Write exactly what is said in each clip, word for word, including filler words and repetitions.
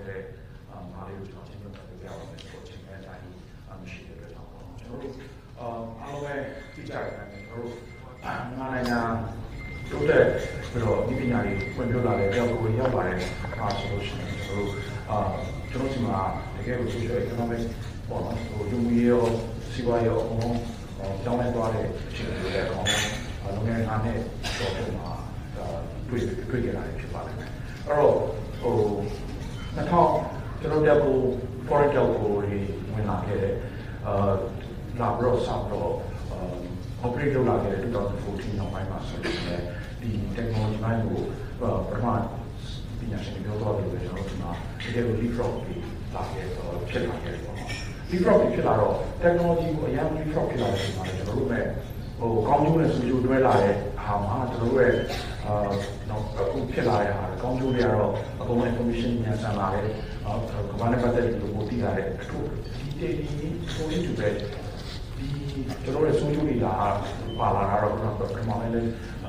တဲ့မာလေးကိုကျွန်တော်ချင်းချင်းပြပြပါမယ်ဆိုတော့ချိန်တဲ့အတိုင်းမရှိတဲ့အတွက်ကြောင့်ကျွန်တော်တို့အားလုံးပဲသိကြတယ်ကျွန်တော်တို့မြန်မာနိုင်ငံတိုးတက်ပြီးတော့ဒီပညာတွေဖွံ့ဖြိုးလာတဲ့ကြောက်ကိုရောက်ပါတယ်အားဆိုလို့ရှိရင်ကျွန်တော်တို့အာကျွန်တော်ဒီမှာတကယ်ကို social economic ပေါ့နော်ဟိုလူမျိုးရောစီးပွားရေးရောအကုန်တောင်းလဲသွားတဲ့အခြေအနေတွေလည်းအကောင်လုံးငယ်ငါနဲ့တော့ပြန်မှာတွေ့တွေ့ကြရတယ်ဖြစ်ပါတယ်အဲ့တော့ဟိုနှစ်ထောင်ကျွန်တော်တက်ကို foreign တက်ကိုဝင်လာခဲ့တယ်အာလာဘရော့ဆောက်တော့ operate လုပ်လာခဲ့တဲ့twenty fourteenနောက်ပိုင်းမှာဆိုရင်ဒီ technology ဘိုင်းကိုပထမပညာရှင်တွေပြောတော့တယ်ကျွန်တော်တို့ဒီမှာတကယ်ကို leapfrog ပြီးလာခဲ့တော့ဖြစ်လာခဲ့တယ်ပေါ့နော် leapfrog ဖြစ်လာတော့ technology ကိုအရင် leapfrog ဖြစ်လာတဲ့ချိန်မှာကျွန်တော်တို့မဲ့ဟိုကောင်းကျိုးနဲ့ဆူကျိုးတွဲလာတဲ့ဟာမှာကျွန်တော်တို့ရဲ့အာတော့အခုဖြစ်လာတဲ့ဟာကောင်းကျိုးတွေကတော့အကုန်လုံး information ညံစံလာတယ်နော်ကမ္ဘာနဲ့ပတ်သက်ပြီးပိုသိရတဲ့အထူးဒီဒီဒီဆိုရင်တူပဲဒီကျွန်တော်ရဲ့ဆူကျိုးတွေကပါလာတာတော့ကျွန်တော်ပထမလေး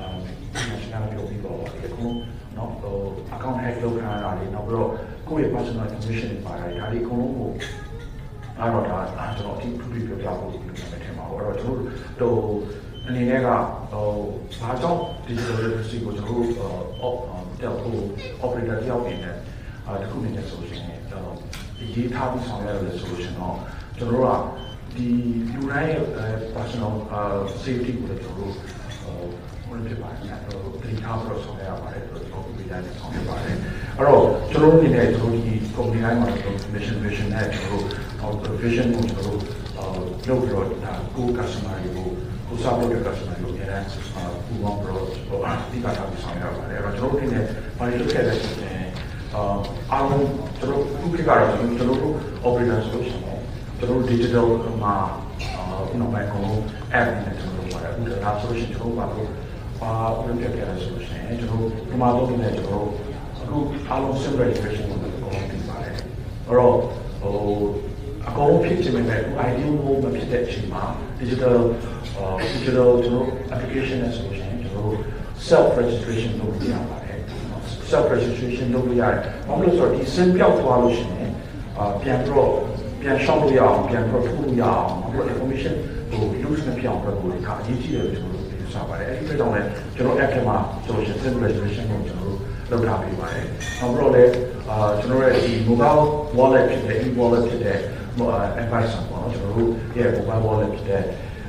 national ပြောပြီးတော့ဒီကုနော်ဟို account hack လုပ်ခံရတာတွေနောက်ပြီးတော့ကိုယ့်ရဲ့ personal information တွေပါတယ်ဒါတွေအကုန်လုံးကိုအဲ့တော့ဒါကျွန်တော်အထူးပြပြပြဖို့ဒီလိုပဲထင်ပါဘူးအဲ့တော့ကျွန်တော်တို့အနေနဲ့ကဟိုဘာကြောင့် digital literacy ကိုကျွန်တော်တို့ တက်ဖို့ operator တယောက်အနေနဲ့အဲတခုအနေနဲ့ဆိုလို့ရှိရင်ကျွန်တော်ဒီရေးထားပြီးဆောင်ရွက်ရတဲ့ solution တော့ကျွန်တော်တို့ကဒီလူတိုင်းရဲ့ personal safety ကိုလည်းကျွန်တော်တို့ဟိုဖြစ်ပါတယ်အဲ့တော့ဒီထားပြီးတော့ဆောင်ရွက်ရပါတယ်ဆိုတော့ကျွန်တော်ဒီတိုင်းနဲ့ဆောင်ရွက်ပါတယ်အဲ့တော့ကျွန်တော်တို့အနေနဲ့ကျွန်တော်ဒီ company တိုင်းမှာကျွန်တော် mission vision နဲ့ကျွန်တော်တို့ vision ကိုကျွန်တော်တို့လုပ်ပြီးတော့ကို customer တွေကိုကိုစားဖို့ customer တွေကိုအရင်ကပူပေါင်းပြီးတော့ဒီကထားပြီးဆောင်ရွက်ရပါတယ်အဲ့တော့ကျွန်တော်တို့အနေနဲ့ဘာလို့လုပ်ခဲ့လဲဆိုရင်အားလုံးကျွန်တော်ခုခေတ်ကတော့ကျွန်တော်တို့ operator solution ကျွန်တော်တို့ digital မှာခုနောက်ပိုင်းကတော့ app နဲ့ကျွန်တော်တို့ပါတယ်အခုဒါဆိုရှင်ကျွန်တော်တို့ဘာလို့ဘာလုပ်ခဲ့ကြလဲဆိုရှင်ကျွန်တော်တို့ဒီမှာတော့ဒီနေ့ကျွန်တော်တို့အခုအားလုံး simple registration ကိုလုပ်ပြီးပါတယ်အဲ့တော့ဟိုအကုန်ဖြစ်ချင်တဲ့ ideal mode မဖြစ်တဲ့အချိန်မှာ digital digital ကျွန်တော် application နဲ့ဆိုရှင်ကျွန်တော်တို့ self registration လုပ်ရပါတယ် self registration လုပ်ရရတယ်ဘာလို့လဲဆိုတော့ဒီ sim ပြောက်သွားလို့ရှိရင်ပြန်ပြီးတော့ပြန်ရှောက်လို့ရအောင်ပြန်ပြီးတော့ထုတ်လို့ရအောင်အခု information ဟို use နဲ့ပြောင်းပြီးတော့ဒီကအရေးကြီးတယ်လို့ကျွန်တော်တို့ပြောစားပါတယ်အဲ့ဒီအတွက်ကြောင့်လည်းကျွန်တော် app ထဲမှာ social sim registration ကိုကျွန်တော်တို့လုပ်ထားပေးပါတယ်နောက်ပြီးတော့လည်းအာကျွန်တော်ရဲ့ဒီ mobile wallet ဖြစ်တဲ့ e-wallet ဖြစ်တဲ့ advice ပေါ့နော်ကျွန်တော်တို့ရဲ့ mobile wallet ဖြစ်တဲ့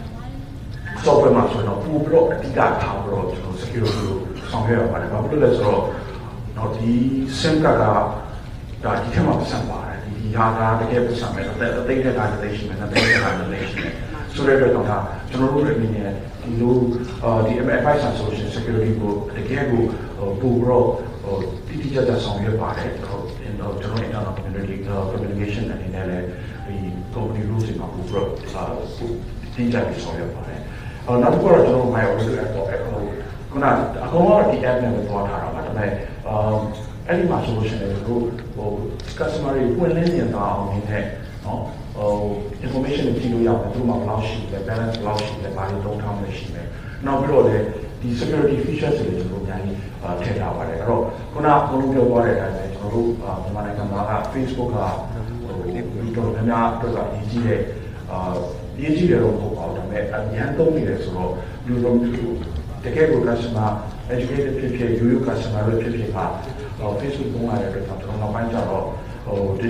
software မှာဆိုတော့ပို့ပြီးတော့အဓိကထားပြီးတော့ကျွန်တော် security ကိုဆောင်ရွက်ရပါတယ်ဘာဖြစ်လို့လဲဆိုတော့တော့ဒီ sim ကကဒါဒီထက်မှဆက်ပါတယ်ဒီဟာကတကယ်ပတ်ဆက်မယ်အသက်အသိတဲ့ကားတွေရှိမယ်အသိတဲ့ကားတွေရှိမယ်ဆိုတဲ့အတွက်တော့ဒါကျွန်တော်တို့အနေနဲ့ဒီလိုဒီ advice and solution security ကိုတကယ်ကိုပို့ပြီးတော့ဟိုတိတိကျကျဆောင်ရွက်ပါတယ်ဟိုကျွန်တော်ကျွန်တော် internal community communication အနေနဲ့လည်းဒီ company rules တွေမှာပို့ပြီးတော့အာတင်ကြပြီးဆောင်ရွက်ပါတယ်အော်နောက်တစ်ခုကတော့ကျွန်တော် my already app ပေါ့အဲ့ဟိုခုနအကောင်ကဒီ app နဲ့ပဲသွားထားတာပါဒါပေမဲ့အာအဲ့ဒီမှာ solution တွေကိုဟို customer တွေပွင့်လင်းနေတာအောင်နေတဲ့နော်ဟို information တွေကြည့်လို့ရတယ်သူ့မှာဘယ်လောက်ရှိလဲ balance ဘယ်လောက်ရှိလဲဘာတွေသုံးထားမှရှိမယ်နောက်ပြီးတော့လည်းဒီ security features တွေကျွန်တော်အများကြီးထည့်ထားပါတယ်အဲ့တော့ခုနကဘုံလုံးပြောသွားတဲ့အတိုင်းပဲကျွန်တော်တို့မြန်မာနိုင်ငံမှာက Facebook ကဟိုဒီတော့များများအတွက်ကအရေးကြီးတဲ့အာအရေးကြီးတယ်တော့မဟုတ်ပါဘူးဒါပေမဲ့အများသုံးနေတယ်ဆိုတော့လူလုံးသူတကယ်ကို customer educated ဖြစ်ဖြစ် ရိုးရိုး customer တွေဖြစ်ဖြစ်က Facebook ပုံလာတဲ့အတွက်ကျွန်တော်နောက်ပိုင်းကျတော့ဟိုဒီ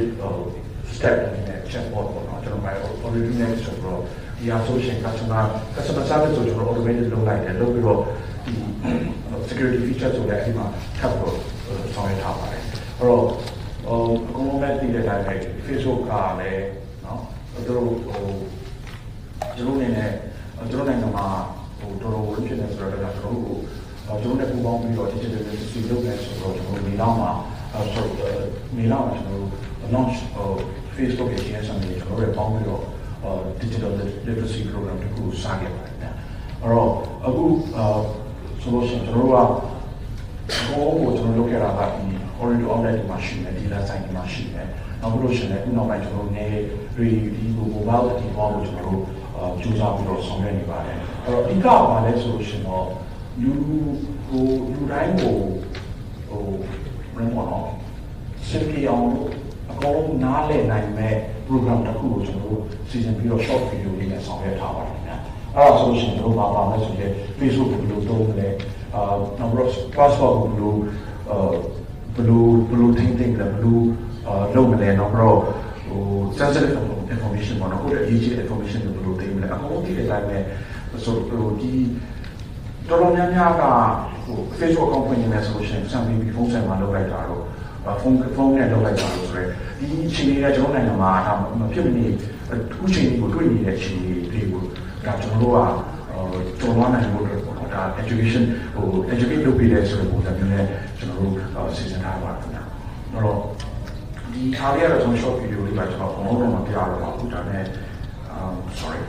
step နဲ့ chatbot ပေါ့နော်ကျွန်တော် already next ဆိုတော့ဒီအဆိုရှင် customer customer service ဆိုကျွန်တော် automated လုပ်လိုက်တယ်လုပ်ပြီးတော့ဒီ security feature ဆိုလည်းအဲ့ဒီမှာထပ်ပြီးတော့ဆောင်ရွက်ထားပါတယ်အဲ့တော့ဟိုအကုန်လုံးပဲတည်တဲ့အတိုင်းပဲ Facebook ကလည်းနော်သူတို့ဟိုကျွန်တော်အနေနဲ့ကျွန်တော်နိုင်ငံမှာဟိုတော်တော်ဝင်ဖြစ်နေဆိုတော့ကျွန်တော်တို့ကျွန်တော်နဲ့ပူးပေါင်းပြီးတော့ digital literacy လုပ်နေဆိုတော့ကျွန်တော်ဒီလောက်မှာဆိုဒီလောက်မှာကျွန်တော်တို့ launch Facebook ရဲ့ channel နဲ့ကျွန်တော်တို့ပေါင်းပြီးတော့ digital literacy program တခုစခဲ့ပါတယ်အဲ့တော့အခုဆိုလို့ရှိရင်ကျွန်တော်တို့ကအကောကိုကျွန်တော်လုပ်ခဲ့တာကဒီ already online ဒီမှာရှိတယ်ဒီလက်ဆိုင်ဒီမှာရှိတယ်နောက်ပြီးလို့ရှိရင်အခုနောက်ပိုင်းကျွန်တော်တို့နေဒီဒီ mobile အတီးပေါင်းကိုကျွန်တော်တို့ကြိုးစားပြီးတော့ဆောင်ရွက်နေပါတယ်အဲ့တော့အဓိကဘာလဲဆိုလို့ရှိရင်တော့လူဟိုလူတိုင်းကိုဟိုဘယ်မှာတော့စင်ပြေအောင်အကောင်လုံးနားလည်နိုင်မဲ့ program တစ်ခုကိုကျွန်တော်တို့စီစဉ်ပြီးတော့ short video လေးနဲ့ဆောင်ရွက်ထားပါတယ်ခင်ဗျာအဲ့ဒါဆိုလို့ရှိရင်တို့ပါပါမယ်ဆိုရင် Facebook ဘယ်လိုသုံးလဲအာ number of password ဘယ်လိုအာဘယ်လိုဘယ်လို think think လဲဘယ်လိုအာလုပ်မလဲ number of ဟို sensitive information ပေါ့နော်ကိုယ့်ရဲ့ age information တွေဘယ်လိုသိမလဲအကောင်လုံးဒီတဲ့အတိုင်းပဲဆိုတော့ဒီတော်တော်များများကဟို Facebook account ဖွင့်နေမယ်ဆိုလို့ရှိရင်စံပြီးဖုန်းဆိုင်မှာလုပ်လိုက်တာတော့ဖုန်းဖုန်းနဲ့လုပ်လိုက်တာလို့ဆိုရယ်ဒီအချိန်လေးကကျွန်တော်နိုင်ငံမှာဒါမဖြစ်မနေအခုချိန်လေးကိုတွေ့နေတဲ့အချိန်လေးတွေကိုဒါကျွန်တော်တို့ကကျော်လွှားနိုင်ဖို့အတွက်ပေါ့နော်ဒါ education ဟို educate လုပ်ပေးတဲ့ဆိုတဲ့ပုံစံမျိုးနဲ့ကျွန်တော်တို့စီစဉ်ထားပါတယ်ခင်ဗျာအဲ့တော့ဒီအားလေးကတော့ကျွန်တော် short video လေးပါကျွန်တော်ဘုံလုံးမှာပြရတော့ပါအခုဒါနဲ့ um sorry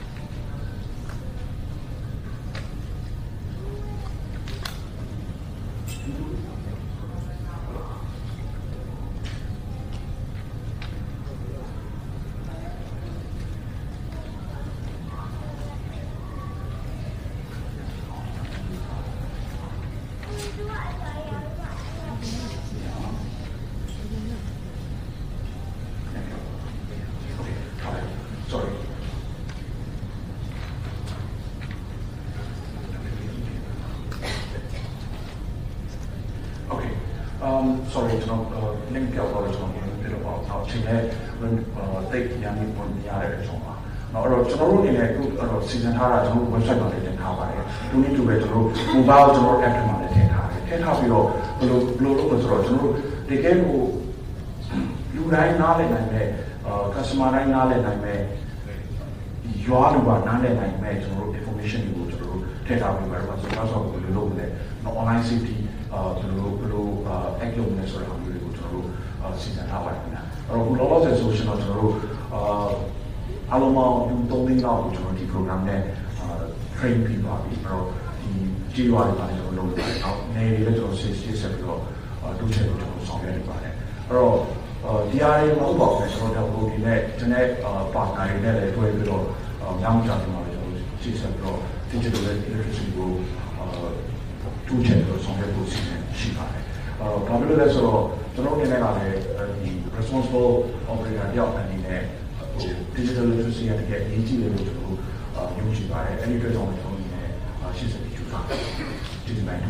Sorry. Okay. Um, sorry, you know, uh, link out or something a bit about how to when uh, take young people in the other zone. Now, tomorrow in a good season, Hara, no website on it in Hawaii. You need to wait to move out or after money. Ten half your blow was road. They gave you right now and I customer right now and I may. You are the one that I made information you go to take out the website. So that's how we look at the online safety, below accurateness or how you go to season Hawaii. Or who lost a solution to Alamo, you don't think now the program there, train people, or the G Y manager will look at maybe little sixty seven or do check to something about it. Or D R A မဟုတ်ပါဘူးကျွန်တော်တို့ဒီနေ့ဒီနေ့ပါတနာတွေနဲ့လည်းတွဲပြီးတော့ညောင်းချတယ်မှာကျွန်တော်ရှင်းဆက်ပြီးတော့ digital literacy ကိုတူးချက်လို့ဆောင်ရွက်ဖို့စီစဉ်ရှိပါတယ်။အဲတော့ဘာလို့လဲဆိုတော့ကျွန်တော်အနေနဲ့ကလည်းဒီ responsible operator တယောက်အနေနဲ့ဟို digital literacy ရဲ့တကယ်အရေးကြီးတယ်လို့ကျွန်တော်ယုံကြည်ပါတယ်။အဲဒီအတွက်ကြောင့်ကျွန်တော်အနေနဲ့ရှင်းဆက်ပြီးကြိုးစားတယ်။ဒီဒီပိုင်း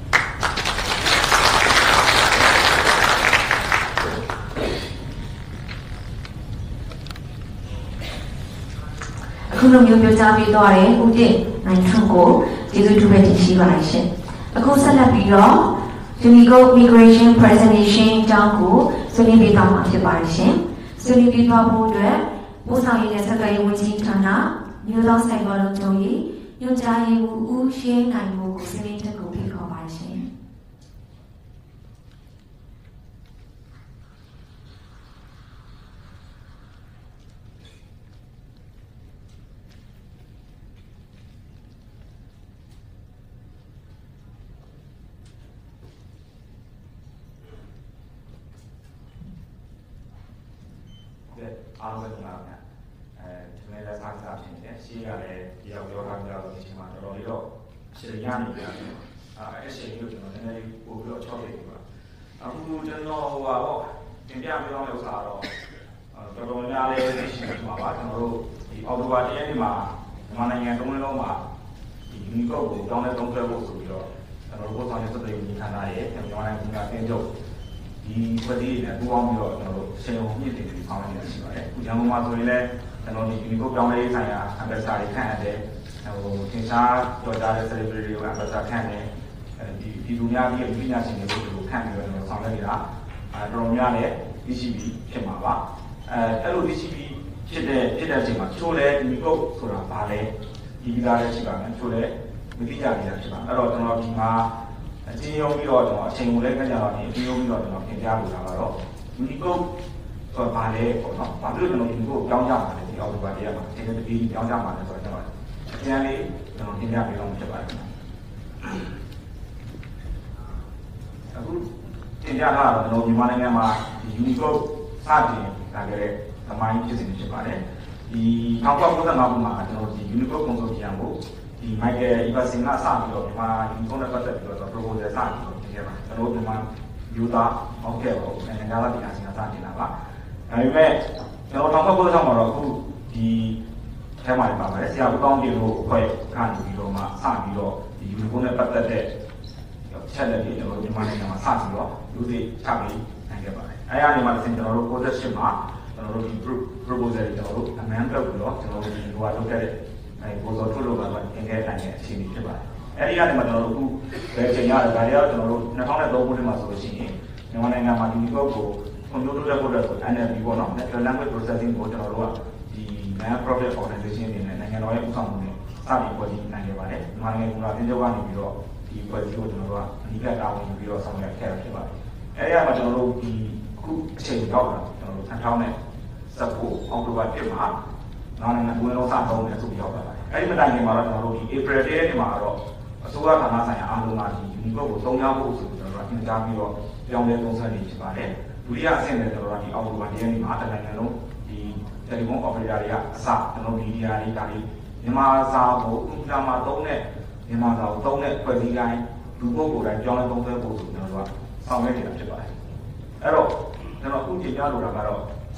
အခုလိုမျိုးပြောကြားပေးသွားတဲ့ဦးတင်နိုင်ထွန်းကိုကျေးဇူးတူပဲတင်ရှိပါတယ်ရှင်။အခုဆက်လက်ပြီးတော့ Unico Migration Presentation အကြောင်းကိုဆွေးနွေးပေးသွားမှာဖြစ်ပါတယ်ရှင်။ဆွေးနွေးပေးသွားဖို့အတွက်ပို့ဆောင်ရေးနဲ့ဆက်သွယ်ရေးဝန်ကြီးဌာနမြို့တော်ဆိုင်ဘောလုံးချုပ်ရေးညွှန်ကြားရေးမှူးဦးရှင်းနိုင်မှုကိုဆွေးနွေးချက်ကိုဖိတ်ခေါ်ပါတယ်ရှင်။အားလုံးကလည်းအဲဒီနေ့လက်စားစားဖြစ်တယ်ရှင်းရတယ်ဒီရောက်ပြောထားကြတော့ဒီချိန်မှာတော်တော်လေးတော့အချိန်ရနေတယ်အဲအဲ့ချိန်ကိုကျွန်တော်နည်းနည်းပို့ပြီးတော့ချောက်လိုက်ပြီပါအခုကျွန်တော်ဟိုပါတော့တင်ပြပေးအောင်လို့ဆိုတော့တော်တော်များလေးသိရှိနေမှာပါကျွန်တော်တို့ဒီအော်တိုဘာတရက်နေ့မှာမြန်မာနိုင်ငံသုံးလုံးမှာဒီ Unico ကိုတောင်းတဲ့သုံးဆွဲဖို့ဆိုပြီးတော့ကျွန်တော်တို့ပို့ဆောင်ရေးစက်တွေညီခန္ဓာရဲ့မြန်မာနိုင်ငံကတင်းကျုပ်ဒီပတ်တီးနဲ့ပူးပေါင်းပြီးတော့ကျွန်တော်တို့ဆင်ုံမြင့်တင်ပြီးဖောင်းနေတာရှိပါတယ်။အခုရန်ကုန်မှာဆိုရင်လည်းကျွန်တော်ဒီ Unico ပြောင်းလဲရေးဆိုင်ရာ ambassador တွေခန့်ရတယ်။ဟိုသင်္ချာကြော်ကြားတဲ့ celebrity တွေကို ambassador ခန့်တယ်။အဲဒီဒီလူများကြီးပြည်ညာရှင်တွေကိုခန့်ပြီးတော့ကျွန်တော်ဆောင်ရွက်နေတာအဲတော်တော်များလည်း D C B ဖြစ်မှာပါ။အဲအဲ့လို D C B ဖြစ်တဲ့ဖြစ်တဲ့အချိန်မှာချိုးလဲ Unico ဆိုတာဘာလဲဒီပြီးသားလည်းရှိပါမယ်။ချိုးလဲမသိကြနေတာဖြစ်ပါ။အဲ့တော့ကျွန်တော်ဒီမှာအချင်းရုံးပြီးတော့ကျွန်တော်အချိန်ကိုလည်းခက်ကြတော့ဒီအချင်းရုံးပြီးတော့ကျွန်တော်သင်ကြားလို့လာတော့ Unico ဆိုတာဘာလဲပေါ့နော်။ဘာလို့ကျွန်တော် Unico ကိုကြောင်းကြမှာလဲဒီအောက်တိုဘာတရက်မှာသင်တဲ့တပီးကြောင်းကြမှာလဲဆိုတော့ကျွန်တော်အကျဉ်းလေးကျွန်တော်သင်ကြားပေးအောင်ဖြစ်ပါတယ်။အခုသင်ကြားတာတော့ကျွန်တော်မြန်မာနိုင်ငံမှာဒီ Unico စတင်လာခဲ့တဲ့သမိုင်းဖြစ်စဉ်ဖြစ်ပါတယ်။ဒီ၁၉၉၅ခုမှာကျွန်တော်ဒီ Unico Consortium ကိုဒီ Michael Everson ကစပြီးတော့မြန်မာ Unico နဲ့ပတ်သက်ပြီးတော့ proposal စပြီးတော့ပြင်ခဲ့ပါတယ်။ကျွန်တော်မြန်မာ 유다 오케이 내가 그냥 지나 다니나 봐. 다음에 저 방법으로 상관없고 이 테마에 봐봐요. 시합 동기로 거의 간 비로만 사 비로 이 유본에 빠졌대. 채널이 저로 이만에 남아 사 비로 요새 잡이 하게 봐요. 아야니만 생각으로 고저심마 저로 이 프로포절이 저로 아멘더고요. 저로 이 도와줬대. 에 고저 풀로가 굉장히 단계 시비 해 봐요.အဲဒီကနေမှကျွန်တော်တို့အခုပဲချိန်ရတယ်ဒါတွေကကျွန်တော်တို့၂၀၀၃ခုနှစ်မှာဆိုလို့ရှိရင်မြန်မာနိုင်ငံမှာဒီ network ကို computer တက်ဖို့အတွက်ဆို N L P ပေါ့နော် Natural Language Processing ကိုကျွန်တော်တို့ကဒီ non-profit organization တွေနဲ့နိုင်ငံတော်ရဲ့ဥဆောင်မှုနဲ့စတင်ဖွဲ့စည်းနိုင်ခဲ့ပါတယ်မြန်မာနိုင်ငံကတင်ကြွကနေပြီးတော့ဒီဖွဲ့စည်းကိုကျွန်တော်တို့ကအဓိကတာဝန်ယူပြီးတော့ဆောင်ရွက်ခဲ့တာဖြစ်ပါတယ်အဲဒီကမှကျွန်တော်တို့ဒီအခုအချိန်ရောက်တာကျွန်တော်တို့၂၀၁၉အောက်တိုဘာတစ်မှာနောက်နိုင်ငံဝင်လုံးစသုံးတယ်ဆိုပြီးရောက်လာပါတယ်အဲဒီမတိုင်ခင်မှာတော့ကျွန်တော်တို့ဒီ April တစ်ရက်နေ့မှာတော့အစိုးရဌာနဆိုင်ရာအားလုံးကဒီ Unicode ကိုသုံးရဖို့ဆိုကျွန်တော်တို့အင်ကြားပြီးတော့ပြောင်းလဲသုံးစွဲနေဖြစ်ပါတယ်ဒုတိယအဆင့်နဲ့ကျွန်တော်တို့ဒီအောက်တိုဘာတစ်ရက်နေ့မှာတနိုင်ငံလုံးဒီ Telecom Operator တွေကအစကျွန်တော်တို့ Media တွေဒါတွေမြန်မာစာကိုကွန်ပျူတာမှာသုံးတဲ့မြန်မာစာကိုသုံးတဲ့ဖွဲ့စည်းတိုင်းလူပုဂ္ဂိုလ်တိုင်းပြောင်းလဲသုံးစွဲဖို့ဆိုကျွန်တော်တို့ကဆောင်ရွက်နေတာဖြစ်ပါတယ်အဲ့တော့ကျွန်တော်အခုကြည့်ပြလိုတာကတော့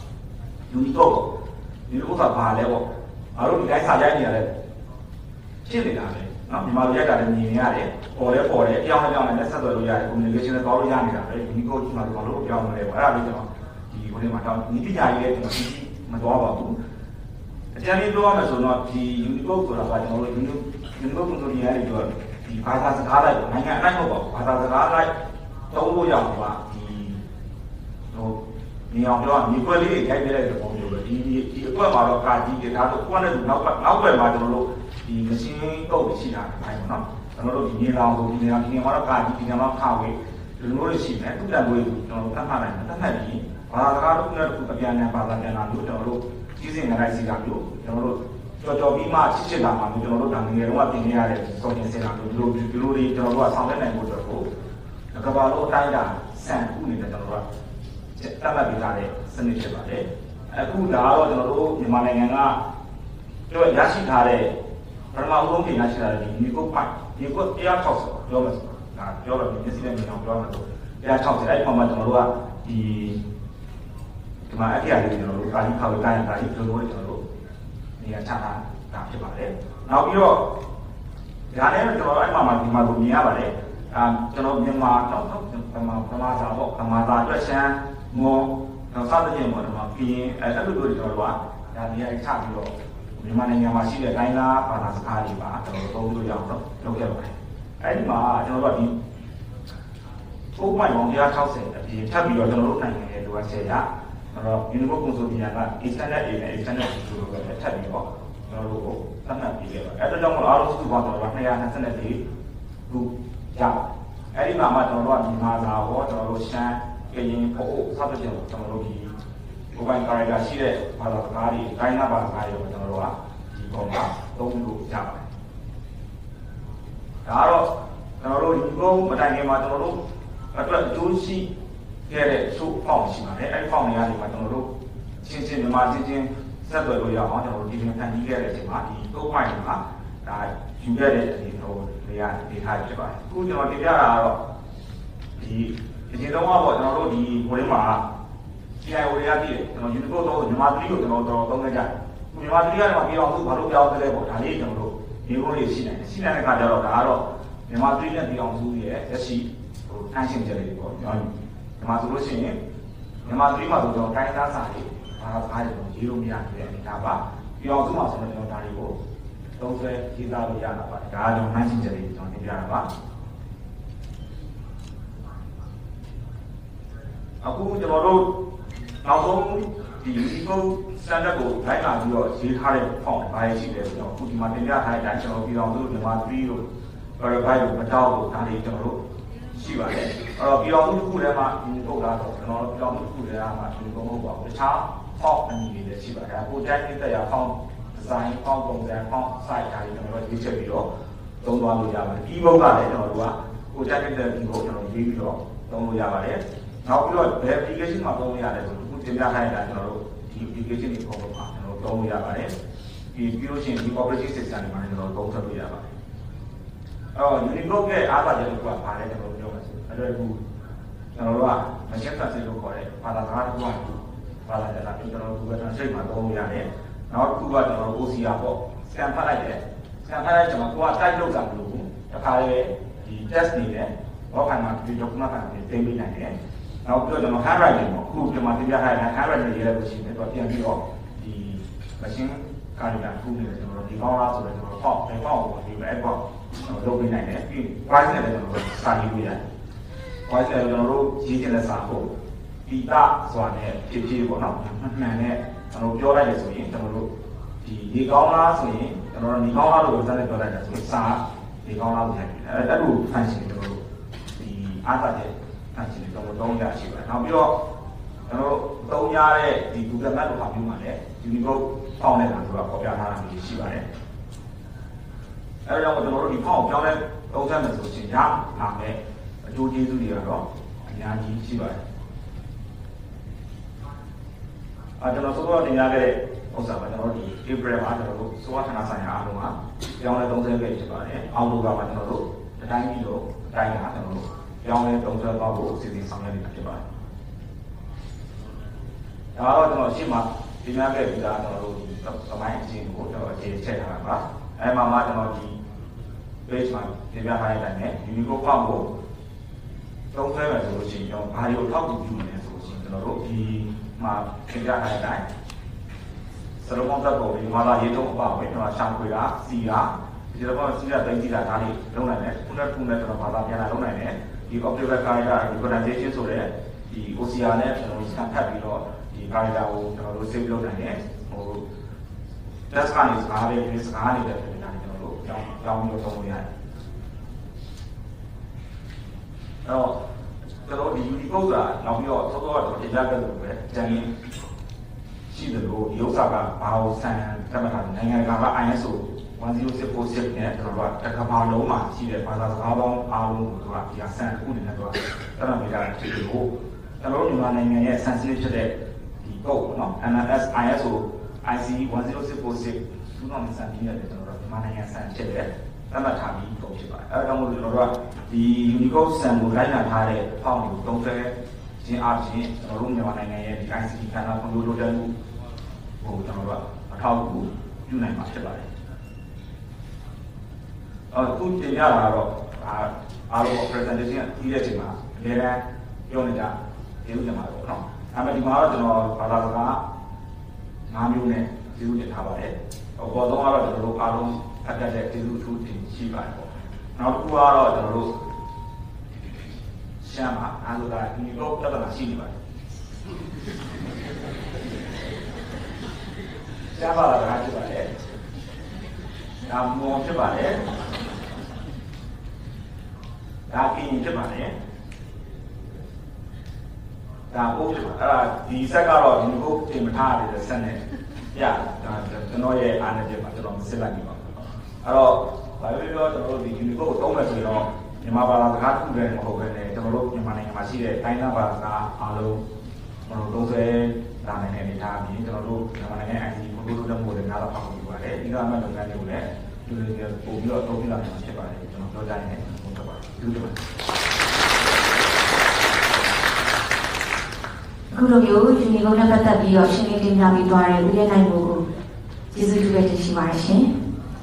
Unicode ဒီလိုဥစ္စာဘာလဲပေါ့အားလုံးဒီတိုင်းစာရိုက်နေရတယ်ဖြစ်နေတာပဲနော်ဒီမှာလိုရိုက်တာလည်းမြင်နေရတယ်ပေါ်လဲပေါ်တယ်အပြောင်းအပြောင်းနဲ့ဆက်သွယ်လို့ရတယ် communication နဲ့ပေါင်းလို့ရနေတာပဲ Unicode ဒီမှာဒီမှာလို့ပြောင်းနေတယ်ပေါ့အဲ့ဒါလေးကျွန်တော်ဒီဟိုထဲမှာတော့ဒီပညာရေးလည်းကျွန်တော်သိမတော်ပါဘူးအကြမ်းလေးပြောရမယ်ဆိုတော့ဒီ Unicode ဆိုတာကကျွန်တော်တို့ Unicode ကိုဆိုရင်လည်းပြောဒီဘာသာစကားလိုက်နိုင်ငံအလိုက်မဟုတ်ပါဘူးဘာသာစကားလိုက်သုံးလို့ရအောင်ပါဒီဟိုနေအောင်ပြောမြေခွက်လေးရိုက်ပြလိုက်တဲ့ပုံမျိုးပဲဒီဒီအကွက်မှာတော့ကာကြီးတွေဒါဆိုကွက်နဲ့နောက်နောက်ွယ်မှာကျွန်တော်တို့ဒီမရှင်းကုတ်ရှိတာခိုင်းပါတော့ကျွန်တော်တို့ဒီနေလောင်ဆိုဒီနေလောင်ဒီနေမှာတော့ကာကြီးဒီနေမှာခါဝေးဒီလိုမျိုးရှိတယ်သူ့တန်ခွေးကျွန်တော်တို့သတ်မှတ်နိုင်တယ်သတ်မှတ်ပြီးဘာသာစကားတစ်ခုနဲ့တစ်ခုအပြန်အလှန်ဘာသာပြန်လာလို့ကျွန်တော်တို့ကြီးစင်နေလိုက်စီတာမျိုးကျွန်တော်တို့ကြော်ကြော်ပြီးမှချစ်ချစ်လာမှကျွန်တော်တို့ဒါငယ်တော့ပြင်နေရတဲ့စောင့်နေစင်တာမျိုးဒီလိုဒီလိုတွေကျွန်တော်တို့ကဆောင်ရွက်နိုင်ဖို့အတွက်ကိုကဘာလို့အတိုင်းတာစံခုနေတယ်ကျွန်တော်တို့ကတတ်မှတ်ပေးထားတဲ့စနစ်ဖြစ်ပါတယ်အခုဒါကတော့ကျွန်တော်တို့မြန်မာနိုင်ငံကတို့ရရှိထားတဲ့ပထမဆုံးပြင်ရရှိထားတဲ့ဒီ Unicode ပိုင်း Unicode one hundred sixtyပြောမယ်ဆိုတာဒါပြောတော့ဒီမျက်စိနဲ့မြင်အောင်ပြောမယ်ဆိုone hundred sixtyအဲ့ဒီမှာကျွန်တော်တို့ကဒီဒီမှာအပြည့်အစုံကျွန်တော်တို့ကာကြီးခေါ်ကိုတိုင်းကာကြီးလိုလိုကျွန်တော်တို့နေရာချထားတာဖြစ်ပါတယ်နောက်ပြီးတော့ဒါလည်းကျွန်တော်အဲ့မှာဒီမှာကိုမြင်ရပါတယ်အာကျွန်တော်မြန်မာတော့ဗမာဗမာစာပေါ့ဗမာစာအတွက်ရှမ်းမောတော့စသဖြင့်ပေါ့ဒီမှာပြင်းအဲ့လိုလိုကျွန်တော်တို့ကဒါနေရာချပြီးတော့မြန်မာနိုင်ငံမှာရှိတဲ့တိုင်းသားဘာသာစကားတွေပါကျွန်တော်တို့သုံးလို့ရအောင်တော့လုပ်ခဲ့ပါတယ်အဲ့ဒီမှာကျွန်တော်တို့ကဒီပုံမှန်ပေါင်းone hundred sixtyအပြင်ထပ်ပြီးတော့ကျွန်တော်တို့နိုင်ငံရဲ့လိုအပ်ချက်ရအဲ့တော့ Unicode Consortium က Extended A နဲ့ Extended B လို့ပဲထပ်ပြီးတော့ကျွန်တော်တို့ကိုသတ်မှတ်ပြီးခဲ့ပါတယ်အဲ့ဒါကြောင့်မို့အားလုံးစုစုပေါင်းကျွန်တော်တို့two hundred twenty-fourခုရပါတယ်အဲ့ဒီမှာမှကျွန်တော်တို့ကမြန်မာစာဟောကျွန်တော်တို့ရှမ်းကရင်ပို့စသဖြင့်ကျွန်တော်တို့ဒီကိုယ်ပိုင် character ရှိတဲ့ဘာသာစကားတွေတိုင်းသားဘာသာစကားတွေကိုကျွန်တော်တို့ကဒီပုံမှာသုံးလို့ရပါတယ်ဒါကတော့ကျွန်တော်တို့ဒီပုံမတိုင်ခင်မှာကျွန်တော်တို့အတွက်အကျိုးရှိခဲ့တဲ့စုဖောင်းရှိပါတယ်အဲ့ဒီဖောင်းတွေကနေမှာကျွန်တော်တို့ချင်းချင်းမြန်မာချင်းချင်းဆက်သွယ်လို့ရအောင်ကျွန်တော်တို့ဒီပြင်ဖန်တီးခဲ့တဲ့အချိန်မှာဒီသုံးပိုင်းမှာဒါယူခဲ့တဲ့ဒီဟိုနေရာဒေတာဖြစ်ပါတယ်အခုကျွန်တော်တင်ပြတာကတော့ဒီအရင်တော့ပေါ့ကျွန်တော်တို့ဒီဟိုထဲမှာ C I O တွေကတည်းကကျွန်တော် Unicode တော့မြန်မာပြည်ကိုကျွန်တော်တော်သုံးခဲ့ကြတယ်မြန်မာပြည်ကနေမှပြောင်းလို့ဘာလို့ပြောင်းလဲပေါ့ဒါလေးကျွန်တော်တို့ဒီလိုလေးရှိနေတယ်ရှိနေတဲ့အခါကျတော့ဒါကတော့မြန်မာပြည်နဲ့ပြောင်းစုရဲ့လက်ရှိဟိုအန်းရှင်းချက်လေးပေါ့ကျွန်တော်မြန်မာဆိုလို့ရှိရင်မြန်မာပြည်မှာဆိုတော့တိုင်းသားစာတွေဘာသာစကားတွေရေးလို့မရတဲ့အနေအထားပါပြောင်းစုမှာဆိုတော့ကျွန်တော်ဒါတွေကိုသုံးဆွဲရေးသားလို့ရတာပါဒါကကျွန်တော်အန်းရှင်းချက်လေးကျွန်တော်တင်ပြတာပါအခုကျွန်တော်တို့နောက်ဆုံးဒီ Unicode standard ကိုလိုက်လာပြီးတော့ရေးထားတဲ့ font ဘာတွေရှိလဲဆိုတော့အခုဒီမှာတင်ပြထားတဲ့အတိုင်းကျွန်တော်ပြည်အောင်စုမြန်မာthreeလို့ verify လို့မတောက်လို့ဒါတွေကျွန်တော်တို့ရှိပါတယ်အဲ့တော့ပြည်အောင်စုတစ်ခုထဲမှာ Unicode လာတော့ကျွန်တော်တို့ပြည်အောင်စုတစ်ခုထဲမှာဒီလိုမဟုတ်ပါဘူးတခြား font အမည်တွေလည်းရှိပါတယ်အခုတိုင်းနေတဲ့ရာ font design font ပုံစံ font size ဒါတွေကျွန်တော်တို့ရေးချက်ပြီးတော့သုံးသွားလို့ရပါတယ် keyboard ကလည်းကျွန်တော်တို့ကကိုတိုင်းနေတဲ့ keyboard ကျွန်တော်ရေးပြီးတော့သုံးလို့ရပါတယ်နောက်ပြီးတော့ application မှာသုံးလို့ရတယ်ဆိုအခုတင်ပြထားတာကျွန်တော်တို့ဒီ application တွေပုံပေါ်မှာကျွန်တော်တို့သုံးလို့ရပါတယ်ဒီပြီးလို့ရှိရင်ဒီ operating system တွေမှာကျွန်တော်တို့သုံးထည့်လို့ရပါတယ်အဲ့တော့ Unicode ရဲ့အားသာချက်တွေကဘာလဲကျွန်တော်တို့ပြောမှာဆိုအဲ့တော့အခုကျွန်တော်တို့က machine translate လို့ခေါ်တယ်ဘာသာစကားတစ်ခုကဘာသာစကားပြီးကျွန်တော်တို့ Google Translate မှာသုံးလို့ရတယ်နောက်တစ်ခုကကျွန်တော်တို့ O C R ပေါ့ scan ဖတ်လိုက်တယ် scan ဖတ်လိုက်ကျွန်တော်ကိုက type လုပ်တာမလို့ဘူးတစ်ခါလေဒီ test နေတယ်ဘောက်ခိုင်မှာဒီ document ကတင်ပေးနိုင်တယ်နောက်ပြီးတော့ကျွန်တော် handwriting ပေါ့အခုဒီမှာတင်ပြထားတဲ့ handwriting ရေးရလို့ရှိရင်တော့ပြန်ပြီးတော့ဒီ machine ကာရီကခုနေတယ်ကျွန်တော်တို့ဒီကောင်းလားဆိုတော့ကျွန်တော်ပေါ့ဒီပေါ့ပေါ့ဒီပဲအဲ့ပေါ့ကျွန်တော်လုပ်ပေးနိုင်တယ်ပြီး price နဲ့လည်းကျွန်တော်တို့စာရေးပေးရတယ် price နဲ့ကျွန်တော်တို့ရေးချင်တဲ့စာကိုဒီတာဆိုတာနဲ့ဖြည်းဖြည်းပေါ့နော်မှန်မှန်နဲ့ကျွန်တော်ပြောလိုက်ရဆိုရင်ကျွန်တော်တို့ဒီဒီကောင်းလားဆိုရင်ကျွန်တော်တို့ဒီကောင်းလားလို့စတဲ့ပြောလိုက်တယ်ဆိုရင်စာဒီကောင်းလားလို့ထိုင်တယ်အဲ့ဒါလို function ကျွန်တော်တို့ဒီအားသာတဲ့ function တွေကျွန်တော်သုံးရရှိပါတယ်နောက်ပြီးတော့ကျွန်တော်တို့သုံးရတဲ့ဒီ Google Map လိုဟာမျိုးမှာလည်း Unicode ဖောင်းနေတာဆိုတာပေါ်ပြထားတာမျိုးရှိပါတယ်အဲဒါကြောင့်ကျွန်တော်တို့ဒီဖောင်းပြောင်းလဲသုံးသပ်မယ်ဆိုရင်ရလာမယ်အကျိုးကျေးဇူးတွေကတော့အများကြီးရှိပါတယ်အဲကျွန်တော်ဆိုတော့တင်ရတဲ့ဥစ္စာပါကျွန်တော်တို့ဒီ April မှာကျွန်တော်တို့စိုးရဌာနဆိုင်ရာအားလုံးကပြောင်းလဲသုံးသပ်ပဲဖြစ်ပါတယ်အောက်တိုဘာမှာကျွန်တော်တို့တတိုင်းပြီးတော့အတိုင်းကကျွန်တော်တို့ပြောင်းလဲသုံးသပ်သွားဖို့အစီအစဉ်ဆောင်ရွက်နေတာဖြစ်ပါတယ်ဒါတော့ကျွန်တော်ရှင်းမှာဒီများခဲ့ပြီးသားကျွန်တော်တို့သမိုင်းအချင်းကိုကျွန်တော်အခြေထည့်ထားတာပါအဲမှာမှကျွန်တော်ဒီ page မှာပြပြထားတဲ့အတိုင်းနဲ့ Unicode ဖောက်ဖို့သုံးဆွဲမယ်ဆိုလို့ရှိရင်ကျွန်တော်ဘာတွေကိုထောက်ကူပြုနေလဲဆိုလို့ရှိရင်ကျွန်တော်တို့ဒီမှာပြပြထားတဲ့အတိုင်းစလုံးပေါင်းသက်ပုံဒီမှာလာရေးတော့အပါပဲကျွန်တော်ရှာဖွေတာစီတာဒီလိုပေါ့စီတာတိုင်းစီတာဒါလေးလုံးနိုင်တယ်ခုနကခုနကကျွန်တော်ဘာသာပြန်လာလုံးနိုင်တယ်ဒီ object character representation ဆိုတဲ့ဒီ O C R နဲ့ကျွန်တော်တို့စကန်ဖတ်ပြီးတော့ဒီ character ကိုကျွန်တော်တို့ save လုပ်နိုင်တယ်ဟို test ကနေစကားလေးဒီစကားလေးတွေကျွန်တော်တို့ကြောင်းကြောင်းမျိုးသုံးလို့ရတယ်အဲ့တော့ကျွန်တော်ဒီ Unicode ကနောက်ပြီးတော့သောသောကတော့တင်ပြခဲ့လို့ပဲကျန်ရင်ရှိတယ်လို့ဒီဥစ္စာကဘာလို့ဆန်တတ်မှတ်ထားနိုင်ငံက I S O one zero six four six နဲ့ကျွန်တော်တို့ကတစ်ကမ္ဘာလုံးမှာရှိတဲ့ဘာသာစကားပေါင်းအားလုံးကိုတို့ကဒီဆန်တစ်ခုအနေနဲ့တို့ကတတ်မှတ်မိတာဖြစ်လို့ကျွန်တော်တို့မြန်မာနိုင်ငံရဲ့ sensitive ဖြစ်တဲ့ဒီ code ပေါ့နော် N S I S O I C one zero six four six two thousand seventeen နဲ့ကျွန်တော်တို့မြန်မာနိုင်ငံဆန်ဖြစ်တဲ့တတ်မှတ်ထားပြီးပုံဖြစ်ပါတယ်အဲဒါကြောင့်မို့လို့ကျွန်တော်တို့ကဒီ Unicode ဆန်ကိုလိုက်နာထားတဲ့ဖောင်းကိုသုံးဆွဲခြင်းအပြင်ကျွန်တော်တို့မြန်မာနိုင်ငံရဲ့ဒီ I C T ကဏ္ဍဖွံ့ဖြိုးတိုးတက်မှုဟိုကျွန်တော်တို့ကအထောက်အကူပြုနိုင်မှာဖြစ်ပါတယ်အခုတင်ပြလာတော့အားလုံး presentation ကြီးတဲ့အချိန်မှာအများအားပြောနေကြကျေးဇူးတင်ပါတယ်ပေါ့နော်။ဒါပေမဲ့ဒီမှာတော့ကျွန်တော်ဘာသာစကား၅မျိုးနဲ့ကျေးဇူးတင်ထားပါတယ်။အပေါ်ဆုံးကတော့ကျွန်တော်တို့အားလုံးအပ်တဲ့ကျေးဇူးအထူးတင်ရှိပါတယ်ပေါ့။နောက်တစ်ခုကတော့ကျွန်တော်တို့ရှမ်းမှာအားလုံးကဒီလိုပြဿနာရှိနေပါတယ်။ရှမ်းပါလာတာဖြစ်ပါတယ်။ဒါမောဖြစ်ပါတယ်။ဒါကင်းဖြစ်ပါတယ်ဒါဟုတ်တယ်အဲ့ဒါဒီဆက်ကတော့ဒီကိုတင်မထားရတဲ့ဆက်နဲ့ပြဒါကျွန်တော်ရဲ့အားနဲ့ပြပါကျွန်တော်မစစ်လိုက်ဘူးအဲ့တော့ဘာလို့ပြောကျွန်တော်တို့ဒီ Unicode ကိုသုံးမယ်ဆိုတော့မြန်မာဘာသာစကားတစ်ခုတည်းမဟုတ်ဘဲနဲ့ကျွန်တော်တို့မြန်မာနိုင်ငံမှာရှိတဲ့တိုင်းသားဘာသာစကားအားလုံးကျွန်တော်တို့သုံးဆွဲလာနိုင်တဲ့အနေအထားပြီးကျွန်တော်တို့မြန်မာနိုင်ငံ I C T ဘုဒ္ဓတော်မှုတွေနားတော့ဖောက်ပြီးပါတယ်ဒီကမှလုပ်ငန်းတွေကိုလည်းဒီလိုမျိုးပို့ပြီးတော့သုံးပြလာနိုင်မှာဖြစ်ပါတယ်ကျွန်တော်ပြောကြရင်ဟုတ်တယ်ပါဒီလိုပါအခုလိုမျိုးယူနီကုန်းနဲ့ပတ်သက်ပြီးတော့ရှင်းလင်းတင်ပြပြီးသွားတဲ့ဦးရဲနိုင်မှုကိုကျေးဇူးပြုရတင်ရှိပါတယ်ရှင်။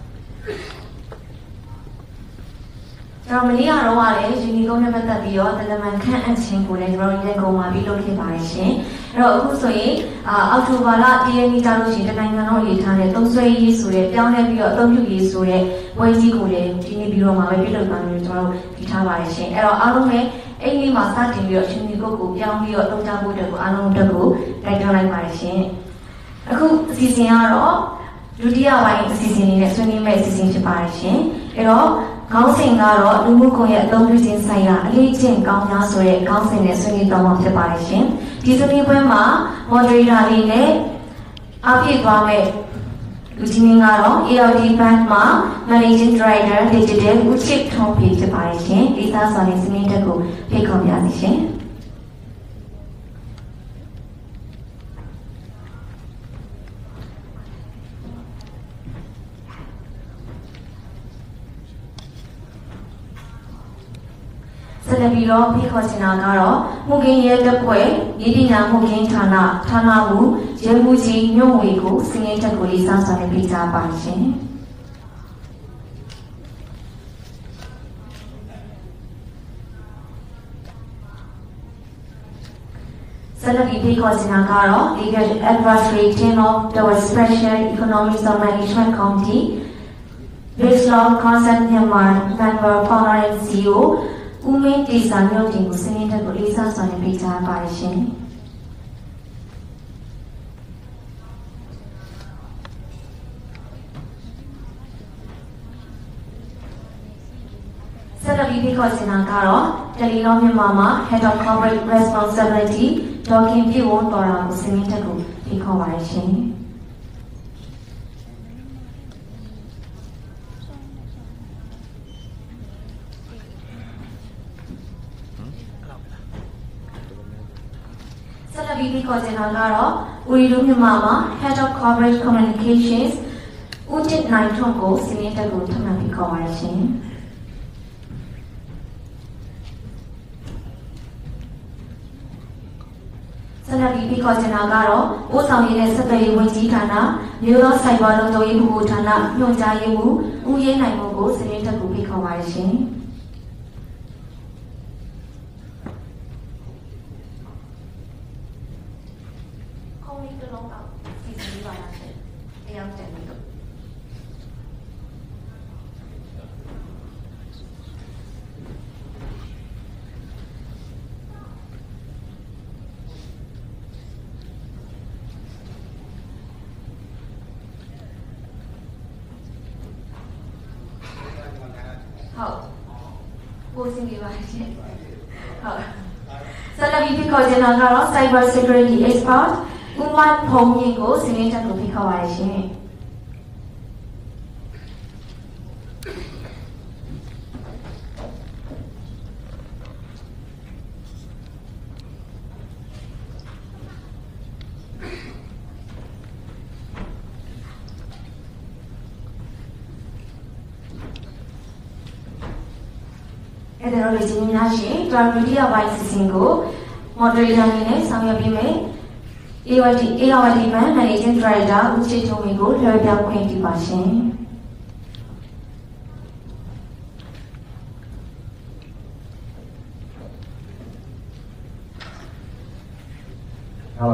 ကျွန်တော်မနေ့ကတော့ကလည်းယူနီကုန်းနဲ့ပတ်သက်ပြီးတော့တလမန်ခန့်အပ်ခြင်းကိုလည်းကျွန်တော်ရဲကုန်းမှာပြီးလုပ်ခဲ့ပါတယ်ရှင်။အဲ့တော့အခုဆိုရင်အောက်တိုဘာလတရက်နေ့ကျလို့ရှိရင်တနိုင်ငံလုံးရေးထားတဲ့သုံးဆွဲရေးဆိုတဲ့ပြောင်းလဲပြီးတော့အသုံးပြုရေးဆိုတဲ့ပွဲကြီးကိုလည်းဒီနေ့ပြီးတော့မှာပဲပြုလုပ်သွားမယ်ကျွန်တော်တို့ပြီးထားပါတယ်ရှင်။အဲ့တော့အားလုံးပဲအဲ့ဒီမှာစတင်ပြီးတော့ယူနီကုန်းကိုပြောင်းပြီးတော့သုံးချဖို့အတွက်ကိုအားလုံးအတွက်ကိုတိုက်တွန်းလိုက်ပါတယ်ရှင်။အခုအစီအစဉ်ကတော့ဒုတိယပိုင်းအစီအစဉ်လေးနဲ့ဆွေးနွေးမယ့်အစီအစဉ်ဖြစ်ပါတယ်ရှင်။အဲ့တော့ခေါင်းစဉ်ကတော့လူမှုကွန်ရက်အသုံးပြုခြင်းဆိုင်ရာအလေးကျင့်ကောင်းများဆိုတဲ့ခေါင်းစဉ်နဲ့ဆွေးနွေးသွားမှာဖြစ်ပါတယ်ရှင်။ဒီဆွေးနွေးပွဲမှာ moderator လေးနဲ့အပြည့်သွားမယ့်လူကြီးမင်းကတော့ A L D Bank မှာ Managing Director Digital ဦးချစ်ထုံးဖေဖြစ်ပါတယ်ရှင်။ဒီသားစွာနဲ့စနစ်တက်ကိုဖိတ်ခေါ်ပါရစေရှင်။စလက်ပြီးတော့ဖိခေါ်ချင်တာကတော့မှုကင်းရဲတပ်ဖွဲ့ရည်ပညာမှုကင်းဌာနဌာနမှုရဲမှုကြီးညွန့်ဝေကိုစင်ရင်တက်ကိုလေးစားစွာနဲ့ဖိကြားပါရှင်ဆက်လက်ပြီးဖိခေါ်ချင်တာကတော့ Legal Advisory Team of the Special Economic Zone Management Committee Based on Concept Myanmar Member Founder and C E O ဦးမင်းတေစာမြို့တင်ကိုစင်ရင်တက်ကိုလေးစားစွာနဲ့ဖိကြားပါရှင်ဆက်လက်ပြီးဖိခေါ်ချင်တာကတော့တယ်လီနောမြန်မာမှာ Head of Corporate Responsibility ဒေါက်ခင်ပြည့်ဝန်းတော်ရာကိုစင်ရင်တက်ကိုဖိခေါ်ပါရှင်ဆက်လက်ပြီးဖိခေါ်ချင်တာကတော့ဦးရီတို့မြန်မာမှာ Head of Corporate Communications ဦးတစ်နိုင်ထွန်းကိုစင်ရင်တက်ကိုထပ်မံဖိခေါ်ပါရှင်ဆက်လက်ပြီးဖိခေါ်ချင်တာကတော့ပို့ဆောင်ရေးနဲ့ဆက်သွယ်ရေးဝန်ကြီးဌာနမြို့တော်စိုက်ဘာလုံခြုံရေးဗဟိုဌာနညွှန်ကြားရေးမှူးဦးရဲနိုင်မှုကိုစင်ရင်တက်ကိုဖိခေါ်ပါရှင်ဟုတ်ကိုစင်ပြပါရှင်ဟုတ်ဆက်လက်ပြီးဖိခေါ်ချင်တာကတော့ Cyber Security Expert ဦးမတ်ဖုံမြင့်ကိုစင်ရင်တက်ကိုဖိခေါ်ပါရှင်အဲ့ဒါတော့ဒီနေ့များရှင်တော်မီဒီယာပိုင်းစီစဉ်ကို moderator အနေနဲ့ဆောင်ရွက်ပေးမယ် A Y D A Y D Man Managing Director ဦးချစ်ချုံမီကိုလွှဲပြောင်းခွင့်ပြုပါရှင် Hello.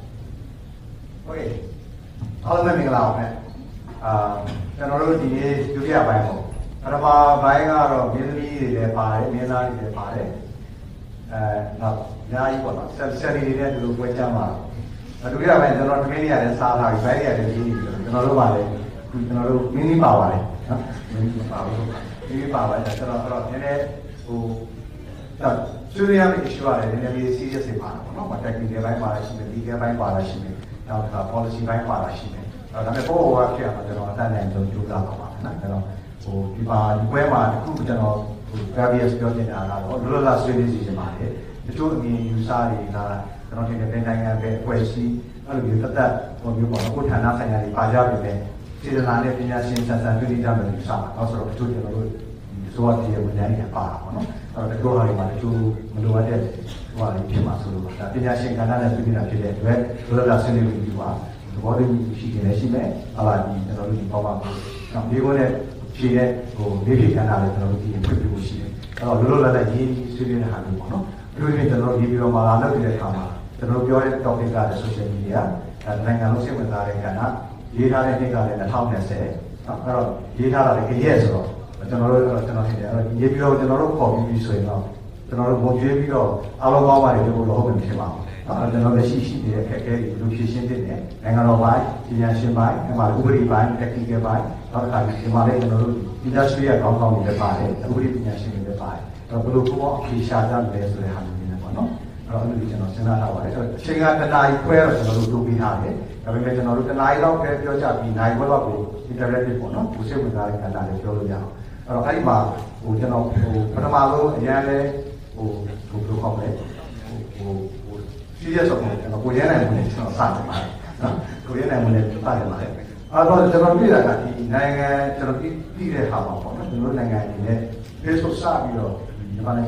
Okay. အားလုံးပဲမင်္ဂလာပါခင်ဗျာကျွန်တော်တို့ဒီနေ့ဒုတိယပိုင်းပေါ့ပထမပိုင်းကတော့မင်းသမီးတွေလည်းပါတယ်မင်းသားတွေလည်းပါတယ်အဲတော့အများကြီးပေါ့နော်ဆက်ဆက်တွေနဲ့ဒီလိုပွဲချမ်းပါဒုတိယပိုင်းကျွန်တော်တမင်းတွေရတယ်စားလာပြီးဘိုင်းတွေရတယ်ရေးနေပြီကျွန်တော်တို့ပါလေကျွန်တော်တို့မင်းကြီးပါပါတယ်နော်မင်းကြီးပါဘူးမင်းကြီးပါပါတယ်ကျွန်တော်အဲ့တော့နည်းနည်းဟိုဆွေးနွေးရမယ့် issue ရတယ်နည်းနည်းလေး serious ဖြစ်ပါတော့ပေါ့နော် technical ဘိုင်းပါလာရှိမယ် legal ဘိုင်းပါလာရှိမယ်နောက်တစ်ခါ policy ဘိုင်းပါလာရှိမယ်အဲ့ဒါပေမဲ့ဘောဘောကဖြစ်အောင်ကျွန်တော်အတန်းနဲ့ကျွန်တော်ကြိုးစားပါပါနော်အဲ့တော့ဟိုဒီမှာဒီပွဲမှာတစ်ခုကျွန်တော်ဟို previous ပြောနေတာကတော့လွတ်လပ်ဆွေးနွေးစီစဉ်ပါတယ်တချို့အမြင်ယူဆတွေကကျွန်တော်ထင်တယ်ပြည်နိုင်ငံပဲအဖွဲ့အစည်းအဲ့လိုမျိုးသက်သက်ဟိုမျိုးပေါ့အခုဌာနဆိုင်ရာတွေပါကြပြီလေစေတနာနဲ့ပညာရှင်ဆက်ဆံတွေ့ကြမယ်လို့ယူဆတာတော့ဆိုတော့တချို့ကျွန်တော်တို့ဆိုတော့ဒီဝန်ထမ်းတွေပါတာပေါ့နော်အဲ့တော့တချို့ဟာတွေမှာတချို့မလိုအပ်တဲ့ဟိုဟာတွေဖြစ်မှာဆိုလို့ဒါပညာရှင်ကဏ္ဍနဲ့ပြည်နေတာဖြစ်တဲ့အတွက်လွတ်လပ်ဆွေးနွေးပြီးပါသဘောတူညီရှိနေရှိမယ်ဟာလာဒီကျွန်တော်တို့ဒီပေါ့ပါနော်ဒီကိုလည်းဖြည့်တဲ့ဟိုဒေဒီကဏ္ဍလည်းကျွန်တော်တို့ဒီဖွင့်ပြလို့ရှိတယ်အဲ့တော့လွတ်လွတ်လပ်လပ်ရေးဆွေးနွေးတဲ့ဟာမျိုးပေါ့နော်ဒီလိုမျိုးကျွန်တော်တို့ဒီပြီးတော့မှာလာလုပ်တဲ့အခါမှာကျွန်တော်တို့ပြောတဲ့ topic ကလည်း social media အဲနိုင်ငံလုံးစိတ်ဝင်စားတဲ့ကဏ္ဍရေးထားတဲ့နှစ်ကလည်း၂၀၂၀အဲ့တော့ရေးထားတာလည်းကြည့်ရဆိုတော့ကျွန်တော်တို့ကျွန်တော်ထင်တယ်အဲ့တော့ရေးပြီးတော့ကျွန်တော်တို့ပေါ်ပြီးပြီဆိုရင်တော့ကျွန်တော်တို့ပုံကျွေးပြီးတော့အားလုံးကောင်းပါတယ်လို့ဟုတ်တယ်ဖြစ်ပါဘူးအဲ့တော့ကျွန်တော်လက်ရှိရှိနေတဲ့အခက်အခဲတွေဘယ်လိုဖြေရှင်းသင့်လဲနိုင်ငံတော်ပိုင်းပညာရှင်ပိုင်းဒီမှာဥပဒေပိုင်း technical ပိုင်းနောက်တစ်ခါဒီမှာလည်းကျွန်တော်တို့ industry ရဲ့ခေါင်းဆောင်တွေလည်းပါတယ်ဥပဒေပညာရှင်တွေလည်းပါတယ်အဲ့တော့ဘယ်လိုပေါ့အဖြေရှာကြမလဲဆိုတဲ့ဟာမျိုးတွေပေါ့နော်အဲ့တော့အဲ့လိုကျွန်တော်စဉ်းစားထားပါတယ်အဲ့တော့အချိန်ကတနားကြီးခွဲတော့ကျွန်တော်တို့လုပ်ပေးထားတယ်ဒါပေမဲ့ကျွန်တော်တို့တနားကြီးတော့ပဲပြောကြပြီးနိုင်ဘက်တော့ကို interactive ပေါ့နော်ကိုစိတ်ဝင်စားတဲ့ကဏ္ဍလေးပြောလို့ရအောင်အဲ့တော့အဲ့ဒီမှာဟိုကျွန်တော်ဟိုပထမဆုံးအရင်လဲဟိုဟိုဘယ်လိုခေါ်မလဲဟိုဟိုစီးရဆုံးကျွန်တော်ကိုရဲနိုင်မှုနဲ့ကျွန်တော်စတယ်ပါတယ်နော်ကိုရဲနိုင်မှုနဲ့စတယ်ပါတယ်အဲ့တော့ကျွန်တော်ပြည်တာကဒီနိုင်ငံကျွန်တော်ပြည်ပြည်တဲ့ဟာပါပေါ့နော်ကျွန်တော်နိုင်ငံအနေနဲ့ Facebook စပြီးတော့ဒီမှာနိုင်ငံ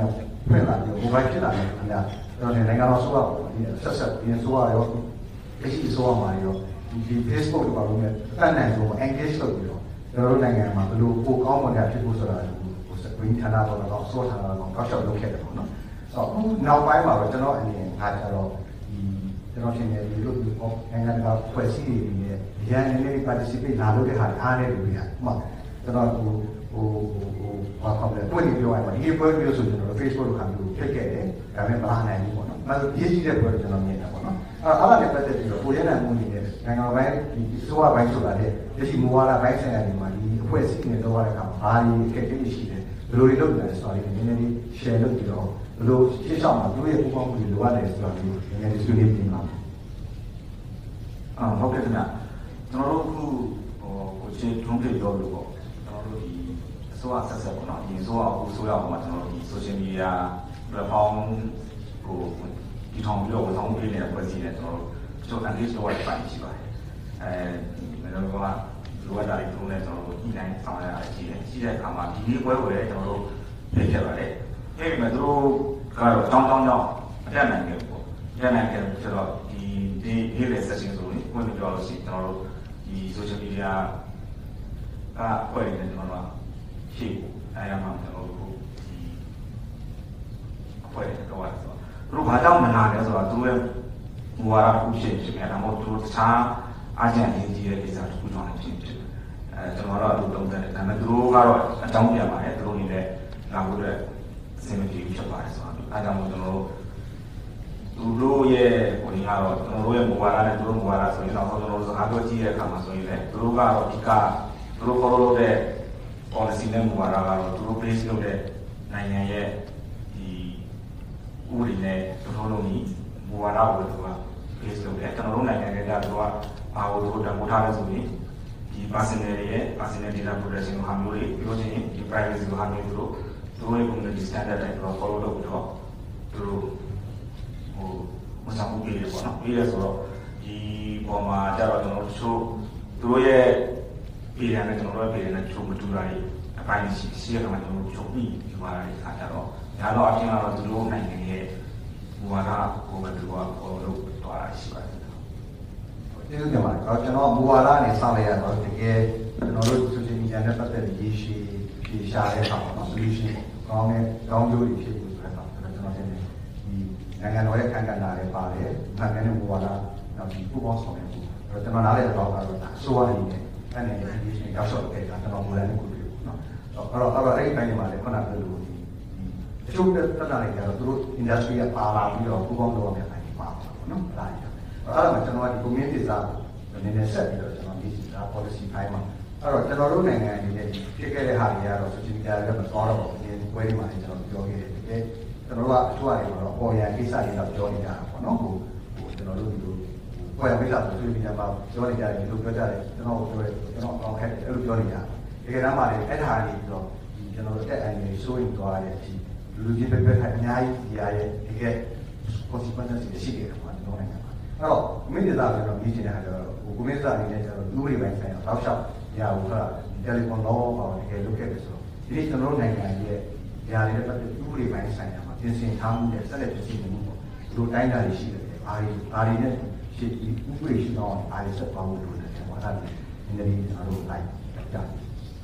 ဖွင့်လာပြီးမိုဘိုင်းဖြစ်လာတယ်ခင်ဗျာကျွန်တော်နိုင်ငံတော်ဆိုတော့ဒီဆက်ဆက်ဒီဆိုရောအရှိဆိုရမှာရောဒီ Facebook တို့ပါလို့နဲ့အတန်းနိုင်ဆုံး engage လုပ်ပြီးတော့ကျွန်တော်တို့နိုင်ငံမှာဘယ်လိုပိုကောင်းမွန်တဲ့ဖြစ်ဖို့ဆိုတာကိုစပရင်းဌာနပေါ်တော့စောဌာနပေါ်ကောက်ချက်လုပ်ခဲ့တယ်ပေါ့နော်ဆိုတော့နောက်ပိုင်းမှာတော့ကျွန်တော်အနေနဲ့ငါကျတော့ဒီကျွန်တော်ထင်တယ်ဒီလိုပေါ့နိုင်ငံတကာဖွဲ့စည်းတွေနဲ့ရန်နေနေ participate လာလို့တဲ့ဟာအားနေလို့ရတယ်ဟုတ်ကျွန်တော်ဟိုဟိုဟိုဘာခေါ်လဲတွင်းနေပြောရမှာဒီပွဲမျိုးဆိုကျွန်တော် Facebook လိုခံလို့ဖြစ်ခဲ့တယ်ဒါပေမဲ့မလာနိုင်ဘူးပေါ့နော်။ဒါဆိုရေးကြည့်တဲ့ပွဲကျွန်တော်မြင်တာပေါ့နော်။အဲ့အားလည်းပတ်သက်ပြီးတော့ကိုရဲနိုင်မှုနေတဲ့နိုင်ငံပိုင်းဒီစိုးရပိုင်းဆိုတာလေဒီရှိမူဝါဒပိုင်းဆိုင်ရာတွေမှာဒီအဖွဲ့အစည်းတွေတော့ရတဲ့အခါမှာဘာတွေအခက်အခဲရှိတယ်ဘယ်လိုတွေလုပ်နေလဲဆိုတာလေးနည်းနည်းလေး share လုပ်ပြီးတော့ဘယ်လိုရှင်းဆောင်မှာတို့ရဲ့ပူးပေါင်းမှုတွေလိုအပ်တယ်ဆိုတာကိုနည်းနည်းလေးဆွေးနွေးပြင်ပါမယ်။အာဟုတ်ကဲ့ခင်ဗျာကျွန်တော်တို့အခုဟိုကိုချင်းထုံးပြပြောလို့ပေါ့ကျွန်တော်တို့ဒီအစိုးရဆက်ဆက်ပေါ့နော်ဒီအစိုးရအခုအစိုးရပေါ်မှာကျွန်တော်တို့ဒီ social media platform ကိုဒီထောင်ပြီးတော့ဝန်ဆောင်ပေးနေတဲ့ဖွဲ့စည်းနေကျွန်တော်တို့ကျွန်တော် engage လုပ်ရတဲ့ပိုင်းရှိပါတယ်အဲကျွန်တော်တို့ကလိုအပ်တာတွေထုံးနေကျွန်တော်တို့ဒီတိုင်းဆောင်ရတာရှိတယ်ရှိတဲ့အခါမှာဒီနေ့ပွဲဝယ်ကျွန်တော်တို့ပြင်ခဲ့ပါတယ်အဲ့ဒီမှာသူတို့ကတော့တောင်းတောင်းတောင်းအတက်နိုင်တယ်ပေါ့အတက်နိုင်တယ်ဆိုတော့ဒီဒီဒီလေ session ဆိုရင်ဝင်ပြောလို့ရှိရင်ကျွန်တော်တို့ဒီ social media ကဖွဲ့နေတယ်ကျွန်တော်တို့ရှိဖို့အဲရမှာကျွန်တော်တို့ဒီအဖွဲ့တွေတော့ဆိုသူတို့ဘာကြောင့်မလာလဲဆိုတော့သူတို့ရဲ့မူဝါဒတစ်ခုဖြစ်ဖြစ်တယ်ဒါမှမဟုတ်သူတို့တခြားအားကျန်ရင်းကြီးတဲ့ကိစ္စတစ်ခုကြောင့်လည်းဖြစ်ဖြစ်တယ်အဲကျွန်တော်တို့အတူတုံးတယ်ဒါပေမဲ့သူတို့ကတော့အကြောင်းပြပါတယ်သူတို့နေတဲ့လာဖို့အတွက်အဆင်မပြေဖြစ်ပါတယ်ဆိုတော့အဲဒါကြောင့်မို့ကျွန်တော်တို့သူတို့ရဲ့ဟိုဒီကတော့ကျွန်တော်တို့ရဲ့မူဝါဒနဲ့သူတို့မူဝါဒဆိုရင်တော့ကျွန်တော်တို့စကားပြောကြည့်တဲ့အခါမှာဆိုရင်လည်းသူတို့ကတော့ဒီကသူတို့ follow လုပ်တဲ့ policy နဲ့မူဝါဒကတော့သူတို့ base လုပ်တဲ့နိုင်ငံရဲ့ဒီဥပဒေနဲ့တော်တော်လုံးကြီးမူဝါဒကိုသူက base လုပ်တယ်ကျွန်တော်တို့နိုင်ငံတွေကသူကဘာလို့သူတို့တမိုးထားလဲဆိုရင်ဒီ personal ရဲ့ personal data protection ကိုဟာမျိုးတွေပြောချင်ဒီ privacy ကိုဟာမျိုးတို့သူတို့ရဲ့ community standard တိုင်းတော့ follow လုပ်ပြီးတော့သူတို့ဟိုမဆောင်ဘူးပြည်ပေါ့နော်ပြည်ရဆိုတော့ဒီပေါ်မှာကြတော့ကျွန်တော်တို့ချို့သူတို့ရဲ့ပြည်ရနဲ့ကျွန်တော်တို့ပြည်ရနဲ့ချို့မတူတာတွေအပိုင်းရှိရှိရမှာကျွန်တော်တို့ချုပ်ပြီးဒီမှာတွေခါကြတော့ညာတော့အပြင်ကတော့သူတို့နိုင်ငံရဲ့ဘဝကကိုယ်ပဲသူကပေါ်လို့သွားတာရှိပါတယ်ကျေးဇူးတင်ပါတယ်ကျွန်တော်ဘဝလာနဲ့ဆောင်းလိုက်ရတော့တကယ်ကျွန်တော်တို့ social media နဲ့ပတ်သက်ပြီးရေးရှိဖြေရှာတဲ့အခါမှာ solution ကောင်းတဲ့ကောင်းကျိုးတွေဖြစ်ဖို့ဆိုတော့ကျွန်တော်တင်တယ်ဒီနိုင်ငံတော်ရဲ့ခံကဏ္ဍတွေပါတယ်။နိုင်ငံရဲ့ဘဝလာနောက်ဒီပူပေါင်းဆောင်ရွက်မှုအဲ့တော့ကျွန်တော်နားလည်တော့ကတော့ဆိုရည်နဲ့အဲ့နဲ့ education ကောက်ချက်တဲ့ကျွန်တော်မူလနဲ့ကိုပြောနော်။အဲ့တော့အဲ့တော့အဲ့ဒီပိုင်းတွေမှာလည်းခုနကပြောလို့ဒီတချို့တက်တာတွေကတော့သူတို့ industry ကပါလာပြီးတော့ပူပေါင်းတော့မယ့်ပိုင်းပါပါနော်။အဲ့ဒါကြီးအဲ့ဒါမှကျွန်တော်ဒီ community စာကိုနည်းနည်းဆက်ပြီးတော့ကျွန်တော်ဒီ policy ပိုင်းမှာအဲ့တော့ကျွန်တော်တို့နိုင်ငံအနေနဲ့ဖြစ်ခဲ့တဲ့ဟာတွေကတော့ social media တွေမှာသွားတော့ဒီပွဲတွေမှာကျွန်တော်ပြောခဲ့တယ်တကယ်ကျွန်တော်တို့ကအထူးအရေးတော့ပေါ်ရန်ကိစ္စတွေတော့ပြောနေကြတာပေါ့နော်ဟိုဟိုကျွန်တော်တို့ဒီလိုပေါ်ရန်ကိစ္စဆိုပြီးတော့ပြောနေကြတယ်ဒီလိုပြောကြတယ်ကျွန်တော်ပြောတယ်ကျွန်တော်အောက်ခက်တယ်အဲ့လိုပြောနေကြတယ်တကယ်တမ်းမှာလည်းအဲ့ဒါတွေပြီးတော့ဒီကျွန်တော်တို့တက်အန်တွေဆိုရင်သွားတဲ့အထိလူကြီးပဲပဲထိုင်အများကြီးဒီရရဲ့တကယ် consequences တွေရှိခဲ့တယ်ပေါ့ကျွန်တော်နိုင်ငံမှာအဲ့တော့မိသားစုကတော့ပြီးချင်တာကတော့ဟိုကိုမင်းစားအနေနဲ့ကျတော့လူတွေပိုင်းဆိုင်အောင်တောက်လျှောက်ရအောင်ဆိုတာတယ်လီဖုန်းတော့ပေါ့တကယ်လုပ်ခဲ့တယ်ဆိုတော့ဒီနေ့ကျွန်တော်တို့နိုင်ငံရဲ့ຢာတွေနဲ့ပတ်သက်ဥပဒေပိုင်းဆိုင်ရာမှာပြင်ဆင်ထားမှုနဲ့ဆက်လက်ပြင်ဆင်မှုပေါ့ဒီလိုတိုင်းတာတွေရှိတယ်။အားတွေအားတွေနဲ့ရှိဒီဥပဒေရှိတော့အားတွေဆက်ပေါင်းလို့လုပ်တယ်။ဘာသာလဲ။ဒီနေ့ကျွန်တော်တို့လိုက်ကြတယ်။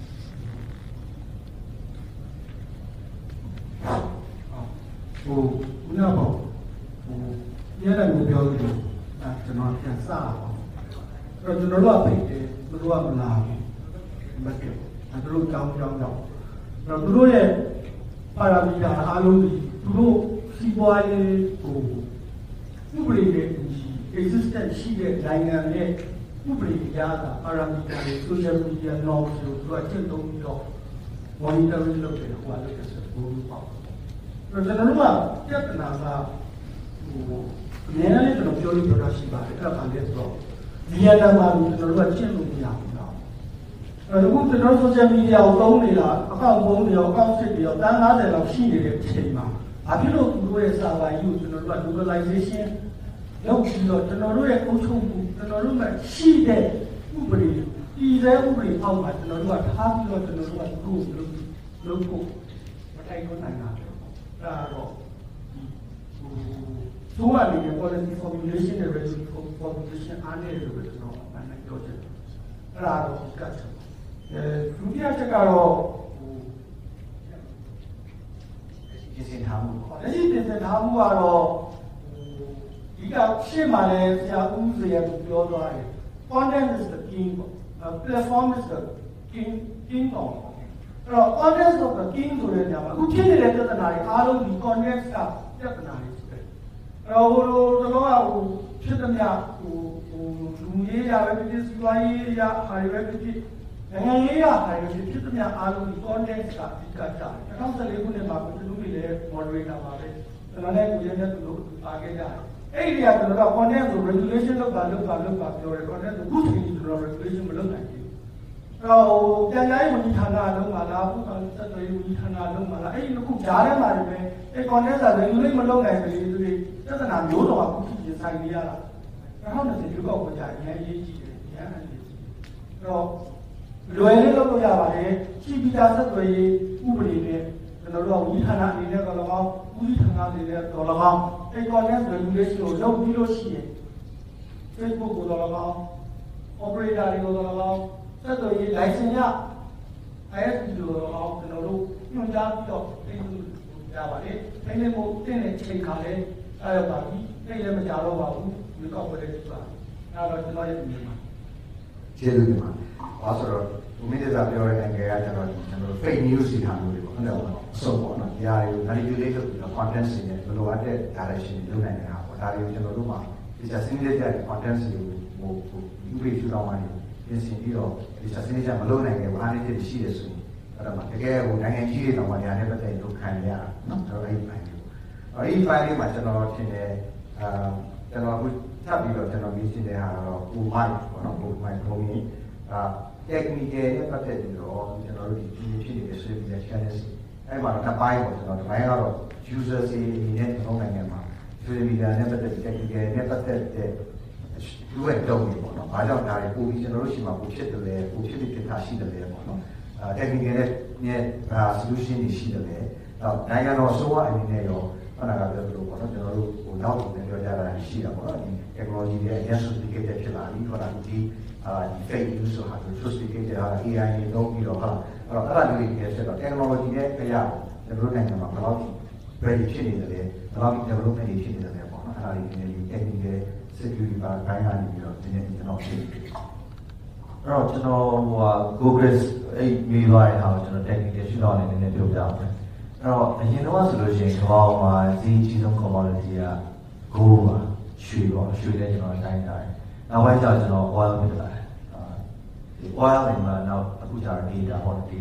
ဟိုဦးနာပေါ့ဟိုရတဲ့မျိုးပြောလို့အဲကျွန်တော်ပြန်စားပါအဲ့တော့ကျွန်တော်တို့ကပြင်တယ်သူတို့ကမလာဘူးမကဲအဲသူတို့ကြောင်းကြောင်းကြောင်းအဲ့တော့သူတို့ရဲ့ပါရမီတာအားလုံးဒီသူတို့စီးပွားရေးဟိုဥပဒေရဲ့ existence ရှိတဲ့နိုင်ငံရဲ့ဥပဒေရတာပါရမီတာတွေ social media norms ကိုသူကကျင့်သုံးပြီးတော့ monitoring လုပ်တယ်ဟိုကလုပ်တယ်ဆိုတော့ဘူးပေါ့အဲ့တော့ကျွန်တော်တို့ကပြဿနာကဟိုအများကြီးကျွန်တော်ပြောလို့ပြောတာရှိပါတယ်အဲ့ဒါဘာလဲဆိုတော့ဒီရတာမှာကျွန်တော်တို့ကကျင့်လို့မရဘူးတော့အဲ့တော့ကျွန်တော် social media ကိုသုံးနေတာအကောင့်ပုံးတွေရောအကောင့်စစ်တွေရောတန်း၅၀လောက်ရှိနေတဲ့အချိန်မှာဘာဖြစ်လို့သူတို့ရဲ့ server ကြီးကိုကျွန်တော်တို့က localization လုပ်ပြီးတော့ကျွန်တော်တို့ရဲ့အုပ်ချုပ်မှုကျွန်တော်တို့မှာရှိတဲ့ဥပဒေဒီတဲ့ဥပဒေအောက်မှာကျွန်တော်တို့ကထားပြီးတော့ကျွန်တော်တို့ကသူ့ကိုလုပ်လုပ်ဖို့မတိုက်တွန်းနိုင်တာပဲတော့ဆိုးရနေတဲ့ policy formulation နဲ့ resolution formulation အားနည်းတယ်လို့ပဲကျွန်တော်အမှန်တမ်းပြောချင်တယ်အဲ့ဒါတော့ဒီကချက်အဲဒုတိယချက်ကတော့ဟိုပြင်ဆင်ထားမှုလက်ရှိပြင်ဆင်ထားမှုကတော့ဒီကရှေ့မှာလည်းဆရာဦးဇေယျပြောသွားတယ် content is the king platform is the king king of အဲ့တော့ content of the king ဆိုတဲ့နေရာမှာအခုဖြစ်နေတဲ့ပြဿနာတွေအားလုံးဒီ content ကပြဿနာတွေဖြစ်တယ်အဲ့တော့ဟိုတော့ဟိုဖြစ်သမျှဟိုဟိုလူရေးရပဲဖြစ်စီးပွားရေးရဟာတွေပဲဖြစ်နိုင်ငံရေးရဟာတွေဖြစ်ဖြစ်သမျှအားလုံးဒီ content ကအဓိကကျတယ်၂၀၁၄ခုနှစ်မှာပြည်သူ့ပြည်လည်း moderator ပါပဲကျွန်တော်လည်းကိုရတဲ့သူတို့ပါခဲ့ကြတယ်အဲ့ဒီကကျွန်တော်က content ကို regulation လုပ်ပါလုပ်ပါလုပ်ပါပြောတယ် content ကိုခုချိန်ကြီးကျွန်တော် regulation မလုပ်နိုင်ဘူးအဲ့တော့ပြန်ကြားရေးဝန်ကြီးဌာနလုံးပါလားဥပဒေသက်သွေးဝန်ကြီးဌာနလုံးပါလားအဲ့ဒီခုကြားထဲမှာလည်းအဲ့ content က regulation မလုပ်နိုင်ဘူးလေသူတွေပြဿနာမျိုးတော်ကခုချိန်ဆိုင်နေရတာ၂၀၂၀ကျောက်ပေါ်ကြအရင်အရေးကြီးတယ်အရင်အရေးကြီးအဲ့တော့လွယ်လေးလုပ်လို့ရပါတယ်ရှိပြီးသားသက်သွေးဥပဒေနဲ့ကျွန်တော်တို့ကဝန်ကြီးဌာနအနေနဲ့ကတော့ဦးစီးဌာနအနေနဲ့တော့၎င်းအဲ့ content regulation ကိုလုပ်ပြီးလို့ရှိရင် Facebook ကိုတော့၎င်း operator တွေကိုတော့၎င်းသက်သွေး license ရ I S P ကိုတော့၎င်းကျွန်တော်တို့ညွှန်ကြားပြီးတော့သိလို့ရပါတယ်။အဲ့ဒီမို့တင်းတဲ့ချိန်ခါလေးအဲ့ရပါပြီ။အဲ့လည်းမကြတော့ပါဘူး။ဒီကောက်ဝယ်တဲ့သူကအဲ့တော့ကျွန်တော်ရဲ့ဒီမှာကျေးဇူးတင်ပါတယ်။ဘာဆိုတော့ဒီမိသားစုပြောတဲ့နိုင်ငံကကျွန်တော်ကျွန်တော် fake news တွေထားလို့ပေါ့နော်။အစုံပေါ့နော်။ဒီဟာတွေကို manipulate လုပ်ပြီးတော့ content တွေနဲ့ဘယ်လိုအပ်တဲ့ direction တွေလုပ်နိုင်နေတာပေါ့။ဒါတွေကိုကျွန်တော်တို့မှာဒီစာစင်းလေးတဲ့ content တွေကိုဟိုဟိုဥပဒေရှုထောင့်ကနေပြင်ဆင်ပြီးတော့ဒီစာစင်းလေးကမလုပ်နိုင်ခဲ့ဘူးအားနည်းချက်ရှိတယ်ဆိုရင်အဲ့ဒါမှတကယ်ဟိုနိုင်ငံကြီးတွေတော့ညာနဲ့ပတ်သက်လို့ခံရတာနော်။အဲ့တော့အဲ့ဒီ file လေးအဲ့ဒီ file လေးမှာကျွန်တော်ထင်တယ်အာကျွန်တော်အခုထပ်ပြီးတော့ကျွန်တော်ပြီးရှင်းတဲ့ဟာတော့ဟို mic ပေါ့နော်ဟို mic ဘုံကြီးအာ technical နဲ့ပတ်သက်ပြီးတော့ကျွန်တော်တို့ဒီဖြစ်နေတဲ့ service channel အဲ့မှာတစ်ပိုင်းပေါ့ကျွန်တော်တစ်ပိုင်းကတော့ user တွေအနေနဲ့ကျွန်တော်နိုင်ငံမှာ social media နဲ့ပတ်သက်တဲ့ technical နဲ့ပတ်သက်တဲ့လူရဲ့တုံးတွေပေါ့နော်။ဘာကြောင့်ဒါတွေပို့ပြီးကျွန်တော်တို့ရှိမှာပို့ဖြစ်တယ်လေပို့ဖြစ်တဲ့ကိစ္စရှိတယ်လေပေါ့နော်။အဲ technical နဲ့နဲ့အာ solution တွေရှိတယ်လေ။တော့နိုင်ငံတော်ဆိုအအနေနဲ့ရောခဏကပြောသလိုပေါ့နော်ကျွန်တော်တို့ဟိုနောက်ပုံနဲ့ပြောကြတာရှိတာပေါ့နော်ဒီ technology တွေအရင် sophisticated ဖြစ်လာပြီဟုတ်လားဒီအာဒီ fake news ဆိုတာ sophisticated ဟာ A I တွေသုံးပြီးတော့ဟုတ်လားအဲ့တော့အဲ့ဒါမျိုးတွေဖြစ်တော့ technology နဲ့အရာကျွန်တော်တို့နိုင်ငံမှာဘယ်လောက် ready ဖြစ်နေတယ်လဲဘယ်လောက် development တွေဖြစ်နေတယ်လဲပေါ့နော်အဲ့ဒါတွေဒီ technical security ဘာကိုင်းကနေပြီးတော့ဒီနေ့ကျွန်တော်ရှင်းပြတယ်အဲ့တော့ကျွန်တော်ဟိုဟာ Google အဲ့မိသွားတဲ့ဟာကိုကျွန်တော် technical ရှုထောင့်အနေနဲ့ပြောပြအောင်အဲ့တော့အရင်တော့ဆိုလို့ရှိရင်ကမ္ဘာမှာဈေးကြီးဆုံး commodity က gold ပါရွှေပေါ့ရွှေလည်းကျွန်တော်တိုင်းထားတယ်နောက်ပိုင်းကျတော့ကျွန်တော် oil ဖြစ်လာတယ်ဒီ oil တွေမှာနောက်အခုကျတော့ data ပေါ့ data ဒီ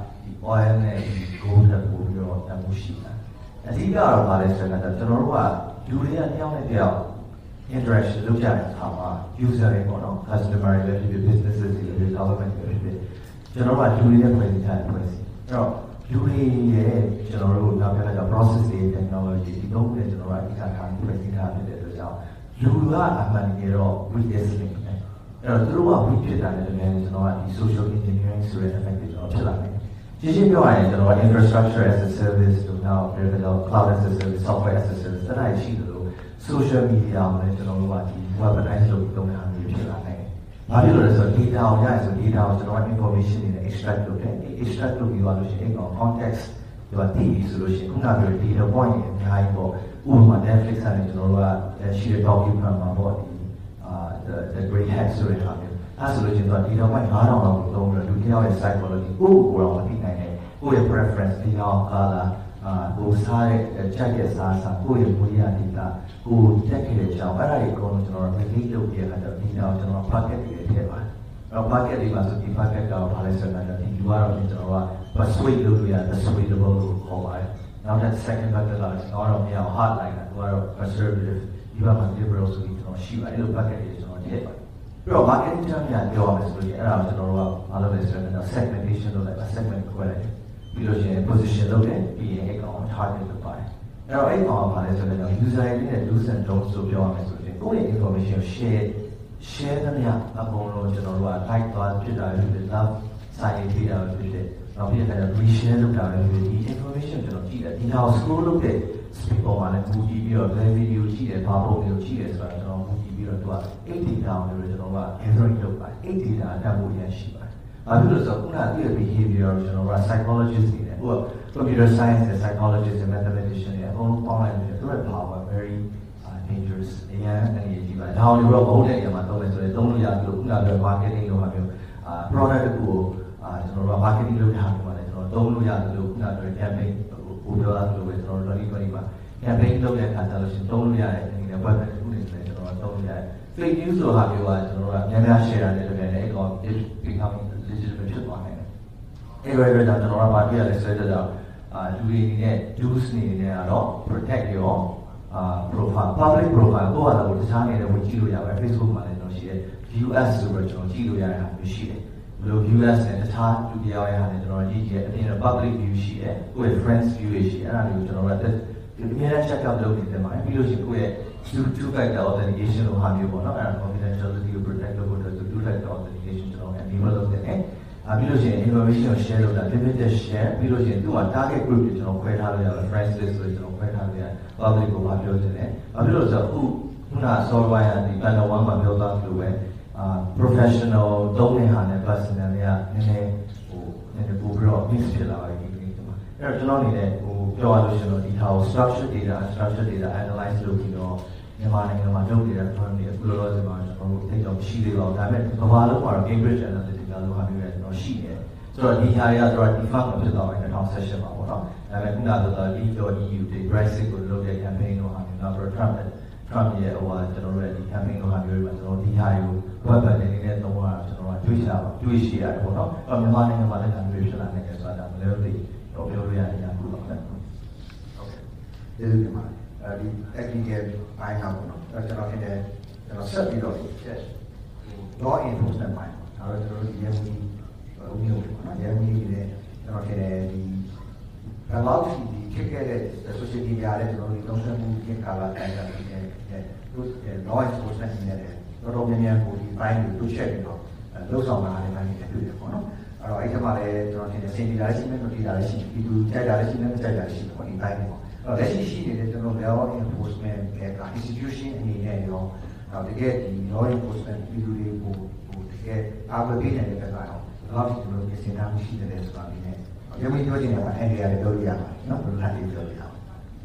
oil နဲ့ဒီ gold တွေပို့ပြီးတော့တန်ဖိုးရှိတာအဓိကတော့ဗာလဲဆိုတော့ကျွန်တော်တို့ကလူတွေကတယောက်နဲ့တယောက် interaction လုပ်ကြတဲ့အခါမှာ user တွေပေါ့နော် customer တွေဖြစ်ဖြစ် businesses တွေဖြစ် government တွေဖြစ်ကျွန်တော်တို့ကလူတွေရဲ့ဖွဲ့စည်းထားတဲ့ဖွဲ့စည်းအဲ့တော့လူတွေရဲ့ကျွန်တော်တို့နောက်ပြလာကြ process တွေ technology ဒီတော့လည်းကျွန်တော်တို့အဓိကထားဖွဲ့စည်းထားဖြစ်တဲ့အတွက်ကြောင့်လူကအမှန်တကယ်တော့ weakness တွေပဲအဲ့တော့သူတို့က weak ဖြစ်တာလည်းလည်းကျွန်တော်ကဒီ social engineering ဆိုတဲ့ effect တွေကျွန်တော်ဖြစ်လာတယ်ရှင်းရှင်းပြောရရင်ကျွန်တော် infrastructure as a service တို့နောက်ပြီးတော့ cloud as a service software as a service အဲ့ဒါရှိတယ်လို့ social media မှာလည်းကျွန်တော်တို့ကဒီ weaponize လုပ်ပြီးသုံးတာမျိုးဖြစ်လာတယ်။ဘာဖြစ်လို့လဲဆိုတော့ data ကိုရရင်ဆို data ကိုကျွန်တော်က information တွေနဲ့ extract လုပ်တယ်။ extract လုပ်ပြီးသွားလို့ရှိရင်အဲ့ကောင် context ဒီမှာတည်ပြီးဆိုလို့ရှိရင်ခုနကပြော data point တွေအများကြီးပေါ့ဥပမာ Netflix ကနေကျွန်တော်တို့ကရှိတဲ့ document မှာပေါ့ဒီအာ the the great hack ဆိုတဲ့ဟာမျိုးအဲ့ဆိုလို့ရှိရင်တော့ data point five thousand လောက်ကိုသုံးပြီးတော့လူတစ်ယောက်ရဲ့ psychology ကိုယ့်ကိုယ်ကိုယ်တော့မသိနိုင်တဲ့ကိုယ့်ရဲ့ preference ဒီအောင်ကာလာအာကိုစားတဲ့ချက်ရဲ့စားစားကိုယ့်ရဲ့မွေးရဒေတာကိုတက်ခဲ့တဲ့အကြောင်းအဲ့ဒါတွေအကုန်လုံးကျွန်တော်တို့ relate လုပ်ပြရတာဒီတော့ကျွန်တော် bucket တွေထည့်ပါတယ်အဲ့တော့ bucket တွေမှာဆိုဒီ bucket ကဘာလဲဆိုတော့ဒီလူကတော့ကျွန်တော်တို့က persuade လုပ်ရတာ persuadable လို့ခေါ်ပါတယ်နောက်တဲ့ second bucket ကတော့ကျွန်တော်တို့မရအောင် hard လိုက်တာသူကတော့ conservative ဒီဘက်မှာ liberal ဆိုပြီးကျွန်တော်ရှိပါတယ်အဲ့လို bucket တွေကျွန်တော်ထည့်ပါတယ်ပြီးတော့ marketing term ညာပြောရမယ်ဆိုရင်အဲ့ဒါကိုကျွန်တော်တို့ကဘာလုပ်လဲဆိုတော့ segmentation လုပ်လိုက်ပါ segment ခွဲလိုက်ပြီးလို့ရှိရင် position လုပ်တယ်ပြီးရင်အဲ့ကောင် target လုပ်ပါတယ်အဲ့တော့အဲ့ကောင်ကဘာလဲဆိုတော့ user တွေနဲ့ do's and don'ts ဆိုပြောရမယ်ဆိုရင်ကိုယ့်ရဲ့ information ကို share share တဲ့နေရာအကုန်လုံးကျွန်တော်တို့က like သွားဖြစ်တာဖြစ်ဖြစ် love စာရေးပေးတာဖြစ်ဖြစ်နောက်ပြီးတဲ့ reshare လုပ်တာလည်းဒီ information ကျွန်တော်ကြည့်တယ်ဒီဟာ scroll လုပ်တဲ့ speed ပေါ်မှာလည်းမူကြည့်ပြီးတော့ video ကြည့်တယ်ဘာပုံမျိုးကြည့်တယ်ဆိုတာကျွန်တော်မူကြည့်ပြီးတော့သူက eight data မျိုးကျွန်တော်က Android လုပ်ပါတယ် eight data အတတ်ဖို့ရရှိပါတယ်။ဘာဖြစ်လို့ဆိုတော့ခုနကသူ့ရဲ့ behavior ကျွန်တော်က psychologist တွေနဲ့ဟို computer science နဲ့ psychologist နဲ့ mathematician တွေအကုန်လုံးပေါင်းလိုက်လို့သူ့ရဲ့ power very dangerous အရင်အနေကြီးပါဒါအောင်လို့တော့ဘုံတဲ့နေရာမှာသုံးမယ်ဆိုရင်သုံးလို့ရပြီလို့ခုနကပြော marketing လုပ်မှာမျိုးအာ product တစ်ခုကိုအာကျွန်တော်တို့ marketing လုပ်တာမျိုးပါတယ်ကျွန်တော်သုံးလို့ရတယ်လို့ခုနကပြော campaign ကိုပြောတာလို့ပဲကျွန်တော်တို့twenty twentyမှာ campaign လုပ်တဲ့အခါကျလို့ရှိရင်သုံးလို့ရတဲ့အနေနဲ့ web တစ်ခုနေဆိုရင်ကျွန်တော်တို့သုံးလို့ရတယ် fake news ဆိုတာမျိုးကကျွန်တော်တို့ကများများ share ရတယ်တကယ်လည်းအဲ့ကောင် become legitimate ဖြစ်သွားနိုင်တယ်အဲ့လိုပဲကျွန်တော်တို့ကဘာပြရလဲဆိုတော့အာလူတွေအနေနဲ့ use နေနေကတော့ protect your uh profile public profile ကိုဟာတော့တခြားနေလည်းဝင်ကြည့်လို့ရပါတယ် Facebook မှာလည်းကျွန်တော်ရှိတယ် view as ဆိုတော့ကျွန်တော်ကြည့်လို့ရတဲ့ဟာမျိုးရှိတယ်ဘယ်လို view as နဲ့တခြားလူတရားရတဲ့ကျွန်တော်ကြည့်ကြည့်အပြင် public view ရှိတယ်ကိုယ့်ရဲ့ friends view ရှိတယ်အဲ့ဒါတွေကိုကျွန်တော်တို့ဒီအများကြီး check out လုပ်နေတယ်မှာပြီးလို့ရှိရင်ကိုယ့်ရဲ့ two factor authentication လို့ဟာမျိုးပေါ့နော်အဲ့ဒါ confidentiality ကို protect လုပ်ဖို့အတွက် two factor authentication ကျွန်တော် enable လုပ်တယ်အပြီးလို့ရှိရင် information ကို share လုပ်တာ limited share ပြီးလို့ရှိရင်သူ့မှာ target group တွေကျွန်တော်ခွဲထားလို့ရတယ် friends list ဆိုကျွန်တော်ခွဲထားလို့ရတယ် public ကိုပါပြောချင်တယ်။ဘာဖြစ်လို့လဲဆိုတော့အခုခုန software ကဒီ panel one မှာပြောသွားသလိုပဲအာ professional သုံးတဲ့ဟာနဲ့ personal တွေကနည်းနည်းဟိုနည်းနည်းပိုပြီးတော့ mix ဖြစ်လာပါတယ်ဒီနေ့ဒီမှာ။အဲ့တော့ကျွန်တော်အနေနဲ့ဟိုပြောရလို့ရှိရင်တော့ဒီဟာကို structured data structured data analyze လုပ်ပြီးတော့မြန်မာနိုင်ငံမှာလုပ်နေတဲ့ firm တွေအခုလောလောဆယ်မှာကျွန်တော်တို့သိတော့ရှိသေးပါဘူး။ဒါပေမဲ့ဘာမှလုံးမှာတော့ Cambridge Analytica လို့ဟာမျိုးတွေကျွန်တော်ရှိနေတယ်။ဆိုတော့ဒီဟာတွေကတော့ default ဖြစ်သွားတယ်twenty sevenမှာပေါ့နော်။ဒါပေမဲ့ခုနကတော့ leave.eu တွေ Brexit ကိုလုပ်တဲ့ campaign တော့ဟာမျိုးနောက်တော့ Trump Trump ရဲ့ဟိုဟာကျွန်တော်တို့ရဲ့ဒီ campaign တော့ဟာမျိုးတွေမှာကျွန်တော်ဒီဟာတွေကို web နဲ့နေတဲ့သုံးရတာကျွန်တော်ကတွေးချတာတွေးရှိရတယ်ပေါ့နော်။အဲ့မြန်မာနိုင်ငံမှာလည်းဒါမျိုးဖြစ်လာနေတယ်ဆိုတာမလို့သိတော့ပြောလို့ရတဲ့အရာမျိုးပါပဲ။ဟုတ်ကဲ့။ဒီလိုမှာအဲဒီ technical ဘိုင်းအောင်ပေါ့နော်။အဲ့ကျွန်တော်ဖြစ်တယ်ကျွန်တော်ဆက်ပြီးတော့ law enforcement ဘိုင်းဒါတော့ကျွန်တော်တို့ဒီရဲ့ဦးဦးမျိုးပေါ့နော်။ရဲ့ဦးကြီးလည်းကျွန်တော်ဖြစ်တယ်ဒီဘယ်လောက်ဒီခေတ်ကတဲ့ social media နဲ့ကျွန်တော်တို့သုံးသပ်မှုကိကာလာတိုင်းတာဒီနဲ့တို့ law enforcement နဲ့တော့တော်များများကိုဒီဘိုင်းကိုတို့ချက်ပြီးတော့လှုပ်ဆောင်လာတဲ့ဘိုင်းတွေတွေ့တယ်ပေါ့နော်။အဲ့တော့အဲ့ဒီမှာလည်းကျွန်တော်ထင်တယ်စင်တီလာရှိမယ်မတီလာရှိဒီလိုကြိုက်တာလည်းရှိမယ်မကြိုက်တာလည်းရှိတယ်ပေါ့ဒီဘိုင်းတွေပေါ့။အဲ့တော့လက်ရှိရှိနေတဲ့ကျွန်တော် law enforcement က institution အနေနဲ့ရောတော့တကယ်ဒီ law enforcement ပြည်သူတွေကိုဟိုတကယ်အားပေးနေတဲ့ဘက်ကတော့ဘယ်လောက်ကျွန်တော်ပြင်ဆင်ထားမှုရှိတယ်ဆိုတာဒီနဲ့ရုံးမပြောချင်တာကအန်ဒီယာလည်းပြောလို့ရပါတယ်နော်ဘယ်လိုလဲပြောလို့ရအောင်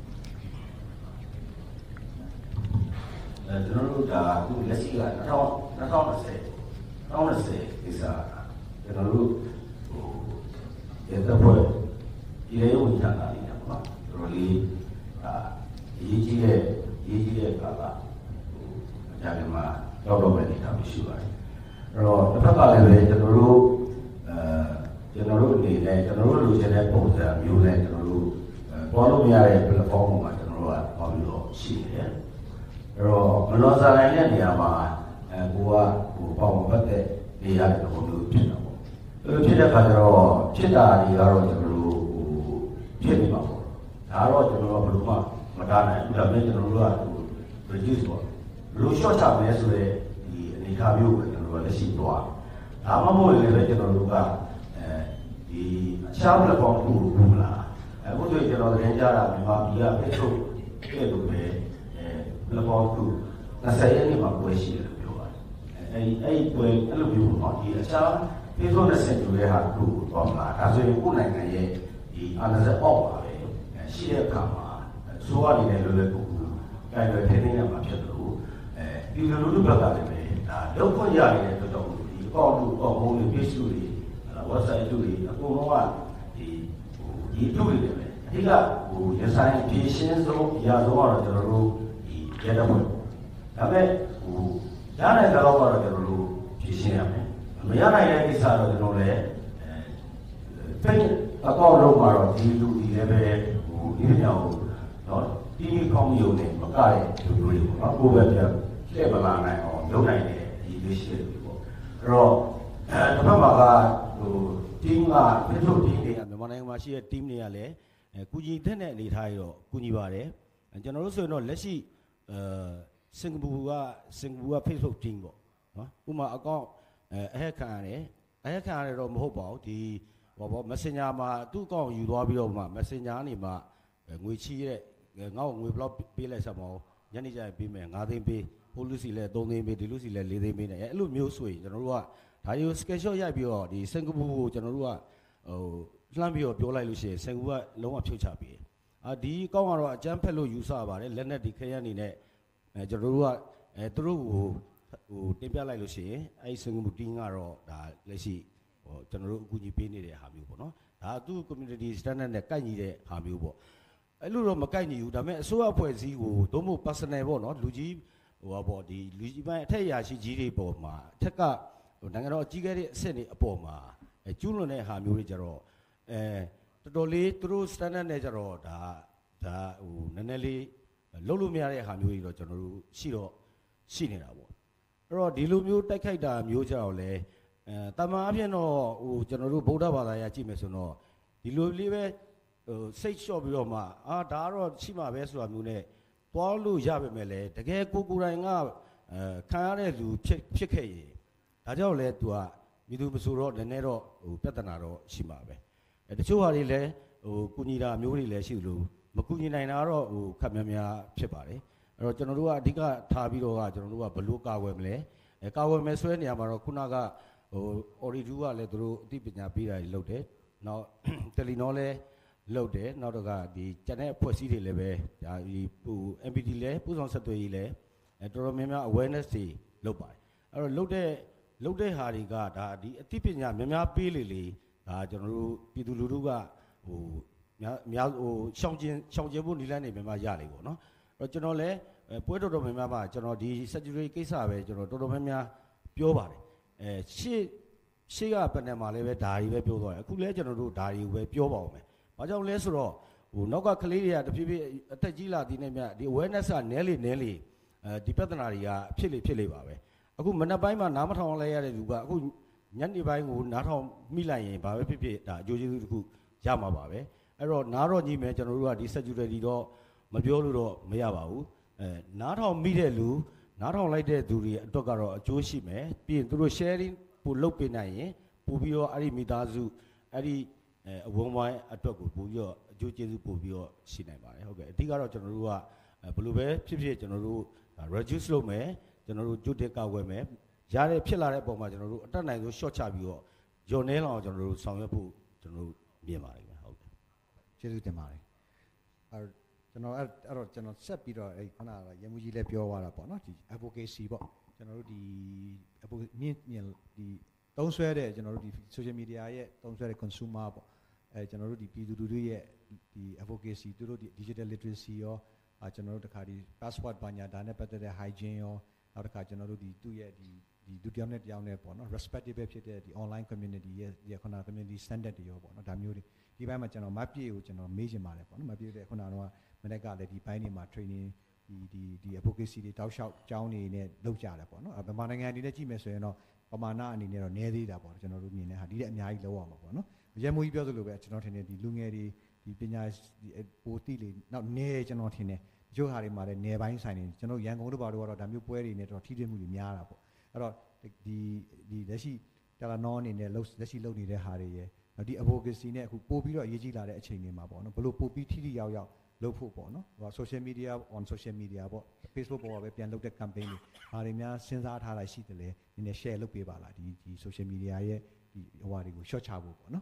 အဲကျွန်တော်တို့ကအခုလက်ရှိကtwenty twenty twentyကိစ္စကျွန်တော်တို့ဟိုရတဲ့ဘက်ဒီလေးဝင်ချတာလေးပေါ့နော်တို့လေးအာရေးကြီးတဲ့ရေးကြီးတဲ့ကာလဟိုအကြမ်းမှာတော့တော့ပဲနေတာမရှိပါဘူးအဲ့တော့တစ်ဖက်ကလည်းပဲကျွန်တော်တို့အဲကျွန်တော်တို့အနေနဲ့ကျွန်တော်တို့လိုချင်တဲ့ပုံစံမျိုးနဲ့ကျွန်တော်တို့ပေါ်လို့မရတဲ့ platform ပေါ်မှာကျွန်တော်တို့ကပေါ်ပြီးတော့ရှိနေတယ်အဲ့တော့မလွန်ဆန်နိုင်တဲ့နေရာမှာအဲကိုကဟိုပေါင်ပတ်တဲ့နေရာတွေဘုံလို့ဖြစ်တာပေါ့အဲ့လိုဖြစ်တဲ့အခါကျတော့ဖြစ်တာတွေကတော့ကျွန်တော်တို့ဟိုဖြစ်နေပါပေါ့ဒါတော့ကျွန်တော်တို့ဘယ်လိုမှမတားနိုင်ဘူးဒါပေမဲ့ကျွန်တော်တို့ကဟို reduce ပေါ့လို short ချမယ်ဆိုတဲ့ဒီအနေအထားမျိုးကိုကျွန်တော်တို့လက်ရှိသွားဒါမှမဟုတ်လည်းပဲကျွန်တော်တို့ကအဲဒီအခြား platform ကိုဘူးမလားအခုဆိုကျွန်တော်တင်ကြတာမြန်မာပြည်က Facebook တဲ့လိုပဲအဲ platform ကိုtwentyရက်နေ့မှာပွဲရှိတယ်လို့ပြောပါတယ်အဲဒီအဲဒီပွဲအဲ့လိုမျိုးပေါ့ဒီအခြား Facebook နဲ့ဆက်တူတဲ့ဟာကိုပေါ့မလားဒါဆိုရင်ကိုယ်နိုင်ငံရဲ့ဒီအာဏာစက်အောက်ပါပဲရှိတဲ့အခါမှာဆိုရနေတဲ့လိုလေကိုကိုင်တွယ်ထိန်းသိမ်းရမှာဖြစ်တယ်လို့အဲဒီလိုလိုဘက်ကလည်းပဲဒါလောက်ခွင့်ရနေတဲ့တော်တော်ဒီအကောင့်တို့အကောင့်ဘုံတွေ Facebook တွေwebsite တွေအကုန်လုံးကဒီဟိုဒီတူတွေပဲအဓိကဟိုရဆိုင်ဖြည့်ရှင်းဆုံးအရာဆုံးကတော့ကျွန်တော်တို့ဒီရဲတပ်ဖွဲ့ဒါပေမဲ့ဟိုရနိုင်တဲ့တော့ကတော့ကျွန်တော်တို့ဖြည့်ရှင်းရမယ်မရနိုင်တဲ့ကိစ္စတော့ကျွန်တော်လည်းအဲဖိတ်အကောင့်လုံးမှာတော့ဒီလူဒီလည်းပဲဟိုဒီညောင်နော်တီဗီကောင်းမျိုးနဲ့မကတဲ့လူတွေပေါ့နော်ကိုယ်ပဲပြည့်ပလာနိုင်အောင်လုပ်နိုင်တဲ့အရေးကြီးရှိတယ်ပေါ့အဲ့တော့အဲတစ်ဖက်မှာကဟို team က Facebook team တွေကမြန်မာနိုင်ငံမှာရှိတဲ့ team တွေကလည်းအဲကုညီတဲ့တဲ့အနေထားရတော့ကုညီပါတယ်ကျွန်တော်တို့ဆိုရင်တော့လက်ရှိအဲစင်ကာပူကစင်ကာပူက Facebook team ပေါ့နော်ဥပမာအကောင့်အဲအဟက်ခံရတယ်အဟက်ခံရတယ်တော့မဟုတ်ပါဘူးဒီဘောဘော messenger မှာသူ့အကောင့်ယူသွားပြီးတော့မှ messenger နေမှာငွေချီးရဲ့ငါ့ကိုငွေဘလောက်ပေးလိုက်ဆက်မအောင်ညနေကျရင်ပေးမယ်၅သိန်းပေးဟိုလူစီလဲ၃သိန်းပေးဒီလူစီလဲ၄သိန်းပေးနေအဲ့လိုမျိုးဆိုရင်ကျွန်တော်တို့ကဒါတွေကို screenshot ရိုက်ပြီးတော့ဒီစင်ကာပူကိုကျွန်တော်တို့ကဟိုလှမ်းပြီးတော့ပြောလိုက်လို့ရှိရင်စင်ကာပူကလုံးဝဖြုတ်ချပြီးအာဒီအကောင့်ကတော့အကျန်းဖက်လို့ယူဆပါတယ်လက်နဲ့ဒီခရက်အနေနဲ့အဲကျွန်တော်တို့ကအဲသူတို့ကိုဟိုတင်ပြလိုက်လို့ရှိရင်အဲ့စင်ကာပူတင်းကတော့ဒါလက်ရှိဟိုကျွန်တော်တို့အကူအညီပေးနေတဲ့ဟာမျိုးပေါ့နော်ဒါသူ့ community standard နဲ့ကိုက်ညီတဲ့ဟာမျိုးပေါ့အဲ့လိုတော့မကိုက်ညီဘူးဒါပေမဲ့အစိုးရအဖွဲ့အစည်းကိုသို့မဟုတ် personal ပေါ့နော်လူကြီးဟိုပေါ့ဒီလူကြီးပိုင်းအထက်ရာရှိကြီးတွေပေါ်မှာအထက်ကဟိုနိုင်ငံတော်အကြီးအကဲတွေအဆင့်တွေအပေါ်မှာအဲကျူးလွန်တဲ့ဟာမျိုးတွေကြတော့အဲတော်တော်လေးသူတို့ standard နဲ့ကြတော့ဒါဒါဟိုနည်းနည်းလေးလုံးလို့မရတဲ့ဟာမျိုးတွေတော့ကျွန်တော်တို့ရှိတော့ရှိနေတာပေါ့အဲ့တော့ဒီလိုမျိုးတိုက်ခိုက်တာမျိုးကြတော့လေအဲတမန်အဖြစ်တော့ဟိုကျွန်တော်တို့ဗုဒ္ဓဘာသာရကြည့်မယ်ဆိုတော့ဒီလိုလေးပဲဟိုစိတ်လျှော့ပြီးတော့မှအာဒါကတော့ရှိမှာပဲဆိုတာမျိုးနဲ့တွားလို့ရပါမယ်လေတကယ်ကိုကိုယ်တိုင်ကအဲခံရတဲ့လူဖြစ်ဖြစ်ခဲ့ရင်ဒါကြောင့်လဲ तू ကမိသူမဆိုတော့နည်းနည်းတော့ဟိုပြဿနာတော့ရှိမှာပဲအဲတချို့ဟာတွေလည်းဟိုကုညီတာမျိုးတွေလည်းရှိလို့မကုညီနိုင်တာတော့ဟိုခက်များများဖြစ်ပါတယ်အဲ့တော့ကျွန်တော်တို့ကအဓိကထားပြီးတော့ကကျွန်တော်တို့ကဘလို့ကာဝယ်မလဲအဲကာဝယ်မယ်ဆိုတဲ့နေရာမှာတော့ခုနကဟို Auditu ကလည်းသူတို့အသိပညာပေးတာတွေလုပ်တယ်နောက် Telenor လည်းလုပ်တယ်နောက်တော့ကဒီကျန်တဲ့အဖွဲ့အစည်းတွေလည်းပဲဒါဒီဟို M P T လည်းပူဆောင်ဆက်သွယ်ရေးလည်းအဲတော်တော်များများ awareness တွေလုပ်ပါတယ်အဲ့တော့လုပ်တဲ့လုပ်တဲ့ဟာတွေကဒါဒီအသိပညာများများပေးလေလေဒါကျွန်တော်တို့ပြည်သူလူထုကဟိုများများဟိုရှောင်ကျင်ရှောင်ကျင်ဖို့နည်းလမ်းတွေများများရလေပေါ့နော်အဲ့တော့ကျွန်တော်လည်းပွဲတော်တော်များများမှာကျွန်တော်ဒီ security ကိစ္စပဲကျွန်တော်တော်တော်များများပြောပါတယ်အဲရှေ့ရှေ့ကပနံမှာလည်းပဲဓာရီပဲပြောသွားတယ်အခုလည်းကျွန်တော်တို့ဓာရီကိုပဲပြောပါအောင်မယ်ဘာကြောင့်လဲဆိုတော့ဟိုနောက်ကကလေးတွေကတဖြည်းဖြည်းအသက်ကြီးလာသည်နဲ့မြဒီ awareness ကနဲလေနဲလေအဲဒီပြဿနာတွေကဖြစ်လေဖြစ်လေပါပဲအခုမနက်ပိုင်းမှာနားမထောင်လိုက်ရတဲ့လူကအခုညနေပိုင်းကိုနားထောင်မိလိုက်ရင်ဘာပဲဖြစ်ဖြစ်ဒါအကျိုးကျေးဇူးတစ်ခုရမှာပါပဲအဲ့တော့နားတော့ညီမယ်ကျွန်တော်တို့ကဒီ security တော့မပြောလို့တော့မရပါဘူးအဲနားထောင်မိတဲ့လူနားထောင်လိုက်တဲ့သူတွေအတွက်ကတော့အကျိုးရှိမယ်ပြီးရင်သူတို့ sharing ပို့လုပ်ပေးနိုင်ရင်ပို့ပြီးတော့အဲ့ဒီမိသားစုအဲ့ဒီအဲအဝန်းဝိုင်းအတွက်ကိုပို့ပြီးတော့အကျိုးကျေးဇူးပို့ပြီးတော့ရှိနိုင်ပါတယ်ဟုတ်ကဲ့အဓိကတော့ကျွန်တော်တို့ကဘယ်လိုပဲဖြစ်ဖြစ်ကျွန်တော်တို့ reduce လုပ်မယ်ကျွန်တော်တို့ကြိုတင်ကာကွယ်မယ်ရတဲ့ဖြစ်လာတဲ့အပေါ်မှာကျွန်တော်တို့အတက်နိုင်ဆုံး short ချပြီးတော့ညွန်နေလောက်ကျွန်တော်တို့ဆောင်ရွက်ဖို့ကျွန်တော်တို့မြင်ပါတယ်ခင်ဗျဟုတ်ကဲ့ကျေးဇူးတင်ပါတယ်အဲကျွန်တော်အဲ့အဲ့တော့ကျွန်တော်ဆက်ပြီးတော့အဲ့ခုနကရမှုကြီးလည်းပြောသွားတာပေါ့နော်ဒီ advocacy ပေါ့ကျွန်တော်တို့ဒီ မြင့်မြင့်ဒီသုံးဆွဲတဲ့ကျွန်တော်တို့ဒီ social media ရဲ့သုံးဆွဲတဲ့ consumer ပေါ့အဲကျွန်တော်တို့ဒီပြည်သူလူထုရဲ့ဒီ advocacy သူတို့ဒီ digital literacy ရောအဲကျွန်တော်တို့တခါဒီ password ဘာညာဒါနဲ့ပတ်သက်တဲ့ hygiene ရောနောက်တစ်ခါကျွန်တော်တို့ဒီသူ့ရဲ့ဒီဒီဒုတိယနဲ့တယောက်နဲ့ပေါ့နော် respectable ဖြစ်တဲ့ဒီ online community ရဲ့ဒီခုန community standard တွေရောပေါ့နော်ဒါမျိုးတွေဒီဘက်မှာကျွန်တော်မပြည့်ကိုကျွန်တော်မေးချင်ပါတယ်ပေါ့နော်မပြည့်တဲ့ခုနကတော့မနေ့ကလည်းဒီဘိုင်းတွေမှာ training ဒီဒီဒီ advocacy တွေတောက်လျှောက်အကြောင်းနေနဲ့လုပ်ကြတယ်ပေါ့နော်ဗမာနိုင်ငံအနေနဲ့ကြည့်မယ်ဆိုရင်တော့ပမာဏအနေနဲ့တော့နည်းသေးတာပေါ့ကျွန်တော်တို့မြင်တဲ့ဟာဒီတဲ့အများကြီးလောက်ရမှာပေါ့နော်ရဲမိုးကြီးပြောသလိုပဲကျွန်တော်ထင်တယ်ဒီလူငယ်တွေဒီပညာဒီပိုတိလေနောက်နည်းကျွန်တော်ထင်တယ်ရုပ်ဟာတွေမှာလည်းနယ်ပိုင်းဆိုင်နေကျွန်တော်ရန်ကုန်တို့ဘာတို့ကတော့ဒါမျိုးပွဲတွေနဲ့တော့ထိတွေ့မှုတွေများတာပေါ့အဲ့တော့ဒီဒီလက်ရှိတယ်လီနောအနေနဲ့လက်ရှိလုပ်နေတဲ့ဟာတွေရယ်ဒီ advocacy နဲ့အခုပို့ပြီးတော့အရေးကြီးလာတဲ့အချိန်တွေမှာပေါ့နော်ဘလို့ပို့ပြီးထိထိရောက်ရောက်လုပ်ဖို့ပေါ့နော်ဟို social media on social media ပေါ့ Facebook ပေါ်မှာပဲပြန်လုပ်တဲ့ campaign တွေဘာတွေများစဉ်းစားထားတာရှိတယ်လဲနည်းနည်း share လုပ်ပေးပါလားဒီဒီ social media ရဲ့ဒီဟိုဟာတွေကို short ချဖို့ပေါ့နော်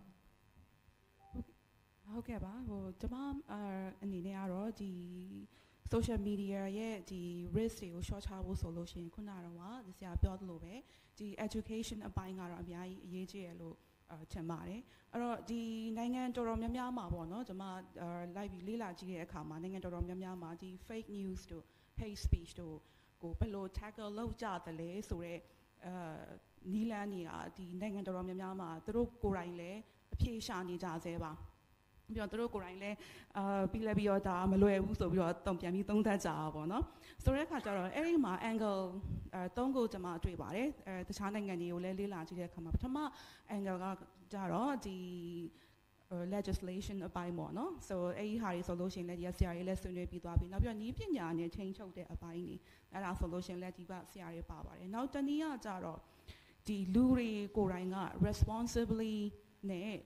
ဟုတ်ကဲ့ပါဟိုကျွန်မအနေနဲ့ကတော့ဒီ social media ရဲ့ဒီ risk တွေကို short ချဖို့ဆိုလို့ရှိရင်ခုနကတော့ဆရာပြောသလိုပဲဒီ education အပိုင်းကတော့အများကြီးအရေးကြီးရလို့အထင်ပါတယ်အဲ့တော့ဒီနိုင်ငံတော်တော်များများမှာပေါ့နော်ကျွန်မလိုက်ပြီးလေ့လာကြည့်တဲ့အခါမှာနိုင်ငံတော်တော်များများမှာဒီ fake news တို့ hate speech တို့ကိုဘယ်လို tackle လုပ်ကြတယ်လဲဆိုတော့အဲနီလန်နေတာဒီနိုင်ငံတော်တော်များများမှာသူတို့ကိုယ်တိုင်လည်းအပြေရှာနေကြဆဲပါပြီးတော့သူတို့ကိုယ်တိုင်လည်းအာပြီးလည်းပြီးတော့ဒါမလွယ်ဘူးဆိုပြီးတော့တုံပြန်ပြီးသုံးသပ်ကြတာပေါ့နော်ဆိုတဲ့အခါကျတော့အဲ့ဒီမှာ angle အဲသုံးခုကျွန်မတွေ့ပါတယ်အဲတခြားနိုင်ငံတွေကိုလည်းလေ့လာကြည့်တဲ့အခါမှာပထမ angle ကကြတော့ဒီ legislation အပိုင်းပေါ့နော်ဆိုအဲ့ဒီဟာတွေဆိုလို့ရှိရင်လည်းဒီဆရာတွေလည်းဆွေးနွေးပြီးသွားပြီနောက်ပြီးတော့ဤပညာနဲ့ချိန်ချုပ်တဲ့အပိုင်းတွေအဲ့ဒါဆိုလို့ရှိရင်လည်းဒီကဆရာတွေပါပါတယ်နောက်တနည်းကကြတော့ဒီလူတွေကိုယ်တိုင်က responsibly နဲ့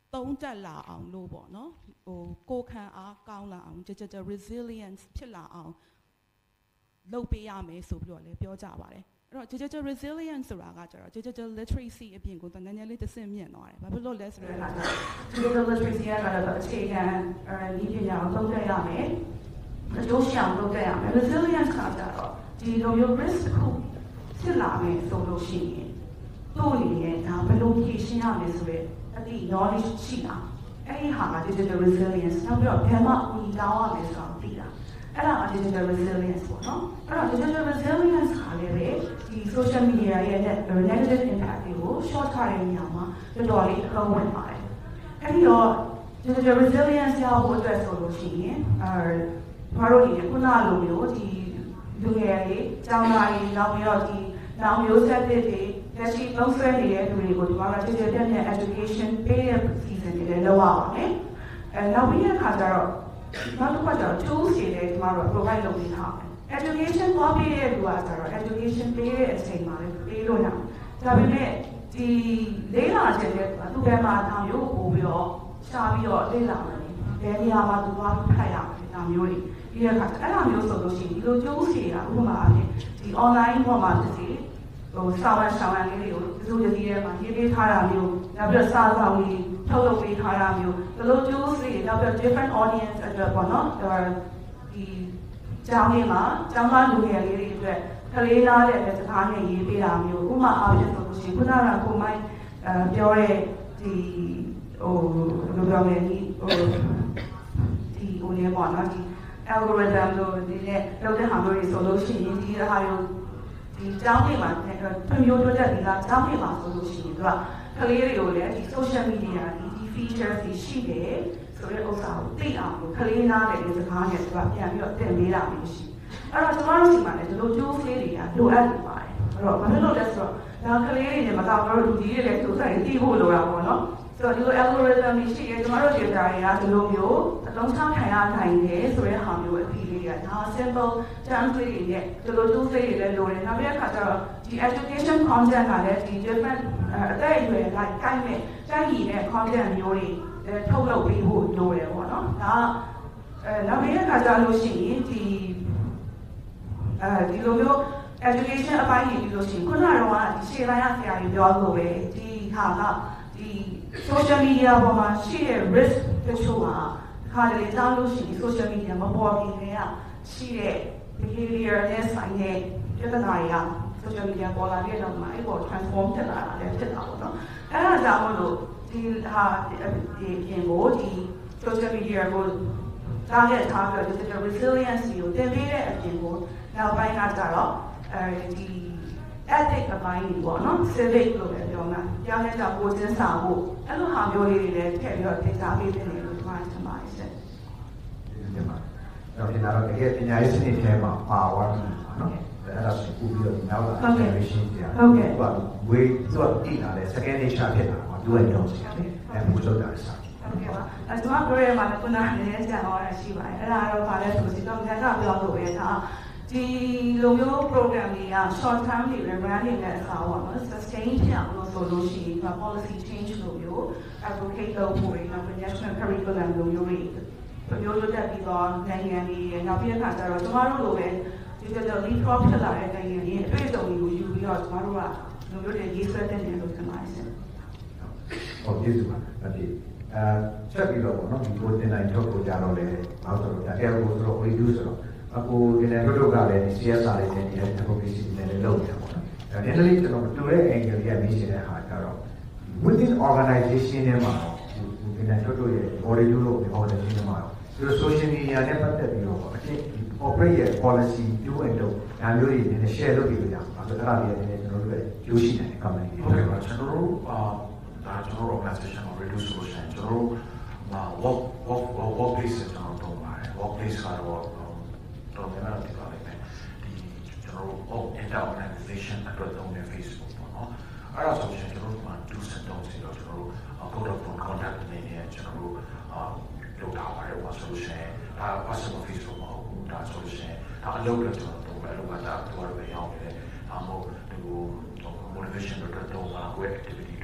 သုံးတက်လာအောင်လို့ပေါ့နော်ဟိုကိုယ်ခံအားကောင်းလာအောင်ကြကြကြ resilience ဖြစ်လာအောင်လုပ်ပေးရမယ်ဆိုပြီးတော့လည်းပြောကြပါတယ်အဲ့တော့ကြကြကြ resilience ဆိုတာကကျတော့ကြကြကြ literacy အပြင်ကိုတန်းတန်းလေးတစ်ဆင့်မြင့်သွားတယ်ဘာဖြစ်လို့လဲဆိုတော့ကြကြကြ literacy ကတော့အခြေခံဒီပညာကိုသုံးသပ်ရမယ်အကျိုးရှိအောင်လုပ်ရမယ် resilience ကကျတော့ဒီလိုမျိုး risk ခုဖြစ်လာမယ်ဆိုလို့ရှိရင်တို့အနေနဲ့ဒါဘယ်လိုဖြေရှင်းရမလဲဆိုတော့အတိ knowledge ရှိတာအဲ့ဒီဟာက digital resilience နောက်ပြီးတော့ဘယ်မှာအီတောင်းရလဲဆိုတော့သိတာအဲ့ဒါက digital resilience ပေါ့နော်အဲ့တော့ digital resilience ကလည်းပဲဒီ social media ရဲ့ negative impact တွေကို short ထားတဲ့နေရာမှာတော်တော်လေးအကောင်းဝင်ပါတယ်အဲ့ဒီတော့ digital resilience ရဖို့အတွက်ဆိုလို့ရှိရင်အဲဘာလို့ဒီခုနလိုမျိုးဒီလူငယ်တွေကျောင်းသားတွေနောက်ပြီးတော့ဒီနောက်မျိုးဆက်တွေလက်ရှိလုံးဆွဲနေတဲ့လူတွေကိုဒီမှာကြည့်ကြတဲ့ education ပေးတဲ့ season တွေလည်းလောက်အောင်မယ်အဲနောက်ပြီးတဲ့ခါကျတော့နောက်တစ်ခါကျတော့ tools တွေလည်းဒီမှာတော့ provide လုပ်ပေးထားတယ် education သွားပေးတဲ့လူကကျတော့ education ပေးတဲ့အချိန်မှာလည်းပေးလို့ရတယ်ဒါပေမဲ့ဒီလေးလာချက်တဲ့သူကမှဒါမျိုးပို့ပြီးတော့ရှားပြီးတော့လေးလာတယ်ဘယ်နေရာမှာသူသွားဖတ်ရလဲဒါမျိုးတွေဒီကအဲ့လိုမျိုးဆိုလို့ရှိရင်ဒီလို tools တွေကဥပမာအဖြစ်ဒီ online ပေါ်မှာတစ်စီဟိုစာဝန်ဆောင်ရလေးတွေကိုသူတို့ဒီထဲမှာရေးပေးထားတာမျိုးနောက်ပြီးတော့စာဆောင်ကြီးထုတ်လုပ်ပေးထားတာမျိုးဒီလို tools တွေနောက်ပြီး different audience အတွက်ပေါ့နော်ဒီကျောင်းလေးမှာကျောင်းသားလူငယ်လေးတွေအတွက်ကလေးလားတဲ့စကားနဲ့ရေးပေးတာမျိုးဥပမာအားဖြင့်ဆိုလို့ရှိရင်ခုနကကိုမိုင်းအဲပြောတဲ့ဒီဟိုဘယ်လိုပြောမလဲဒီဟိုဒီဟိုနေပေါ့နော်ဒီ algorithm လို့ဒီနဲ့လောက်တဲ့ဟာမျိုးတွေဆိုလို့ရှိရင်ဒီဟာမျိုးဒီကျောင်းတွေမှာဖွံ့ဖြိုးတိုးတက်ပြီးသားကျောင်းတွေမှာဆိုလို့ရှိရင်သူကကလေးတွေကိုလည်းဒီ social media ဒီ features တွေရှိတယ်ဆိုတဲ့ဥစ္စာကိုသိအောင်လို့ကလေးနားတဲ့စကားနဲ့သူကပြန်ပြီးတော့သင်ပေးတာမျိုးရှိအဲ့တော့ကျွန်တော်တို့ဒီမှာလည်းဒီလို tools လေးတွေကလိုအပ်နေပါတယ်အဲ့တော့ဘာလို့လဲဆိုတော့ဒါကလေးတွေနဲ့မကောက်တော့လူကြီးတွေလည်းသူဆိုင်သိဖို့လိုတာပေါ့နော်ဆိုတော့ဒီလို algorithm တွေရှိတယ်ကျွန်တော်တို့ data တွေကဒီလိုမျိုးအလုံးချခံရနိုင်တယ်ဆိုတဲ့ဟာမျိုးအဖြစ်လေးတွေကဒါ simple terms တွေနဲ့ဒီလို tools တွေလည်းလိုတယ်နောက်ပြီးအခါကျတော့ဒီ education content ကလည်းဒီ different အသက်အရွယ်လိုက်ကိုင်းမဲ့တိုင်းပြည်နဲ့ content မျိုးတွေထုတ်လုပ်ပေးဖို့လိုတယ်ပေါ့နော်ဒါအဲနောက်ပြီးအခါကျလို့ရှိရင်ဒီအဲဒီလိုမျိုး education အပိုင်းကြီးပြီးလို့ရှိရင်ခုနကတော့ဒီရှေ့ပိုင်းကဆရာကြီးပြောလို့ပဲဒီဟာကဒီ social media ပေါ်မှာရှိတဲ့ risk တချို့ကခါလေတောင်းလို့ရှိရင် social media မပေါ်ခင်တည်းကရှိတဲ့ behavior နဲ့ဆိုင်တဲ့ပြဿနာတွေက social media ပေါ်လာတဲ့တော့မှအဲ့ပေါ် transform ဖြစ်လာတာလည်းဖြစ်တာပေါ့နော်အဲ့ဒါကြောင့်မလို့ဒီဟာဒီပြင်ကိုဒီ social media ကိုတားရထားပြီးတော့ digital resilience ကိုသင်ပေးတဲ့အပြင်ကိုနောက်ပိုင်းကကြတော့အဲဒီ ethic အပိုင်းကြီးပေါ့နော် civic လို့ပဲပြောမှာကြောင်းနဲ့ကြောင့်ကိုချင်းစာဖို့အဲ့လိုဟာမျိုးလေးတွေလည်းထည့်ပြီးတော့သင်ကြားပေးနေတယ်လို့ကျွန်တော်ထင်ပါတယ်ဆက်ဒီမှာတော့ဒီနောက်တကယ်ပညာရေးစနစ်ထဲမှာပါသွားပြီနော်အဲ့ဒါဆိုပို့ပြီးတော့နောက်လာ generation တွေဟုတ်ကဲ့သူကဝေးသူကတည်လာတဲ့ second nature ဖြစ်လာမှာသူကကြောင်းစီတယ်အဲ့ဒီလိုတာစားဟုတ်ကဲ့ပါအဲ့ကျွန်တော်ပြောရမှာလည်းခုနကလည်းကြာတော့ရရှိပါတယ်အဲ့ဒါကတော့ဗာလဲဆိုစီတော့ငါကပြောလို့ပဲဒါဒီလိုမျိုး program တွေက short term တွေ run နေတဲ့အခါပေါ့နော် sustain ဖြစ်အောင်လို့ဆိုလို့ရှိရင် policy change လို့မျိုး advocate လုပ်ဖို့တွေနောက် national curriculum လိုမျိုးတွေပြောလို့တက်ပြီးတော့နိုင်ငံတွေနောက်ပြီးတဲ့အခါကျတော့ကျမတို့လိုပဲဒီကနေ့ leapfrog ဖြစ်လာတဲ့နိုင်ငံတွေအတွေ့အကြုံတွေကိုယူပြီးတော့ကျမတို့ကလိုမျိုးတွေရေးဆွဲတဲ့နေလို့ထင်ပါတယ်ရှင်ဟုတ်ပြီပါအဲ့ဒီအဲချက်ပြီးတော့ပေါ့နော်ဒီကိုတင်တိုင်းထုတ်ကိုကြတော့လေဘာလို့ဆိုတော့ဒါကဲကိုဆိုတော့ reduce ဆိုတော့အခုဒီနေ့တို့ကလည်း C S R တွေနဲ့ဒီ advocacy နဲ့လည်းလုပ်နေတာပေါ့နော်။ဒါ generally ကျွန်တော်တူတဲ့ angle ကြီးကမြင်နေတဲ့ဟာကြတော့ within organization ထဲမှာဒီနေ့တို့တို့ရဲ့ body လို့ပြောတဲ့နေရာမှာဒီ social media နဲ့ပတ်သက်ပြီးတော့အဖြစ် operate ရဲ့ policy do and do ဒါမျိုးတွေနည်းနည်း share လုပ်ပြီးကြပါဆိုတော့အဲ့ဒါလေးနည်းနည်းကျွန်တော်တို့ရဲ့ကျိုးရှိတဲ့ company တွေဟုတ်ကဲ့ပါကျွန်တော်တို့အာဒါကျွန်တော်တို့ organization ကို reduce solution ကျွန်တော်တို့ work work workplace ကျွန်တော်တို့ပါတယ် workplace ကတော့တော့လည်းတော့ဒီပါလိမ့်မယ်ဒီကျွန်တော်တို့ inter organization အတွက်သုံးတဲ့ Facebook ပေါ့နော်အဲ့ဒါဆိုရင်ကျွန်တော်တို့က do set down စီတော့ကျွန်တော်တို့ code of conduct အနေနဲ့ကျွန်တော်တို့အာလုပ်ထားပါတယ်ဘာဆိုရှင်ဒါ personal Facebook မဟုတ်ဘူးဒါဆိုရှင်ဒါအလုပ်လို့ကျွန်တော်တို့ပဲအလုပ်ကဒါတော့ပဲရောက်နေတယ်ဒါမှမဟုတ်ဒီ motivation အတွက်တော့မှာ web activity အတွက်တော့မှာ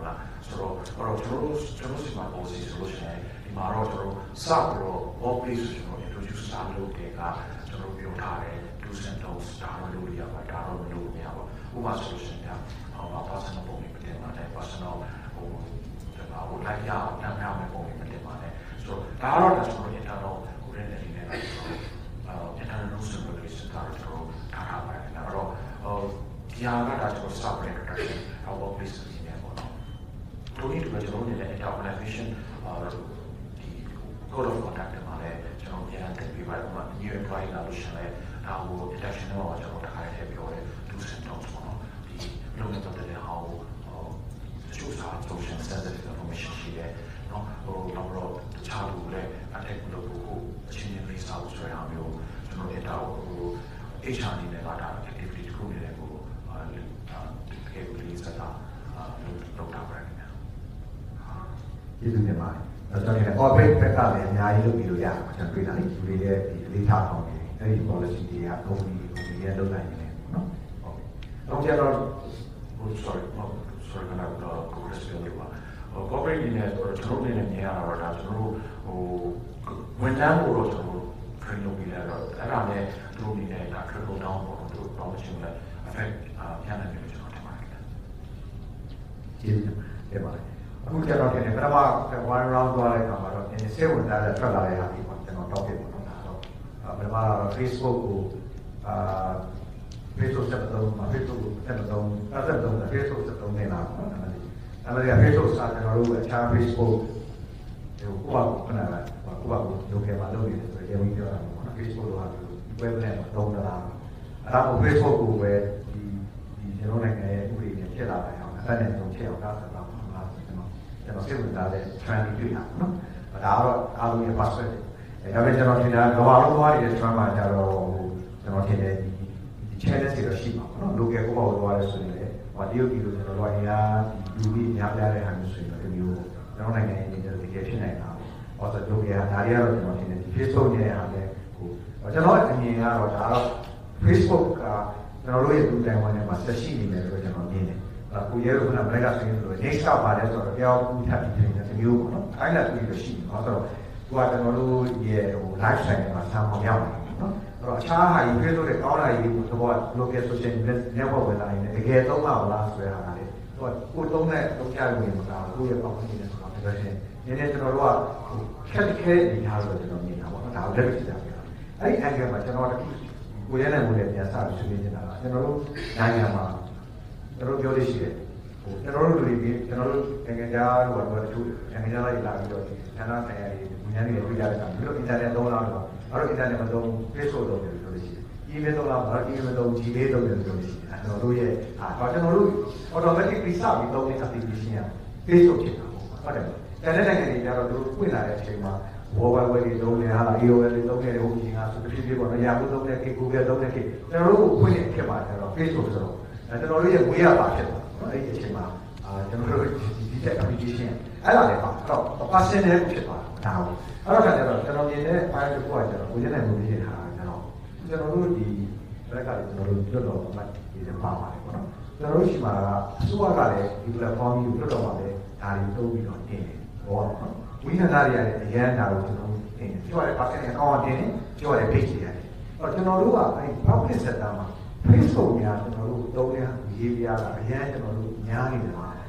လားဆိုတော့အဲ့တော့ကျွန်တော်တို့ကျွန်တော်စီမှာ policy ဆိုလို့ရှိရင်ဒီမှာတော့ကျွန်တော်စပြီးတော့ workplace ဆိုကျွန်တော် introduce စလုပ်တဲ့ကကျွန်တော်ပြောထားတယ် do's and don'ts ဒါတော့လုပ်ရပါဒါတော့မလုပ်ရပါဘူးဥပမာဆိုလို့ရှိရင်ဟော personal ပုံပြီးတင်ပါတယ် personal ဟိုကျွန်တော်ဟိုလိုက်ရအောင်တမ်းရမယ်ပုံပြီးတင်ပါတယ်ဆိုတော့ဒါကတော့ကျွန်တော် internal ကိုရတဲ့အနေနဲ့ကျွန်တော် internal rules and regulations ကတော့ကျွန်တော်ထားထားပါတယ်အဲ့တော့ဟိုဒီဟာကဒါကျွန်တော် start introduction our workplace အနေနဲ့ပေါ့နော်တို့ဒီတော့ကျွန်တော်နေတဲ့ organization ဒီ code of conduct မှာလည်းကျွန်တော်ပြန်တင်ပြပါတယ်ဥပမာ new employee လာလို့ရှိရင်လည်းဒါကို induction တော့ကျွန်တော်တစ်ခါတည်းပြောတယ် do's and don'ts ပေါ့နော်ဒီလုပ်နေတော့တဲ့ဟာကိုတချို့စာ social sensitive information ရှိတယ်နော်ဟိုတော့တခြားလူလည်း attack လုပ်ဖို့အချင်းချင်းလေးစာဖို့ဆိုရအောင်မျိုးကျွန်တော်တို့တော့ဟို H R အနေနဲ့ကဒါ activity တစ်ခုအနေနဲ့ကိုတကယ်ကိုလေးစတာလုပ်တာပါတယ်ခင်ဗျာကျေးဇူးတင်ပါတယ်ကျွန်တော်လည်း operate ဘက်ကလည်းအများကြီးလုပ်ပြီးလို့ရအောင်ကျွန်တော်တွေ့တာလေဒီလေးရဲ့ဒီလေးထားအောင်အဲ့ဒီ policy တွေက company ကိုဒီရဲ့လုပ်နိုင်တယ်နော်ဟုတ်ကဲ့တော့ကျွန်တော် sorry sorry ကတော့ progress ပြောလို့ပါ corporate အနေနဲ့ကျွန်တော်တို့အနေနဲ့မြင်ရတာတော့ဒါကျွန်တော်တို့ဟိုဝန်ထမ်းကိုတော့ကျွန်တော်တို့ train လုပ်ပြီးရတော့အဲ့ဒါနဲ့သူတို့အနေနဲ့ဒါ trickle down ပေါ့သူတို့ promotion နဲ့ effect ပြန်နိုင်တယ်လို့ကျွန်တော်ထင်ပါတယ်ကျေးဇူးတင်ပါတယ်အခုကျွန်တော်ထင်တယ်ပထမ one round သွားတဲ့အခါမှာတော့နည်းနည်းစိတ်ဝင်စားတဲ့ထွက်လာတဲ့ဟာဒီပေါ့ကျွန်တော် topic ပေါ့နော်ဒါတော့ပထမတော့ Facebook ကိုအာ Facebook ဆက်တော့မှာ Facebook ဆက်တော့အဲ့ဆက်တော့ Facebook ဆက်တော့နေလာပေါ့နော်အဲ့ဒါက Facebook စာကျွန်တော်တို့အခြား Facebook ဟိုကိုယ့်ဘာကိုခဏလာကိုယ့်ဘာကိုလုပ်ခဲ့ပါလုပ်နေတယ်ဆိုရင်ဝင်ပြောတာပေါ့နော် Facebook တော့ဟာ web နဲ့တော့တော့လာအဲ့ဒါကို Facebook ကိုပဲဒီဒီကျွန်တော်နိုင်ငံရဲ့ဥပဒေနဲ့ဖြစ်လာတယ်အောင်အဲ့ဒါနဲ့တော့ဖြစ်အောင်ကားဆက်တော့မှာကျွန်တော်ကျွန်တော်စိတ်ဝင်စားတဲ့ trend တွေတွေ့တာပေါ့နော်ဒါကတော့အားလုံးရဲ့ perspective အဲဒါပေမဲ့ကျွန်တော်ထင်တာကမ္ဘာလုံးသွားနေတဲ့ trend မှာကျတော့ဟိုကျွန်တော်ထင်တယ်ဒီ challenge တွေတော့ရှိမှာပေါ့နော် local ကိုပေါ့သွားရဲဆိုရင်လည်းဟိုတရုတ်ပြည်လိုကျွန်တော်တို့အရာဒီလူကြီးများပြားတဲ့ဟာမျိုးဆိုရင်တော့ဒီမျိုးကျွန်တော်နိုင်ငံရဲ့အနေနဲ့တကယ်ဖြစ်နိုင်တာဟောဆိုတော့ local ဒါတွေကတော့ကျွန်တော်ထင်တယ်ဒီ Facebook နဲ့ဟာလည်းဟိုကျွန်တော်အမြင်ကတော့ဒါတော့ Facebook ကကျွန်တော်တို့ရဲ့လူတိုင်းဝန်ထဲမှာဆက်ရှိနေတယ်လို့ကျွန်တော်မြင်တယ်အခုရဲကကဘယ်ကဆိုရင်လို့ next ကပါတယ်ဆိုတော့တယောက်ဦးထပ်ပြီးပြင်တယ်ဒီမျိုးပေါ့နော်အဲ့ဒါတူလို့ရှိတယ်ဟောဆိုတော့သူကကျွန်တော်တို့ရဲ့ဟို live stream မှာဆာမောင်ရောက်တယ်နော်အဲ့တော့အခြားဟာကြီးပြေလို့တဲ့ကောင်းတာကြီးကိုတော့ local social network ဝင်လာရင်တကယ်သုံးပါလားဆိုတဲ့ဟာကလေသူကကိုသုံးတဲ့သုံးချလို့ရင်မလားကိုရဲ့ company နဲ့ဆိုတော့ဒါဆိုရင်နည်းနည်းကျွန်တော်တို့ကဟိုခက်ခဲနေထားလို့ကျွန်တော်မြင်တာပေါ့နော်ဒါကိုလက်တွေ့ကြည့်ရအောင်အဲ့ဒီ angle မှာကျွန်တော်တခုကိုရဲနိုင်မှုနဲ့ပြန်စားဆွေးနွေးနေတာကကျွန်တော်တို့နိုင်ငံမှာကျွန်တော်ပြောလို့ရှိတယ်ဟိုကျွန်တော်တို့လူတွေကျွန်တော်တို့နိုင်ငံခြားဟိုတော့တချို့နိုင်ငံခြားလိုက်လာပြီးတော့ဌာနဆိုင်ရာတွေဝန်ထမ်းတွေပြရတဲ့အခါမျိုးအင်တာနက်သုံးလာတော့အဲ့တော့အင်တာနက်မသုံး Facebook သုံးတယ်ပြောလို့ရှိတယ် email သုံးလာတော့ email သုံး Gmail သုံးတယ်ပြောလို့ရှိတယ်အဲ့တော့တို့ရဲ့ဟာကျွန်တော်တို့ automatically စပြီးသုံးတဲ့ application က Facebook ဖြစ်တာပေါ့ဟုတ်တယ်တန်တဲ့နိုင်ငံတွေကျတော့တို့ပွင့်လာတဲ့အချိန်မှာဘောဝဲဝဲတွေသုံးနေဟာ A O L တွေသုံးနေတယ်ဟိုအချိန်ကဆိုတဖြည်းဖြည်းပေါ့နော် Yahoo သုံးတဲ့ခေတ် Google သုံးတဲ့ခေတ်ကျွန်တော်တို့ကိုဖွင့်တဲ့ခေတ်မှာကျတော့ Facebook ဆိုတော့အဲကျွန်တော်တို့ရဲ့ဝေးရပါဖြစ်တယ်နော်အဲ့ဒီအချိန်မှာအာကျွန်တော်တို့ဒီတက် application အဲ့ဒါလည်းပါအဲ့တော့ personal ဖြစ်သွားတာဒါဟုတ်အဲ့တော့ကျတော့ကျွန်တော်မြင်တဲ့ file တစ်ခုကကျတော့ကိုယ်နဲ့မလို့ဖြစ်တာကျတော့ကျွန်တော်တို့ဒီဘက်ကလည်းကျွန်တော်တို့လွတ်တော်မှဒီစပါပါတယ်ပေါ့နော်ကျွန်တော်တို့ရှိမှာကအစိုးရကလည်းဒီ platform ကိုလွတ်တော်မှာလည်းဒါတွေသုံးပြီးတော့တင်တယ်ဟောနော်ဝိညာဉ်သားတွေရတယ်အရန်ဒါကိုကျွန်တော်တင်တယ်ပြောရတဲ့ personal account တင်တယ်ပြောရတဲ့ page တွေရတယ်အဲ့တော့ကျွန်တော်တို့ကအဲ့ public sector မှာ Facebook များကျွန်တော်တို့သုံးရရေးပြရတာအရန်ကျွန်တော်တို့များနေတယ်ဒါ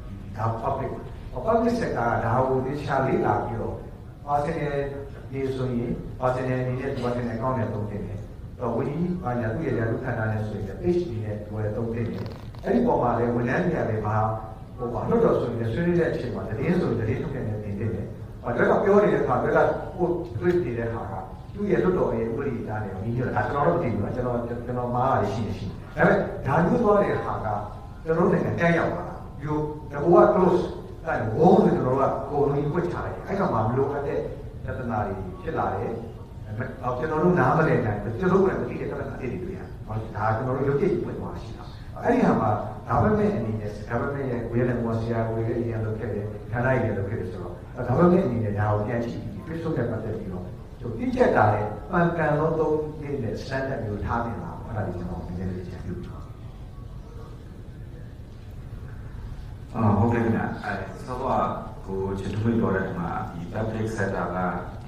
public public sector ကဒါကိုသိချာလေးလာပြီးတော့ personal ဒီဆိုရင် personal နေတဲ့ personal account နဲ့သုံးတင်တယ်တော့ဝီဘာညာသူ့ရဲ့ရာထူးခန္ဓာနဲ့ဆိုရင် page နဲ့ဒီဝယ်သုံးတင်တယ်အဲ့ဒီပုံမှာလည်းဝန်ထမ်းတွေကလည်းဘာဟိုဘာလို့တော့ဆိုရင်ဆွေးနွေးတဲ့အချိန်မှာတည်င်းဆိုတည်င်းထုတ်နေတယ်တင်တယ်။ဘာတော့ပြောနေတဲ့အခါတွေကကို tweet နေတဲ့ဟာကသူ့ရဲ့လွတ်တော်ရဲ့ဥပဒေသားတွေပြီးတော့ဒါကျွန်တော်တို့မသိဘူးလားကျွန်တော်ကျွန်တော်မားရရှိနေရှိ။ဒါပေမဲ့ဒါမျိုးသွားတဲ့ဟာကကျွန်တော်တို့နိုင်ငံတက်ရောက်လာတာ။ယူတဘောက close အဲ့ဘုံဆိုကျွန်တော်တို့ကကိုလိုကြီးဖွင့်ချတယ်။အဲ့တော့မှမလိုအပ်တဲ့ပြဿနာတွေဖြစ်လာတယ်။အော်ကျွန်တော်တို့နားမလည်နိုင်ဘူးကျွန်တော်တို့ကမသိတဲ့ပြဿနာတွေတွေ့ရတယ်။ဟောဒါကျွန်တော်တို့ရုပ်ကြည့်ဖွင့်သွားရှိတာ။အဲ့ဒီဟာမှာဒါပေမဲ့အနေနဲ့ဒါပေမဲ့ရဲ့ဝေးတဲ့မော်စီယာဝေးရဲ့အရင်လုပ်ခဲ့တယ်ခန္ဓာရည်လုပ်ခဲ့တယ်ဆိုတော့ဒါပေမဲ့အနေနဲ့ဒါကိုပြန်ကြည့်ပြီး Facebook နဲ့ပတ်သက်ပြီးတော့သူတိကျတာလေပန်ကန်လုံးသုံးနေတဲ့ standard မျိုးထားနေတာအဲ့ဒါကြီးကျွန်တော်နည်းနည်းလေးချက်ပြု啊，好， ဟုတ်ကဲ့ခင်ဗျအဲဆိုတော့ကိုချစ်သူမိတော်တဲ့မှာဒီ public sector ကဒီ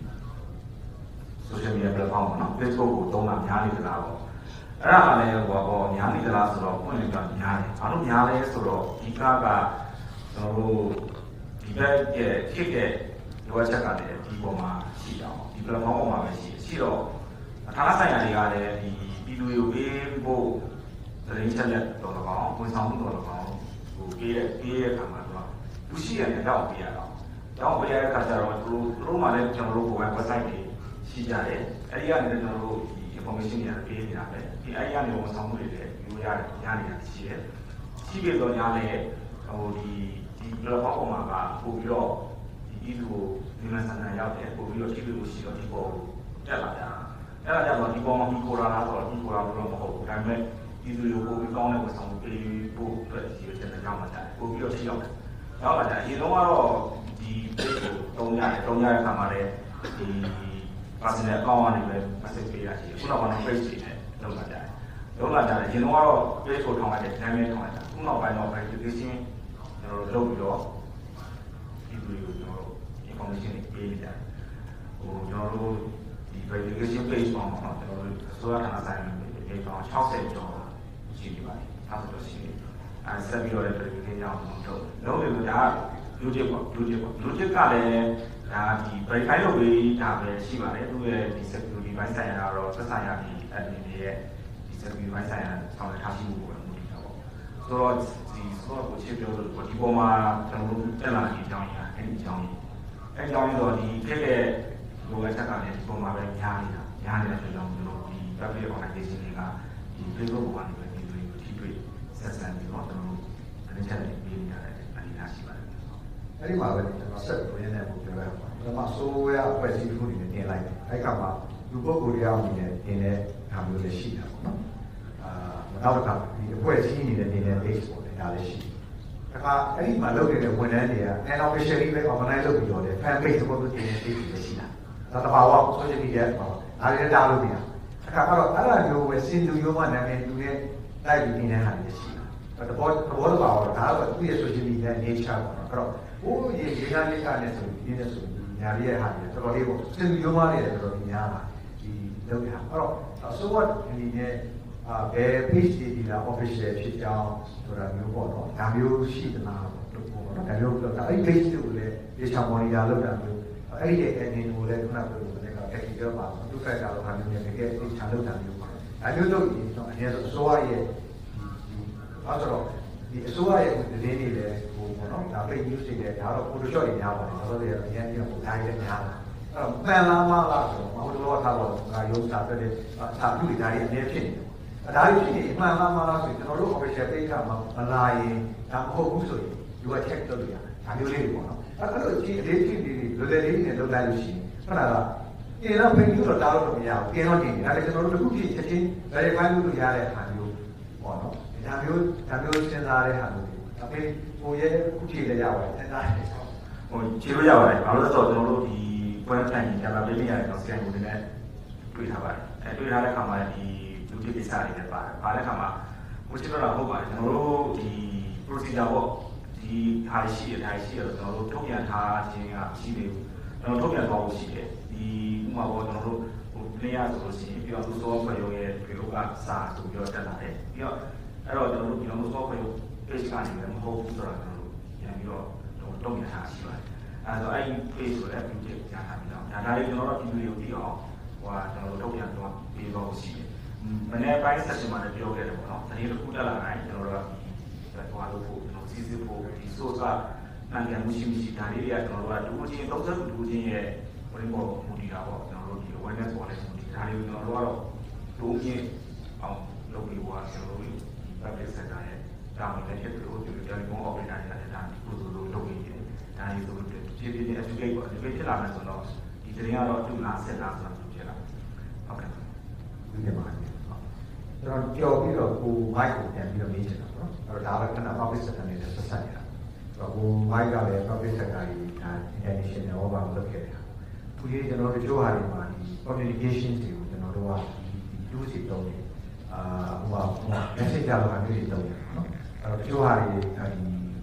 social media platform ပေါ့နော် Facebook ကိုသုံးတာများနေသလားပေါ့အဲ့ဒါကလည်းဟိုပေါ့များနေသလားဆိုတော့ပွင့်လင်းပြများတယ်ဘာလို့များလဲဆိုတော့ဒီကကကျွန်တော်တို့ဒီဘက်ရဲ့ဖြစ်တဲ့လိုအပ်ချက်ကလည်းဒီပေါ်မှာရှိအောင်ဒီ platform ပေါ်မှာပဲရှိရှိတော့ဌာနဆိုင်ရာတွေကလည်းဒီပြည်သူတွေကိုပေးဖို့သတင်းချက်လက်တော်တော်ကောင်းဝန်ဆောင်မှုတော်တော်ကောင်းဟိုပေးတဲ့ပေးတဲ့အခါမှာတော့လူရှိရတယ်ရောက်ပေးရတော့ရောက်ပေးရတဲ့အခါကျတော့သူတို့သူတို့မှလည်းကျွန်တော်တို့ကိုယ်ပိုင် website တွေရှိကြတယ်အဲ့ဒီကနေကျွန်တော်တို့ဒီ information တွေပေးနေတာပဲဒီအဲ့ဒီကနေဝန်ဆောင်မှုတွေလည်းယူရတယ်ရနေတာရှိတယ်ရှိပြီးတော့ညာလည်းဟိုဒီဒီ platform ပေါ်မှာကပို့ပြီးတော့ဒီပြည်သူကိုဒီမှာစံတန်ရောက်တယ်ပို့ပြီးတော့ကြည့်လို့ရှိတော့ဒီပေါ်တက်လာတာအဲ့ဒါကြောင့်ဒီပေါ်မှာဒီကိုလာတာဆိုတော့ဒီကိုလာလို့မဟုတ်ဘူးဒါပေမဲ့ဒီလူကိုပို့ပြီးကောင်းတဲ့ဝန်ဆောင်မှုပေးဖို့အတွက်ဒီလိုချက်တဲ့ကြောင်းမှာတာပို့ပြီးတော့ထိရောက်တယ်ရောက်လာတယ်အရင်တော့ကတော့ဒီ page ကိုတုံးရတယ်တုံးရတဲ့အခါမှာလည်းဒီ personal account ကနေပဲ message ပေးရရှိတယ်ခုနောက်ပိုင်း page တွေနဲ့လုပ်လာကြတယ်လုပ်လာကြတယ်အရင်တော့ကတော့ page ကိုထောင်လိုက်တယ်နာမည်ထောင်လိုက်တာခုနောက်ပိုင်းတော့ verification ကျွန်တော်တို့လုပ်ပြီးတော့ဒီလူကိုကျွန်တော်တို့ information တွေပေးနေတယ်ဟိုကျွန်တော်တို့ဒီ verification page ပေါ်မှာကျွန်တော်တို့ဆိုရတာဆိုင်နေပေါင်း၆၀ကျော်ရှိနေပါတယ်အဲ့ဒါတော့ရှိနေအဲဆက်ပြီးတော့လည်း verification ရအောင်လုပ်လုပ်လို့ဒါက logic ပေါ့ logic ပေါ့ logic ကလည်းဒါဒီ verify လုပ်ပြီးဒါပဲရှိပါတယ်သူရဲ့ဒီ security ဘိုင်းဆိုင်ရာတော့သက်ဆိုင်ရာဒီ admin တွေရဲ့ဒီ security ဘိုင်းဆိုင်ရာဆောင်ရွက်ထားရှိမှုကိုပဲလုပ်နေတာပေါ့ဆိုတော့ဒီဆိုတော့ကိုချစ်ပြောလို့ဒီပေါ်မှာကျွန်တော်တို့တက်လာတဲ့အကြောင်းအရာအဲ့ဒီအကြောင်းကြီးအဲ့ဒီအကြောင်းကြီးတော့ဒီဖြစ်တဲ့လိုအပ်ချက်ကလည်းဒီပေါ်မှာပဲများနေတာများနေတဲ့အတွက်ကြောင့်ကျွန်တော်ဒီ public organization တွေကဒီ Facebook ပေါ်ကနေပဲဒီလိုထိတွေ့ဆက်ဆံပြီးတော့ကျွန်တော်တို့သတင်းချက်တွေပေးနေရတယ်အနေနဲ့ရှိပါတယ်အဲ့ဒီမှာပဲကျွန်တော်ဆက်ပြီးရင်းနေဖို့ပြောရအောင်။ဒါမှဆိုးရအဖွဲ့အစည်းတစ်ခုနေတင်လိုက်တယ်။အဲ့ကမှလူပုဂ္ဂိုလ်တရားအနေနဲ့တင်တဲ့ဟာမျိုးလည်းရှိတာပေါ့နော်။အာနောက်တစ်ခါဒီအဖွဲ့အစည်းအနေနဲ့တင်တဲ့ page ပေါ့လေဒါလည်းရှိတယ်။ဒါကအဲ့ဒီမှာလုပ်နေတဲ့ဝန်ထမ်းတွေက unofficially ပဲ organize လုပ်ပြီးတော့လေ fan page တစ်ခုတင်တဲ့ page တွေရှိတာ။ဒါတဘာဝ social media ပေါ့။ဒါလည်းတားလို့မရဘူး။အခါကတော့အဲ့ဒါမျိုးပဲစင်လူရောမှနာမည်လူနဲ့တိုက်ပြီးတင်တဲ့ဟာတွေရှိတာ။တဘောတဘောတဘာဝဒါကတော့သူ့ရဲ့ social media nature ပေါ့နော်။အဲ့တော့ဟိုရေရေကားလေးကလည်းဆိုဒီနေ့ဆိုညာလေးရဲ့ဟာတွေတော်တော်လေးပေါ့စင်လူရောမှလည်းတော်တော်များပါဒီလုပ်ရအောင်အဲ့တော့ so what ဒီနေ့အာဘယ် page ဒီလား official ဖြစ်ကြောင်းဆိုတာမျိုးပေါ့နော်ဒါမျိုးရှိသလားလို့ပေါ့နော်ဒါမျိုးတော့အဲ့ page ကိုလည်းဒီချောင်း monitor လုပ်တာမျိုးအဲ့ဒီရဲ့ admin ကိုလည်းခုနကပြောတဲ့က technical ပါသူဖက်ကတော့ဟာမျိုးနဲ့တကယ် page ချလုပ်တာမျိုးပါဒါမျိုးလုပ်ရင်တော့အရင်ဆုံးအစိုးရရဲ့အဲ့တော့ဒီအစိုးရရဲ့သတင်းတွေလည်းဟိုပေါ့နော်ဒါ fake news တွေလည်းဒါတော့ Photoshop တွေများပါတယ်ဒါတော့လည်းအရင်ကပုံသားတွေများတာအဲ့တော့မှန်လားမလားဆိုတော့ဟိုတော့ထားတော့ငါရုံးစာပြတဲ့စာလူတွေဒါတွေအများဖြစ်နေတယ်ဒါတွေဖြစ်နေမှန်လားမလားဆိုရင်ကျွန်တော်တို့ official page ကမလာရင်ဒါမဟုတ်ဘူးဆိုရင် you are check လုပ်လို့ရတယ်ဒါမျိုးလေးတွေပေါ့နော်အဲ့တော့ဒီအလေးဖြစ်နေလွယ်လွယ်လေးနဲ့လုပ်လိုက်လို့ရှိရင်ခဏကပြင်တော့ fake news တော့တားလို့မရဘူးပြင်တော့တင်တယ်ဒါလည်းကျွန်တော်တို့တစ်ခုဖြစ်ချက်ချင်း verify လုပ်လို့ရတဲ့အခါမျိုးပေါ့နော်ဒါမျိုးဒါမျိုးစဉ်းစားတဲ့ဟာမျိုးဒါပေမဲ့ကိုရဲ့ခုထိလည်းရပါတယ်စဉ်းစားတယ်ဟိုခြေလို့ရပါတယ်ဘာလို့လဲဆိုတော့ကျွန်တော်တို့ဒီ point time ကြီးကလာပေးနေရတယ်တော့ scan ကိုလည်းတွေ့ထားပါတယ်အဲတွေ့ထားတဲ့အခါမှာဒီလူတိကိစ္စတွေလည်းပါတယ်ပါတဲ့အခါမှာကိုချစ်တော့တာဟုတ်ပါတယ်ကျွန်တော်တို့ဒီ procedure ပေါ့ဒီဟာရှိတဲ့ဟာရှိတယ်ကျွန်တော်တို့ထုတ်ပြန်ထားခြင်းကရှိနေဘူးကျွန်တော်ထုတ်ပြန်သွားဖို့ရှိတယ်ဒီဥပမာပေါ့ကျွန်တော်တို့ဟိုနေရဆိုလို့ရှိရင်ပြီးတော့သူစောဖွဲ့ရုံရဲ့ဒီလိုကစာဆိုပြီးတော့တက်လာတယ်ပြီးတော့အဲ့တော့ကျွန်တော်တို့ဒီလိုမျိုး software ကို page ကနေလည်းမဟုတ်ဘူးဆိုတော့ကျွန်တော်တို့ပြန်ပြီးတော့တုံ့ပြန်ထားရှိပါတယ်။အဲဆိုအဲ့ဒီ page ကိုလည်း view ကြားထားပြီးတော့ဒါဒါလေးကျွန်တော်တို့ video ကိုကြည့်အောင်ဟိုကကျွန်တော်တို့တုံ့ပြန်တော့ပြီးတော့ရှိတယ်။မနေ့ပိုင်း session မှာလည်းပြောခဲ့တယ်ပေါ့နော်။ဒီတစ်ခုတက်လာတိုင်းကျွန်တော်တို့ကဟိုအားလို့ဖို့ကျွန်တော်စီစစ်ဖို့ဒီ source ကမှန်ကန်မှုရှိမရှိဒါလေးတွေကကျွန်တော်တို့ကဒူးချင်းသုံးသပ်ဒူးချင်းရဲ့ဟိုဒီပေါ်မူတည်တာပေါ့ကျွန်တော်တို့ဒီ awareness ပေါ်လည်းမူတည်ဒါလေးကိုကျွန်တော်တို့ကတော့ဒူးချင်းအောင်လုပ်ပြီးဟိုကကျွန်တော်တို့ public sector ရဲ့တာဝန်နဲ့ဖြစ်လို့ဒီ telecom operator တွေလည်းဒါကိုယ်လိုလုပ်နေတယ်။ဒါကြီးဆိုတော့ဒီဒီ educate ပေါ့ဒီဖြစ်လာမယ်ဆိုတော့ဒီသတင်းကတော့သူ့လားဆက်လားဆိုတာဖြစ်လာ။ဟုတ်ကဲ့။ဒီနေ့မှာကျွန်တော်ကြော်ပြီးတော့ကို mic ကိုပြန်ပြီးတော့မေးချင်တာပေါ့နော်။အဲ့တော့ဒါလည်းခဏ public sector နဲ့ဆက်ဆက်နေတာ။ဆိုတော့ကို mic ကလည်း public sector ကြီးဒါ international ဘာမှလုပ်ခဲ့တယ်။ခုကြီးကျွန်တော်တို့ကြိုးဟာတွေမှာဒီ communication တွေကိုကျွန်တော်တို့ကဒီ tools တွေသုံးတယ်အာဟိုဟာ message ကြောင့်အမျိုးတွေတုံးတယ်နော်အဲ့တော့တချို့ဟာတွေဒီ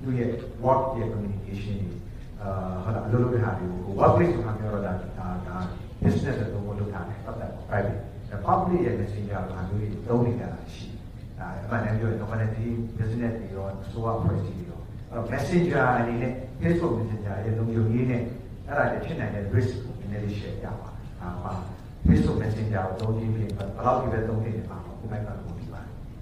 သူရဲ့ work ရဲ့ communication တွေအာဟုတ်လားအလုပ်လုပ်တဲ့ဟာတွေကို workplace ဆိုတာမျိုးတော့ဒါဒါ business တွေတော့လုပ်ထားတယ်ဟုတ်တယ် private public ရဲ့ messenger ကမျိုးတွေသုံးနေကြတာရှိဒါအမှန်တမ်းပြောရင် community business တွေရော social policy တွေရောအဲ့တော့ messenger အနေနဲ့ Facebook messenger ရဲ့လုံခြုံရေးနဲ့အဲ့ဒါတွေဖြစ်နိုင်တဲ့ risk ကိုနည်းနည်းလေး share ပြပါအာပါ Facebook messenger ကိုသုံးခြင်းဖြင့်ဘယ်လောက်ဒီပဲသုံးနေတယ်ပါတော့ဒီဘက်ကကိုဒီပါ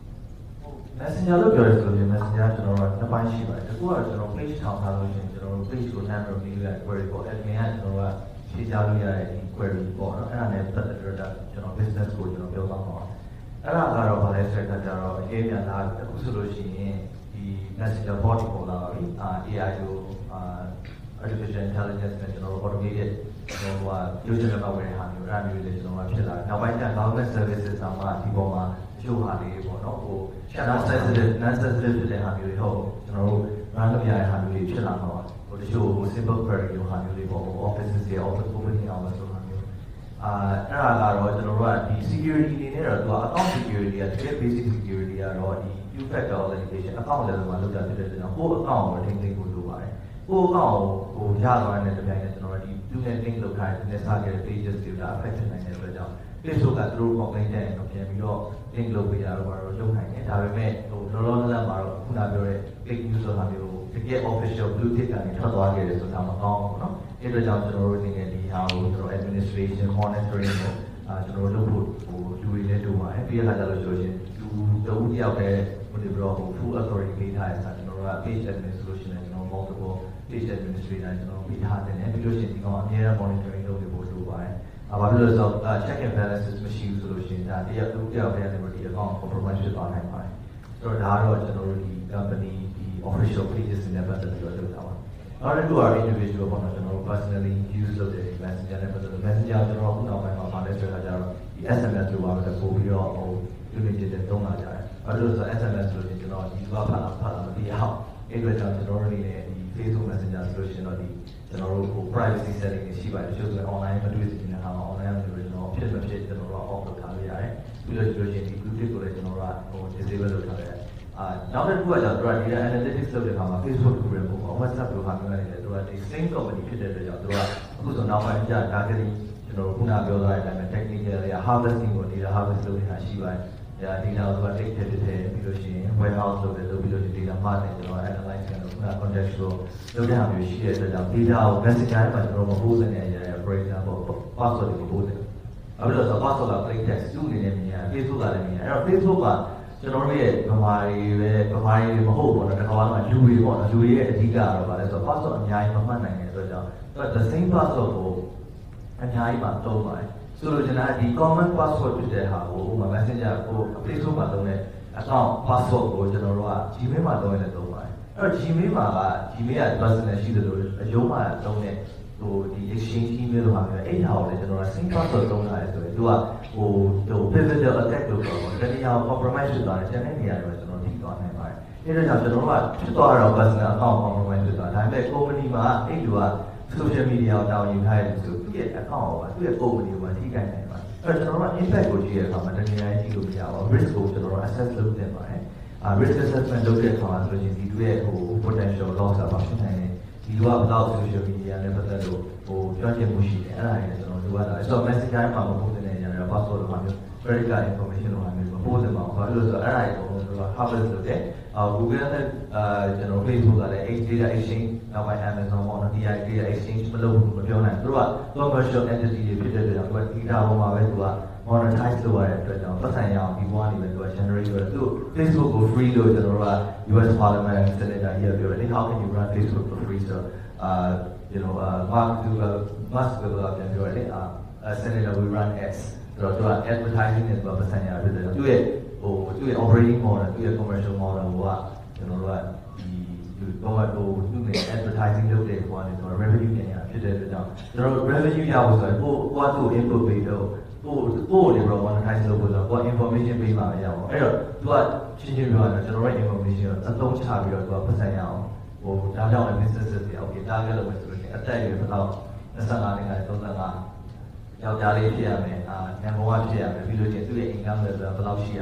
messenger လို့ပြောရဆိုရင် messenger ကျွန်တော်တို့နှစ်ပိုင်းရှိပါတယ်တစ်ခုကကျွန်တော် page ထောင်ထားလို့ရှိရင်ကျွန်တော်တို့ page ကို handle လုပ်ရတဲ့ query ပေါ့ admin ကကျွန်တော်တို့ကဖြေကြားလို့ရတဲ့ query ပေါ့နော်အဲ့ဒါနဲ့ပတ်သက်ပြီးတော့ကျွန်တော် business ကိုကျွန်တော်ပြောသွားမှာအဲ့ဒါကတော့ဗာလဲဆိုတော့ကျွန်တော်အရေးပြန်လာအခုဆိုလို့ရှိရင်ဒီ messenger bot ပေါ်လာပါပြီအာ A I ကိုအာ artificial intelligence နဲ့ကျွန်တော်တို့ automated ကျွန်တော်က user လောက်ဝယ်ဟာမျိုးအဲ့ဒါမျိုးတွေကျွန်တော်ကဖြစ်လာနောက်ပိုင်းကျ government services ဆောင်မှာဒီပေါ်မှာအချို့ဟာလေးပေါ့နော်ဟို non sensitive non sensitive ဖြစ်တဲ့ဟာမျိုးတွေဟုတ်ကျွန်တော်တို့ run လုပ်ရတဲ့ဟာမျိုးတွေဖြစ်လာမှာဟိုတချို့ simple query လိုဟာမျိုးတွေပေါ့ offices တွေ office opening hours ဆိုတာမျိုးအာအဲ့ဒါကတော့ကျွန်တော်တို့ကဒီ security အနေနဲ့တော့သူက account security ကတကယ် basic security ကတော့ဒီ two factor authentication account level မှာလုပ်တာဖြစ်တဲ့အတွက်ကြောင့်ကိုယ့် account ကိုထိန်းသိမ်းဖို့လိုပါတယ်ကိုယ့် account ကိုရသွားတဲ့တပြိုင်နက်ကျွန်တော်တို့ဒီသူနဲ့ link လုပ်ထားတဲ့နဲ့စားခဲ့တဲ့ pages တွေက affect ဖြစ်နိုင်တဲ့အတွက်ကြောင့် Facebook ကသူတို့ complaint တဲ့ရင်တော့ပြန်ပြီးတော့ link လုပ်ပေးရတော့ဘာလို့လုပ်နိုင်တယ်ဒါပေမဲ့ဟိုလောလောဆယ်မှာတော့ခုနပြောတဲ့ fake news ဆိုတာမျိုးတကယ် official blue tick ကနေထွက်သွားခဲ့တယ်ဆိုတာမကောင်းဘူးเนาะအဲ့ဒါကြောင့်ကျွန်တော်တို့အနေနဲ့ဒီဟာကိုကျွန်တော် administration monitoring ကိုအာကျွန်တော်တို့လုပ်ဖို့ဟိုလူတွေလည်းလုပ်ပါတယ်ပြီးရခါကျလို့ဆိုရင်လူတုံးတယောက်ပဲဟိုဒီဘရောဟို full authority ပေးထားတဲ့ဆာကျွန်တော်တို့က page administration နဲ့ကျွန်တော် multiple page administrator ကျွန်တော်ပေးထားတယ်ပြီးလို့ရှိရင်ဒီကောင်အများအား monitoring လုပ်ဖို့လုပ်ပါတယ်အဘာလို့လဲဆိုတော့ check and balances မရှိဘူးဆိုလို့ရှိရင်ဒါတယောက်တယောက်ပဲဒီ account compromise ဖြစ်သွားနိုင်ပါတယ်ဆိုတော့ဒါကတော့ကျွန်တော်တို့ဒီ company ဒီ official pages နဲ့ပတ်သက်ပြီးတော့လုပ်တာပါနောက်တစ်ခုက individual ပေါ့နော်ကျွန်တော်တို့ personally use လုပ်တဲ့ messenger နဲ့ပတ်သက်လို့ messenger ကျွန်တော်ခုနောက်ပိုင်းမှာပါတယ်ဆိုတော့ကျတော့ဒီ S M S လိုပါပဲပို့ပြီးတော့ဟို unit တွေတုံးလာကြတယ်ဘာလို့လဲဆိုတော့ S M S ဆိုရင်ကျွန်တော်ဒီကဖတ်လာဖတ်လာမသိအောင်အဲ့အတွက်ကြောင့်ကျွန်တော်တို့အနေနဲ့ဒီ Facebook messenger ဆိုလို့ရှိရင်တော့ဒီကျွန်တော်တို့ဟို privacy setting တွေရှိပါတယ်တချို့ဆို online မတွေ့စေတဲ့ဟာမှာ online မှာကျွန်တော်ဖြစ်မဖြစ်ကျွန်တော်တို့ off လုပ်ထားလို့ရတယ်ပြီးတော့ဆိုလို့ရှိရင်ဒီ blue tick ကိုလည်းကျွန်တော်တို့ဟို disable လုပ်ထားတယ်အာနောက်တစ်ခုကကျတော့ data analytics လုပ်တဲ့အခါမှာ Facebook ကိုလည်းပုံပေါ် WhatsApp လိုဟာမျိုးလည်းတို့ကဒီ same company ဖြစ်တဲ့အတွက်ကြောင့်တို့ကအခုဆိုနောက်ပိုင်းကျ targeting ကျွန်တော်တို့ခုနပြောထားတဲ့အတိုင်း technical တွေက harvesting ကို data harvest လုပ်နေတာရှိပါတယ်ဒါ data ကိုတို့က take ဖြစ်ဖြစ်ပြီးလို့ရှိရင် warehouse လုပ်တယ်လုပ်ပြီးလို့ data mart နဲ့ကျွန်တော် analyze လုပ်ခုန contextual လုပ်တဲ့ဟာမျိုးရှိတဲ့အတွက်ကြောင့် data ကို messenger မှာကျွန်တော်မပို့တဲ့နေရာရဲ့ for example password ကိုပို့တယ်အဲ့တော့ password က plain text သူ့အနေနဲ့မြင်ရ Facebook ကလည်းမြင်ရအဲ့တော့ Facebook ကကျွန်တော်တို့ရဲ့ဗမာတွေပဲဗမာတွေမဟုတ်ဘူးပေါ့နော်တခါမှလူတွေပေါ့နော်လူတွေရဲ့အဓိကတော့ဗာလဲဆိုတော့ password အများကြီးမမှတ်နိုင်တဲ့အတွက်ကြောင့်သူက the same password ကိုအများကြီးမှာသုံးပါတယ်ဆိုလို့ကျွန်တော်ဒီ common password ဖြစ်တဲ့ဟာကိုဥပမာ messenger ကို Facebook မှာသုံးတဲ့ account password ကိုကျွန်တော်တို့က Gmail မှာသုံးရတယ်သုံးပါတယ်အဲ့တော့ Gmail မှာက Gmail က personal ရှိတယ်လို့အယုံမှာသုံးတဲ့ဟိုဒီ exchange email လိုဟာမျိုးအဲ့ဒါကိုလည်းကျွန်တော်က same password သုံးထားတယ်ဆိုရင်သူကဟိုဟို pivotal attack လို့ပြောတော့တနည်းအား compromise ဖြစ်သွားတယ်ကျန်တဲ့နေရာတွေကျွန်တော်ထိသွားနိုင်ပါတယ်အဲ့ဒါကြောင့်ကျွန်တော်တို့ကဖြစ်သွားတော့ personal account compromise ဖြစ်သွားဒါပေမဲ့ company မှာအဲ့လူက social media ကိုတောင်းယူထားတယ်ဆိုသူ့ရဲ့ account ကိုသူ့ရဲ့ company ကိုထိခိုက်နိုင်ပါတယ်အဲ့တော့ကျွန်တော်တို့က impact ကိုကြည့်ရတဲ့အခါမှာတနည်းအားဖြင့်ကြည့်လို့မရပါဘူး risk ကိုကျွန်တော်တို့ assess လုပ်တင်ပါတယ်အာ risk assessment လုပ်တဲ့အခါမှာဆိုရင်ဒီသူ့ရဲ့ဟို potential loss ကဘာဖြစ်နိုင်လဲဒီလူကဘယ်လောက် social media နဲ့ပတ်သက်လို့ဟိုပြောချင်မှုရှိတယ်အဲ့ဒါတွေကျွန်တော်တို့ကအဲ့တော့ message တိုင်းမှာမပို့တဲ့နေရာတွေ password လိုဟာမျိုး credit card information လိုဟာမျိုးမပို့သင့်ပါဘူးဘာလို့လဲဆိုတော့အဲ့ဒါတွေကတော့ harvest လုပ်တယ်အာ Google နဲ့အာကျွန်တော် Facebook ကလည်း data exchange နောက်ပိုင်း Amazon ပေါ့နော် data data exchange မလုပ်ဘူးမပြောနိုင်ဘူးသူက commercial entity တွေဖြစ်တဲ့အတွက်ကြောင့်သူက data ပေါ်မှာပဲသူက monetize လုပ်ရတဲ့အတွက်ကြောင့်ပတ်ဆိုင်ရအောင်ဒီဘဝနေပဲသူက generate လုပ်တယ်သူ Facebook ကို free လို့ကျွန်တော်တို့က U S Parliament Senator ကြီးပြောတယ် how can you run Facebook for free so uh you know uh Mark Zuckerberg Musk ကပြန်ပြောတယ်အာ Senator will run ads ဆိုတော့သူက advertising နဲ့ပတ်ဆိုင်ရဖြစ်တယ်သူရဲ့ဟိုသူရဲ့ operating model သူရဲ့ commercial model ကကျွန်တော်တို့ကဒီတော့ဟိုသူ့နဲ့ advertising လုပ်တဲ့ဟိုကနေကျွန်တော် revenue ပြန်ရဖြစ်တဲ့အတွက်ကြောင့်ကျွန်တော်တို့ revenue ရဖို့ဆိုရင်ကိုကိုကသူ့ input ပေးတော့ကိုကိုတွေတော့ monetize လုပ်ဖို့ဆိုတော့ကို information ပေးမှာမရအောင်အဲ့တော့သူကချင်းချင်းပြောရတယ်ကျွန်တော်ရဲ့ information ကိုအသုံးချပြီးတော့သူကပတ်ဆိုင်ရအောင်ဟိုဒါကြောင့်လည်း business တွေโอเค target လုပ်မယ်ဆိုလို့ရှိရင်အတက်အရွယ်ဘယ်လောက်twenty-fiveနှစ်ကနေthirty-fiveယောက်ျားလေးဖြစ်ရမယ်အာနံပါတ်oneဖြစ်ရမယ်ပြီးလို့ချင်းသူ့ရဲ့ income level ဘယ်လောက်ရှိရမယ်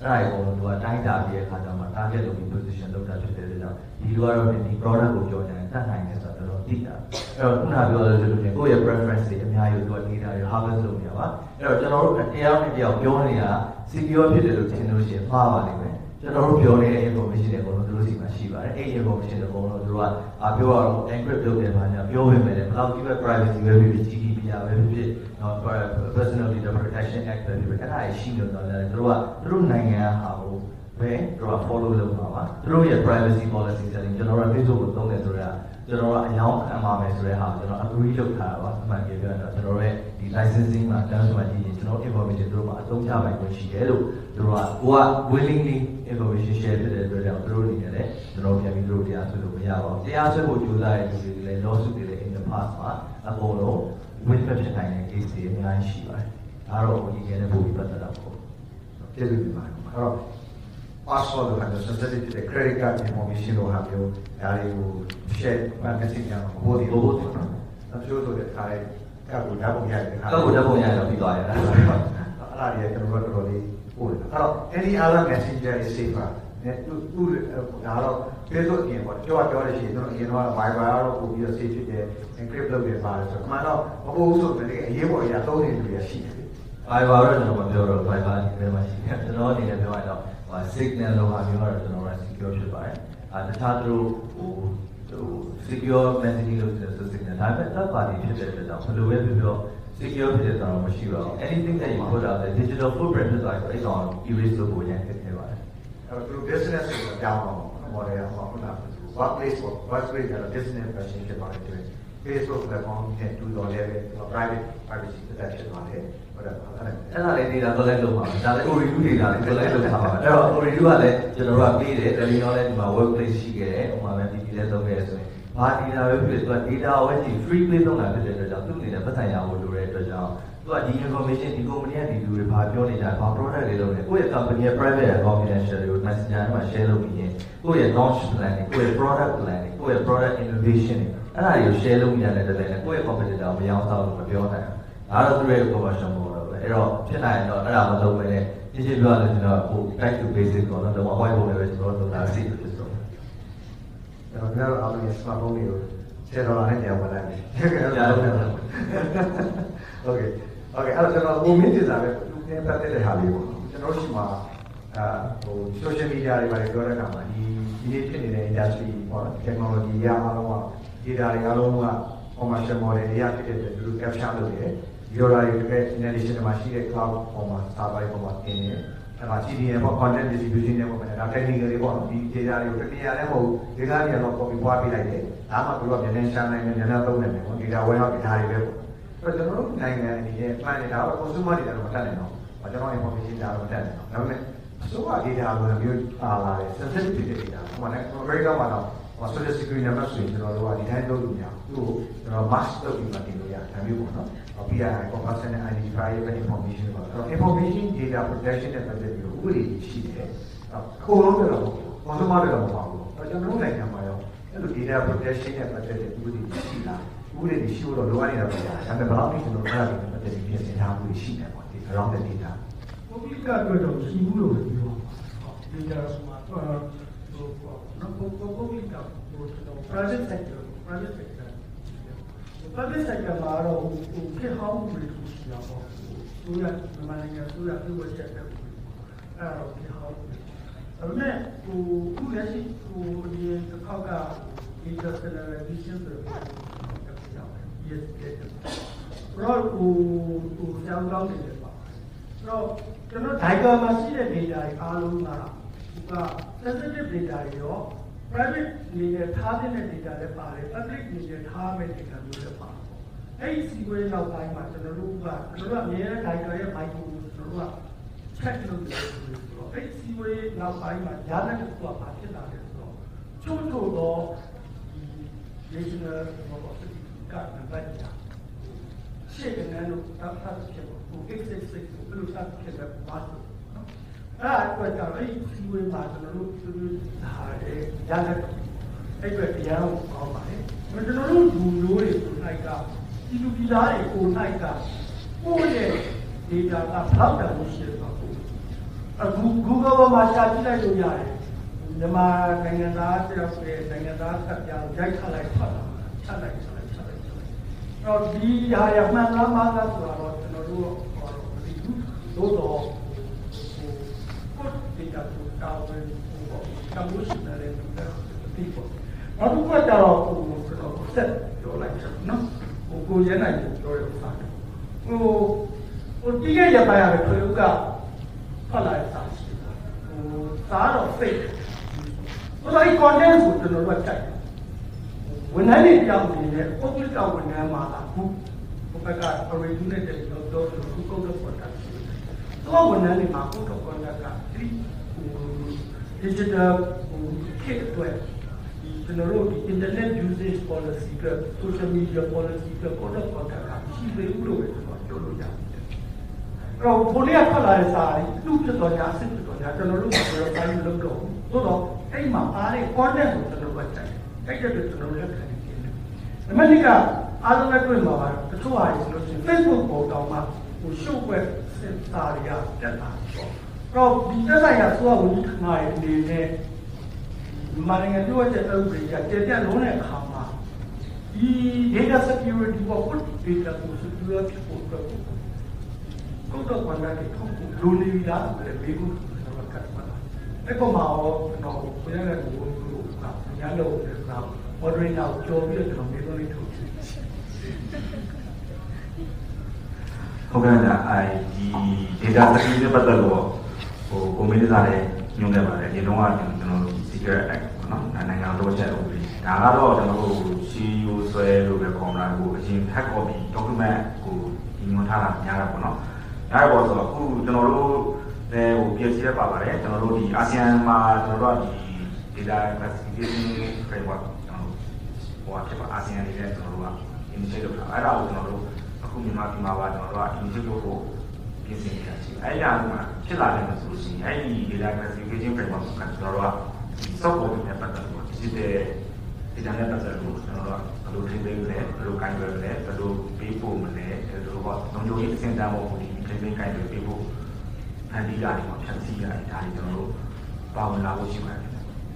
အဲ့ဒါကိုတော့တိုင်းတာပြီးတဲ့အခါကျမှ target လုပ်ပြီး position လုပ်တာဖြစ်တဲ့အတွက်ကြောင့်ဒီလိုကတော့ဒီ product ကိုပြောကြတယ်တတ်နိုင်တယ်ဆိုတော့တော်တော်သိတာအဲ့တော့ခုနပြောလို့ဆိုလို့ကိုယ့်ရဲ့ preference တွေအများကြီးကိုသူက data တွေ harvest လုပ်နေရပါအဲ့တော့ကျွန်တော်တို့တရားနဲ့တရားပြောနေတာ secure ဖြစ်တယ်လို့ထင်လို့ရှိရင်မှားပါလိမ့်မယ်ကျွန်တော်တို့ပြောနေတဲ့ information တွေအကုန်လုံးသူတို့စီမှာရှိပါတယ်အဲ့ information တွေအကုန်လုံးသူတို့ကအာပြောရအောင် encrypt လုပ်တယ်မှာညာပြောဝင်မယ်လေဘယ်လောက်ကြီးပဲ privacy ပဲဖြစ်ဖြစ် G D P R ပဲဖြစ်ဖြစ်နော် personal data protection act ပဲဖြစ်ဖြစ်အဲ့ဒါရှိလို့တော့လည်းသူတို့ကသူတို့နိုင်ငံဟာဟိုပဲသူတို့ follow လုပ်မှာပါသူတို့ရဲ့ privacy policy setting ကျွန်တော်တို့ Facebook ကိုသုံးတယ်ဆိုတော့ကျွန်တော်တို့အယောင်ခံပါမယ်ဆိုတဲ့ဟာကျွန်တော် agree လုပ်ထားတာပါအမှန်ကြီးပြောတော့ကျွန်တော်တို့ရဲ့ဒီ licensing မှာ terms မှာကြည့်ရင်ကျွန်တော် information တို့မှာအသုံးချပိုင်ခွင့်ရှိတယ်လို့သူတို့ကကိုက willingly information share ဖြစ်တဲ့အတွက်ကြောင့်သူတို့အနေနဲ့လည်းကျွန်တော်ပြန်ပြီးသူတို့တရားဆွဲလို့မရပါဘူးတရားဆွဲဖို့ကြိုးစားတဲ့လူတွေလည်း lawsuit တွေလည်း in the past မှာအကုန်လုံး win ဖြစ်နိုင်တဲ့ case တွေအများကြီးရှိပါတယ်ဒါတော့ဒီကနေ့ပို့ပြီးပတ်သက်တာပေါ့ကျေးဇူးတင်ပါတယ်အဲ့တော့ password လို့ကတော့ sensitive တဲ့ credit card information လို့ဟာမျိုးဒါတွေကို share မှတ်သိကြအောင်ဘိုးဒီဘိုးဒီနော်အကျိုးဆိုတဲ့ခါလေးကောက်ကိုဓာတ်ပုံရိုက်တဲ့ခါကောက်ကိုဓာတ်ပုံရိုက်တော့ပြီးသွားရတယ်အဲ့ဒါကြီးကျွန်တော်တို့တော်တော်လေးပို့တယ်အဲ့တော့ any other messenger is safer နဲ့သူသူဒါတော့ Facebook အရင်ပေါ့ပြောပြောရရှိရင်တော့အရင်တော့ Viber တော့ပို့ပြီးတော့ safe ဖြစ်တယ် encrypt လုပ်နေပါတယ်ဆိုတော့အမှန်တော့မဟုတ်ဘူးဆိုတော့ဒီအရေးပေါ်အရာသုံးနေလူတွေရှိတယ် Viber တော့ကျွန်တော်မပြောတော့ Viber ဒီထဲမှာရှိတယ်ကျွန်တော်အနေနဲ့ပြောရတော့ signal လို့ဟာမျိုးကတော့ကျွန်တော်က secure ဖြစ်ပါတယ်အဲတခြားသူတို့ဟိုဟို secure messaging လို့ဆိုတဲ့ signal ဒါပေမဲ့ third party ဖြစ်တဲ့အတွက်ကြောင့်ဘယ်လိုပဲပြောပြော secure ဖြစ်တဲ့တော့မရှိပါဘူး anything that you put out there digital footprint ဖြစ်သွားတယ်အဲ့ကောင် erase လုပ်ဖို့ရန်ဖြစ်နေပါတယ်အဲ့တော့သူ business ကိုကြောင်းအောင် model ဟောခုနက workplace workplace ကတော့ business version ဖြစ်ပါတယ် Facebook platform နဲ့တူတော်လည်းပဲ private privacy တက်တက်ဖြစ်သွားတယ်ဟုတ်တယ်အဲ့ဒါလည်း data collect လုပ်ပါဒါလည်း O R U data လည်း collect လုပ်ထားပါအဲ့တော့ O R U ကလည်းကျွန်တော်တို့ကပေးတယ် Telenor လည်းဒီမှာ workplace ရှိခဲ့တယ်ဥပမာပဲ P P လည်းသုံးခဲ့တယ်ဆိုရင်ဘာ data ပဲဖြစ်ဖြစ်သူက data ဝယ်ကြည့် free play သုံးတာဖြစ်တဲ့အတွက်ကြောင့်သူ့အနေနဲ့ပတ်သက်ရဖို့လိုတဲ့အတွက်ကြောင့်သူကဒီ information ဒီ company ကဒီလူတွေဘာပြောနေကြဘာ product တွေလုပ်နေကိုယ့်ရဲ့ company ရဲ့ private and confidential တွေကို messenger မှာ share လုပ်ပြီးရင်ကိုယ့်ရဲ့ launch plan တွေကိုယ့်ရဲ့ product plan တွေကိုယ့်ရဲ့ product innovation တွေအဲ့ဒါတွေကို share လုပ်ရတဲ့တည်းနဲ့ကိုယ့်ရဲ့ competitor ကိုမရောစားလို့မပြောနိုင်ဘူးဒါတော့သူရဲ့ commercial model ပဲအဲ့တော့ဖြစ်နိုင်ရင်တော့အဲ့ဒါမလုပ်ဘဲနဲ့ရှင်းရှင်းပြောရလို့ကျွန်တော်ဟို back to basic ကိုတော့တော့ white board နဲ့ပဲကျွန်တော်တို့လုပ်တာစီးဖြစ်ဆုံးအဲ့တော့ကျွန်တော်အားလုံးရဲ့ smartphone တွေကို share တော့လည်းကြောက်ပါလိုက်မယ်โอเคโอเคအဲ့တော့ကျွန်တော်ကိုမင်းတင်စားပဲသူပြန်ပတ်သက်တဲ့ဟာလေးပေါ့ကျွန်တော်ရှိမှာအာဟို social media တွေပါပြောတဲ့အခါမှာဒီဒီနေ့ဖြစ်နေတဲ့ industry ပေါ့နော် technology ရအားလုံးက data တွေအားလုံးက commercial model တွေရဖြစ်တဲ့အတွက်သူတို့ capture လုပ်တယ် user တွေတကယ် international မှာရှိတဲ့ cloud ပေါ်မှာ server တွေပေါ်မှာတင်နေတယ်အဲ့မှာ C D N ပေါ့ content distribution တွေပေါ့ဒါ technical တွေပေါ့ဒီ data တွေကိုတကယ်ရတယ်မဟုတ်ဘူး data တွေကတော့ copy ပွားပေးလိုက်တယ်ဒါမှသူတို့ကမြန်မြန်ရှာနိုင်တယ်မြန်မြန်သုံးနိုင်တယ်ပေါ့ data warehouse data တွေပဲပေါ့အဲ့တော့ကျွန်တော်တို့နိုင်ငံအနေနဲ့ plan နေတာတော့ consumer data တော့မတတ်နိုင်တော့ကျွန်တော် information ဒါတော့မတတ်နိုင်တော့ဒါပေမဲ့အစိုးရ data ကိုလည်းမျိုးအားလာတယ် sensitive data ဟိုမှာလည်း America မှာတော့social security number ဆိုရင်ကျွန်တော်တို့ကဒီတိုင်းလုပ်လို့မရဘူးသူ့ကိုကျွန်တော် mask လုပ်ပြီးမှတင်လို့ရတယ်ဒါမျိုးပေါ့နော် P I I personal identifier information ပေါ့အဲ့တော့ information data protection နဲ့ပတ်သက်ပြီးဥပဒေရှိတယ်အခုလုံးတော့ consumer တွေတော့မပါဘူးအဲ့ကျွန်တော်တို့နိုင်ငံမှာရောအဲ့လို data protection နဲ့ပတ်သက်တဲ့ဥပဒေရှိလားဥပဒေရှိလို့လိုအပ်နေတာပေါ့ဒါပေမဲ့ဘယ်လောက်ထိကျွန်တော်အဲ့ဒါတွေပတ်သက်ပြီးပြင်ဆင်ထားမှုရှိနေပေါ့ဒီ around the data public ကတော့ရှိဘူးလို့ပြောတာ data ဆိုတာတော့နော် public က private sector private sector private sector မှာတော့ဟိုခေတ်ဟောင်းမှုတွေရှိတာပေါ့ဆိုရမြန်မာနိုင်ငံဆိုရပြုတ်ချက်တယ်အဲ့တော့ခေတ်ဟောင်းဒါပေမဲ့ဟိုခုလက်ရှိဟိုဒီတစ်ခေါက်က data centralization ဆိုတော့ yes yes တော့ဟိုဟိုကြောင်းကောင်းနေတယ်ပါအဲ့တော့ကျွန်တော် data မှာရှိတဲ့ data တွေအားလုံးကက sensitive data တွေရော private အနေနဲ့ထားတဲ့ data တွေပါတယ် public အနေနဲ့ထားမဲ့ data မျိုးတွေပါအဲ့ဒီစီဝေးနောက်ပိုင်းမှာကျွန်တော်တို့ကကျွန်တော်တို့အမြဲတမ်း data ရဲ့ micro ကိုကျွန်တော်တို့က check လုပ်နေတယ်ဆိုတော့အဲ့ဒီစီဝေးနောက်ပိုင်းမှာညာနဲ့တစ်ခုကဘာဖြစ်လာလဲဆိုတော့ချို့ချို့တော့ national certificate နံပါတ်ညာရှေ့ကနေလို့တောက်တာဖြစ်ဖို့ဟို eight six six ကိုဘယ်လိုစဖြစ်လဲပါဆိုနော်အဲ့ဒါအတွက်ကြောင့်အဲ့ဒီစီဝေးမှာကျွန်တော်တို့သူတို့ဟာတယ်ညာနဲ့အဲ့အတွက်တရားကိုကောင်းပါလေကျွန်တော်တို့လူမျိုးတွေကိုနိုင်ကဒီလူပြည်သားတွေကိုနိုင်ကကိုယ့်ရဲ့ data ကဘယ်လောက်တောင်ရှိလဲဆိုတော့ Google မှာရှာကြည့်လိုက်လို့ရတယ်မြန်မာနိုင်ငံသားတယောက်ရဲ့နိုင်ငံသားကပြောင်းရိုက်ခတ်လိုက်ဖတ်လာချက်လိုက်ချက်လိုက်ချက်လိုက်တော့ဒီဟာရမှန်လားမှားလားဆိုတော့ကျွန်တော်တို့ဟောမသိဘူးသို့တော့ကိုဒီကတူတောင်းဝင်ဟိုကမှုရှိနေတယ်တူတယ်ဒီပေါ့နောက်တစ်ခါကျတော့ဟိုကျွန်တော်ဆက်ပြောလိုက်ချက်နော်ဟိုကိုရဲနိုင်ပြောရဥစားဟိုဟိုဒီကရပါရပဲထွေဦးကဖတ်လိုက်တာရှိဟိုသားတော့ fake ဟိုအဲ့ content ကိုကျွန်တော်တို့ကကြိုက်ဝန်ထမ်းတွေကြောက်နေတဲ့ပုဂ္ဂလိကဝန်ထမ်းမှာအခုဘုဘက original တဲ့တော့တော့ခုကုတ်တော့ပေါ်တာရှိတယ်။တော့ဝန်ထမ်းတွေမှာကုတ်တော့ပေါ်တာကဒီဟို digital ဟို kit အတွက်ဒီကျွန်တော်တို့ဒီ internet usage policy က social media policy ကကုတ်တော့ပေါ်တာကရှိသေးဘူးလို့ပဲကျွန်တော်ပြောလို့ရတယ်။အဲ့တော့ဘုရားဖတ်လာတဲ့စာရီသူ့ဖြစ်တော်ညာစစ်ဖြစ်တော်ညာကျွန်တော်တို့ကဘယ်လိုတိုင်းလုပ်တော့သို့တော့အဲ့မှာအားတဲ့ content ကိုကျွန်တော်တို့ကြိုက်တယ်ကြိုက်တဲ့ကျွန်တော်တို့လက်ခံနေတယ်။အမေရိကအားလုံးနဲ့တွေ့မှာပါတချို့ဟာဆိုလို့ရှိရင် Facebook ပေါ်တောင်မှဟို show web စစ်သားတွေကတက်လာတော့တော့ဒီတက်ဆိုင်ရာဆိုတော့ဝန်ကြီးဌာနရဲ့အနေနဲ့မြန်မာနိုင်ငံပြောတဲ့အဥပဒေကတည်ပြတ်လုံးတဲ့အခါမှာဒီ data security ပေါ်ကို data ကို secure ဖြစ်ဖို့အတွက်ကိုတော့ဘာလဲခေါင်းကိုလိုနေပြီလားဆိုတဲ့ဘေးကိုကျွန်တော်ကတ်ပါလားအဲ့ပေါ်မှာတော့ကျွန်တော်ဘယ်နဲ့ကိုလို့ကညလုံးက moderator ကိုကြော်ပြီးတော့ကျွန်တော်မေးလို့လေးထုတ်ချင်ဟုတ်ကဲ့ဗျာအဲဒီ data security နဲ့ပတ်သက်လို့ဟိုကွန်မင်းစားတဲ့ညွှန်ခဲ့ပါတယ်ဒီတော့ကကျွန်တော်တို့ secret act ပေါ့နော်နိုင်ငံတော်ချက်ဥပဒေဒါကတော့ကျွန်တော်တို့ C E O ဆွဲလို့ပဲခေါ်လာကိုအရင် hack copy document ကိုညွှန်ထားတာများတာပေါ့နော်ဒါပေါ့ဆိုတော့အခုကျွန်တော်တို့လည်းဟို P S C ပါပါတယ်ကျွန်တော်တို့ဒီအာဆီယံမှာကျွန်တော်တို့ဒီ data classification framework ကျွန်တော်ဟိုဖြစ်ပါအာဆီယံနေတဲ့ကျွန်တော်တို့က initiative လုပ်တာအဲ့ဒါကိုကျွန်တော်တို့အခုမြန်မာပြည်မှာပါကျွန်တော်တို့က initiative လုပ်ဖို့ပြင်ဆင်နေတာရှိတယ်အဲ့ဒါကဖြစ်လာတယ်ဆိုလို့ရှိရင်အဲ့ဒီ data classification framework ကကျွန်တော်တို့က software နဲ့ပတ်သက်လို့ digital data နဲ့ပတ်သက်လို့ကျွန်တော်တို့ကဘယ်လိုထိန်းသိမ်းလဲဘယ်လိုကိုင်တွယ်လဲဘယ်လိုပေးဖို့မလဲဘယ်လိုပေါ့လုံခြုံရေးအဆင့်တန်းပေါ်ကိုဒီထိန်းသိမ်းကိုင်တွယ်ပေးဖို့အဓိကတွေမှာဖြန့်စီရတယ်ဒါတွေကျွန်တော်တို့ပါဝင်လာဖို့ရှိပါတယ်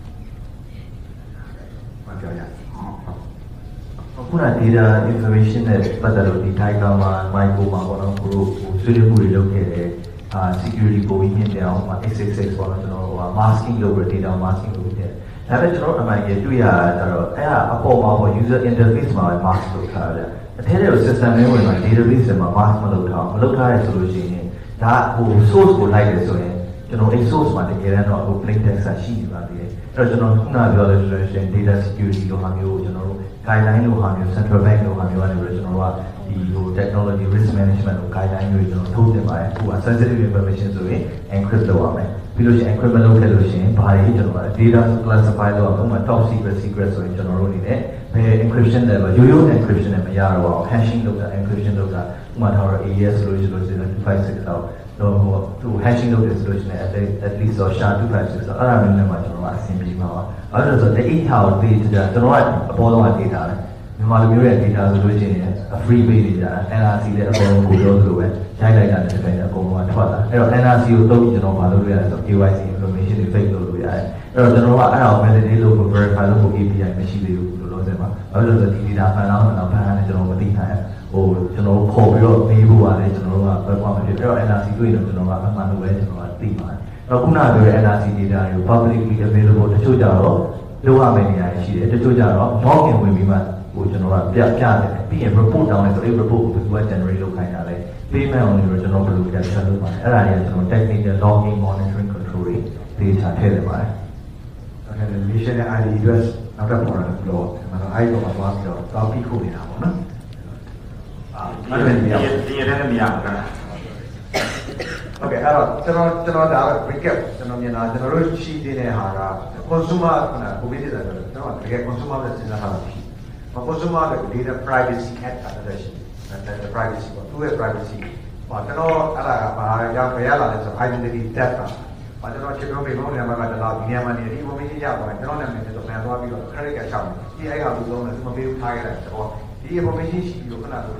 ဘာပြောရအောင်ခုန data information နဲ့ပတ်သက်လို့ဒီ Tiger မှာ micro မှာပေါ့နော်ကိုတို့ဆွေးနွေးမှုတွေလုပ်ခဲ့တယ်အာ security ပုံရင်းတဲ့အောင်မှာ x x x ပေါ့နော်ကျွန်တော်တို့က masking လုပ်ပြီး data masking လုပ်ခဲ့တယ်ဒါပေမဲ့ကျွန်တော်အမှန်ကြီးတွေ့ရတာကျတော့အဲ့ဒါအပေါ်မှာပေါ့ user interface မှာ mask လုပ်ထားတယ်အထက်ထဲကို system ထဲဝင်မှာ database ထဲမှာ mask မလုပ်ထားအောင်မလုပ်ထားရဆိုလို့ရှိရင်ဒါဟို source ကိုလိုက်တယ်ဆိုရင်ကျွန်တော်အဲ့ source မှာတကယ်တမ်းတော့ဟို plain text ရှိနေပါသေးတယ်အဲ့တော့ကျွန်တော်ခုနပြောတဲ့ဆိုလို့ရှိရင် data security လိုဟာမျိုးကိုကျွန်တော်တို့ guideline လိုဟာမျိုး central bank လိုဟာမျိုးကနေပြီးတော့ကျွန်တော်တို့ကဒီဟို technology risk management ကို guideline တွေကျွန်တော်ထုတ်တင်ပါတယ်ဟို sensitive information ဆိုရင် encrypt လုပ်ရမယ်ပြီးလို့ရှိရင် encrypt လုပ်ခဲ့လို့ရှိရင်ဘာတွေကျွန်တော်က data classify လုပ်အောင်ဥပမာ top secret secret ဆိုရင်ကျွန်တော်တို့အနေနဲ့ဘယ် encryption လဲရိုးရိုး encryption နဲ့မရတော့အောင် hashing လုပ်တာ encryption လုပ်တာဥပမာထားတော့ A E S ဆိုလို့ရှိလို့ရှိရင်two five sixတော့တော့ဟိုသူ hashing လုပ်တဲ့ solution နဲ့ at least တော့ sha two five sixတော့အဲ့ဒါမျိုးနဲ့မှကျွန်တော်ကအဆင်ပြေမှာပါအဲ့ဒါဆိုတော့အဲ့ဟာကိုသိကြကျွန်တော်ကအပေါ်တော့ data လဲမြန်မာလူမျိုးရဲ့ data ဆိုလို့ရှိရင် free page တွေကြာ N R C လည်းအကုန်လုံးကိုပြောသလိုပဲရိုက်လိုက်တာတစ်ပိုင်းအကုန်လုံးကထွက်လာအဲ့တော့ N R C ကိုသုံးပြီးကျွန်တော်မလုပ်ရရဆို K Y C information တွေ fake လုပ်လို့ရတယ်အဲ့တော့ကျွန်တော်ကအဲ့ဒါကို validate လုပ်ဖို့ verify လုပ်ဖို့ A P I မရှိသေးဘူးလို့ပြောတယ်မှာအဲ့လိုဆိုဒီ data ဖန်အောင်တော့ဖန်ရတယ်ကျွန်တော်မသိနိုင်ဟိုကျွန်တော်ခေါ်ပြီးတော့မေးဖို့ရတယ်ကျွန်တော်တို့ကဘယ်မှာမဖြစ်အဲ့တော့ N R C တွေ့တော့ကျွန်တော်ကအမှန်လို့ပဲကျွန်တော်ကသိပါတယ်အဲ့တော့ခုနကပြောတဲ့ N R C data တွေကို publicly available တချို့ကြတော့လုပ်ရမယ့်နေရာရှိတယ်တချို့ကြတော့ login ဝင်ပြီးမှဟိုကျွန်တော်ကပြပြတယ်ပြီးရင် report တောင်းလိုက်ဆိုအဲ့ report ကိုဘယ်သူက generate လုပ်ခိုင်းတာလဲ payment အောင်လို့ကျွန်တော်ဘယ်လို capture လုပ်ပါလဲအဲ့ဒါတွေကကျွန်တော် technical logging monitoring control တွေ data ထည့်တယ်ပါတယ်ဒါနဲ့ mission နဲ့ I D address နောက်တစ်ပေါ်တော့ပြောတယ်ကျွန်တော်အဲ့တော့သွားပြီးတော့တောင်းပြီးခိုးနေတာပေါ့နော်အာအဲ့ဒါမြင်ရတယ်ဒီရတယ်မြင်ရတယ်โอเคအဲ့တော့ကျွန်တော်ကျွန်တော်ဒါ recap ကျွန်တော်မြင်တာကျွန်တော်တို့ရှိတဲ့ဟာက consumer ကကိုဗစ်တဲ့ဆိုတော့ကျွန်တော်တကယ် consumer ပဲစဉ်းစားတာဖြစ် consumer က data privacy act တာရှိတယ် data privacy ပေါ့သူ့ရဲ့ privacy ဟောကျွန်တော်အဲ့ဒါကဘာရောက်ရလာလဲဆိုတော့ identity theft ပါဘာကျွန်တော်ချက်ပြောပြလို့နေမှာကကျွန်တော်ဒီနေရာမှာနေဒီ information ရပါတယ်ကျွန်တော်နာမည်နဲ့ဆိုပြန်သွားပြီးတော့ credit card ရှောက်တယ်ဒီအဲ့ကလူလုံးနဲ့သူမပေးဘူးထားခဲ့တယ်ဆိုတော့ဒီ information ရှိပြီးတော့ခဏဆိုတော့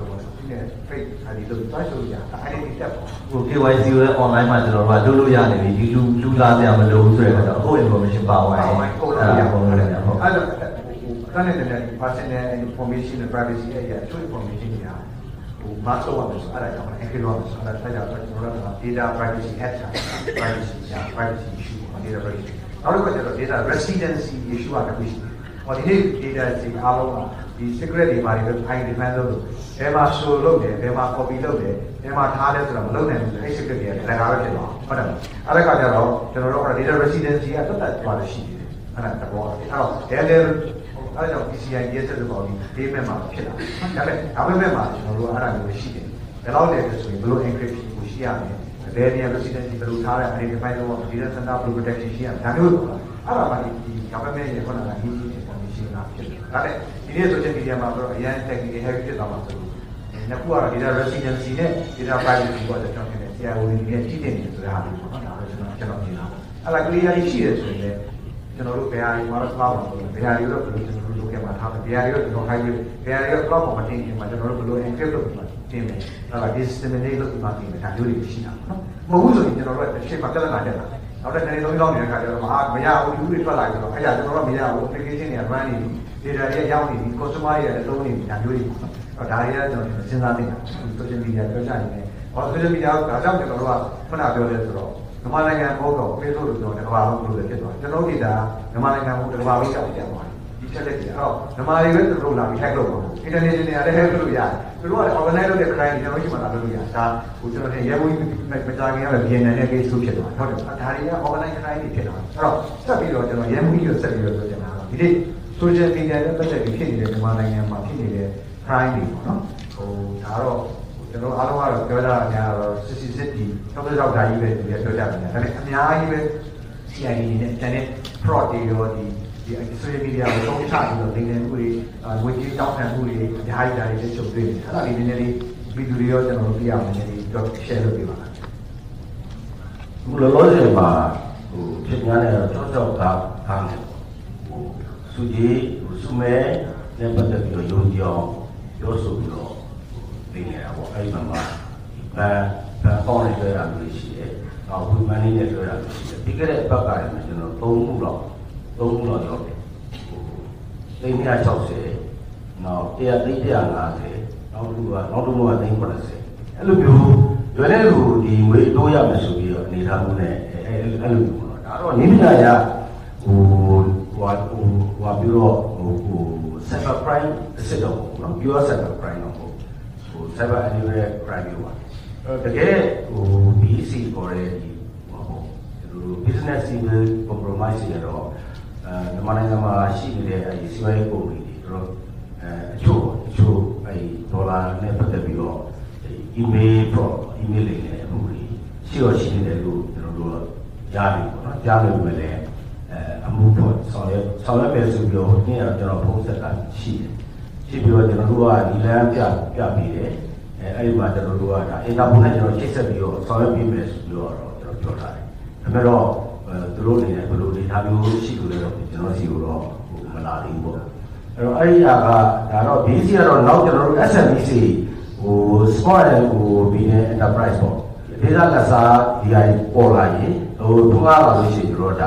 နဲ့ fake အဲဒီလိုတွားဆိုရတာအဲ့ဒီတက်ပေါ့ဟို K Y C ရဲ့ online မှာကျွန်တော်တို့ကလုပ်လို့ရနေပြီဒီလူလူလာစရာမလိုဘူးဆိုတဲ့အခါကျတော့အခု information ပါသွားတယ်ဟုတ်လားဟုတ်လားအဲ့တော့အဲ့ဒါနဲ့လည်း personal information and privacy အဲ့ရ true information တွေဟာဟိုမဆောရမယ်ဆိုအဲ့ဒါကြောင့်အဲ့ဒီလိုဆိုအဲ့ဒါဆက်ကြတော့ကျွန်တော်တို့က data privacy act privacy ညာ privacy issue data privacy နောက်တစ်ခုကျတော့ data residency issue ကတခုရှိတယ်ဟောဒီနေ့ data စီအားလုံးကဒီ secret တွေဘာတွေပဲ high defense လုပ်လို့ဘယ်မှာ show လုပ်တယ်ဘယ်မှာ copy လုပ်တယ်ဘယ်မှာထားတယ်ဆိုတာမလုပ်နိုင်ဘူးဆိုအဲ့ secret တွေကလည်းကားပဲဖြစ်သွားဟုတ်တယ်အဲ့ဒါကကြတော့ကျွန်တော်တို့ data residency ကတက်တက်သွားလို့ရှိတယ်အဲ့ဒါတော့အဲ့တော့ data အဲ့ကြောင့် P C I ရဲ့ဆက်လို့ပေါ့ဒီ payment မှာဖြစ်လာဒါပေမဲ့ဒါပေမဲ့မှာကျွန်တော်တို့အဲ့ဒါမျိုးရှိတယ်ဒါတော့လည်းဆိုရင်ဘယ်လို encryption ကိုရှိရမလဲဘယ်နေရာ residency ဘယ်လိုထားရလဲ identify လုပ်အောင် data center blue protection ရှိရဒါမျိုးပေါ့အဲ့ဒါမှဒီ government ရဲ့ခုနက easy information ကဖြစ်တယ်ဒါနဲ့ဒီနေ့ social media မှာတော့အရင် technical heavy ဖြစ်သွားမှာဆိုလို့နှစ်ခုကတော့ data residency နဲ့ data privacy ကိုကျွန်တော်ထင်တယ် C I O တွေနဲ့ကြီးတင်နေဆိုတဲ့ဟာလေးပေါ့နော်ဒါတော့ကျွန်တော်ကျွန်တော်မြင်တာပေါ့အဲ့ဒါ clear ရှိတယ်ဆိုရင်လည်းကျွန်တော်တို့ဘယ်ဟာတွေမှာတော့ cloud မှာဆိုဘယ်ဟာတွေတော့ဘယ်လိုကျွန်တော်တို့လုပ်ခဲ့မှာထားတယ်ဘယ်ဟာတွေတော့ကျွန်တော် high ဘယ်ဟာတွေတော့ cloud မှာမတင်ခင်မှာကျွန်တော်တို့ဘယ်လို encrypt လုပ်ပြီးမှတင်မယ်အဲ့ဒါ disseminate လုပ်ပြီးမှတင်မယ်ဒါမျိုးတွေရှိတာနော်မဟုတ်ဘူးဆိုရင်ကျွန်တော်တို့အဖြစ်မှာပြဿနာတက်လာနောက်တစ်ခါနေသုံးကြောင်းနေတဲ့ခါကျတော့မအားမရဘူးဒီဥတွေထွက်လာပြီးတော့အဲ့ဒါကျွန်တော်တို့မရဘူး application တွေက run နေပြီ data တွေရောက်နေပြီ customer တွေလည်းသုံးနေပြီဒါမျိုးတွေပေါ့နော်ဒါတွေကကျွန်တော်စဉ်းစားနေတာ social media ပြောကြနေတယ်ဟော social media ဒါကြောင့်ကျွန်တော်တို့ကခုနပြောတယ်ဆိုတော့မြန်မာနိုင်ငံဘောတော့ Facebook လို့ပြောတယ်ကမ္ဘာလုံးလို့ဖြစ်သွားတယ်ကျွန်တော်တို့ဒါမြန်မာနိုင်ငံကိုကမ္ဘာလုံးကြောက်ကြသွားတယ်ဒီချက်လက်ကြီးအဲ့တော့မြန်မာတွေပဲသူတို့လာပြီး hack လုပ်တော့ international တွေကလည်း hack လုပ်လို့ရတယ်သူတို့က organize လုပ်တဲ့ crime ကျွန်တော်တို့ရှိမှလာလုပ်လို့ရတယ်ဒါဟိုကျွန်တော်ထင်ရဲဘူးမကြခင်ကလည်း V N N နဲ့ case လို့ဖြစ်သွားတယ်ဟုတ်တယ်ဒါတွေက organize crime တွေဖြစ်သွားတယ်အဲ့တော့ဆက်ပြီးတော့ကျွန်တော်ရဲမှုကြီးကိုဆက်ပြီးတော့ပြောချင်တာကဒီနေ့ social media နဲ့ပတ်သက်ပြီးဖြစ်နေတဲ့မြန်မာနိုင်ငံမှာဖြစ်နေတဲ့ crime တွေပေါ့နော်ဟိုဒါတော့ကျွန်တော်အားလုံးကတော့ပြောကြတာများတော့စစ်စစ်စစ်ဒီသောက်သောက်ဓာကြီးပဲသူပြောကြတယ်ဒါပေမဲ့အများကြီးပဲ C I D နဲ့တန်တဲ့ fraud တွေရောဒီဒီ social media ကိုသုံးချပြီးတော့လိမ်လည်မှုတွေငွေကြေးတောင်းခံမှုတွေအများကြီးဓာတ်တွေချုပ်တွေ့နေအဲ့ဒါလေးနည်းနည်းလေးဗီဒီယိုရောကျွန်တော်တို့ပြရအောင်နည်းနည်းလေးတော့ share လုပ်ပေးပါလားခုလောလောဆယ်မှာဟိုဖြစ်များနေတော့ကြောက်ကြောက်တာထားနေဟိုစုကြီးစုမဲနဲ့ပတ်သက်ပြီးတော့ယုံကြည်အောင်ပြောဆိုပြီးတော့နေနေတာပေါ့အဲ့ဒီမှာဘန်ဘန်ပေါင်းနေကြတာမျိုးရှိတယ်။နောက်ဝီမန်နေနဲ့ကြတာမျိုးရှိတယ်။ဒီကနေ့ဘက်ကလည်းကျွန်တော်သုံးခုလောက်သုံးခုလောက်ရောက်တယ်။ဟိုသိန်းone hundred sixtyနောက်one hundred fiftyနောက်တစ်ခုကနောက်တစ်ခုကone hundred fortyအဲ့လိုမျိုးရွယ်တဲ့လူဒီငွေတိုးရမယ်ဆိုပြီးတော့အနေထားမှုနဲ့အဲ့အဲ့လိုမျိုးပေါ့နော်။ဒါတော့နိမ့်ညာရဟိုဟိုဟိုဟိုပြီးတော့ဟိုဟို cyber crime အစစ်တော့ပေါ့နော် pure cyber crime တော့ cyber anywhere crime မျိုးပါတကယ်ဟို B E C ခေါ်တဲ့ဒီဟို business civil compromise ရတော့အဲမြန်မာနိုင်ငံမှာရှိနေတဲ့အဲဒီစီးပွားရေးကုမ္ပဏီတွေတို့အဲအချို့အချို့အဲဒီဒေါ်လာနဲ့ပတ်သက်ပြီးတော့ email fraud email တွေနဲ့အမှုတွေရှိတော့ရှိနေတယ်လို့ကျွန်တော်တို့ကြားပြီပေါ့နော်ကြားလို့ပဲလေအဲအမှုပေါ့ဆောင်ရွက်ဆောင်ရွက်ပဲဆိုပြီးတော့ဒီကကျွန်တော်ဖုန်းဆက်ကရှိတယ်ရှိပြီးတော့ကျွန်တော်တို့ကဒီလမ်းပြပြပြီးတယ်အဲအဲ့ဒီမှာကျွန်တော်တို့ကဒါအင်တာပို့နဲ့ကျွန်တော်ချိတ်ဆက်ပြီးတော့ဆောင်ရွက်ပြီးမယ်ဆိုပြီးတော့ကျွန်တော်ပြောထားတယ်။ဒါပေမဲ့တော့သူတို့အနေနဲ့ဘယ်လိုအနေထားမျိုးရှိလို့လဲတော့ကျွန်တော်စီကိုတော့မလာသေးဘူးပေါ့။အဲ့တော့အဲ့ဒီဟာကဒါတော့ B C ကတော့နောက်ကျွန်တော်တို့ S M E C ဟို small ဟို business enterprise ပေါ့။ဒေသလက်စားဒီဟာပေါ်လာရင်ဟိုသူကားလာလို့ရှိရင်တို့ဒါ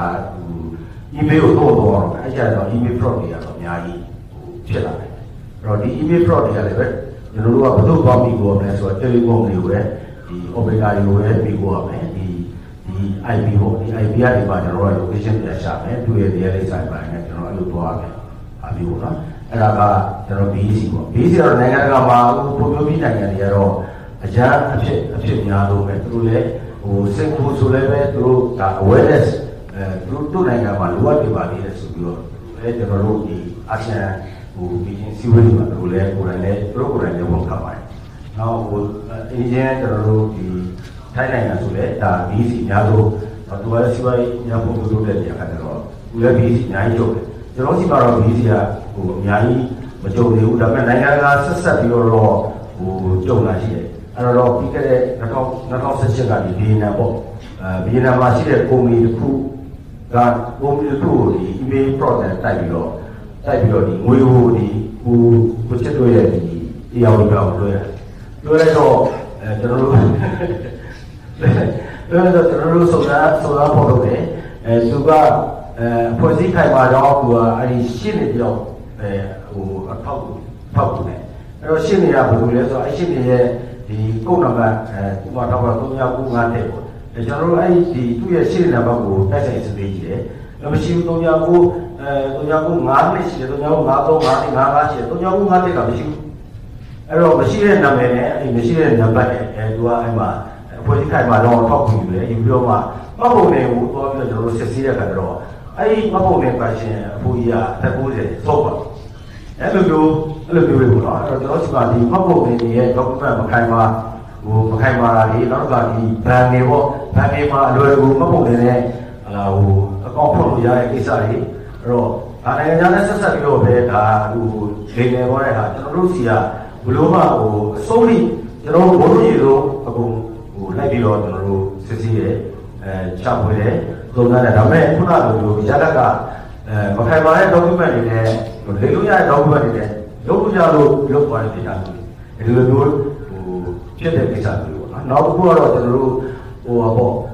email ကိုတော့တော့အဲ့ကြတော့ email fraud တွေကတော့အများကြီးဟိုဖြစ်လာတယ်။အဲ့တော့ဒီ email fraud တွေကလည်းပဲကျွန်တော်တို့ကဘယ်လိုပေါင်းပြီးကိုရမလဲဆိုတော့ telecom တွေကိုလည်းဒီ operator တွေကိုလည်းပြီးကိုရမယ်ဒီဒီ I P ပေါ့ဒီ I P ကနေမှကျွန်တော်တို့က location ပြန်ရှာမယ်သူ့ရဲ့ daily site ပိုင်းနဲ့ကျွန်တော်အဲ့လိုသွားရမယ်အပြီးပေါ့နော်အဲ့ဒါကကျွန်တော် B E C ပေါ့ B E C ကတော့နိုင်ငံတကာမှာပုံပြပြီးနိုင်ငံတွေကတော့အကြမ်းအဖြစ်အဖြစ်များလို့ပဲသူတို့လည်းဟိုစင်ကာပူဆိုလည်းပဲသူတို့ဒါ awareness အဲသူတို့နိုင်ငံမှာလိုအပ်ပြပါသေးတယ်ဆိုပြီးတော့အဲကျွန်တော်တို့ဒီအာဆီယံဟိုဒီချင်းစီဝေးတွေမှာတို့လည်းကိုယ်တိုင်လည်းသူတို့ကိုယ်တိုင်လည်းဝန်ခံပါတယ်။နောက်ဟိုအင်းဂျင်ကျွန်တော်တို့ဒီထိုင်းနိုင်ငံဆိုလည်းဒါ B E C အများဆုံးသူကစီဝေးညဖို့တို့တဲ့နေရာကတော့သူလည်း B E C အများကြီးကျုပ်တယ်။ကျွန်တော်စီမှာတော့ B E C ကဟိုအများကြီးမကျုပ်သေးဘူးဒါပေမဲ့နိုင်ငံကဆက်ဆက်ပြီးတော့ဟိုကျုပ်လာရှိတယ်။အဲ့တော့ပြီးခဲ့တဲ့၂၀၁၈ကနေဗီယက်နမ်ပေါ့အဲဗီယက်နမ်မှာရှိတဲ့ကုမ္ပဏီတစ်ခုကကုမ္ပဏီတစ်ခုကိုဒီ email fraud နဲ့တိုက်ပြီးတော့တိုက်ပြီးတော့ဒီငွေကိုဒီဟိုကိုချစ်တို့ရဲ့ဒီတရားဝင်ပြောင်းလွှဲတယ်ပြောလိုက်တော့အဲကျွန်တော်တို့ပြောလိုက်တော့ကျွန်တော်တို့ဆိုတာဆိုတာပေါ်လို့တယ်အဲသူကအဲဖွဲ့စည်းခိုင်မာတော့သူကအဲ့ဒီရှင်းနေပြီးတော့အဲဟိုအထောက်ထောက်ကူတယ်အဲ့တော့ရှင်းနေတာဘယ်လိုလဲဆိုတော့အဲ့ရှင်းနေရဲ့ဒီကုတ်နံပါတ်အဲဒီမှာတော့သုံးရောက်ငါးတဲ့ပေါ့အဲကျွန်တော်တို့အဲ့ဒီသူ့ရဲ့ရှင်းနံပါတ်ကိုတိုက်ဆိုင်စပေးကြည့်တယ်မရှိဘူးသုံးရောက်ကိုအဲသုံးရောက်ကိုငါးနှစ်ရှိတယ်သုံးရောက်ကိုငါးသုံးငါးနှစ်ငါးငါးရှိတယ်သုံးရောက်ကိုငါးတဲ့ကမရှိဘူးအဲ့တော့မရှိတဲ့နာမည်နဲ့အဲ့မရှိတဲ့နံပါတ်နဲ့အဲသူကအဲ့မှာအဖွဲ့ကြီးခိုင်မှာတော့ထောက်ပြီးတယ်ယူပြီးတော့မှမှတ်ပုံတွေကိုတော့ပြီးတော့ကျွန်တော်တို့စစ်ဆေးရခါတော့အဲ့ဒီမှတ်ပုံတွေပါရှင်အဖိုးကြီးကတစ်ကိုးဆယ်သုံးပါအဲ့လိုမျိုးအဲ့လိုမျိုးတွေပေါ့နော်အဲ့တော့ကျွန်တော်ဒီမှတ်ပုံတွေရဲ့ document မခိုင်ပါဟိုမခိုင်ပါတာလေနောက်ကဒီဘန်တွေပေါ့ဘန်တွေမှာအလွယ်ကူမှတ်ပုံတွေနဲ့အာဟိုအကောင့်ဖွင့်လို့ရတဲ့ကိစ္စတွေအဲ့တော့ဒါနိုင်ငံခြားနဲ့ဆက်ဆက်ပြီးတော့ပဲဒါဟိုလေနေပေါ်တဲ့ဟာကျွန်တော်တို့စီကဘလို့မှဟိုအစိုးရကျွန်တော်ဘိုးကြီးတို့အခုဟိုလိုက်ပြီးတော့ကျွန်တော်တို့စစ်ဆေးရဲအဲချပွေတယ်သုံးတယ်ဒါပေမဲ့ခုနကလိုရလက်ကအဲမခိုင်ပါတဲ့ document တွေနဲ့လေလို့ရတဲ့ document တွေနဲ့လုပ်လို့ရလို့လုပ်သွားတဲ့ကိစ္စတွေဒီလိုမျိုးဟိုဖြစ်တဲ့ကိစ္စတွေပေါ့နော်နောက်တစ်ခုကတော့ကျွန်တော်တို့ဟိုပေါ့ဟို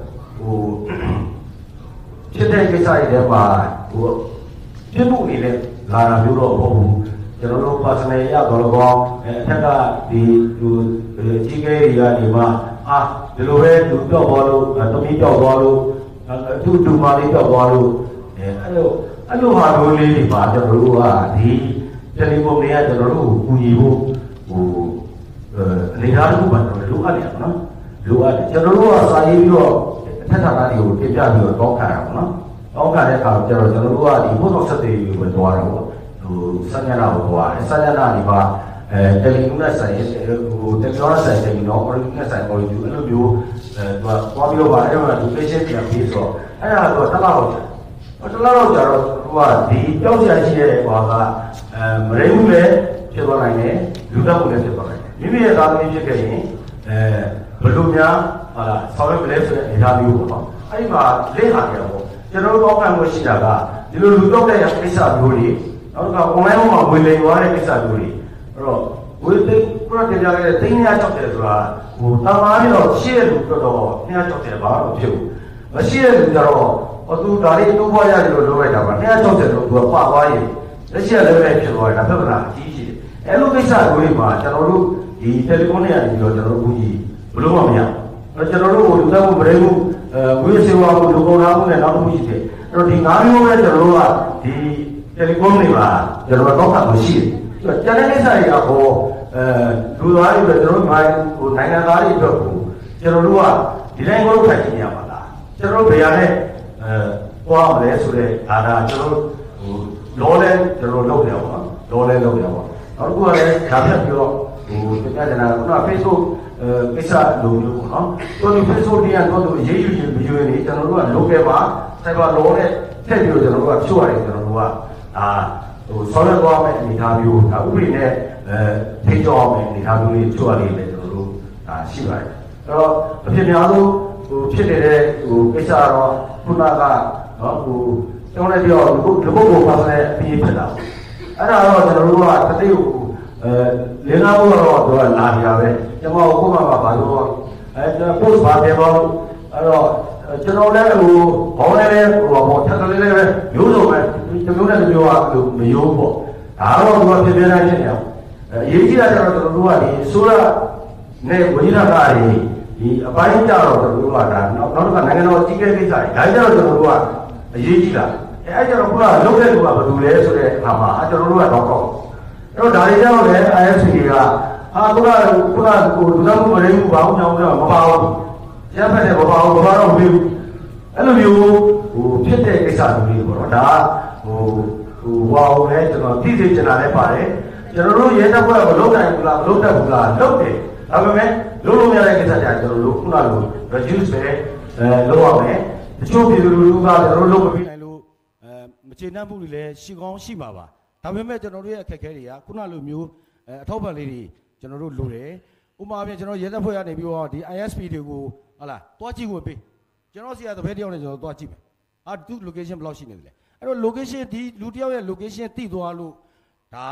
ဖြစ်တဲ့ကိစ္စတွေထဲမှာဟိုဖြစ်မှုတွေနဲ့လာတာမျိုးတော့မဟုတ်ဘူးကျွန်တော်တို့ personal ရတော့ကောအဲအထက်ကဒီဟိုကြီးကဲတွေကနေမှအာဒီလိုပဲသူပြော့သွားလို့တမီးပြော့သွားလို့သူ့တူမလေးပြော့သွားလို့အဲအဲ့လိုအဲ့လိုဟာမျိုးလေးတွေပါကျွန်တော်တို့ကဒီတယ်လီဖုန်းတွေကကျွန်တော်တို့ကိုကူညီဖို့ဟိုအနေထားတစ်ခုပါတော့လိုအပ်တယ်ပေါ့နော်လိုအပ်တယ်ကျွန်တော်တို့ကစာရေးပြီးတော့အထက်ဌာနတွေကိုတင်ပြပြီးတော့တောင်းခံရပါတော့တောင်းခံတဲ့အခါကျတော့ကျွန်တော်တို့ကဒီဘုသောဆက်တွေကိုပဲတွားတယ်ပေါ့ဟိုစัญญาကိုတွားတယ်စัญญาဒီပါအဲတယ်လီဖုန်းနဲ့ဆိုင်ဟိုတယ်လီဖုန်းနဲ့ဆိုင်တယ်နော် origin နဲ့ဆိုင် origin အဲ့လိုမျိုးအဲသူကတွားပြီးတော့ပါအဲ့တော့ location ပြန်ပြီးဆိုတော့အဲ့ဒါကတော့တစ်လောက်ကြာတစ်လောက်ကြာတော့ဟိုကဒီကြောက်ကြရှိတဲ့ဟိုကအဲမရိမှုလည်းဖြစ်သွားနိုင်တယ်လူတက်မှုလည်းဖြစ်သွားနိုင်တယ်မိမိရဲ့သားသမီးဖြစ်ခဲ့ရင်အဲဘယ်လိုများဟာလားဆောင်ရွက်မလဲဆိုတဲ့အနေအထားမျိုးပေါ့နော်အဲ့ဒီမှာလက်ဟာတယ်ပေါ့ကျွန်တော်တို့တောင်းပန်မှုရှိတာကဒီလိုလူတော့တဲ့ကိစ္စမျိုးတွေနောက်က online မှာဝင်လည်သွားတဲ့ကိစ္စမျိုးတွေအဲ့တော့ဝေသိခုနတင်ပြခဲ့တဲ့သိန်းများကြောက်တယ်ဆိုတာဟိုတာမားပြီးတော့ရှေ့လူတော့တော့နှစ်ယောက်ကြောက်တယ်ဘာလို့ဖြစ်ဘူးမရှိတဲ့လူကြတော့ဟိုသူဒါလေးတိုးပွားရတယ်လို့လုပ်လိုက်တာပါနှစ်ယောက်ကြောက်တယ်လို့သူကပါသွားရင်လက်ရှိလည်းပဲဖြစ်သွားတယ်ဒါပြဿနာအကြီးကြီးတယ်အဲ့လိုကိစ္စတွေမှာကျွန်တော်တို့ဒီတယ်လီဖုန်းနဲ့ရပြီးတော့ကျွန်တော်တို့ဘူးကြီးဘလို့မှမရဘူးကျွန်တော်တို့ကိုလူသားမှုမရေမှုအဲဝိသေဝါမှုလူကုန်လာမှုနဲ့နောက်တစ်ခုရှိတယ်အဲ့တော့ဒီငါးမျိုးပဲကျွန်တော်တို့ကဒီတယ်လီဖုန်းတွေမှာကျွန်တော်တို့တောက်တာမရှိဘူးကျန်တဲ့ကိစ္စတွေကဟောအဲလူသားတွေပဲကျွန်တော်တို့ဟိုနိုင်ငံသားတွေအတွက်ကိုကျွန်တော်တို့ကဒီတိုင်းကိုထိုင်နေရပါလားကျွန်တော်တို့ဘယ်ရနဲ့အဲသွားမလဲဆိုတဲ့အာသာကျွန်တော်တို့ဟိုလောလဲကျွန်တော်လုပ်နေပါတော့လောလဲလုပ်နေပါနောက်တစ်ခုကလည်းဓာတ်ဖြတ်ပြီးတော့ဟိုတကယ်တမ်းက Facebook အဲကိစ္စလိုမျိုးပေါ့နော်တော်ဒီ Facebook တွေကတော့သူအရေးယူခြင်းမယူရင်လေကျွန်တော်တို့က local မှာ cyber law နဲ့ထည့်ပြီးတော့ကျွန်တော်တို့ကဖြိုးရတယ်ကျွန်တော်တို့ကအာဟိုဆောင်းရသွားမယ့်အနေအထားမျိုးဒါဥပဒေနဲ့အဲထိန်းချုပ်မယ့်အနေအထားမျိုးတွေဖြိုးရတယ်လေကျွန်တော်တို့ဒါရှိပါတယ်အဲ့တော့အဖြစ်များဆုံးဟိုဖြစ်နေတဲ့ဟိုကိစ္စတော့ခုနကနော်ဟိုကျောင်းလိုက်ပြောဒီပုဂ္ဂိုလ်ပါဆိုတဲ့အပြီးဖြစ်တာအဲ့ဒါတော့ကျွန်တော်တို့ကတတိယအဲလင်းလာဖို့တော့သူကလာပြရပဲကျွန်တော်ကိုမှမပါလို့အဲကျွန်တော် post ပါတယ်ပေါ့အဲ့တော့ကျွန်တော်လည်းဟိုဘောင်းလည်းဟိုပေါ့ထပ်တယ်လည်းပဲမျိုးစုံပဲတစ်မျိုးနဲ့တစ်မျိုးကလို့မယိုးပေါ့ဒါတော့သူကဖြစ်ပြနေဖြစ်နေအောင်အဲအရေးကြီးတာကျတော့ကျွန်တော်တို့ကဒီဆိုရနဲ့ဝိညာဏကတွေဒီအပိုင်းကြတော့ကျွန်တော်တို့ကဒါနောက်နောက်တစ်ခါနိုင်ငံတော်ကြီးကဲကိစ္စတွေဒါကြတော့ကျွန်တော်တို့ကအရေးကြီးတာအဲအဲ့ကျတော့ခုကလုတ်တဲ့လူကဘယ်လိုလဲဆိုတဲ့အခါမှာအကျွန်တော်တို့ကတော့တော့အဲ့တော့ဒါတွေကြောင့်လည်း I S P တွေကအာခုနကခုနကဟိုလူသားမှုမရင်းမှုဘာမှမကြောက်တော့မပါဘူးရဖက်တယ်မပါဘူးမပါတော့ဘူးအဲ့လိုမျိုးဟိုဖြစ်တဲ့ကိစ္စတွေပေါ့နော်ဒါဟိုဟိုဝါအောင်လဲကျွန်တော်သိသိချင်တာလည်းပါတယ်ကျွန်တော်တို့ရဲတပ်ဖွဲ့ကမလုပ်နိုင်ဘူးလားမလုပ်တတ်ဘူးလားလုပ်တယ်ဒါပေမဲ့လုံးလုံးရတဲ့ကိစ္စကြကျွန်တော်တို့ခုနကလို reduce ပဲအဲလုပ်ရမယ်တချို့ပြည်သူလူထုကကျွန်တော်တို့လုပ်မပြီးနိုင်လို့အဲမကျေနပ်မှုတွေလည်းရှိကောင်းရှိမှာပါဒါပေမဲ့ကျွန်တော်တို့ရဲ့အခက်အခဲတွေကခုနလိုမျိုးအဲအထောက်ပံ့လေးတွေကျွန်တော်တို့လိုတယ်ဥပမာပြကျွန်တော်ရဲတပ်ဖွဲ့ကနေပြီးတော့ဒီ I S P တွေကိုဟုတ်လားတွားကြည့်ဝင်ပေးကျွန်တော်စီကတပည့်တယောက်နဲ့ကျွန်တော်တွားကြည့်မယ်အာသူ location ဘယ်လောက်ရှိနေတယ်လဲအဲ့တော့ location ဒီလူတယောက်ရဲ့ location သိသွားလို့ဒါ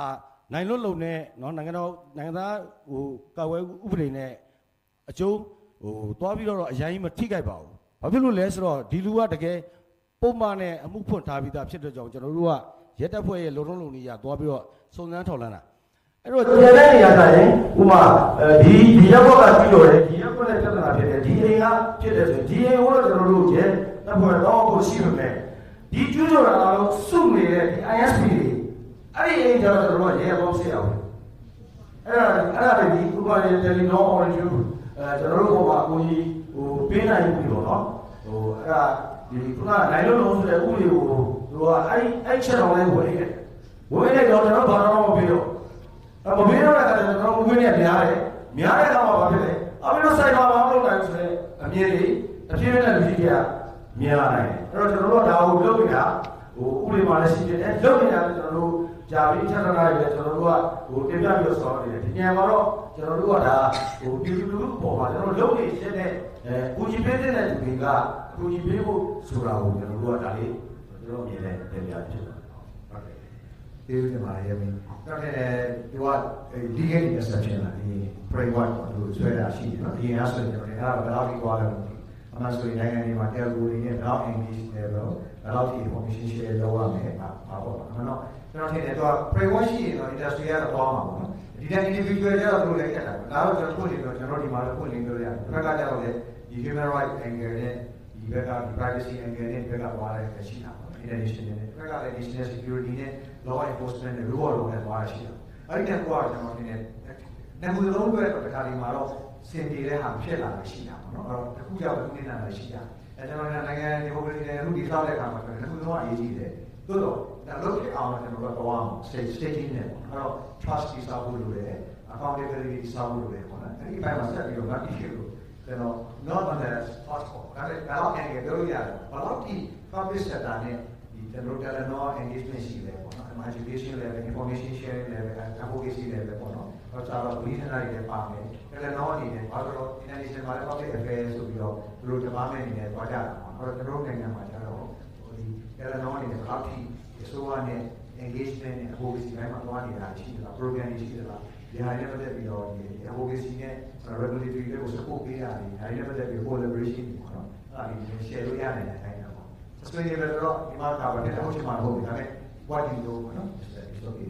နိုင်လွတ်လုံနဲ့နော်နိုင်ငံတော်နိုင်ငံသားဟိုကာဝယ်ဥပဒေနဲ့အကျိုးဟိုတွားပြီးတော့အရင်ကြီးမထိခိုက်ပါဘူးဘာဖြစ်လို့လဲဆိုတော့ဒီလူကတကယ်ပုံမှန်နဲ့အမှုဖွင့်ထားပြီးသားဖြစ်တဲ့ကြောင့်ကျွန်တော်တို့ကရဲတပ်ဖွဲ့ရဲ့လုံလုံးလုံနေရတွားပြီးတော့စုံစမ်းထောက်လှမ်းတာအဲ့တော့ကျန်တဲ့နေရာကရင်ဥမာဒီဒီရက်ဘောကပြီးတော့လေဒီရက်ဘောနဲ့ပြဿနာဖြစ်တယ်ဒီအိမ်ကဖြစ်တယ်ဆိုဒီအိမ်ကိုတော့ကျွန်တော်တို့ရဲတပ်ဖွဲ့တော့ကိုရှိမှမယ်ဒီကျူးကျော်တာအားလုံးစုနေတဲ့ဒီ I S P တွေအဲ့ဒီအိမ်ကျတော့ကျွန်တော်တို့ရဲဘောဆက်အောင်အဲ့ဒါအဲ့ဒါတွေဒီဥပဒေတယ်လီနောအော်ရီဂျူအဲကျွန်တော်တို့ကကိုကြီးဟိုပေးနိုင်ပြီတော့နော်ဟိုအဲ့ဒါဒီခုနနိုင်လို့လို့ဆိုတဲ့ဥပဒေကိုသူကအဲ့အဲ့ချက်တော်လေးဝင်နေတယ်ဝင်နေတော့ကျွန်တော်ဘာတော့မပေးတော့အမပေးတော့လည်းကျွန်တော်ဝင်နေများတယ်များတဲ့အခါမှာဘာဖြစ်လဲအမေတို့ဆိုင်မှာမလုပ်နိုင်ဆိုတဲ့အမြင်လေးတစ်ဖြည်းဖြည်းနဲ့လူကြီးတွေကမြင်လာနိုင်တယ်အဲ့တော့ကျွန်တော်တို့ဒါကိုလုပ်နေတာဟိုဥပဒေမှာလည်းရှိနေတယ်လုပ်နေတာလည်းကျွန်တော်တို့ကြာပြီးချက်ထားရတယ်ကျွန်တော်တို့ကဟိုတင်ပြပြီးတော့ဆောင်းနေတယ်ဒီညမှာတော့ကျွန်တော်တို့ကဒါဟိုပြည်သူလူထုပေါ်မှာကျွန်တော်လုပ်နေရှင်းတဲ့အဲကိုကြီးပေးတဲ့သူတွေကကိုကြီးပေးဖို့ဆိုတာကိုကျွန်တော်တို့ကဒါလေးကျွန်တော်မြင်တဲ့တင်ပြဖြစ်ပါတယ်ဟုတ်ကဲ့ဒီလိုမှာရမင်းတော့တဲ့ဒီက legal exception လာဒီ framework ကိုသူဆွဲတာရှိတယ်နော်ဒီအားဆိုရင်ကျွန်တော်လည်းအဲ့ဒါဘယ်လောက်ကြီးသွားလဲမသိဘူးအမှန်ဆိုရင်နိုင်ငံတွေမှာ telco တွေနဲ့ now engage တွေတော့ဘယ်လောက် information share လုပ်ရမယ်ပါပါပေါ့နော်ကျွန်တော်ထင်တယ်သူက framework ရှိရင်တော့ industry ကတော့သွားမှာပေါ့နော်ဒီတဲ့ individual ကျတော့သူလည်းခက်တာပဲဒါတော့ကျွန်တော်တို့လည်းကျွန်တော်ဒီမှာလည်းဖွင့်လင်းလို့ရတယ်တစ်ခါကျတော့လေဒီ human right angle နဲ့ဒီဘက်က privacy angle နဲ့ဒီဘက်ကသွားတယ်ရှိတာပေါ့ international နဲ့တစ်ခါကလည်း national security နဲ့ law enforcement နဲ့ rule of law နဲ့သွားရရှိတာအဲ့ဒီတော့ကျွန်တော်ထင်တယ်နေမှုလုံးတွေတော့တစ်ခါဒီမှာတော့စင်ပြေတဲ့ဟာဖြစ်လာလို့ရှိတာပေါ့နော်အဲ့တော့တစ်ခုကြောင့်တစ်ခုနေတာလည်းရှိတာအဲကျွန်တော်နိုင်ငံဒီမိုကရေစီနဲ့လူဒီဆောက်တဲ့အခါမှာကျွန်တော်တစ်ခုလုံးအရေးကြီးတယ်သို့တော့ဒါလုပ်ဖြစ်အောင်ကျွန်တော်တို့တော့အောင် stage staging နဲ့ပေါ့အဲ့တော့ trust ဒီဆောက်ဖို့လိုတယ် accountability ဆောက်ဖို့လိုတယ်ပေါ့နော်အဲ့ဒီဘက်မှာဆက်ပြီးတော့ issue ကိုကျွန်တော် not on the passport ဒါလည်းဒါတော့အနေနဲ့ပြောလို့ရတယ်ဘာလို့ဒီ public sector နဲ့ဒီကျွန်တော်တို့ telenom engagement ရှိလဲပေါ့နော် education level information sharing level advocacy level ပေါ့နော်တော့ကျတော့ business တွေလည်းပါမယ် telenom အနေနဲ့ဘာလို့ international မှာလည်း public affairs ဆိုပြီးတော့သူတို့ department အနေနဲ့သွားကြတာပေါ့အဲ့တော့ကျွန်တော်တို့နိုင်ငံမှာကျတော့ဒီ telenom အနေနဲ့ဘယ်လောက်ထိအစိုးရနဲ့ engagement နဲ့ advocacy ဘက်မှာသွားနေတာရှိသလား program တွေရှိသလားဒီဟာနဲ့ပတ်သက်ပြီးတော့ဒီ advocacy နဲ့ regulatory တွေကို support ပေးတာတွေဒါတွေနဲ့ပတ်သက်ပြီး collaboration ပေါ့နော်အဲ့ဒါတွေ share လုပ်ရနိုင်တဲ့အတိုင်းပေါ့ sustainable တော့ဒီမှာကဘာလဲဟုတ်ချင်မှာဟုတ်ပြီဒါပေမဲ့ what do you know ပေါ့နော် it's okay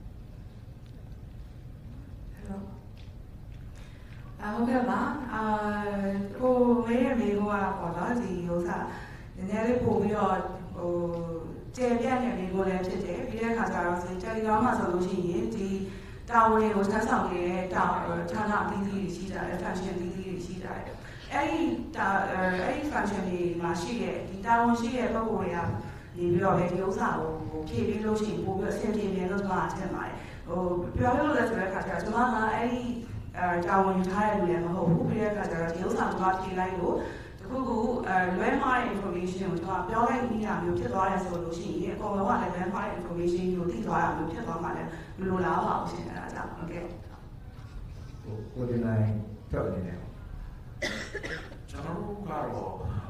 hello အဟုတ်ကဲ့ပါအာကိုမေးရမေးလို့อ่ะပေါ့နော်ဒီဥစ္စာနည်းနည်းလေးပို့ပြီးတော့ဟိုကျေပြန့်နေလေးကိုလည်းဖြစ်တယ်ပြီးတဲ့အခါကျတော့ဆိုတယ်လီဂရမ်မှာဆိုလို့ရှိရင်ဒီတာဝန်တွေကိုထမ်းဆောင်နေတဲ့တာဝန်ဌာနအသီးသီးတွေရှိကြတယ် function အသီးသီးတွေရှိကြတယ်အဲ့ဒီတာအဲ့ဒီ function တွေမှာရှိတဲ့ဒီတာဝန်ရှိတဲ့ပုဂ္ဂိုလ်တွေကနေပြီးတော့လေဒီဥစ္စာကိုဖြည့်ပြီးလို့ရှိရင်ပို့ပြီးအဆင်ပြေတယ်လို့ကျွန်တော်ထင်ပါတယ်ဟိုပြောလို့လည်းဆိုတဲ့အခါကျတော့ကျွန်တော်ကအဲ့ဒီအဲတာဝန်ယူထားတဲ့လူလည်းမဟုတ်ဘူးပြီးတဲ့အခါကျတော့ဒီဥစ္စာကိုဖြည့်လိုက်လို့တခုခုအဲလွဲမှားတဲ့ information ကိုကျွန်တော်ပြောလိုက်ပြီးတာမျိုးဖြစ်သွားတယ်ဆိုလို့ရှိရင်အကုန်လုံးကလည်းလွဲမှားတဲ့ information ကိုသိသွားတာမျိုးဖြစ်သွားမှလည်းမလိုလားပါဘူးရှင်အဲ့ဒါကြောင့်ဟုတ်ကဲ့ဟိုကိုဒီနိုင်ပြောနေတယ်ကျွန်တော်တို့ကတော့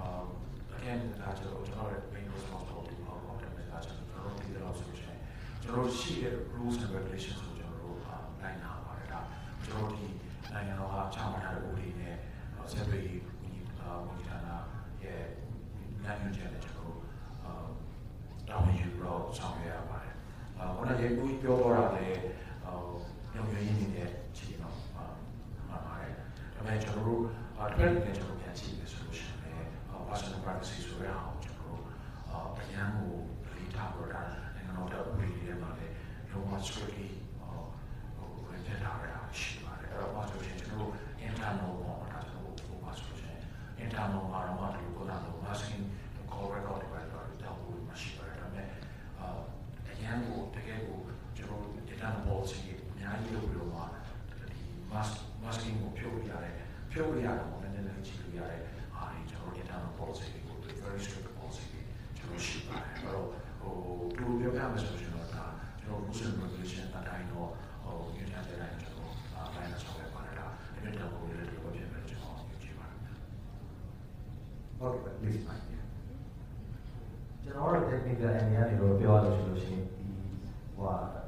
again ဒါကျွန်တော်ကျွန်တော်ရဲ့ main responsibility ပေါ့ပေါ့တယ်ဒါကျွန်တော်တို့ဒီလောက်ဆိုရှင်ကျွန်တော်ရှိတဲ့ rules and regulations ကိုကျွန်တော်တို့နိုင်နာပါတယ်ဒါကျွန်တော်ဒီနိုင်ငံတော်ကချမှတ်ထားတဲ့ဥပဒေနဲ့ဆက်ပြီးဝန်ကြီးဝန်ကြီးဌာနရဲ့နိုင်ငံခြားနဲ့ကျွန်တော်တို့တာဝန်ယူတော့ဆောင်ရွက်ရပါတယ်ဟိုနေ့ကိုပြောတော့တာလေဟိုညွှန်ရင်းနေတဲ့ချိန်တော့မှာပါတယ်ဒါပေမဲ့ကျွန်တော်တို့အဲ့ဒီနဲ့ကျွန်တော်ပြန်ကြည့်မယ်ဆိုလို့ရှိရင် personal privacy ဆိုရအောင်ကျွန်တော်တို့အရန်ကိုလေးထားပေါ်တာနိုင်ငံတော်တပ်ပြည်တွေမှာလည်းလုံးဝ strictly ဟိုဝင်ပြထားရတာရှိပါတယ်အဲ့တော့ဘာလို့လဲကျွန်တော်တို့ internal ပေါ့ဒါကျွန်တော်တို့ဘာဆိုရင် internal မှာတော့ဒီလိုကတော့ masking call record တွေပါတော့တောက်ဖို့မရှိပါတယ်ဒါပေမဲ့အရန်ကိုတကယ်ကိုကျွန်တော်တို့ internal policy အများကြီးလုပ်ပြီးတော့ဒီ mask masking ကိုဖြုတ်ပြရတယ်ဖြုတ်ပြရတာပေါ့နည်းနည်းလေးကြည့်လို့ရတယ်အားဒီကျွန်တော် internal policy ကို very strict policy ကျွန်တော်ရှိပါတယ်အဲ့တော့ဟိုတူပြောပြမယ်ဆိုရင်တော့ဒါကျွန်တော် rules and regulation အတိုင်းတော့ဟို union တဲ့တိုင်းကျွန်တော်အတိုင်းဆောက်ရပါတယ်ဒါဒီနေ့တော့ကိုလည်းဒီလိုပြင်မယ်ကျွန်တော်ယူကြည့်ပါတယ်ဟုတ်ကဲ့ please mike ကျွန်တော်တို့ technical အနေနဲ့ပြောရလို့ရှိလို့ရှိရင်ဒီဟို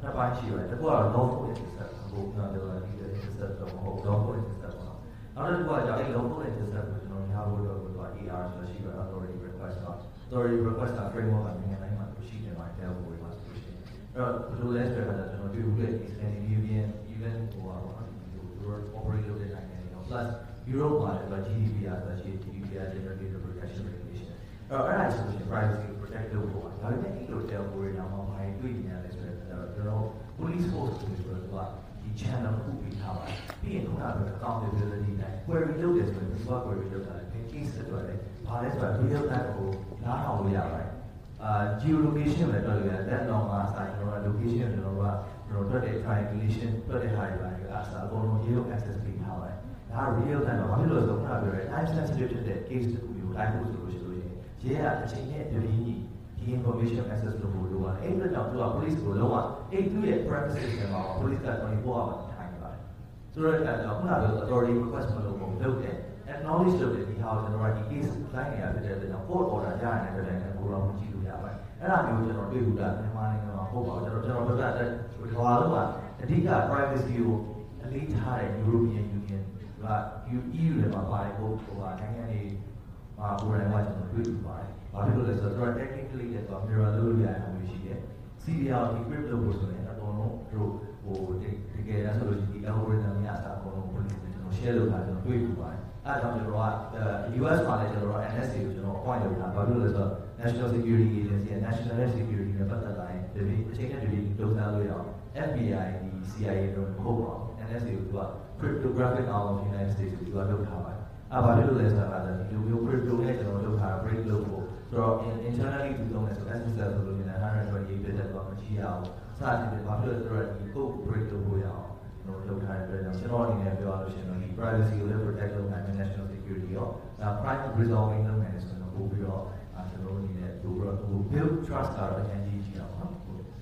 နှစ်ပိုင်းရှိပါတယ်တစ်ခုကတော့ lawful intercept ကိုကျွန်တော်ပြောတာ illegal intercept တော့မဟုတ် lawful intercept ပေါ့နောက်တစ်ခုကကြောင့်အဲ့ lawful intercept ကိုကျွန်တော်များဖို့တော့ပြော A R ဆိုရှိပါတယ် authority request တော့ authority request က framework ကနိုင်ငံတိုင်းမှာရှိနေပါတယ်တယ်ဖို့ပါဆိုလို့ရှိရင်အဲ့တော့ဘယ်လိုလဲဆိုတော့ကျွန်တော်တွေ့ဘူးလေ Scandinavian even ဟိုပါပေါ့ဒီလို operate လုပ်တဲ့နိုင်ငံတွေတော့ plus Europe မှာလည်း G D P R ဆိုရှိ G D P R General Data Protection Regulation အဲ့တော့အဲ့ဒါဆိုရင် privacy protect လုပ်ဖို့ပါဒါပေမဲ့အဲ့လိုတယ်ဖို့တွေတော့မှဘာတွေ့နေရလဲဆိုတော့ကျွန်တော် police force ကိုဆိုတော့ဒီ channel ကိုပြီးထားပါတယ်ပြီးရင်ခုနက accountability နဲ့ query လုပ်တယ်ဆိုရင်ဒီက query လုပ်တာလေ case အတွက်လည်းဘာလဲဆိုတော့ real time ကိုနားထောင်လို့ရပါတယ်အာ geolocation လည်းတွေ့ရတယ်တက်တော့မှာစာကျွန်တော်က location ကျွန်တော်ကကျွန်တော်တွေ့တဲ့ triangulation တွေ့တဲ့ဟာတွေပါကအစားအကုန်လုံး real access ပေးထားပါတယ်ဒါ real time မှာဘာဖြစ်လို့လဲဆိုတော့ခုနကပြောတဲ့ time sensitive ဖြစ်တဲ့ case တစ်ခုမျိုးတိုင်းဖို့ဆိုလို့ရှိလို့ရဲကအချိန်နဲ့တပြေးညီဒီ information access လုပ်ဖို့လိုပါတယ်အဲ့ဒါကြောင့်သူက police ကိုလုံးဝအဲ့သူ့ရဲ့ premises ထဲမှာ police ကtwenty-four hours ထိုင်နေပါတယ်ဆိုတော့အဲ့ဒါခုနကပြော authority request မလုပ်ဘူးလုပ်တယ် acknowledge လုပ်တယ်ဒီဟာကိုကျွန်တော်ကဒီ case လိုက်နေရဖြစ်တဲ့အတွက်ကြောင့် court order ရရင်လည်းလည်းကိုတော့ကြည့်လို့ရပါတယ်အဲ့ဒါမျိုးကျွန်တော်တွေ့ဘူးလားမြန်မာနိုင်ငံမှာဟုတ်ပါဘူးကျွန်တော်ကျွန်တော်တို့ကဒီဟာလုံးကအဓိက privacy ကိုအလေးထားတဲ့ European Union က E U တွေမှာပါတယ်ကိုဟိုဟာနိုင်ငံတွေမှာကိုယ်တိုင်ကကျွန်တော်တွေ့ဘူးပါတယ်ဘာဖြစ်လို့လဲဆိုတော့ technically လည်းတော့ mirror လုပ်လို့ရတာမျိုးရှိတယ် C D R equip လုပ်ဖို့ဆိုရင်အကုန်လုံးတို့ဟိုတကယ်လဲဆိုလို့ဒီ algorithm များအစားအကုန်လုံး police နဲ့ကျွန်တော် share လုပ်တာကျွန်တော်တွေ့ဘူးပါတယ်အဲ့ဒါကြောင့်ကျွန်တော်က U S မှာလည်းကျွန်တော် N S A ကိုကျွန်တော် appoint လုပ်တာဘာဖြစ်လို့လဲဆိုတော့ National Security Agency နဲ့ National Security နဲ့ပတ်သက်လာရင်ဒီအချိန်နဲ့ဒီလုံခြုံလို့ရအောင် F B I ဒီ C I A တို့မဟုတ်ပါဘူး N S A ကိုသူက cryptographic arm of the United States ကိုသူကလုပ်ထားပါတယ်အဲ့ဘာဖြစ်လို့လဲဆိုတော့ဒီလိုမျိုး crypto နဲ့ကျွန်တော်လုပ်ထားတာ break လုပ်ဖို့ဆိုတော့ internally သူသုံးတယ်ဆို S S L ဆိုလို့ရှိရင်one twenty-eight bit တော့မကြည့်ရအောင်စသဖြင့်ဘာဖြစ်လို့လဲဆိုတော့ဒီ code break လုပ်ဖို့ရအောင်ကျွန်တော်လုပ်ထားတဲ့အတွက်ကြောင့်ကျွန်တော်အနေနဲ့ပြောရလို့ရှိရင်ဒီ privacy ကိုလည်း protect လုပ်နိုင်မယ် national security ရောဒါ crime resolving လုပ်နိုင်တယ်ဆိုတော့ပို့ပြီးတော့ကျွန်တော်အနေနဲ့ပို့ပြီးတော့ build trust ကတော့အရင်ကြီးကြည့်အောင်နော်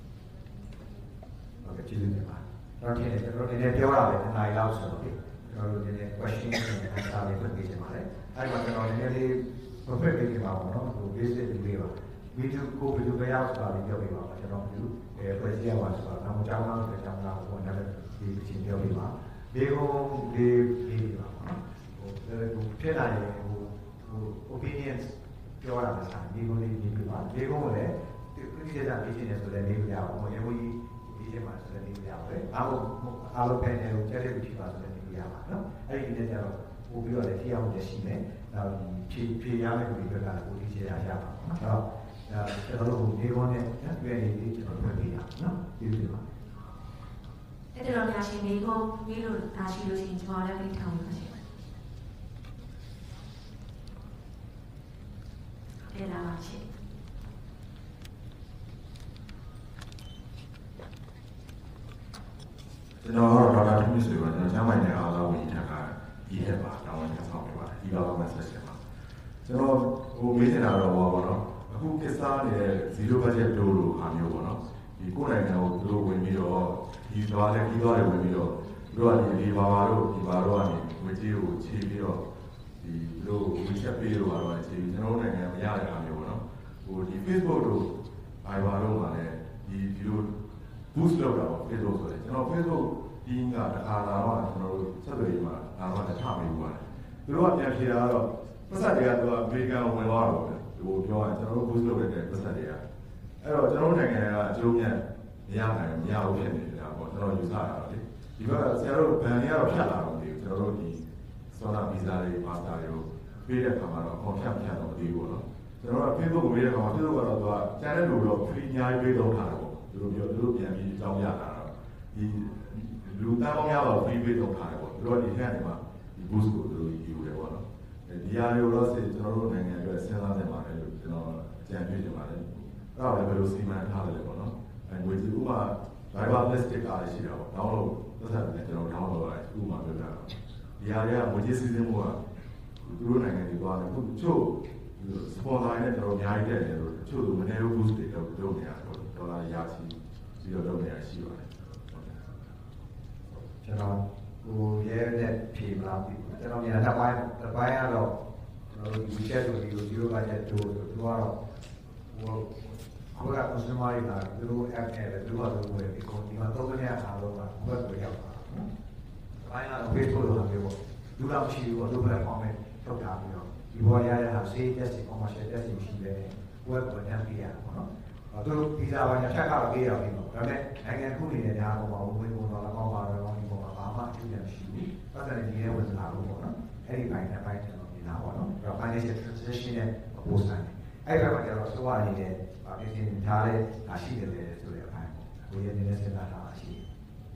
ဟုတ်ကဲ့ကျေးဇူးတင်ပါတယ်ကျွန်တော်ထင်တယ်ကျွန်တော်အနေနဲ့ပြောရမယ်နိုင်လောက်ဆိုတော့ကျွန်တော်တို့ဒီနေ့ question နဲ့ answer လေးလုပ်ပေးချင်ပါတယ်အဲ့မှာကျွန်တော်နည်းနည်းလေး perfect ပေးချင်ပါဘောနော်ဟို basic လေးပါ video ကို video ပဲရောက်ဆိုတာလေးပြောပြပါမယ်ကျွန်တော်ဒီအဲ project ရပါဆိုတော့နောက်ကြောင်းလားဆိုကြောင်းလားဟိုလည်းဒီချင်းပြောပြပါဒီကုန်းလေးပြီးပါနော်ဟိုဟိုဖြစ်လာရင်ဟိုဟို opinions ပြောရမှာဆိုင်ဒီကုန်းလေးပြီးပြပါဒီကုန်းကိုလည်းဒီကိစ္စကြပြီးနေဆိုလည်းနေပြအောင်ဟိုရေဘူးကြီးဒီချက်မှာဆိုလည်းနေပြအောင်ပဲအားလုံးအားလုံးပဲနေကိုချက်တဲ့ပြီးပါဆိုလည်းနေပြရပါနော်အဲ့ဒီနေ့ကျတော့ပို့ပြီးတော့လည်းထိအောင်ရရှိမယ်နောက်ဖြည့်ဖြည့်ရမယ့်ဒီဘက်ကလည်းပို့ပြီးချက်ရရပါနော်အဲ့တော့ကျွန်တော်တို့ဒီကုန်းနဲ့တွေ့ရည်ကျွန်တော်ပြပြရနော်ဒီလိုပါအဲ့ဒါတော့ညာရှင်လေးကိုပြီးလို့ဒါရှိလို့ရှိရင်ကျွန်တော်လည်းပြီးထောင်ပါရှင်အဲ့ဒါပါရှင်ကျွန်တော်ကတော့ဒေါက်တာထွန်းဆွေပါကျွန်တော်ကျမ်းပိုင်တဲ့အားလုံးဝင်ထားတာဒီဟက်ပါတောင်းဝင်ဆောင်ပြပါတယ်ဒီပါပါမဆက်ရှင်ပါကျွန်တော်ဟိုမေးနေတာတော့ဘောပေါ့နော်အခုကိစ္စနေတဲ့ zero budget တို့လိုဟာမျိုးပေါ့နော်ဒီကိုယ်နိုင်ငံကိုသူတို့ဝင်ပြီးတော့ဒီသွားတဲ့ဒီသွားတွေဝင်ပြီးတော့သူတို့ကဒီဒီဘာဘာတို့ဒီဘာတို့ကနေဝေကြီးကိုခြေပြီးတော့ဒီလိုဝေချက်ပေးလို့ပါတော့ခြေပြီးကျွန်တော်နိုင်ငံမရတဲ့အားမျိုးပေါ့နော်ဟိုဒီ Facebook တို့ Viber တို့မှာလည်းဒီဒီလို boost လုပ်တာပေါ့ Facebook ဆိုတယ်ကျွန်တော် Facebook ဒီကတခါလာတော့ကျွန်တော်တို့ဆက်သွယ်ရေးမှာလာတော့တထမေးပါတယ်သူတို့ကပြန်ဖြေတာကတော့ပတ်သက်တွေကသူကအမေရိကန်ဝင်သွားတော့ဟိုပြောရင်ကျွန်တော်တို့ boost လုပ်တဲ့ပတ်သက်တွေကအဲ့တော့ကျွန်တော်တို့နိုင်ငံကအကျိုးမြတ်မရနိုင်မရဘူးဖြစ်နေတာပေါ့ကျွန်တော်ယူဆရတာလေဒီဘက်ကဆရာတို့ဗန်တွေကတော့ဖြတ်လာတော့မသိဘူးကျွန်တော်တို့ဒီဆောနာဗီဇာတွေပါစတာတွေကိုပေးတဲ့ခါမှာတော့အကုန်ဖြတ်ဖြတ်တော့မသိဘူးပေါ့နော်ကျွန်တော်က Facebook ကိုပေးတဲ့ခါမှာ Facebook ကတော့သူကကျန်တဲ့လူတော့ free အများကြီးပေးတော့ထားတယ်ပေါ့သူတို့ပြောသူတို့ပြန်ပြီးအကြောင်းရတာတော့ဒီလူတန်းပေါင်းများတော့ free ပေးတော့ထားတယ်ပေါ့သူတို့ဒီထက်နေမှာဒီ boost ကိုသူတို့ယူတယ်ပေါ့နော်ဒီဟာတွေတော့ကျွန်တော်တို့နိုင်ငံအတွက်စဉ်းစားနေပါတယ်လို့ကျွန်တော်အကြံပြုချင်ပါတယ်အဲ့ဒါလည်းဘယ်လိုစီမံထားလဲပေါ့နော်အဲငွေကြီးဥပမာ driver plastic ကားရှိတာပေါ့ download သက်သက်နဲ့ကျွန်တော် download လိုက်ဥပမာပြောတာဒီဟာတွေကငွေကြီးစီစဉ်မှုကသူတို့နိုင်ငံတွေသွားတယ်အခုချို့ sponsor နဲ့ကျွန်တော်အများကြီးတက်တယ်လို့ချို့သူမနေဘူး boost တွေတော့လုပ်နေရတယ်ဒေါ်လာရာချီပြီးတော့လုပ်နေရရှိပါတယ်ကျွန်တော်ဟိုရဲနဲ့ဖြေမလားပြီကျွန်တော်မြန်တစ်ပိုင်းတစ်ပိုင်းကတော့ကျွန်တော်ဒီ WeChat တို့ဒီလို zero budget တို့တို့ကတော့ဟိုအဘက်က consumer တွေကသူတို့ app နဲ့ပဲသူတို့ကသူတို့ဝယ်ပြီးကိုဒီမှာသုံးတဲ့အားလုံးကဘက်ကိုရောက်တာနော်။ဘိုင်းကတော့ Facebook လိုဟာမျိုးပေါ့။လူတော့မရှိဘူးပေါ့။သူ့ platform နဲ့ထုတ်ထားပြီးတော့ဒီဘောရရဟာ sales test commercial test ရှိတယ်။ web ကိုတန်းပြရတာပေါ့နော်။သူတို့ visa ဘာညာဖြတ်ကတော့ပေးရပြီပေါ့။ဒါပေမဲ့နိုင်ငံခုနေတဲ့ညာပေါ်မှာဝင်ပုံတော့လောက်ပါတော့ဒီပေါ်မှာဘာမှအထူးပြန်မရှိဘူး။ပတ်သက်နေနေဝင်လာလို့ပေါ့နော်။အဲ့ဒီဘိုင်းနဲ့ဘိုင်းကျွန်တော်မြင်တာပေါ့နော်။အဲ့တော့ financial transaction နဲ့ post တိုင်းအဲ့ဘက်မှာကျတော့ဆိုရနေတဲ့ပြင်ဆင်ထားတဲ့အားရှိတယ်လေဆိုတဲ့အပိုင်းပေါ့။ကိုရနေတဲ့စဉ်းစားထားတာရှိတယ်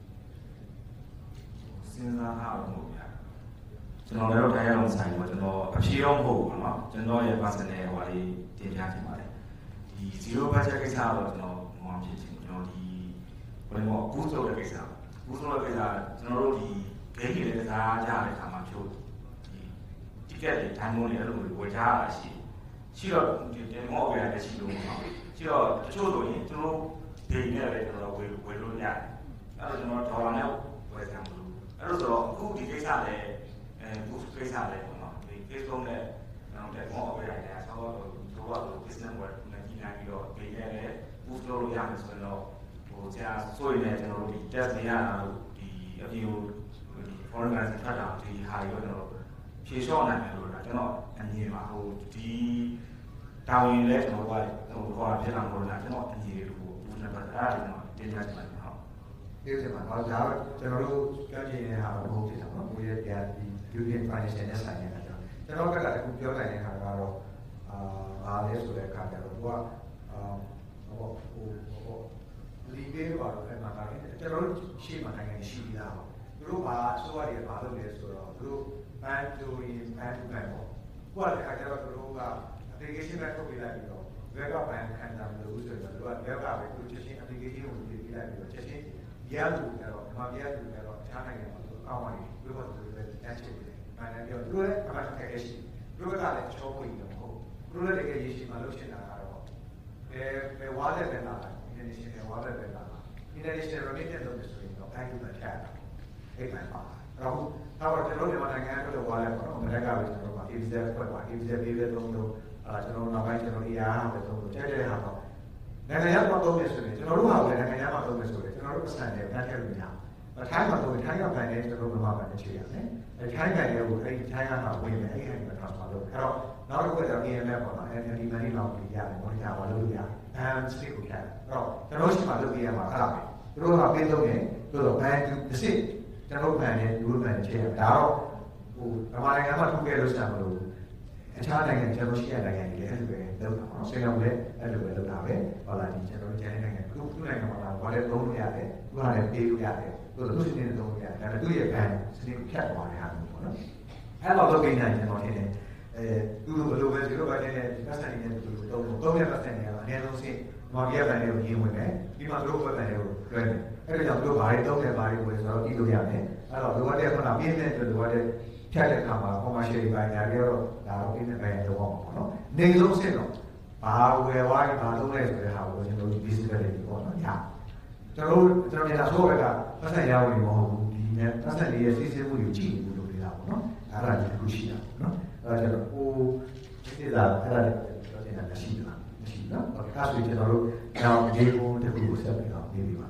။စဉ်းစားထားလို့ဗျာ။ကျွန်တော်လည်းတော့တိုင်းရအောင်ဆိုင်ပေါ့ကျွန်တော်အဖြေတော့မဟုတ်ဘူးเนาะကျွန်တော်ရဲ့ personal ဟိုဟာလေးတင်ပြချင်ပါတယ်။ဒီ zero budget ကိစ္စတော့ကျွန်တော်မအောင်ဖြစ်ချင်ဘူး။ကျွန်တော်ဒီဘယ်လိုကူးဆိုတဲ့ကိစ္စ။ကူးဆိုတဲ့ကိစ္စကျွန်တော်တို့ဒီဂိမ်းတွေလည်းစားကြတဲ့အခါမှာဖြိုးဒီ ticket တွေ time zone တွေအဲ့လိုမျိုးဝယ်ကြရတာရှိတယ်။ရှိတော့ဒီတင်မောပြရတဲ့ရှိလို့ပေါ့နော်။ရှိတော့တချို့ဆိုရင်ကျွန်တော်ဒိန်နဲ့လည်းကျွန်တော်ဝယ်ဝယ်လို့ရတယ်။အဲ့တော့ကျွန်တော်ဒေါ်လာနဲ့ဝယ်စမ်းလို့အဲ့လိုဆိုတော့အခုဒီကိစ္စလည်းအဲဘူးကိစ္စလည်းပေါ့နော်။ဒီ Facebook နဲ့ကျွန်တော်တင်မောပြရတယ်ဆောတော့တို့ကတော့ business work နဲ့ကြီးနိုင်ပြီးတော့ဒိန်နဲ့လည်းဘူးလုပ်လို့ရတယ်ဆိုတော့ဟိုကြာဆိုရင်လည်းကျွန်တော်တို့ဒီ test တွေရတာဒီအပြင်ကိုဒီ foreign currency ထွက်တာဒီဟာတွေတော့ကျွန်တော်ဖြေလျှော့နိုင်တယ်လို့ဒါကျွန်တော်အမြင်ပါဟိုဒီတာဝန်လည်းကျွန်တော်ကဟိုဟောဖြစ်လာလို့လားကျွန်တော်အမြင်လို့ဘူးနဲ့ပတ်သက်တာကျွန်တော်တင်ပြချင်ပါတယ်ဟုတ်ဒီစမှာတော့ဒါကျွန်တော်တို့ကကြည့်နေတဲ့ဟာတော့ဘုံဖြစ်တာပေါ့ကိုရဲ့တရားဒီ Union Financial နဲ့ဆိုင်နေတာကျွန်တော်ကလည်းအခုပြောနိုင်တဲ့ဟာကတော့အာဘာလဲဆိုတဲ့အခါကျတော့သူကအာဟိုဟိုဟိုလီဘေးပါတော့အဲ့မှာကလည်းကျွန်တော်တို့ရှေ့မှာနိုင်ငံရှိပြီးသားပေါ့သူတို့ဘာအစိုးရတွေဘာလုပ်လဲဆိုတော့သူတို့ဘန်ဒိုရင်ဘန်ဒိုဘန်ပေါ့ဟိုကလည်းအခါကျတော့သူတို့က application နဲ့ထုတ်ပေးလိုက်ပြီးတော့ web ကဘန်ခံတာမလို့ဆိုတော့သူက web ကပဲသူချက်ချင်း application ကိုပြင်ပေးလိုက်ပြီးတော့ချက်ချင်းရလို့ကျတော့ဒီမှာပြရလို့ကျတော့အခြားနိုင်ငံမှာသူအောင်းဝင်ပြီးတော့သူလည်းတန်းချစ်တယ်။မှန်တယ်ပြောသူလည်းအမှန်တကယ်ရှိသူကလည်းချောပွေတယ်မဟုတ်သူလည်းတကယ်ရရှိမှလုပ်ချင်တာကတော့ဘယ်ဘယ်ဝါတဲ့ပဲလား international ဝါတဲ့ပဲလား international remittance လုပ်လို့ဆိုရင်တော့တိုင်းပြည်မှာချတာအဲ့ဒါပါတော့တော့ကျွန်တော်တို့နိုင်ငံအတွက်ဝါလဲပေါ့နော်မတက်ကပဲကျွန်တော်ပါ A V Z ဖွက်ပါ A V Z ပေးတဲ့သုံးလို့အာကျွန်တော်နောက်ပိုင်းကျွန်တော် A R ပဲသုံးလို့တဲ့တဲ့ဟာပေါ့နိုင်ငံရမှာသုံးမယ်ဆိုရင်ကျွန်တော်တို့ဟာလည်းနိုင်ငံရမှာသုံးမယ်ဆိုရင်ကျွန်တော်တို့ပတ်စံတယ်တန်းထည့်လို့ရအောင်ထိုင်းမှာသုံးရင်ထိုင်းကဘဏ်နဲ့ကျွန်တော်တို့မြန်မာဘဏ်နဲ့ချိန်ရတယ်အဲထိုင်းဘဏ်ရဲ့ကိုအဲ့ဒီထိုင်းကဟာဝင်တယ်အဲ့ဒီကနေ transfer လုပ်အဲ့တော့နောက်တစ်ခုက A M F ပေါ့နော် N D money လောက်ပြီးရတယ် monitor ဘာလုပ်လို့ရဘဏ် stick ကိုရတယ်အဲ့တော့ကျွန်တော်ရှိမှလုပ်ပြရမှာအဲ့ဒါပဲသူတို့ကပေးသုံးရင်သူတို့ဘဏ်တစ်စစ်ကျွန်တော်ဘဏ်နဲ့လူ့ဘဏ်နဲ့ချိန်ရဒါတော့ဟိုမြန်မာနိုင်ငံမှာထုတ်ခဲ့လို့ဆက်မလို့အခြားနိုင်ငံကျွန်တော်ရှိတဲ့နိုင်ငံတွေလည်းအဲ့လိုပဲလုပ်တာပေါ့။စင်ကာပူလည်းအဲ့လိုပဲလုပ်တာပဲ။ဟုတ်လားဒီကျွန်တော်တို့ကျန်တဲ့နိုင်ငံသူသူ့နိုင်ငံမှာဘာလဲသုံးလို့ရတယ်။သူကလည်းပေးလို့ရတယ်။သူတို့သူ့စနစ်နဲ့သုံးလို့ရတယ်။ဒါပေမဲ့သူ့ရဲ့ဘဏ်စနစ်ဖြတ်သွားတဲ့ဟာမျိုးပေါ့နော်။အဲ့လိုလုပ်ပေးနိုင်ကျွန်တော်ထင်တယ်။အဲသူတို့ဘယ်လိုပဲဒီလိုပဲနေတဲ့ပတ်စံနေတဲ့သူတို့သုံးလို့သုံးတဲ့ပတ်စံတွေကအနည်းဆုံးစစ်မာပြဘဏ်တွေကိုရင်းဝင်တယ်။ပြီးမှသူတို့ဘဏ်တွေကိုလွှဲတယ်။အဲ့ဒါကြောင့်သူတို့ဘာတွေသုံးတယ်ဘာတွေဝင်ဆိုတော့ပြီးလို့ရတယ်။အဲ့တော့လိုအပ်တဲ့ခုနပြင်းတဲ့လိုအပ်တဲ့ဖြတ်တဲ့အခါမှာ commercial တွေပိုင်းညာပြီးတော့ဒါတော့ in ပဲတော့ပေါ့နော်။နေလုံးစစ်တော့ဘာဝယ်ဝိုင်းဘာလုပ်လဲဆိုတဲ့ဟာကိုကျွန်တော်တို့ business တွေပေါ့နော်။ညာကျွန်တော်တို့ကျွန်တော်နေတာဆိုတော့ကပတ်စံရဝင်မဟုတ်ဘူးဒီနဲ့ပတ်စံလေးရဲ့စီးဆင်းမှုကိုကြည့်နေလို့နေတာပေါ့နော်။အဲ့ဒါကြီးတစ်ခုရှိတာနော်။အဲ့ဒါကျတော့ဟိုဒီလာအဲ့ဒါတော့တင်တာမရှိဘူးလား။မရှိဘူးနော်။အဲ့ဒါဆိုကျွန်တော်တို့နောက်ဒီကိုတစ်ခုကိုဆက်ပြီးတော့နေပြီပါ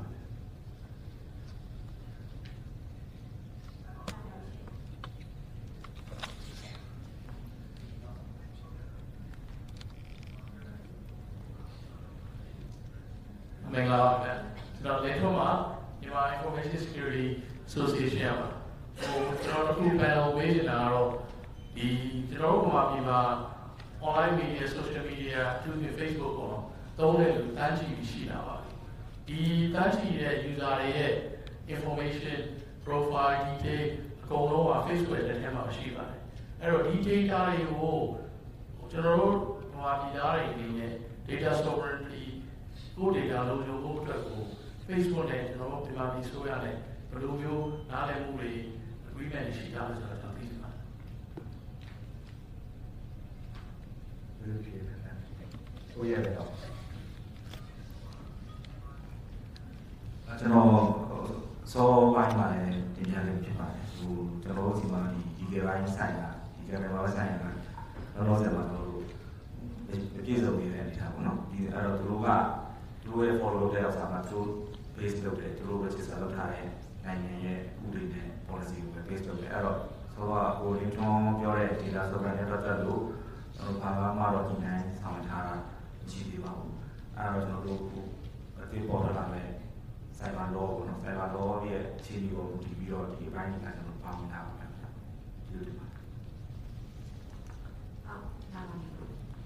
မင်္ဂလာပါခင်ဗျာကျွန်တော်လက်ထုံးမှာမြန်မာ Information Security Association ရပါဟိုကျွန်တော်တို့ panel ဝေးနေတာကတော့ဒီကျွန်တော်တို့မှာဒီမှာ online media social media သူတို့ Facebook ပေါ့နော်သုံးတဲ့လူတန်းချီရှိတာပါဒီတန်းချီတဲ့ user တွေရဲ့ information profile detail အကုန်လုံးက Facebook ရဲ့ထဲမှာရှိပါတယ်အဲ့တော့ဒီ data တွေကိုကျွန်တော်တို့ဟိုဟာ data တွေအနေနဲ့ data sovereigntyကို data လုံးလုံးကိုအတွက်ကို Facebook နဲ့ကျွန်တော်တို့ဒီမှာဒီဆိုရတယ်ဘယ်လိုမျိုးနားလည်မှုတွေ agreement ရှိတာလဲဆိုတာသိချင်ပါတယ်ဘယ်လိုဖြစ်လဲဟိုရတယ်တော့ကျွန်တော်စောပိုင်းမှာလည်းတင်ပြလို့ဖြစ်ပါတယ်ဟိုကျွန်တော်တို့ဒီမှာဒီဒီကေပိုင်းဆိုင်တာဒီကေပိုင်းဆိုင်တာလောလောဆယ်မှာတော့ပြည့်စုံနေတဲ့အနေအထားပေါ့နော်ဒီအဲ့တော့သူတို့ကမှာသူ base လုပ်တယ်သူတို့ register လုပ်ထားတဲ့နိုင်ငံရဲ့ဥပဒေနဲ့ policy ကို base လုပ်တယ်အဲ့တော့ဆိုတော့ဟိုလင်းထွန်းပြောတဲ့ data sovereignty နဲ့ပတ်သက်လို့ကျွန်တော်ဘာမှမတော့ဒီနိုင်ဆောင်ထားတာမရှိသေးပါဘူးအဲ့တော့ကျွန်တော်တို့အသေးပေါ်လာမယ် cyber law ပေါ့နော် cyber law ရဲ့အခြေအနေကိုတည်ပြီးတော့ဒီအပိုင်းကကျွန်တော်ပါဝင်တာပါခင်ဗျာကျေးဇူးတင်ပါတယ်ဟုတ်နားပါမယ်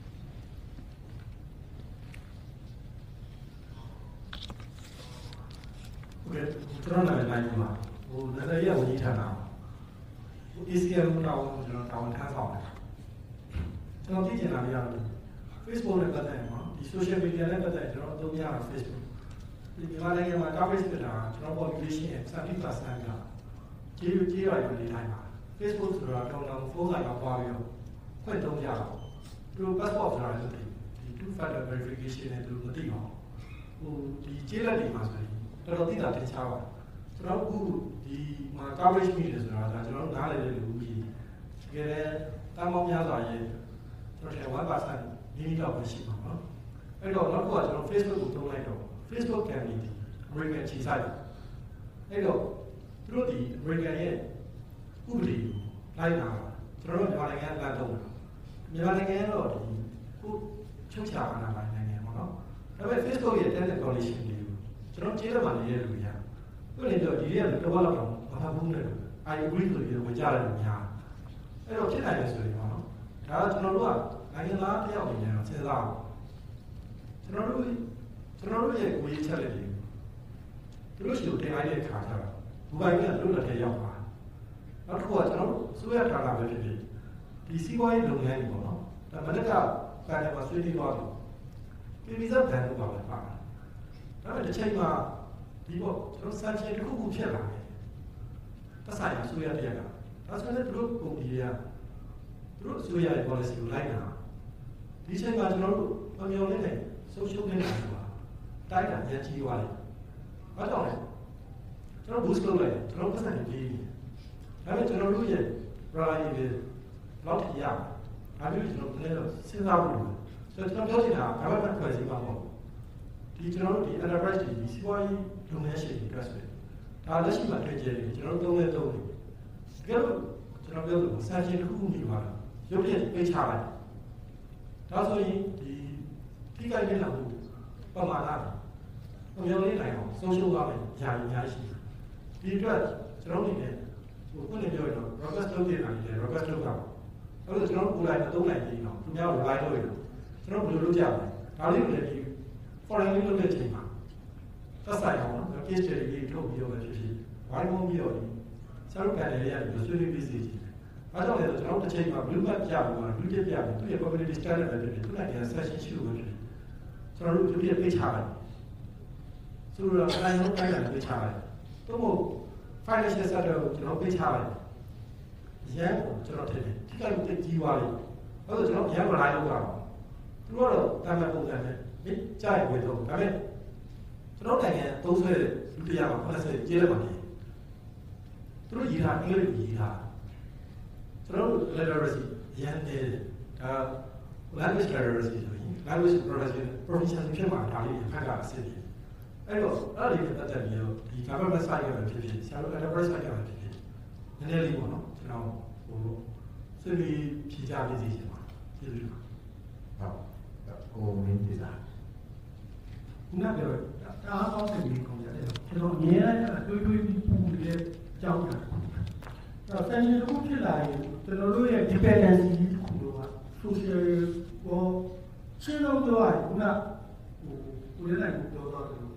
โอเคကျွန်တော်လည်းလိုက်ပါဟိုလည်းရဝင်ကြီးထားတာဟို A C M တော့ကျွန်တော်တောင်းထားဆောင်တယ်ကျွန်တော်သိချင်တာလည်းရတယ် Facebook နဲ့ပတ်သက်ရင်ပေါ့ဒီ social media နဲ့ပတ်သက်ရင်ကျွန်တော်အသုံးရတာ Facebook ဒီမြန်မာနိုင်ငံမှာ coverage ဖြစ်တာကျွန်တော် population ရဲ့ thirty percent ကကျေးကျေးရွာတွေနေထိုင်တာ Facebook ဆိုတာတောင်းတောင်းဖုန်းဆိုင်မှာပွားပြီးတော့ဖွင့်သုံးကြတာသူတို့ passport ဆိုတာလည်းဒီ two factor verification နဲ့သူတို့မသိပါဘူးဟိုဒီကျေးလက်တွေမှာဆိုရင်တော်တော်သိတာတင်ချပါကျွန်တော်အခုဒီမှာ coverage မိတယ်ဆိုတာဒါကျွန်တော်နားလည်တဲ့လူကြီးတကယ်လည်းတာမောင်းများစွာရဲ့ကျွန်တော်one percent နီးနီးတော့ရှိပါတော့အဲ့တော့နောက်ကကျွန်တော် Facebook ကိုသုံးလိုက်တော့ Facebook ကန်ဒီ American ခြေဆိုင်အဲ့တော့သူတို့ဒီ American ရဲ့ဥပဒေလိုက်လာကျွန်တော်တို့မြန်မာနိုင်ငံလမ်းတော့မြန်မာနိုင်ငံတော့ဒီကိုချုပ်ချာအာဏာပိုင်နိုင်ငံပေါ့နော်ဒါပေမဲ့ Facebook ရဲ့ terms and conditions တွေကျွန်တော်ကျေးလက်မှာနေတဲ့လူတွေကသူတွေတော့ဒီတွေကတော့ဘာလို့တော့မဖတ်ဘူးလေ I agree ဆိုပြီးတော့ဝင်ကြတယ်လို့များအဲ့တော့ဖြစ်နိုင်တယ်ဆိုရင်ပေါ့နော်ဒါကကျွန်တော်တို့ကနိုင်ငံသားတယောက်အနေနဲ့တော့စဉ်းစားကျွန်တော်တို့ကျွန်တော်တို့ရဲ့ကိုယ်ရေးချက်လက်တွေသူတို့ရှိကိုတင်လိုက်တဲ့ခါကျတော့ဘူပိုင်ကလွတ်လပ်တဲ့ရောက်ပါနောက်တစ်ခုကကျွန်တော်တို့စိုးရထားတာပဲဖြစ်ဖြစ်ဒီစီးပွားရေးလုပ်ငန်းတွေပေါ့နော်ဒါမနက်ကကန်တယ်မှာဆွေးနွေးသွားတယ်ပြည်ပဆက်ဘန်လို့ပါပဲပါဒါပေမဲ့တစ်ချိန်မှာဒီပေါ့ကျွန်တော် sanction တစ်ခုခုဖြစ်လာတယ်သက်ဆိုင်ရာစိုးရတရားကဒါဆိုရင်သူတို့ကုန်ပြည်တွေကသူတို့စိုးရရဲ့ policy ကိုလိုက်တာဒီချိန်မှာကျွန်တော်တို့မမျှော်လင့်တဲ့ဆုံးရှုံးနေတာဆိုတာတိုက်တာရန်ကြီးသွားတယ်ဘာကြောင့်လဲကျွန်တော် boost လုပ်လိုက်တယ်ကျွန်တော်ပတ်စံနေပြီးဒါပေမဲ့ကျွန်တော်တို့ရဲ့ priority တွေလောက်ထိရဒါမျိုးကျွန်တော်လည်းစဉ်းစားဖို့ဆိုတော့ကျွန်တော်ပြောချင်တာဘာမှမဖွဲ့စည်းပါဘူးဒီကျွန်တော်တို့ဒီ enterprise ဒီစီးပွားရေးလုပ်ငန်းရှင်တွေအတွက်ဆိုရင်ဒါလက်ရှိမှာတွေ့ကြတယ်ကျွန်တော်တို့သုံးလဲသုံးတယ်တကယ်လို့ကျွန်တော်ပြောလို့ sanction တစ်ခုခုနေပါလားရုပ်ရည်ပေးချလိုက်ဒါဆိုရင်ဒီထိခိုက်နေလာမှုပမာဏအများကြီးနိုင်အောင်ဆုံးရှုံးသွားမယ်ညာညာရှိဒီအတွက်ကျွန်တော်အနေနဲ့ဟိုခုနပြောရတော့ robust လုပ်နေတာလေ robust လုပ်တာအဲ့ဒါကျွန်တော်ကိုယ်လိုက်သုံးနိုင်ပြီနော်သူများကို rely လုပ်ရတော့ကျွန်တော်ဘယ်လိုလုပ်ကြမလဲဒါလေးကိုလည်းဒီ foreign လုပ်တဲ့ချိန်မှာသက်ဆိုင်အောင်နော် case study လေးထုတ်ပြီးတော့ဖြစ်ဖြစ်ဝိုင်းဝန်းပြီးတော့ဒီဆရာတို့ကန်တွေရတယ်ဆွေးနွေးပြီးစီစဉ်အားကြောင့်လည်းကျွန်တော်တစ်ချိန်မှာ blue map ပြဖို့က blue tip ပြဖို့သူရဲ့ community standard ပဲဖြစ်ဖြစ်သူနိုင်ငံ session ရှိလို့ပဲဖြစ်ဖြစ်ကျွန်တော်တို့ blue tip ပေးချလိုက်ဆိုတော့အတိုင်းလုံးတိုင်းတာပေးချလိုက်တော့မို့ financial sector ကိုကျွန်တော်ပေးချလိုက်ရန်ကိုကျွန်တော်ထည့်တယ်ထိခိုက်မှုတိတ်ကြီးသွားတယ်အဲ့ဒါကျွန်တော်ရန်ကိုလိုက်လုပ်တာသူတို့ကတော့တာမန်ပုံစံနဲ့မိကြားရဝေတော့ဒါပေမဲ့ကျွန်တော်နိုင်ငံသုံးဆွဲတဲ့လူတရားမှာဖက်ဆက်ကျေးလက်မှာနေသူတို့ရေးထားအင်္ဂလိပ်ရေးထားကျွန်တော်တို့ literacy ရန်နေဒါ language literacy ဆိုရင် language proficiency ဖြစ်မှာဒါလေးဖက်ကအစစ်တယ်အဲ့တော့အဲ့ဒီပတ်သက်ပြီးတော့ဒီ government side ကပဲဖြစ်ဖြစ်ဆရာတို့ enterprise side ကပဲဖြစ်ဖြစ်နည်းနည်းလေးပေါ့နော်ကျွန်တော်ဟိုဆွေးနွေးဖြေချပေးစီချင်ပါကျေးဇူးတင်ပါဟုတ်ဟိုမင်းပြတာခုနကပြောတာအားကောင်းတဲ့ဒီကောင်ရတယ်ကျွန်တော်အမြဲတမ်းတွေးတွေးပြီးပူနေတဲ့ကြောင်းတာအဲ့တော့ sanction တစ်ခုဖြစ်လာရင်ကျွန်တော်တို့ရဲ့ dependency တစ်ခုတော့ social ကိုရှင်းလို့ပြောရရင်ခုနဟိုကိုယ်လည်းပြောတော့တယ်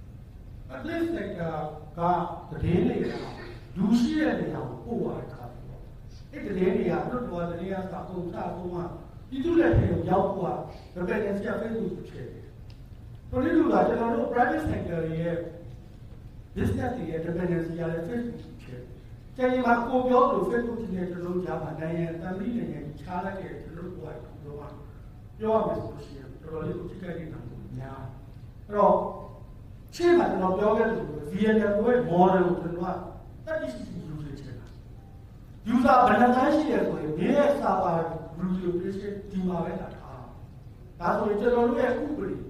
at least sector ကတည်င်းတွေကလူရှိတဲ့နေရာကိုပို့ရတာပေါ့အဲ့တည်င်းတွေကတို့တော်တည်းကစာအုပ်စာအုပ်မှာပြည်သူလက်ထဲကိုရောက်ဖို့က dependency က Facebook ကိုဖြစ်တယ်။တော်လေးလူကကျွန်တော်တို့ private sector ရဲ့ business တွေရဲ့ dependency ကလည်း Facebook ကိုဖြစ်တယ်။ကျန်ရင်ကကိုပြောလို့ Facebook နဲ့ကျွန်တော်တို့ကြားမှာနိုင်ငံတမ်းပြီးနိုင်ငံခြားလိုက်တဲ့ကျွန်တော်တို့ကတော့ပြောရမယ်ဆိုလို့ရှိရင်တော်တော်လေးကိုထိခိုက်နေတာပေါ့များ။အဲ့တော့ရှင်းမှာကျွန်တော်ပြောခဲ့သလို V N F ရဲ့ model ကိုကျွန်တော်ကတက်တိရှိယူနေချင်တာ user ဘယ်နှတိုင်းရှိရဆိုရင်ဒီရဲ့ server resolution ဒီမှာပဲလာထားဒါဆိုရင်ကျွန်တော်တို့ရဲ့ဥပဒေဥပ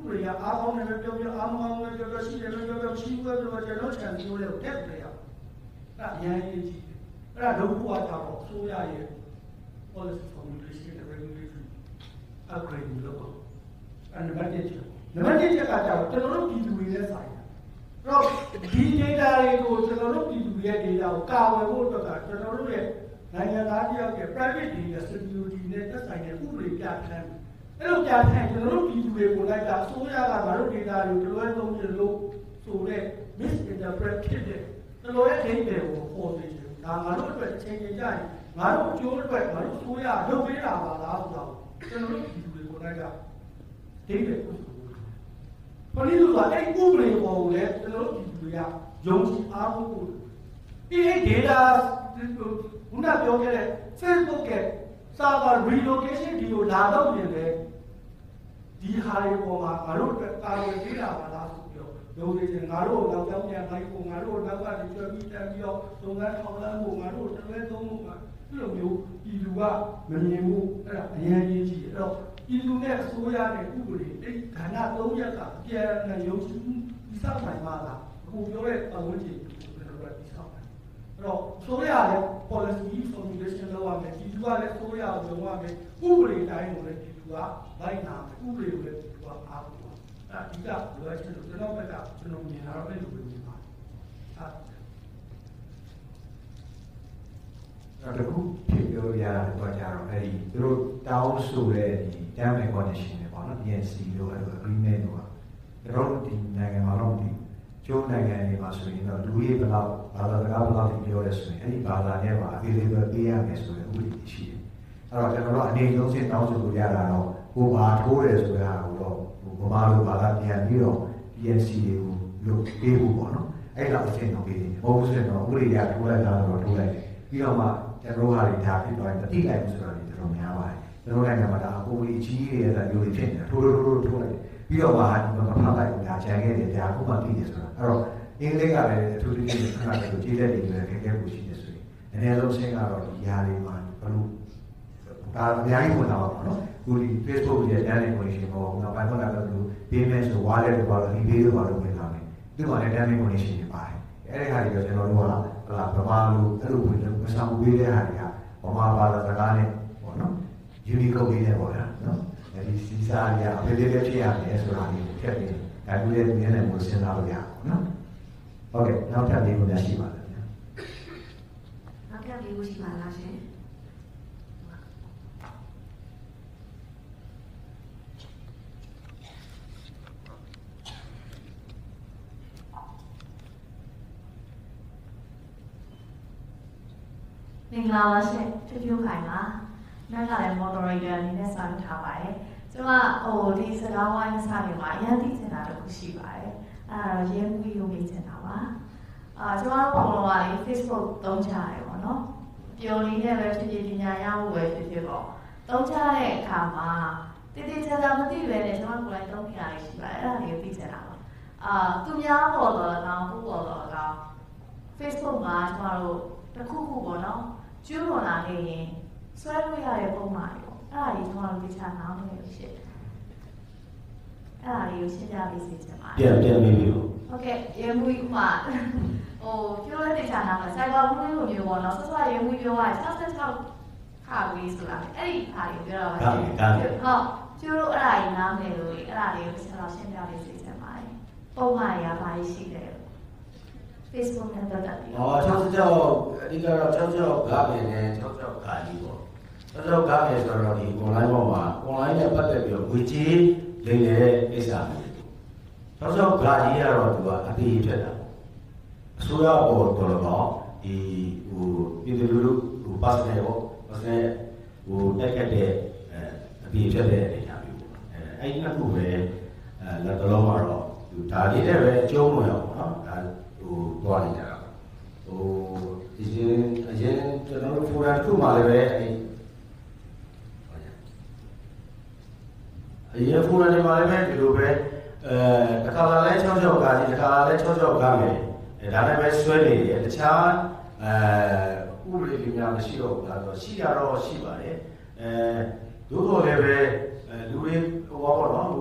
ပရိယအားကောင်းတယ်ပြောပြောအားမကောင်းတယ်ပြောပြောရှိတယ်ပြောပြောရှိပွဲပြောကျွန်တော်ချန်ပြောလဲတက်ကြရအဲ့အရင်ကြီးကြီးအဲ့ဒါဒုက္ခကတော့ဆိုရရဲ့ policy formulation and regulatory upgrade လို့ပေါ့အဲ့နံပါတ်တစ်နံပါတ်တစ်ကကြတော့ကျွန်တော်တို့ပြည်သူတွေနဲ့ဆိုင်အဲ့တော့ဒီ data တွေကိုကျွန်တော်တို့ပြည်သူရဲ့ data ကိုကာဝယ်ဖို့အတွက်ကကျွန်တော်တို့ရဲ့နိုင်ငံသားတယောက်ရဲ့ private data security နဲ့သက်ဆိုင်တဲ့ဥပဒေပြဋ္ဌာန်းအဲ့လိုပြဋ္ဌာန်းကျွန်တော်တို့ပြည်သူတွေကိုလိုက်တာအစိုးရကငါတို့ data တွေကိုလွှဲသုံးကြလို့ဆိုတဲ့ misinterpret ဖြစ်တဲ့ကျွန်တော်ရဲ့ data ကိုပေါ်နေတယ်ဒါငါတို့အတွက်အချိန်ကြီးကြရင်ငါတို့အကျိုးအတွက်ငါတို့ဆိုရလုပ်ပေးတာပါလားဆိုတော့ကျွန်တော်တို့ပြည်သူတွေကိုလိုက်ကဒိတ်တယ်လို့ဆိုလို့ပလိလို့ကအဲ့ဥပဒေပေါ်ကိုလည်းကျွန်တော်တို့ပြည်သူတွေကယုံကြည်အားကိုးဖို့ဒီ data ခုနပြောခဲ့တဲ့ Facebook ရဲ့ server relocation ဒီကိုလာတော့ပြင်တယ်ဒီဟာတွေပေါ်မှာငါတို့ကာဝယ်ပေးတာပါလားဆိုပြီးတော့လုပ်နေတယ်ငါတို့တော့ကြောင်းပြန်လိုက်ပုံငါတို့တော့ကနေကျွေးပြီးတက်ပြီးတော့သုံးသန်းထောင်လန်းဖို့ငါတို့တလဲသုံးဖို့မှာဒီလိုမျိုးပြည်သူကမမြင်ဘူးအဲ့ဒါအရင်ကြီးကြီးအဲ့တော့ပြည်သူနဲ့အစိုးရနဲ့ဥပဒေအဲ့ဒီခန္ဓာသုံးရပ်ကအပြန်အလှန်ယုံကြည်ဒီစောက်နိုင်မှာလားအခုပြောတဲ့ပတ်ဝန်းကျင်ကိုကျွန်တော်တို့ဒီစောက်နိုင်အဲ့တော့ဆိုရတဲ့ policy formulation လုပ်ရမယ်ပြည်သူကလည်းဆိုရအောင်လုပ်ရမယ်ဥပဒေတိုင်းကိုလည်းပြည်သူကလိုက်နာမယ်ဥပဒေကိုလည်းပြည်သူကအားကိုးအဲ့ဒီကလိုအပ်ချက်လို့ကျွန်တော်ဘက်ကကျွန်တော်မြင်တာတော့အဲ့လိုပဲမြင်ပါတယ်အဲ့တခုဖြစ်ပြောရတာတော့ကြတော့အဲ့ဒီသူတို့တောင်းဆိုတဲ့ဒီ term and condition တွေပေါ့နော် D N C တို့အဲ့လို agreement တို့ကကျွန်တော်ဒီနိုင်ငံမှာတော့ဒီကျိုးနိုင်ငံတွေမှာဆိုရင်တော့လူကြီးဘယ်လောက်ဘာသာစကားဘယ်လောက်ပြောရဲဆိုရင်အဲ့ဒီဘာသာနဲ့ပါ available ပေးရမယ်ဆိုတဲ့ဥပဒေရှိတယ်အဲ့တော့ကျွန်တော်တို့အနေဆုံးစတောင်းဆိုလို့ရတာတော့ဟိုဘာထိုးတယ်ဆိုတာကိုတော့ဟိုဘာလို့ဘာသာပြန်ပြီးတော့ D N C တွေကိုလုပ်ပေးဖို့ပေါ့နော်အဲ့ဒါအဆင့်တော့ပေးတယ်မဟုတ်ဘူးဆိုတော့ဥပဒေကထိုးလိုက်တာတော့ထိုးလိုက်တယ်ပြီးတော့မှကျွန်တော်ဟာတွေဒါဖြစ်သွားရင်တိလိုက်မှုဆိုတာတွေတော်တော်များပါတယ်ကျွန်တော်နိုင်ငံမှာဒါအပေါ်ကြီးကြီးရဲ့ဒါမျိုးတွေဖြစ်နေတာထိုးထိုးထိုးထိုးလိုက်ပြီးတော့မှဒီမှာဖတ်လိုက်ဒါကြံခဲ့တယ်ဒါအခုမှသိတယ်ဆိုတာအဲ့တော့အင်္ဂလိပ်ကလည်းအထူးသဖြင့်ခဏလေးကိုကြီးတဲ့တွေလည်းခဲခဲကိုရှိနေဆိုရင်အနည်းဆုံးဆင်းကတော့ဒီຢာတွေမှာဘလို့ဒါအများကြီးဝင်လာပါတော့ခုဒီ Facebook ရဲ့ data connection ပေါ့နောက်ပိုင်းမှာလည်း payment ဆို wallet တွေပါလို့ eBay တွေပါလို့ဝင်လာတယ်ဒီမှာလည်း data connection တွေပါတယ်အဲ့ဒီဟာတွေကကျွန်တော်တို့ကဟလာဗမာလိုအဲ့လိုဝင်လို့မဆောင်ပေးတဲ့ဟာတွေကဗမာဘာသာစကားနဲ့ပေါ့နော် Unicode လေးနဲ့ပေါ့ဗျာနော်အဲဒီစီစာရအဖေလေးလေးဖြစ်ရတယ်ဆိုတာကိုထည့်ပြီးဒါကူရဲ့နည်းနဲ့ကိုစဉ်းစားလို့ရအောင်နော်ဟုတ်ကဲ့နောက်ထပ်လေးကိုများရှိပါလားဗျာနောက်ထပ်လေးကိုရှိပါလားရှင်မင်္ဂလာပါရှင်ဖြူဖြူခိုင်ပါနောက်ကလည်း moderator အနေနဲ့စာထားပါတယ်ကျွန်မဟိုဒီစကားဝိုင်းစာတွေမှာအရင်သိချင်တာတခုရှိပါတယ်အဲ့ဒါတော့ရဲမှုရုံမေးချင်တာပါအာကျွန်တော်တို့ဘုံလုံးကလေ Facebook သုံးကြရတယ်ပေါ့နော်ပျော်နေတဲ့ပဲဖြစ်ဖြစ်ပညာရဖို့ပဲဖြစ်ဖြစ်ပေါ့သုံးကြတဲ့အခါမှာတည်တည်ချာချာမသိပဲနဲ့ကျွန်တော်ကိုယ်တိုင်သုံးနေတာရှိပါတယ်အဲ့ဒါလေးကိုသိချင်တာပါအာသူများပေါ်တော့ကောင်းผู้ပေါ်တော့ကောင်း Facebook မှာကျွန်တော်တို့တစ်ခုခုပေါ့နော်ကျူးလွန်လာနေရင်ဆွဲလို့ရတဲ့ပုံမှန်ပေါ့အဲ့ဒါကြီးကျွန်တော်တို့သိချာနားမလည်လို့ရှိတယ်အဲ့ဒါလေးကိုရှင်းပြပေးစေချင်ပါတယ်ပြန်ပြန်ပြီးပြီဟုတ်ကဲ့ရေမှုဥမာဟိုပြောတဲ့သိချာနားမှာ cyber bullying လိုမျိုးပေါ့နော်ဆက်ဆွရေမှုပြောရ၆၆ခါဝေးဆိုတာအဲ့ဒီခါလေးပြောတော့ပါဟုတ်ကျိုးတို့အဲ့ဒါကြီးနားမလည်လို့အဲ့ဒါလေးကိုဆက်တော့ရှင်းပြပေးစေချင်ပါတယ်ပုံမှန်ရပါရှိတယ် Facebook နဲ့ပတ်သက်ပြီးဟော၆၆အဓိကတော့၆၆ကားပဲနဲ့၆၆ကားကြီးပေါ့၆၆ကားပဲဆိုတော့ဒီ online ပေါ်မှာ online နဲ့ပတ်သက်ပြီးတော့ငွေကြေးလိမ်နေတဲ့ကိစ္စမျိုး၆၆ကားကြီးကတော့သူကအသေးဖြစ်တာပေါ့အစိုးရပေါ်တော်တော့ဒီဟိုပြည်သူလူထုဟို personal ပေါ့ personal ဟိုတက်ခတ်တဲ့အဲအသေးဖြစ်တဲ့အနေအထားမျိုးပေါ့အဲအဲ့ဒီနှစ်ခုပဲအဲလက်တော်မှာတော့သူဒါလေးနဲ့ပဲအကျုံးဝင်အောင်နော်ဒါဟိုသွားနေကြတာဟိုဒီရင်အရင်ကျွန်တော်တို့ဖိုရမ်တစ်ခုမှလည်းပဲအဲအရင်ဖိုရမ်တွေမှာလည်းပဲဒီလိုပဲအဲတစ်ခါလာလဲ၆၆ကားကြီးတစ်ခါလာလဲ၆၆ကားမယ်အဲဒါနဲ့ပဲဆွဲနေတယ်တခြားအဲဥပဒေတွေများမရှိတော့ဘူးလားဆိုတော့ရှိရတော့ရှိပါတယ်အဲသို့တော်လည်းပဲလူတွေဟိုပါတော့ဟိုကို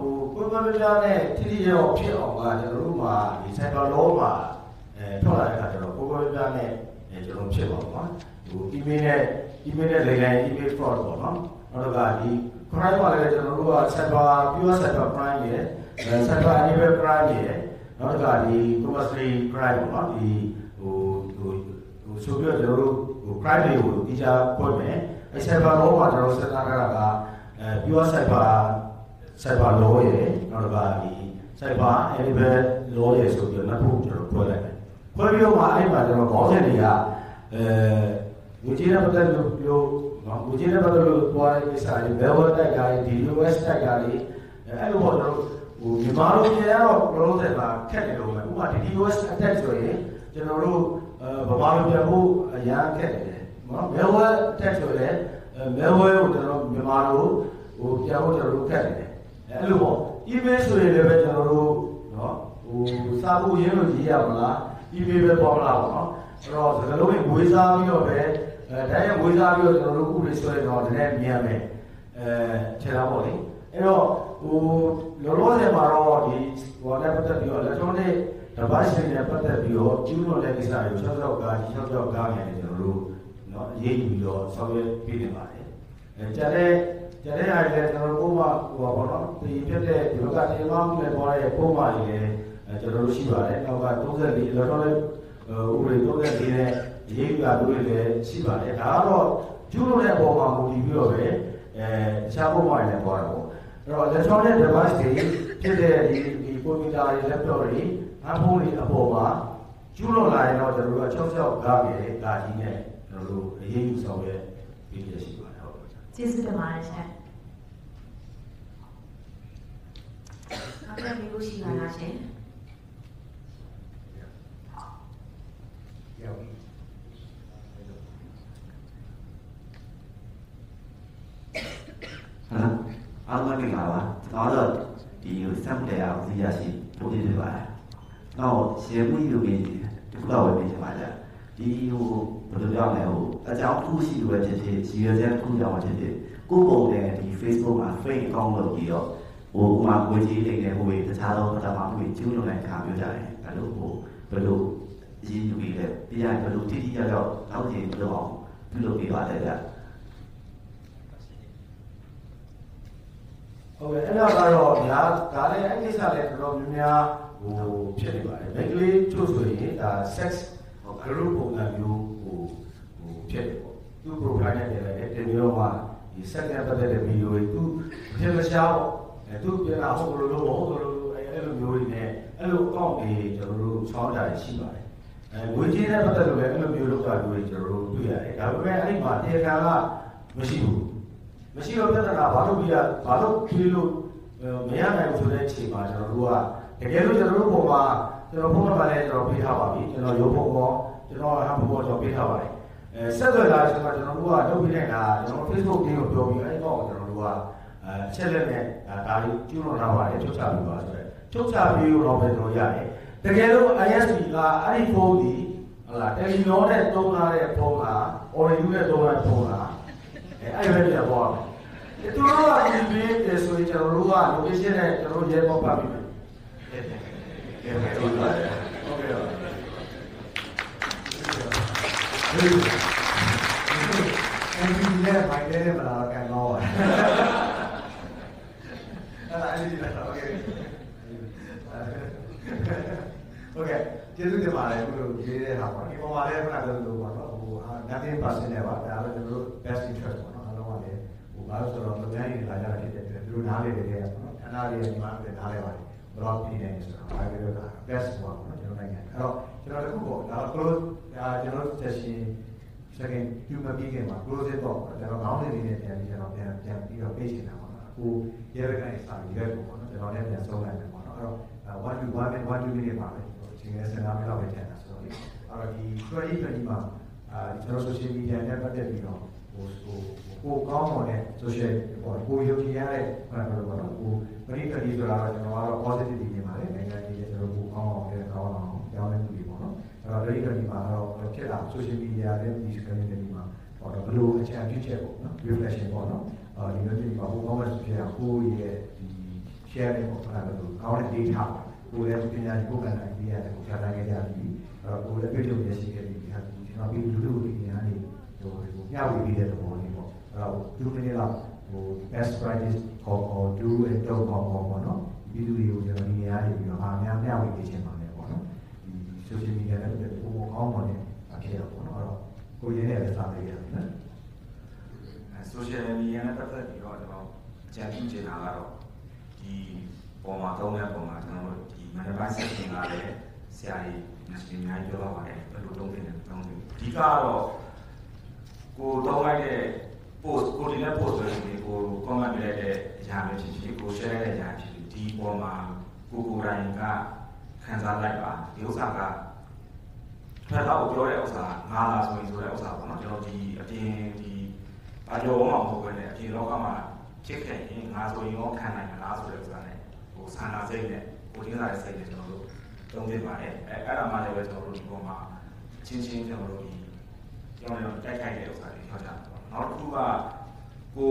ကွန်ပျူတာနဲ့ထိထိရောက်ဖြစ်အောင်ကကျွန်တော်တို့မှာဒီ cyber law မှာအဲထွက်လာတဲ့အခါကျတော့ကွန်ပျူတာနဲ့ကျွန်တော်ဖြစ်ပါတော့နော်ဟို email နဲ့ email နဲ့လေလံ email fraud ပေါ့နော်နောက်ကဒီ crime မှာလည်းကျွန်တော်တို့က cyber pure cyber crime ရယ် cyber enabled crime ရယ်နောက်ကဒီ commercial crime ပေါ့နော်ဒီဟိုဟိုဟိုဆိုပြီးတော့ကျွန်တော်တို့ဟို crime တွေကိုဒီချာဖွင့်မယ်အဲ cyber law မှာကျွန်တော်စဉ်းစားထားတာကအဲ pure cyber cyber law ရယ်နောက်ကဒီ cyber enabled law ရယ်ဆိုပြီးတော့နောက်တစ်ခုကျွန်တော်ဖွဲ့လိုက်တယ်ဖွဲ့ပြီးတော့မှအဲ့မှာကျွန်တော်ခေါင်းစဉ်တွေကအဲငွေကြေးနဲ့ပတ်သက်လို့ပြောနော်ငွေကြေးနဲ့ပတ်သက်လို့ပြောရတဲ့ကိစ္စတွေ level တက်တာတွေ ဒီ U S တက်တာတွေအဲ့လိုပေါ့ကျွန်တော်ဟိုမြန်မာလိုပြန်ရတော့ဘလုံးဆက်မှာခက်နေလို့မယ်ဥပမာဒီ U S attack ဆိုရင်ကျွန်တော်တို့အဲဗမာလိုပြန်ဖို့အများခက်တယ်နော် malware attack ဆိုရင် malware ကိုကျွန်တော်မြန်မာလိုဟိုပြန်ဖို့ကျွန်တော်တို့ခက်နေတယ်အဲ့လိုပေါ့ email ဆိုရင်လည်းပဲကျွန်တော်တို့နော်ဟိုစာဖို့ရင်းလို့ရေးရမလား email ပဲပေါ်လာပါတော့အဲ့တော့စကားလုံးကိုဝေးစားပြီးတော့ပဲအဲတိုင်းရဝေးစားပြီးတော့ကျွန်တော်တို့ဥပဒေဆွဲတော့တကယ်မြင်ရမယ်အဲခြေသားပေါ့လေအဲ့တော့ဟိုလောလောဆယ်မှာတော့ဒီဟိုနဲ့ပတ်သက်ပြီးတော့ electronic device တွေနဲ့ပတ်သက်ပြီးတော့ကျူးလွန်တဲ့ကိစ္စတွေကို၆၆ကား၆၆ကားနဲ့ကျွန်တော်တို့နော်အရေးယူပြီးတော့ဆောင်ရွက်ပေးနေပါတယ်အဲကြတဲ့ကြတဲ့အားလည်းကျွန်တော်တို့ပုံမှန်ဟိုပါတော့ဒီဖြစ်တဲ့ဒီလောကတေမမှုနဲ့ပေါ်တဲ့ပုံမှန်တွေလည်းကျွန်တော်တို့ရှိပါတယ်နောက်က၃၄ electronic ဥပဒေသုံးတဲ့ဒီနဲ့ရေးပြတို့လည်းရှိပါတယ်ဒါကတော့ကျူးလွန်တဲ့အပေါ်မှာမူတည်ပြီးတော့ပဲအဲတခြားပုံမှန်တွေလည်းပေါ်တာပေါ့အဲ့တော့ electronic device တွေဖြစ်တဲ့ဒီဒီကွန်ပျူတာတွေ laptop တွေအဖုန်းတွေအပေါ်မှာကျူးလွန်လာရင်တော့ကျွန်တော်တို့က၆၆ကားပဲဒါကြီးနဲ့ကျွန်တော်တို့အရေးယူဆောင်ရွက်ပြီးရရှိပါတယ်ဟုတ်ကျေးဇူးတင်ပါတယ်ရှင်အားလုံးမျိုးရှိပါလားရှင်အားလုံးမင်္ဂလာပါကျွန်တော်တို့ဒီစက်မှုတရားကိုသိရရှိပို့ပြပေးပါတယ်။နောက်ရှယ်မှုယူပြီးဒီခုတော့ဝယ်ပေးချင်ပါကြ။ဒီဟိုဘယ်လိုပြောမလဲဟိုအကြောင်းတစ်ခုရှိလို့ဖြစ်ဖြစ်ရည်ရွယ်ချက်တစ်ခုကြောင့်ဖြစ်ဖြစ်ကိုယ့်ပုံနဲ့ဒီ Facebook မှာ fake account လုပ်ပြီးတော့ဟိုဥမာကိုကြီးလိမ့်နေဟိုတခြားသောပထမမှုကျူးလွန်တဲ့အခါမျိုးကြတယ်။အဲ့လိုဟိုဘယ်လိုရည်ယူပြီးလဲပြရဘယ်လိုတိတိကျကျနောက်ကျဘယ်လိုအောင်ပြုလုပ်ပေးပါလဲဗျ။ဟုတ်ကဲ့အဲ့ဒါကတော့ညာဒါလည်းအဲ့ဒီကိစ္စလည်းတော်တော်များများဟိုဖြစ်နေပါတယ်မိန်းကလေးချို့ဆိုရင်ဒါ sex group ပုံစံမျိုးဟိုဟိုဖြစ်တယ်ပေါ့သူ့ profile နဲ့တင်လိုက်တယ်တင်ပြီးတော့မှဒီ sex နဲ့ပတ်သက်တဲ့ဗီဒီယိုတွေသူအထင်မရှားပေါ့အဲသူပြန်လာဟုတ်လို့လို့ဟုတ်လို့လို့အဲ့လိုမျိုးတွေနဲ့အဲ့လို account တွေကျွန်တော်တို့ချောင်းကြရရှိပါတယ်အဲငွေကြေးနဲ့ပတ်သက်လို့လည်းအဲ့လိုမျိုးလုပ်တာမျိုးတွေကျွန်တော်တို့တွေ့ရတယ်ဒါပေမဲ့အဲ့ဒီမှာတရားခံကမရှိဘူးမရှိတော့ပြဿနာဘာလို့ပြီးရဘာလို့ပြီးလို့မရနိုင်ဘူးဆိုတဲ့အချိန်မှာကျွန်တော်တို့ကတကယ်လို့ကျွန်တော်တို့ပုံမှာကျွန်တော်ဖုန်းနံပါတ်လည်းကျွန်တော်ပေးထားပါပြီကျွန်တော်ရုပ်ပုံပေါ်ကျွန်တော်ဟန်ပုံပေါ်ကျွန်တော်ပေးထားပါတယ်အဲဆက်သွယ်လာချိန်မှာကျွန်တော်တို့ကလုပ်ပြီးတဲ့အခါကျွန်တော် Facebook လေးကိုပြောပြီးအဲဒီတော့ကျွန်တော်တို့ကအချက်လက်နဲ့ဒါလေးကျူးလွန်လာပါတယ်ချုပ်ချပြီးပါဆိုတော့ချုပ်ချပြီးတော့ပဲကျွန်တော်ရတယ်တကယ်လို့ I S P ကအဲ့ဒီဖုန်းဒီဟလာတယ်လီနောနဲ့တုံးလာတဲ့ဖုန်းက Orange နဲ့တုံးလာတဲ့ဖုန်းကအဲ့ဒါပဲပြန်ပေါ်တယ်သူတို့ကဒီပြီးတယ်ဆိုရင်ကျွန်တော်တို့က location နဲ့ကျွန်တော်ရဲပေါက်ပါပြီ။ဟုတ်ကဲ့။ဟုတ်ကဲ့။အဲဒီလည်းမိုက်တယ်မလားကန်တော့။အဲ့ဒါအဲ့ဒီလည်းဟုတ်ကဲ့။ဟုတ်ကဲ့ကျေးဇူးတင်ပါတယ်ဘုရားရေးတဲ့ဟာပေါ့ဒီပေါ်မှာလည်းခဏပြောလို့ပေါ့နော်ဟို nothing personal ပါဒါလည်းကျွန်တော်တို့ best interest ပေါ့နော်အားလုံးကလည်းဟိုဘာလို့ဆိုတော့လုပ်ငန်းတွေလာကြတာဖြစ်တဲ့အတွက်သူတို့နားလေတယ်ပေါ့နော်အနာလေးဒီမှာလည်းနားလေပါတယ်ဘယ်တော့ပြည်နေဆိုတာဘာပဲပြောတာ best ပေါ့နော်ကျွန်တော်နိုင်ငံအဲ့တော့ကျွန်တော်တခုပေါ့ဒါ close ဒါကျွန်တော် session second ပြုမပြီးခင်မှာ close တော့ကျွန်တော်ခေါင်းစဉ်လေးနဲ့ပြန်ပြီးကျွန်တော်ပြန်ပြန်ပြီးတော့ page နေတာပေါ့နော်အခုရဲဘက်ကနေစာပြီးရက်ပေါ့နော်ကျွန်တော်လည်းပြန်ဆုံးလိုက်တယ်ပေါ့နော်အဲ့တော့one to one one to minute ပါပဲချိန်ရစနားလောက်ပဲကျန်တာဆိုတော့အဲ့တော့ဒီtwenty twentyမှာအာကျွန်တော် social media နဲ့ပတ်သက်ပြီးတော့ဟိုဟိုကိုကောင်းမွန်တဲ့ social ပေါ့ကိုယုံကြည်ရတဲ့ဘာလို့လဲပေါ့နော်ကိုပရိသတ်ကြီးဆိုတာတော့ကျွန်တော်ကတော့ positive နေပါလေနိုင်ငံကြီးရဲ့ကျွန်တော်ကိုကောင်းအောင်လည်းကောင်းအောင်ကြောင်းနေမှုတွေပေါ့နော်အဲ့တော့ပရိသတ်ကြီးမှာတော့ဖြစ်လာ social media နဲ့ဒီ community မှာဟောတော့ဘလို့အချမ်းပြည့်ချက်ပေါ့နော် reflection ပေါ့နော်အာဒီလိုမျိုးဒီမှာဟိုကောင်းမှဖြစ်အောင်ကိုရဲ့ဒီ sharing ပေါ့အဲ့ဒါလို့ကောင်းတဲ့ data ကိုလည်းပညာကိုကန်တိုင်းပြရတယ်ကိုဖြတ်တိုင်းခဲ့ကြပြီအဲ့တော့ကိုလည်းပြည့်စုံရရှိခဲ့ပြီဟာဒီကျွန်တော်ပြီးလူလူတွေနေရာနေဟိုမျှဝေပြီးတဲ့သဘောလေးပေါ့အဲ့တော့two minute လောက်ဟို best practice ခေါ်ခေါ် do and don't ခေါ်ခေါ်ပေါ့နော်ဒီလူတွေကိုကျွန်တော်ဒီနေရာနေပြီးတော့အားများမျှဝေပေးခြင်းပါမယ်ပေါ့နော်ဒီ social media နဲ့ပတ်သက်ပြီးပုံကောင်းပါနဲ့ဖြစ်တော့ပေါ့နော်အဲ့တော့ကိုရင်းနဲ့လည်းစားပေးရတယ်နော် social media နဲ့ပတ်သက်ပြီးတော့ကျွန်တော်အကြံပြုချင်တာကတော့ဒီပေါ်မှာသုံးတဲ့ပုံမှာကျွန်တော်တို့ဒီ manifest section ကလည်းဆရာကြီးမရှိအများကြီးပြောတော့ပါတယ်ဘယ်လိုသုံးသင့်တယ်သုံးသင့်အဓိကတော့ကိုသုံးလိုက်တဲ့ post ကိုဒီနဲ့ post ဆိုရင်ကို comment ပြလိုက်တဲ့အရာမျိုးဖြစ်ဖြစ်ကို share တဲ့အရာဖြစ်ဖြစ်ဒီပေါ်မှာကိုကိုယ်တိုင်ကခံစားလိုက်ပါဒီဥစ္စာကဖက်တော့ပြောတဲ့ဥစ္စာငါလာဆိုရင်ဆိုတဲ့ဥစ္စာပေါ့နော်ကျွန်တော်ဒီအပြင်ဒီဘာကြောမှမဟုတ်ဘဲနဲ့အပြင်လောကမှာဖြစ်ခဲ့ရင်ငါဆိုရင်ရောခံနိုင်မလားဆိုတဲ့ဥစ္စာနဲ့ဟိုဆန္ဒစိတ်နဲ့ကိုရင်းလာတဲ့စိတ်နဲ့ကျွန်တော်တို့သုံးသင့်ပါတယ်အဲအဲ့ဒါမှလည်းပဲကျွန်တော်တို့ဒီပေါ်မှာချင်းချင်းကျွန်တော်တို့ဒီကြောင်းရောတိုက်ခိုက်တဲ့ဥစ္စာတွေပြောကြတာပေါ့နောက်တစ်ခုကကို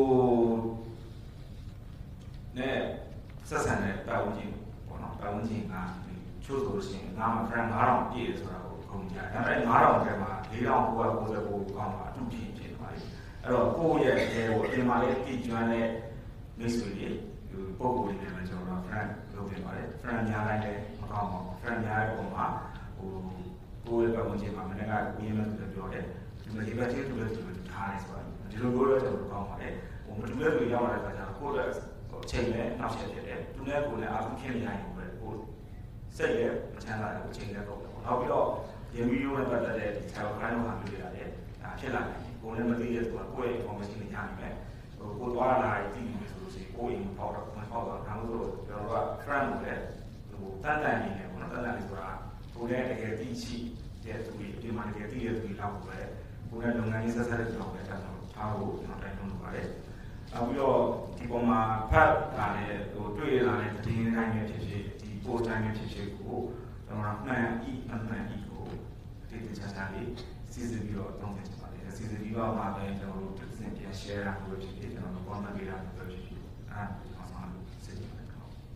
နဲ့ဆက်ဆံတဲ့တာဝန်ကြီးပေါ့နော်တာဝန်ကြီးကချို့ဆိုလို့ရှိရင်ငါမှ friend ငါးထောင်ပြည့်တယ်ဆိုတာကိုခုံကြတယ်ဒါပေမဲ့ငါးထောင်ထဲမှာလေးထောင်ကိုကိုယ်ကိုကောင်းတာအတူဖြစ်ဖြစ်ပါလေအဲ့တော့ကိုယ့်ရဲ့အဲဟိုအပြင်မှာလည်းတည်ကျွမ်းတဲ့မိတ်ဆွေတွေပုံကိုယ်တွေနဲ့ကျွန်တော်တို့ friend လုပ်နေပါတယ် friend များလိုက်တယ်မကောင်းပါဘူး friend များတဲ့ပုံမှာဟိုကိုယ့်ရဲ့ပတ်ဝန်းကျင်မှာမနေ့ကကိုရင်းမဲ့သူပြောတယ်ဒီမှာဒီဘက်ချင်းတူတဲ့သူတွေထားနေဆိုတော့ဒီလိုမျိုးတော့ကျွန်တော်တို့ကောင်းပါတယ်ဟိုမတူတဲ့လူရောက်လာတဲ့အခါကျတော့ကိုယ့်ရဲ့အချိန်နဲ့နောက်ဆက်ဖြစ်တယ်သူနဲ့ကိုယ်နဲ့အားလုံးခင်နေရရင်ပဲကိုစိတ်ရဲ့မချမ်းသာတဲ့အချိန်နဲ့ပေါ့နောက်ပြီးတော့ဒီဗီဒီယိုနဲ့ပတ်သက်တဲ့ဒီ channel ကိုင်းတော့ဟာမျိုးတွေရတယ်ဒါဖြစ်လာတယ်ကိုယ်နဲ့မသိတဲ့သူကကိုယ့်ရဲ့ information တွေရနိုင်မယ်ဟိုကိုသွားလာတည်နေဆိုလို့ရှိရင်ကိုယ်ရင်ပေါက်တော့မပေါက်တော့ဒါမှမဟုတ်ကျွန်တော်တို့က friend ကိုလည်းဟိုတန်တန်နေတယ်ပေါ့နော်တန်တန်နေဆိုတာကိုယ်နဲ့တကယ်သိရှိတဲ့သူတွေဒီမှာတကယ်သိတဲ့သူတွေလောက်ကိုပဲကိုယ်နဲ့လုပ်ငန်းရေးဆက်ဆက်တဲ့သူတွေပဲတန်တော့ထားဖို့ကျွန်တော်တိုက်တွန်းလိုပါတယ်နောက်ပြီးတော့ဒီပုံမှာဖတ်လာတဲ့ဟိုတွေ့လာတဲ့သတင်းတိုင်းပဲဖြစ်ဖြစ်ဒီ post တိုင်းပဲဖြစ်ဖြစ်ကိုကျွန်တော်မှန်ဤအမှန်ဤကိုဒီတခြားခြားလေးစီစဉ်ပြီးတော့တောင်းတင်ပါတယ်စီစဉ်ပြီးတော့မှပဲကျွန်တော်တို့တစ်စင်ပြန် share တာလို့ဖြစ်ဖြစ်ကျွန်တော်တို့ comment ပေးတာလို့ဖြစ်ဖြစ်အဲဒါဆောင်လို့စီစဉ်ပါတယ်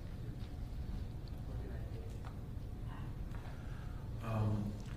um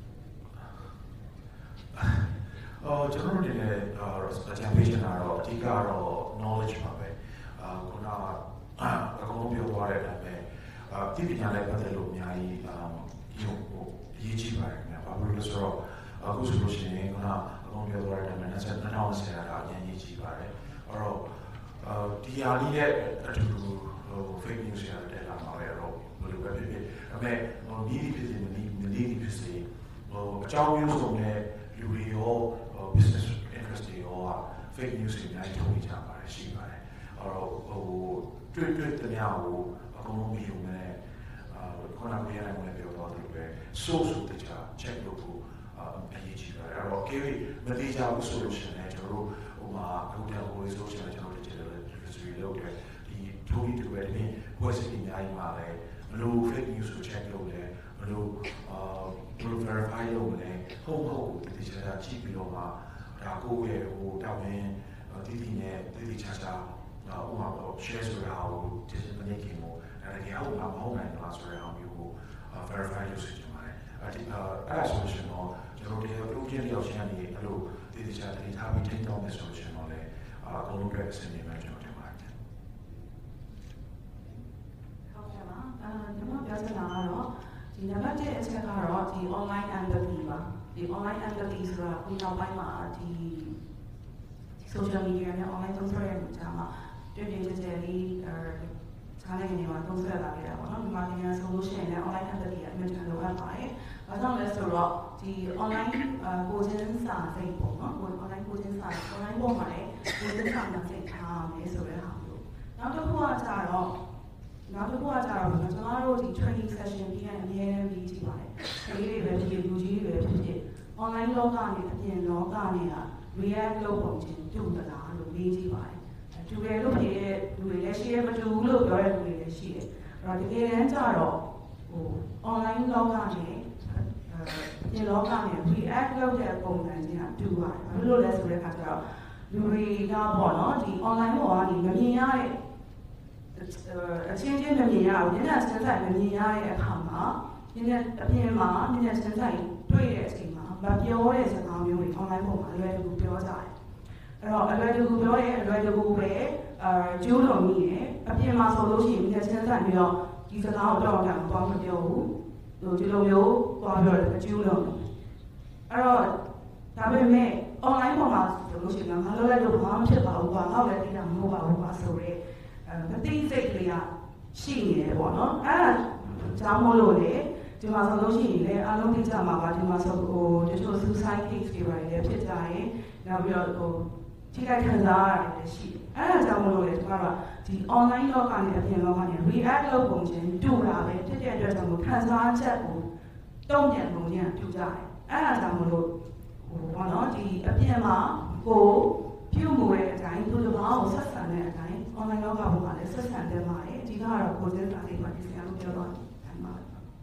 အော်ကျွန်တော်တို့လည်းအကြံပေးချင်တာတော့အဓိကတော့ knowledge ပါပဲအာခုနကအကုန်လုံးပြောသွားတဲ့အတိုင်းပဲအာဒီပညာနဲ့ပတ်သက်လို့အများကြီးအာရုပ်ဟိုအရေးကြီးပါတယ်ခင်ဗျာဘာလို့လဲဆိုတော့အခုဆိုလို့ရှိရင်ခုနအကုန်ပြောသွားတဲ့အတိုင်းပဲ၂၀၂၀ကတာအရင်ကြီးကြီးပါတယ်အဲ့တော့အာဒီဟာလေးနဲ့အတူတူဟို fake news ရတဲ့လာမှာပဲတော့ဘယ်လိုပဲဖြစ်ဖြစ်ဒါပေမဲ့ဟိုဒီဖြစ်စီမနီမနီဒီဖြစ်စီဟိုအကြောင်းမျိုးစုံနဲ့လူတွေရော business interest တွေရော fake news တွေအများကြီးထုတ်နေကြပါတယ်ရှိပါတယ်အဲ့တော့ဟိုတွေ့တွေ့တဲ့များကိုအကုန်လုံးမြင်မယ်အာခုနကပြောရတဲ့မျိုးပြောတော့တယ်ပဲ source တွေချာ check လုပ်ဖို့အရေးကြီးပါတယ်အဲ့တော့ K မတိကျဘူးဆိုလို့ရှိရင်ကျွန်တော်တို့ဟိုမှာအခုတည်းကဟို social ကျွန်တော်တို့ digital literacy လုပ်တယ်ဒီထိုးပြီးတူပဲဒီဝက်စစ်တွေအများကြီးမှာလဲဘယ်လို fake news ကို check လုပ်လဲဘယ်လိုအာဘယ်လို verify လုပ်မလဲဟုတ်ဟုတ်ဒီချာကြည့်ပြီးတော့မှဒါကိုယ့်ရဲ့ဟိုတောင်းရင်ဒီဒီနဲ့ဒီဒီချာချာဥပမာတော့ share ဆိုတာကို digital နဲ့ခင်မို့ဒါတကယ်ဟုတ်လားမဟုတ်နိုင်လားဆိုတဲ့အောင်မျိုးကို verify လုပ်စီချင်ပါတယ်အဲ့ဒီအဲ့ဒါဆိုရှင်တော့ကျွန်တော်တို့လူချင်းတယောက်ချင်းကနေအဲ့လိုဒီဒီချာတတိထားပြီးထိန်းတောင်းနေဆိုရှင်တော့လေအကုန်လုံးအတွက်အဆင်ပြေမှကျွန်တော်ထင်ပါတယ်ဟုတ်ကဲ့ပါအာကျွန်တော်ပြောချင်တာကတော့ဒီနံပါတ်တစ်အချက်ကတော့ဒီ online empathy ပါဒီ online empathy ဆိုတာဒီနောက်ပိုင်းမှာဒီ social media နဲ့ online သုံးစွဲရမှုကြားမှာတွေ့တွေ့ကြကြလေးအဲခြားနိုင်ငံတွေမှာသုံးစွဲလာခဲ့တာပေါ့နော်ဒီမှာနိုင်ငံဆိုလို့ရှိရင်လည်း online empathy ကအမြဲတမ်းလိုအပ်ပါတယ်။ဘာကြောင့်လဲဆိုတော့ဒီ online ကိုချင်းစာစိတ်ပေါ့နော် online ကိုချင်းစာ online ပေါ်မှာလည်းကိုချင်းစာနဲ့စိတ်ထားမယ်ဆိုတဲ့ဟာမျိုးနောက်တစ်ခုကကြတော့နောက်တစ်ခုကကြတော့ကျွန်တော်တို့ဒီ training session ပြီးရင်အများနဲ့ပြီးကြည့်ပါတယ်။ဒီလေးတွေပဲဖြစ်လူကြီးတွေပဲဖြစ်ဖြစ် online လောကနဲ့အပြင်လောကနဲ့က react လုပ်ပုံချင်းတူသလားလို့မေးကြည့်ပါတယ်။တူတယ်လို့ဖြစ်တဲ့လူတွေလည်းရှိတယ်မတူဘူးလို့ပြောတဲ့လူတွေလည်းရှိတယ်။အဲ့တော့တကယ်တမ်းကျတော့ဟို online လောကနဲ့ဒီလောကနဲ့ react လုပ်တဲ့ပုံစံချင်းကတူပါတယ်။ဘာလို့လဲဆိုတဲ့အခါကျတော့လူတွေကပေါ့နော်ဒီ online ပေါ်ကနေမမြင်ရတဲ့အချင်းချင်းမမြင်ရဘူးညနေချင်းဆိုင်မမြင်ရတဲ့အခါမှာညနေအပြင်မှာညနေချင်းဆိုင်တွေ့တဲ့အချိန်မှာမပြောတဲ့စကားမျိုးတွေ online ပေါ်မှာအလွယ်တကူပြောကြတယ်အဲ့တော့အလွယ်တကူပြောရင်အလွယ်တကူပဲအဲကျိုးတော်မိတယ်အပြင်မှာဆိုလို့ရှိရင်ညနေချင်းဆိုင်ပြီးတော့ဒီစကားကိုတော့တော့ဘာမှမပြောဘူးဟိုဒီလိုမျိုးသွားပြောတယ်ကျိုးတော်အဲ့တော့ဒါပေမဲ့ online ပေါ်မှာဆိုလို့ရှိရင်ငါလောလိုက်လို့ဘာမှဖြစ်ပါဘူးကွာငါ့လည်းသိတာမဟုတ်ပါဘူးကွာဆိုတော့မသိစိတ်ကလေးကရှိနေတယ်ပေါ့နော်အဲ့ဒါကြောင့်မို့လို့လေဒီမှာဆိုလို့ရှိရင်လည်းအားလုံးသိကြမှာပါဒီမှာဆိုဟိုတချို့ suicide case တွေပါတယ်လည်းဖြစ်ကြရင်နောက်ပြီးတော့ဟိုထိခိုက်ခံစားရတယ်လည်းရှိတယ်အဲ့ဒါကြောင့်မို့လို့လေဒီကတော့ဒီ online လောကနဲ့အပြင်လောကနဲ့ react လုပ်ပုံချင်းတူတာပဲဖြစ်တဲ့အတွက်ကြောင့်မို့ခံစားချက်ကိုတုံ့ပြန်ပုံချင်းတူကြတယ်အဲ့ဒါကြောင့်မို့လို့ဟိုဘောနော်ဒီအပြင်မှာကိုပြုမှုတဲ့အတိုင်းသူတို့ဘာကိုဆက်ဆံတဲ့အတိုင်း online လောကပေါ်မှာလည်းဆက်ဆံတယ်မှာလေဒီကတော့ကိုယ်စင်းစာလေးပါဒီစရာလို့ပြောတော့တယ်မှာ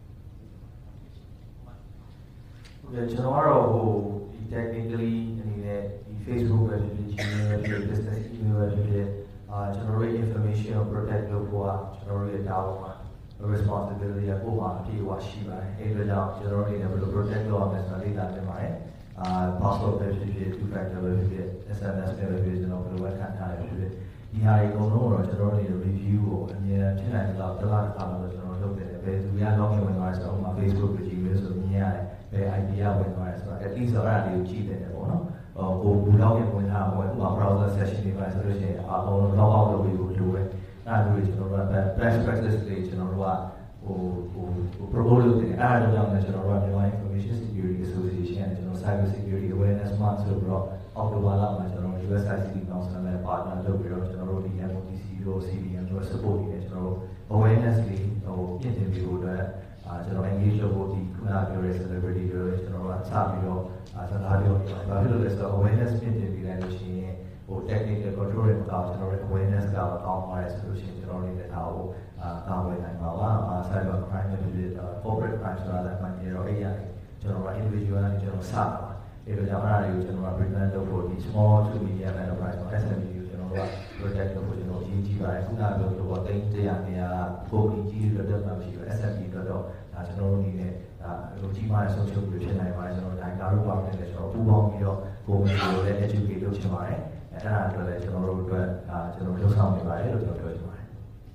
ဟုတ်ကဲ့ကျွန်တော်ကတော့ဟိုဒီ technically အနေနဲ့ဒီ Facebook ပဲဖြစ်ဖြစ် Gmail ပဲဖြစ်ဖြစ် business email ပဲဖြစ်ဖြစ်အာကျွန်တော်တို့ information ကို protect လုပ်ဖို့ကကျွန်တော်တို့ရဲ့တာဝန်ပါ responsibility ကကိုယ်မှာအပြည့်အဝရှိပါတယ်အဲဒါကြောင့်ကျွန်တော်တို့အနေနဲ့ဘယ်လို protect လုပ်ရမလဲဆိုတာလေ့လာတင်ပါတယ်အာ password ပဲဖြစ်ဖြစ် two factor ပဲဖြစ်ဖြစ် S M S ပဲဖြစ်ဖြစ်ကျွန်တော်ဘယ်လိုပဲခံထားရဖြစ်ဖြစ်ဒီဟာတွေအကုန်လုံးတော့ကျွန်တော်တို့တွေ review ကိုအမြဲတမ်းဖြစ်နိုင်တော့တစ်လားတစ်ခါတော့ကျွန်တော်လုပ်တယ်ဘယ်သူက login ဝင်သွားတယ်ဆိုတော့ Facebook ကိုကြည့်လို့ဆိုမြင်ရတယ်ဘယ် I D ကဝင်သွားတယ်ဆိုတော့ at least အဲ့ဒါလေးကိုကြည့်တယ်ပေါ့နော်ဟိုဘူလောက်ရင်ဝင်လာဝင်ဟို browser session တွေပါဆိုလို့ရှိရင်အကုန်လုံး log out လုပ်ပြီးလို့လိုပဲအဲ့ဒါမျိုးကျွန်တော်တို့က best practice တွေကျွန်တော်တို့ကဟိုဟို propose လုပ်တယ်အဲ့ဒါကြောင့်လည်းကျွန်တော်တို့ကမြန်မာ Information Security Association နဲ့ကျွန်တော် Cyber Security Awareness Month ဆိုပြီးတော့အောက်တိုဘာလမှာကျွန်တော် U S I C D Council နဲ့ partner လုပ်ပြီးတော့ကျွန်တော်တို့ဒီ M O T C တို့ C D M တို့ support နေတယ်ကျွန်တော်တို့ awareness တွေဟိုပြင်ဆင်ပြီးဖို့အတွက်အာကျွန်တော် engage လုပ်ဖို့ဒီခုနပြောတဲ့ celebrity တွေကျွန်တော်တို့ကစပြီးတော့အာစကားပြောနေတာဘာဖြစ်လို့လဲဆိုတော့ awareness ပြင်ဆင်ပြီးလိုက်လို့ရှိရင်ဟို technical control တွေတော့ကျွန်တော်တို့ awareness ကကောင်းပါတယ်ဆိုလို့ရှိရင်ကျွန်တော်တို့လည်းဒါကိုအာကာဝယ်နိုင်ပါပါအာ cyber crime တွေဖြစ်တဲ့ corporate crime ဆိုတာလည်းမှန်တယ်တော့အဲ့ရတယ်ကျွန်တော်တို့ individual နဲ့ကျွန်တော်စတာပါအဲ့တော့ကျွန်တော်တို့ကျွန်တော် prevent လုပ်ဖို့ဒီ small to medium enterprise မှာ S M E ကိုကျွန်တော်တို့က project လုပ်ဖို့ကျွန်တော်ရေးကြည့်ပါတယ်ခုနကပြောလို့တော့တိုင်းတရားနေရာပုံကြီးကြီးလွတ်တော့မှရှိတယ် S M E တော့ဒါကျွန်တော်တို့အနေနဲ့ဒါလိုကြီးမားတဲ့ဆုံးရှုံးမှုဖြစ်နိုင်ပါတယ်ကျွန်တော်ဒါကာရုပါမယ်လည်းကျွန်တော်ပူးပေါင်းပြီးတော့ကိုယ်ကိုလည်း educate လုပ်ချင်ပါတယ်အဲ့ဒါအတွက်လည်းကျွန်တော်တို့အတွက်ဒါကျွန်တော်လုပ်ဆောင်နေပါတယ်လို့ကျွန်တော်ပြောချင်ပါတယ်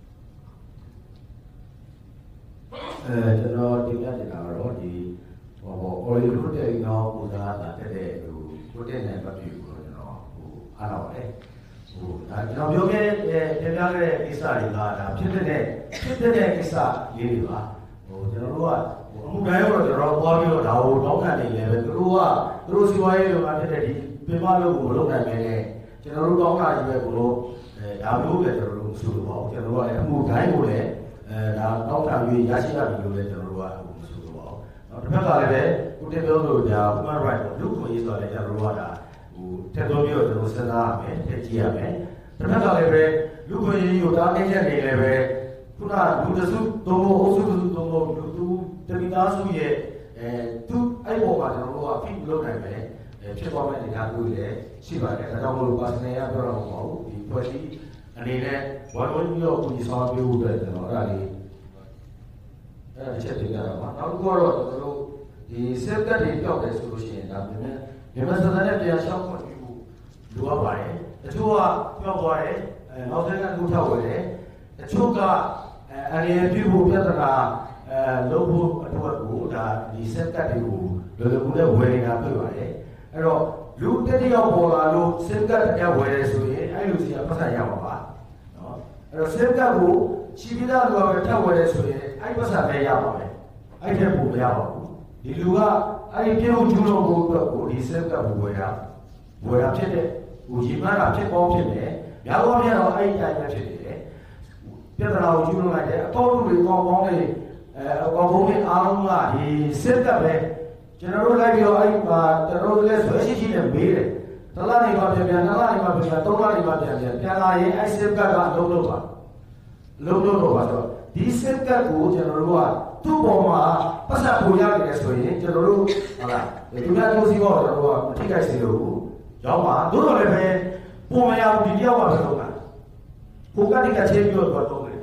အဲကျွန်တော်တင်ပြနေတာတော့ဒီဟိုဟို original protect တော့ပူဇာတာတက်တဲ့ဟို protect နဲ့ပတ်ပြီးတော့ကျွန်တော်ဟိုအားတော့လေဟိုဒါကျွန်တော်ပြောခဲ့တဲ့တင်ပြခဲ့တဲ့ကိစ္စတွေကဒါဖြစ်တဲ့ဖြစ်တဲ့ကိစ္စလေးတွေပါဟိုကျွန်တော်တို့ကအမှုတိုင်းတော့ကျွန်တော်သွားပြီးတော့ဒါကိုတောင်းခံနေတယ်ပဲသူတို့ကသူတို့စီဝါရေးလုပ်တာဖြစ်တဲ့ဒီပင်မလုပ်ကိုလုပ်နိုင်မယ်နဲ့ကျွန်တော်တို့တောင်းတာကြီးပဲကိုလို့အဲဒါမျိုးပဲကျွန်တော်တို့ဆိုလို့ပါဘူးကျွန်တော်တို့ကလည်းအမှုတိုင်းကိုလည်းအဲဒါတောင်းခံပြီးရရှိရပြီလို့လည်းကျွန်တော်တို့ကမဆိုလို့ပါဘူး။နောက်တစ်ဖက်ကလည်းပဲကိုတင်ပြောလို့ဒါ human right လူ့ခွင့်ရေးဆိုတဲ့ကျွန်တော်တို့ကဒါဟိုထက်တော်ပြီးတော့ကျွန်တော်စဉ်းစားရမယ်ထည့်ကြည့်ရမယ်။တစ်ဖက်ကလည်းပဲလူ့ခွင့်ရေးကိုတားနေချက်နေလည်းပဲခုနလူတစုသုံးဖို့အုပ်စုတစုသုံးဖို့လူသူတမိသားစုရဲ့အဲသူအဲ့ပေါ်မှာကျွန်တော်တို့ကဖိလုပ်နိုင်မယ်အဲဖြစ်သွားမယ့်အနေအထားမျိုးတွေလည်းရှိပါတယ်။ဒါကြောင့်မို့လို့ personal ရပြောတော့မဟုတ်ဘူးဒီ policy အနေနဲ့ဝိုင်းဝန်းပြီးတော့ကိုကြီးဆောင်ပေးဖို့အတွက်ကျွန်တော်အဲ့ဒါလေးအဲ့ဒါတစ်ချက်တင်ပြတာပါနောက်တစ်ခုကတော့ကျွန်တော်တို့ဒီစက်တက်တွေပြောက်တယ်ဆိုလို့ရှိရင်ဒါမြန်မြန်မြန်မာစံနဲ့ပြန်ရှောက်ခွင့်ပြုဖို့လိုအပ်ပါတယ်တချို့ကပြောက်သွားတယ်အဲနောက်ထပ်ကလူထောက်ဝယ်တယ်တချို့ကအဲအရင်ပြုဖို့ပြဿနာအဲလုပ်ဖို့အတွက်ကိုဒါဒီစက်တက်တွေကိုလောလောကူနဲ့ဝယ်နေတာတွေ့ပါတယ်အဲ့တော့လူတက်တယောက်ပေါ်လာလို့စက်တက်တရားဝယ်တယ်ဆိုရင်အဲ့လိုစီကပတ်သက်ရမှာပါနော်အဲ့တော့စက်တက်ကိုချီးပြီးသားလူကပဲထပ်ဝယ်တယ်ဆိုရင်အဲ့ပတ်သက်ပဲရပါမယ်အဲ့ထက်ပိုမရပါဘူးဒီလူကအဲ့ဒီပြုံးကျူးလို့ကိုအတွက်ကိုဒီစက်တက်ကိုဝယ်တာဝယ်တာဖြစ်တဲ့ဟိုရီမန်းတာဖြစ်ပေါင်းဖြစ်တယ်များသောအားဖြင့်တော့အဲ့ဒီတိုင်းပဲဖြစ်နေတယ်ပြဿနာကိုကျူးလွန်လိုက်တယ်အကောင့်တွေကောင်းကောင်းလေးအဲအကောင့်ဘုံတွေအားလုံးကဒီစက်တက်ပဲကျွန်တော်တို့လိုက်ပြီးတော့အဲ့ဒီမှာကျွန်တော်တို့လည်းဆွဲရှိရှိနဲ့မေးတယ်တလားနေမှာပြန်ပြန်တလားနေမှာပြန်ပြန်သုံးလားနေမှာပြန်ပြန်ပြန်လာရင်အဲ့စက်ကကအလုံးလုံးပါလုံးလုံးတော့ပါဆိုဒီစက်ကကိုကျွန်တော်တို့ကသူ့ပေါ်မှာပတ်သက်ပူရနေတယ်ဆိုရင်ကျွန်တော်တို့ဟုတ်လားဒီများမျိုးစီတော့ကျွန်တော်တို့ကမထိခိုက်စေလို့ရောက်ပါတို့တော့လည်းပဲပုံမရဘူးဒီတယောက်ပါပဲတော့ကကိုကတိကချင်းပြီးတော့တော့တယ်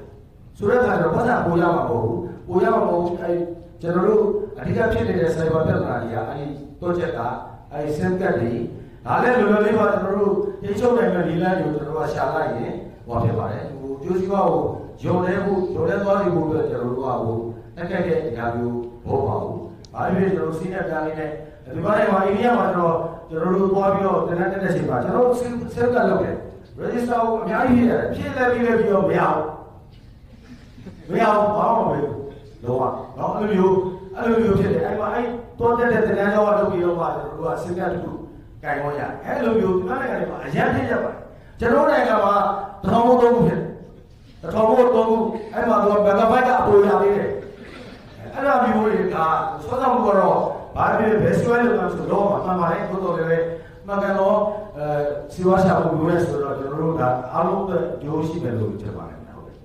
ဆိုတဲ့အခါကျတော့ပတ်စံပိုးရမှာမဟုတ်ဘူးပိုးရမှာမဟုတ်အဲကျွန်တော်တို့အဓိကဖြစ်နေတဲ့ cyber ပြဿနာတွေကအဲဒီ project ကအဲဒီ sim card တွေဒါလည်းလွယ်လွယ်လေးပါကျွန်တော်တို့ထိချုပ်နိုင်မဲ့ဒီလမ်းတွေကိုကျွန်တော်တို့ကရှာလိုက်ရင်ဟောဖြစ်ပါတယ်ဟိုကျိုးစီးပွားကိုယုံလဲဖို့ယုံလဲသွားပြီးဖို့အတွက်ကျွန်တော်တို့ကဟိုတက်ခဲ့တဲ့အခါမျိုးဘောပါဘူးဘာဖြစ်လို့ကျွန်တော်စီးတဲ့ကြားလေးနဲ့ဒီမှာမှာအိန္ဒိယမှာကျွန်တော်ကျွန်တော်တို့သွားပြီးတော့တနက်တက်တဲ့ချိန်မှာကျွန်တော် sim sim card လုပ်တယ် register ကိုအများကြီးရတယ်ဖြည့်လဲပြီးလဲပြီးတော့မရဘူးမရဘူးဘာမှမလုပ်ဘူးလောကတော့အဲ့လိုမျိုးအဲ့လိုမျိုးဖြစ်တယ်အဲ့မှာအဲ့တော့တက်တဲ့တရားတော်လုပ်ပြီးတော့မှကျွန်တော်တို့က sim card တစ်ခုကင်လို့ရအဲ့လိုမျိုးဒီနိုင်ငံတွေမှာအရင်ဖြစ်ရပါတယ်ကျွန်တော်နိုင်ငံမှာတစ်ထောင်သုံးခုဖြစ်တစ်ထောင်သုံးခုအဲ့မှာတော့ဘယ်ကဘက်ကအပေါ်ရသေးတယ်အဲ့ဒါမျိုးတွေကစောစောမှုကတော့ဘာဖြစ်ဘယ်ဆွဲလို့လဲဆိုတော့မှန်ပါတယ်ဘုတော်လည်းမှန်ကန်တော့အဲစီဝါရှာမှုမျိုးလဲဆိုတော့ကျွန်တော်တို့ကအားလုံးအတွက်ကြိုးရှိမယ်လို့ထင်ပါတယ်ဟုတ်ကဲ့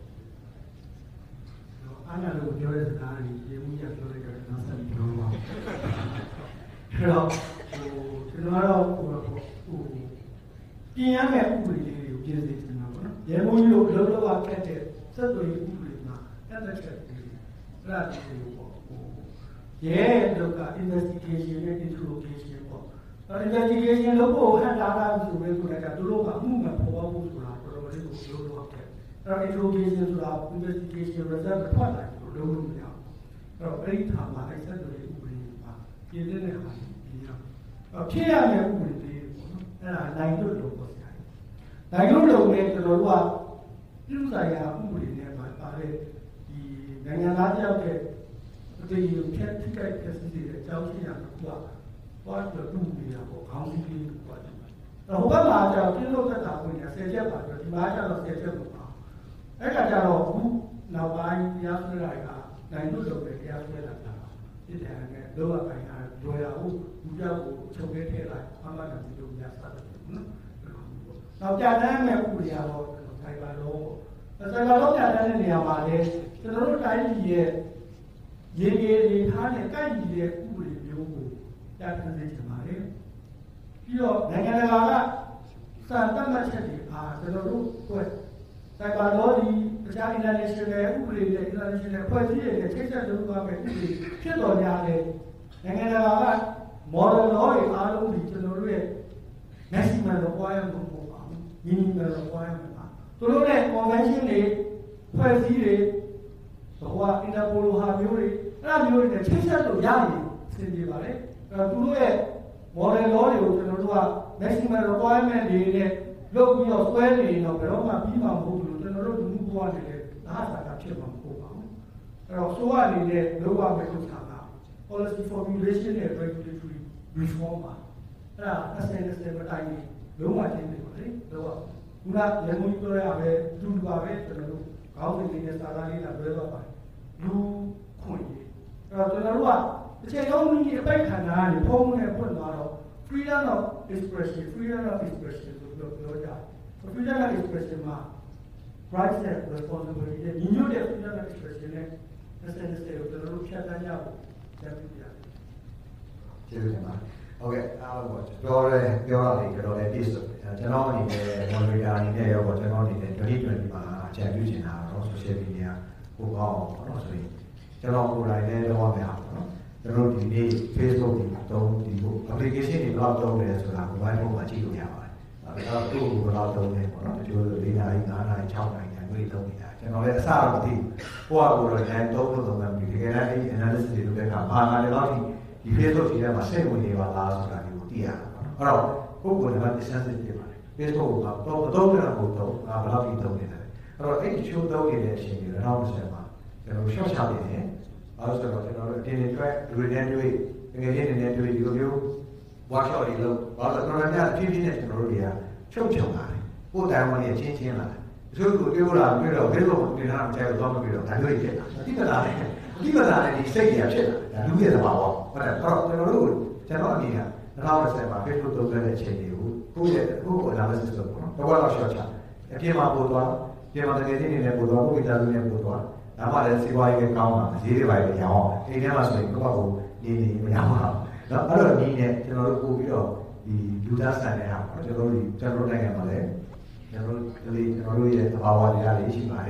အားရလို့ပြောတဲ့စကားတွေရေမှုရပြောလိုက်တော့နောက်ဆက်ပြောပါအဲ့တော့ကျွန်တော်ကတော့ဟိုဟိုပြင်ရမယ့်ဥပဒေလေးတွေကိုပြင်စေချင်တာပေါ့နော်ရေမှုလို့လောလောကခက်တဲ့စက်သွေးဥပဒေမှာတက်တဲ့ချက်တွေအဲ့ဒါတွေကိုပေါ့ဟိုရဲလောက investigation နဲ့ interrogation ပေါ့အဲ့ investigation လုပ်ဖို့ဟန်တာတာဆိုပြီးဆိုတော့သူတို့ကအမှုမှပေါ်ပေါက်ဖို့ဆိုတာတော်တော်လေးကိုလောလောကခက်အဲ့ interrogation ဆိုတာ investigation result ထွက်လာတယ်လို့လုပ်လို့မရဘူးအဲ့တော့အဲ့ဒီဌာနမှာအဲ့စက်သွေးဥပဒေမှာပြင်တဲ့နေရာမှာပြင်ရအောင်ဖြစ်ရမယ့်ဥပဒေတွေပေါ့နော်အဲ့ဒါနိုင်လို့လို့ပေါ့ဆရာနိုင်လို့လို့လည်းကျွန်တော်တို့ကပြုဆိုင်ရာဥပဒေနဲ့မှာပါတဲ့ဒီနိုင်ငံသားတယောက်ရဲ့အတေးရုံဖြတ်ထိခိုက်ဖြစ်စေတဲ့အကြောင်းရှိရာတစ်ခုကဘာလို့တူနေတာပေါ့ခေါင်းစည်းလေးကိုပါတယ်အဲ့ဟိုဘက်မှာကျတော့ပြုလုပ်တတ်တာဝင်တယ်ဆယ်ချက်ပါတော့ဒီမှာကျတော့ဆယ်ချက်မပါအဲ့ကကြတော့ခုနောက်ပိုင်းတရားစွဲတာကနိုင်လို့လို့ပဲတရားစွဲတာတာဒီတန်းနဲ့လောကပိုင်းအားလွယ်တာဟုတ်လူကြောက်ကိုချုပ်ခဲ့ထဲလိုက်အမှန်တကယ်လို့ညစားတယ်နော်နောက်ကြာတန်းမဲ့ဥပဒေရောဆိုင်ပါတော့ဆိုင်ပါတော့ကြာတန်းတဲ့နေရာမှာလေကျွန်တော်တို့တိုင်းပြည်ရဲ့ရေရေရေထားတဲ့ကိုက်ကြီးတဲ့ဥပဒေမျိုးကိုကြာတန်းနေချင်ပါလေပြီးတော့နိုင်ငံတကာကစံတတ်မှတ်ချက်တွေအားကျွန်တော်တို့တွေ့ဆိုင်ပါတော့ဒီအခြား international ဥပဒေတွေ international ဖွဲ့စည်းတွေနဲ့ချိတ်ဆက်လုပ်သွားမယ်ဥပဒေဖြစ်တော်ကြတယ်နိုင်ငံတကာက model law တွေအားလုံးဒီကျွန်တော်တို့ရဲ့ maximum requirement မဟုတ်ပါဘူး minimum requirement ပါသူတို့ရဲ့ convention တွေဖွဲ့စည်းတွေဟိုက Interpol ဟာမျိုးတွေအဲ့ဒါမျိုးတွေနဲ့ချိတ်ဆက်လို့ရရင်အဆင်ပြေပါလေအဲ့တော့သူတို့ရဲ့ model law တွေကိုကျွန်တော်တို့က maximum requirement တွေနဲ့လုပ်ပြီးတော့ဆွဲနေတော့ဘယ်တော့မှပြီးမှာမဟုတ်ဘူးကျွန်တော်တို့လူမှုဘဝတွေလည်းအားသာတာဖြစ်မှာမဟုတ်ပါဘူးအဲ့တော့ဆိုအနေနဲ့လုပ်ရမယ့်ဥစ္စာက policy formulation နဲ့ regulatory reform ပါအဲ့ဒါအစင်အစင်မတိုင်းလုံးဝချင်းနေပါလေတော့ခုနရန်ကုန်ပြောရပဲလူလူပါပဲကျွန်တော်တို့ခေါင်းစဉ်လေးနဲ့စာသားလေးလာပြောတော့ပါလူခွင့်ရေးအဲ့တော့ကျွန်တော်တို့ကတစ်ချိန်လုံးကြီးအပိုက်ခံတာကနေဖုံးနဲ့ဖွင့်သွားတော့ freedom of expression freedom of expression ဆိုပြီးပြောကြတယ် freedom of expression မှာ rights and responsibility နဲ့ညီညွတ်တဲ့ freedom of expression နဲ့ essence တွေကိုကျွန်တော်တို့ဖြတ်သန်းကြဖို့ဆက်ပြီးပြရတယ်ကျေးဇူးတင်ပါတယ်ဟုတ်ကဲ့အားလုံးပေါ့ပြောရဲပြောရလေကျွန်တော်လည်းပြည့်စုံကျွန်တော်အနေနဲ့ moderator အနေနဲ့ရောပေါ့ကျွန်တော်အနေနဲ့twenty twentyမှာအကြံပြုချင်တာတော့ social media ကိုကောင်းအောင်ပေါ့နော်ဆိုရင်ကျွန်တော်ကိုယ်တိုင်လည်းလုပ်ရမယ်ပေါ့နော်ကျွန်တော်ဒီနေ့ Facebook ဒီတုံးဒီကို application တွေဘယ်လောက်တုံးလဲဆိုတာ mobile phone မှာကြည့်လို့ရပါတယ်အဲ့တော့သူ့ကိုဘယ်လောက်တုံးလဲပေါ့နော်ဒီလို၄နာရီ၅နာရီ၆နာရီညနေတုံးနေတာကျွန်တော်လည်းအစတော့မသိဘူးကိုယ့်အကိုယ်တော့ဉာဏ်တုံးလို့သုံးမှမသိတကယ်တမ်းဒီ analysis တွေလုပ်တဲ့အခါဘာမှလည်းတော့ဒီ Facebook ကြီးထဲမှာစိတ်ဝင်နေပါလားဆိုတာကိုသိရတာပေါ့နော်အဲ့တော့ကိုယ့်ကိုယ်က sensitive ဖြစ်ပါတယ် Facebook ကတော့မတုံးနေတာကိုတုံးငါဘယ်လောက်ကြီးတုံးနေတယ်အဲ့တော့အဲ့ဒီချိုးတုံးနေတဲ့အချိန်တွေတော့၂၀မှာကျွန်တော် short ချနေတယ်ဘာလို့ဆိုတော့ကျွန်တော်တို့အတင်းတွေအတွက်လူတွေနဲ့တွေ့ငွေရင်းတွေနဲ့တွေ့ဒီလိုမျိုး workshop တွေလုပ်ဘာလို့ဆိုတော့ကျွန်တော်တို့များဖြည်းဖြည်းနဲ့ကျွန်တော်တို့တွေကချုပ်ချုံလာတယ်ကိုယ်တိုင်ဝင်ရချင်းချင်းလာတယ်သူတို့ကိုပြောလာပြီးတော့ဘယ်လိုဒီနာမကျတော့မပြီးတော့ဒါမျိုးတွေဖြစ်လာအတိတ်ကလာတယ်အတိတ်ကလာတဲ့ဒီစိတ်ကြီးဖြစ်လာဒါလူရဲ့သဘာဝဟုတ်တယ်အဲ့တော့ကျွန်တော်တို့ကျွန်တော်အနေနဲ့၂၀၂၀မှာ Facebook သုံးတဲ့အချိန်တွေကိုကိုယ့်ရဲ့ကိုယ့်ကို analysis လုပ်ပေါ့နော်တော့တော့ short ချအပြင်မှာပို့သွားပြင်မှာတကယ်ချင်းနေနဲ့ပို့သွားကိုယ့်မိသားစုနဲ့ပို့သွားဒါမှလည်းစီးပွားရေးကောင်းတာဈေးတွေပါလေရောင်းအောင်အိမ်ထဲမှာဆိုရင်ကိုယ့်ဘာကိုနေနေမရပါဘူးเนาะအဲ့တော့ဒီနဲ့ကျွန်တော်တို့ပို့ပြီးတော့ဒီလူသားဆန်တဲ့ဟာပေါ့ကျွန်တော်တို့ဒီကျွန်တော်တို့နိုင်ငံမှာလည်းကျွန်တော်တို့ဒီကျွန်တော်တို့ရဲ့သဘာဝတရားတွေရှိပါတယ်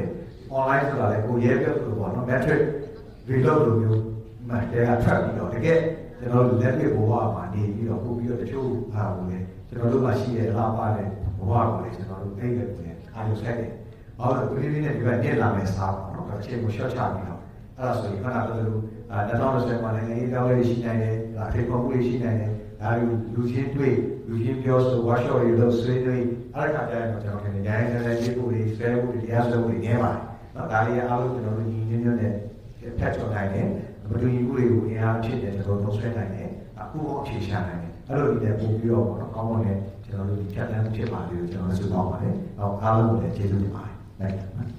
online ဆိုတာလေကိုရဲပြတ်လို့ပေါ့နော် metric reload လိုမျိုးမှတ်တယ်ကထွက်ပြီးတော့တကယ်ကျွန်တော်တို့လက်တွေ့ဘဝမှာနေပြီးတော့ပို့ပြီးတော့တချို့ဟာကိုလေကျွန်တော်တို့ကရှိတဲ့လာပါတဲ့ဘဝကိုလေကျွန်တော်တို့အိတ်လည်းပြန်အာရုံစိုက်တယ်။ဘာလို့လဲဒီနေ့ဒီကနေ့လာမယ်စားပေါ့နော်။အချိန်ကို short ချပြီးတော့အဲ့ဒါဆိုရင်ခဏတော့လို့အာ၂၀၂၀မှာလည်းရေးကြောင်းလေးရှိနိုင်တယ်။အထေပေါ်မှုလေးရှိနိုင်တယ်။ဒါလူလူချင်းတွေ့လူချင်းပြောဆို workshop တွေလုပ်ဆွေးနွေးအဲ့ဒါကြတဲ့တော့ကျွန်တော်ကနေရိုင်းရိုင်းရိုင်းရေးဖို့တွေဆွဲဖို့တွေတရားစွဲဖို့တွေငဲပါတယ်။နော်ဒါလေးအားလုံးကျွန်တော်တို့ညီညွတ်ညွတ်နဲ့ဖက်ချော်နိုင်တယ်။မတူညီမှုတွေကိုအင်အားဖြစ်တယ်ကျွန်တော်တို့ဆွဲနိုင်တယ်။အခုတော့အခြေချနိုင်တယ်။အဲ့လိုဒီတဲ့ပို့ပြီးတော့ပေါ့နော်ကောင်းမွန်တဲ့ကျွန်တော်တို့ဒီဖြတ်တန်းဖြစ်ပါလေလို့ကျွန်တော်ဆုတောင်းပါတယ်။နောက်အားလုံးကိုလည်းကျေးဇူးတင်ပါတယ်။နိုင်ပါမယ်။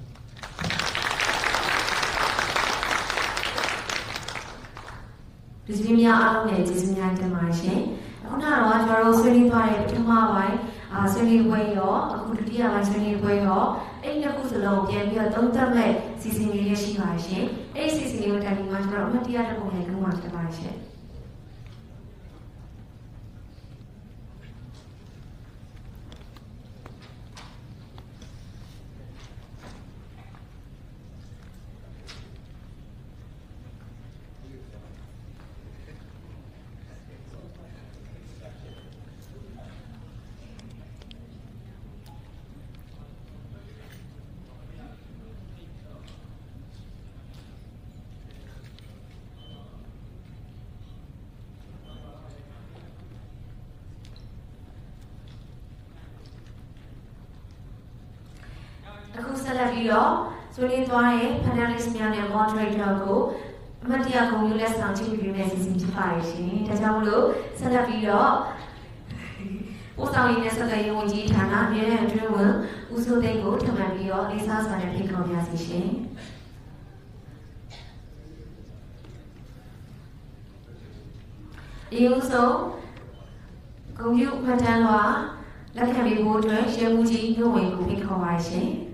ဒီစည်းများအားလုံးနဲ့ကျေးဇူးများတင်ပါတယ်ရှင်။အခုနောက်တော့ကျွန်တော်တို့ဆွေးနွေးသွားတဲ့ပထမပိုင်းအာဆွေးနွေးပွဲရောအခုဒုတိယပိုင်းဆွေးနွေးပွဲရောအဲ့ဒီနှစ်ခုစလုံးပြန်ပြီးတော့သုံးသပ်မဲ့စီစဉ်လေးရရှိပါတယ်ရှင်။အဲ့ဒီစီစဉ်လေးကိုတိုင်ပြီးမှကျွန်တော်အမှတ်တရတစ်ပုံနဲ့လုံးဝဖြစ်ပါတယ်ရှင်။အခုဆက်လက်ပြီးတော့ဆွေးနွေးသွားတဲ့ panelist များနဲ့ moderator ကိုအမတ်တရားကုန်ယူလက်ဆောင်ချီးမြှင့်ပေးမယ့်စီစဉ်ဖြစ်ပါတယ်ရှင်။ဒါကြောင့်မလို့ဆက်လက်ပြီးတော့ပို့ဆောင်ရေးနဲ့ဆက်သွယ်ရေးဝန်ကြီးဌာနပြည်ထောင်စုအတွင်းဝန်ဦးစိုးသိန်းကိုထပ်မံပြီးတော့လေးစားစွာနဲ့ဖိတ်ခေါ်ပါစီရှင်။ဒီဥဆုံးကုန်ယူမှတ်တမ်းလွှာလက်ခံပေးဖို့အတွက်ရဲမှုကြီးညွှန်ဝင်ကိုဖိတ်ခေါ်ပါရှင်။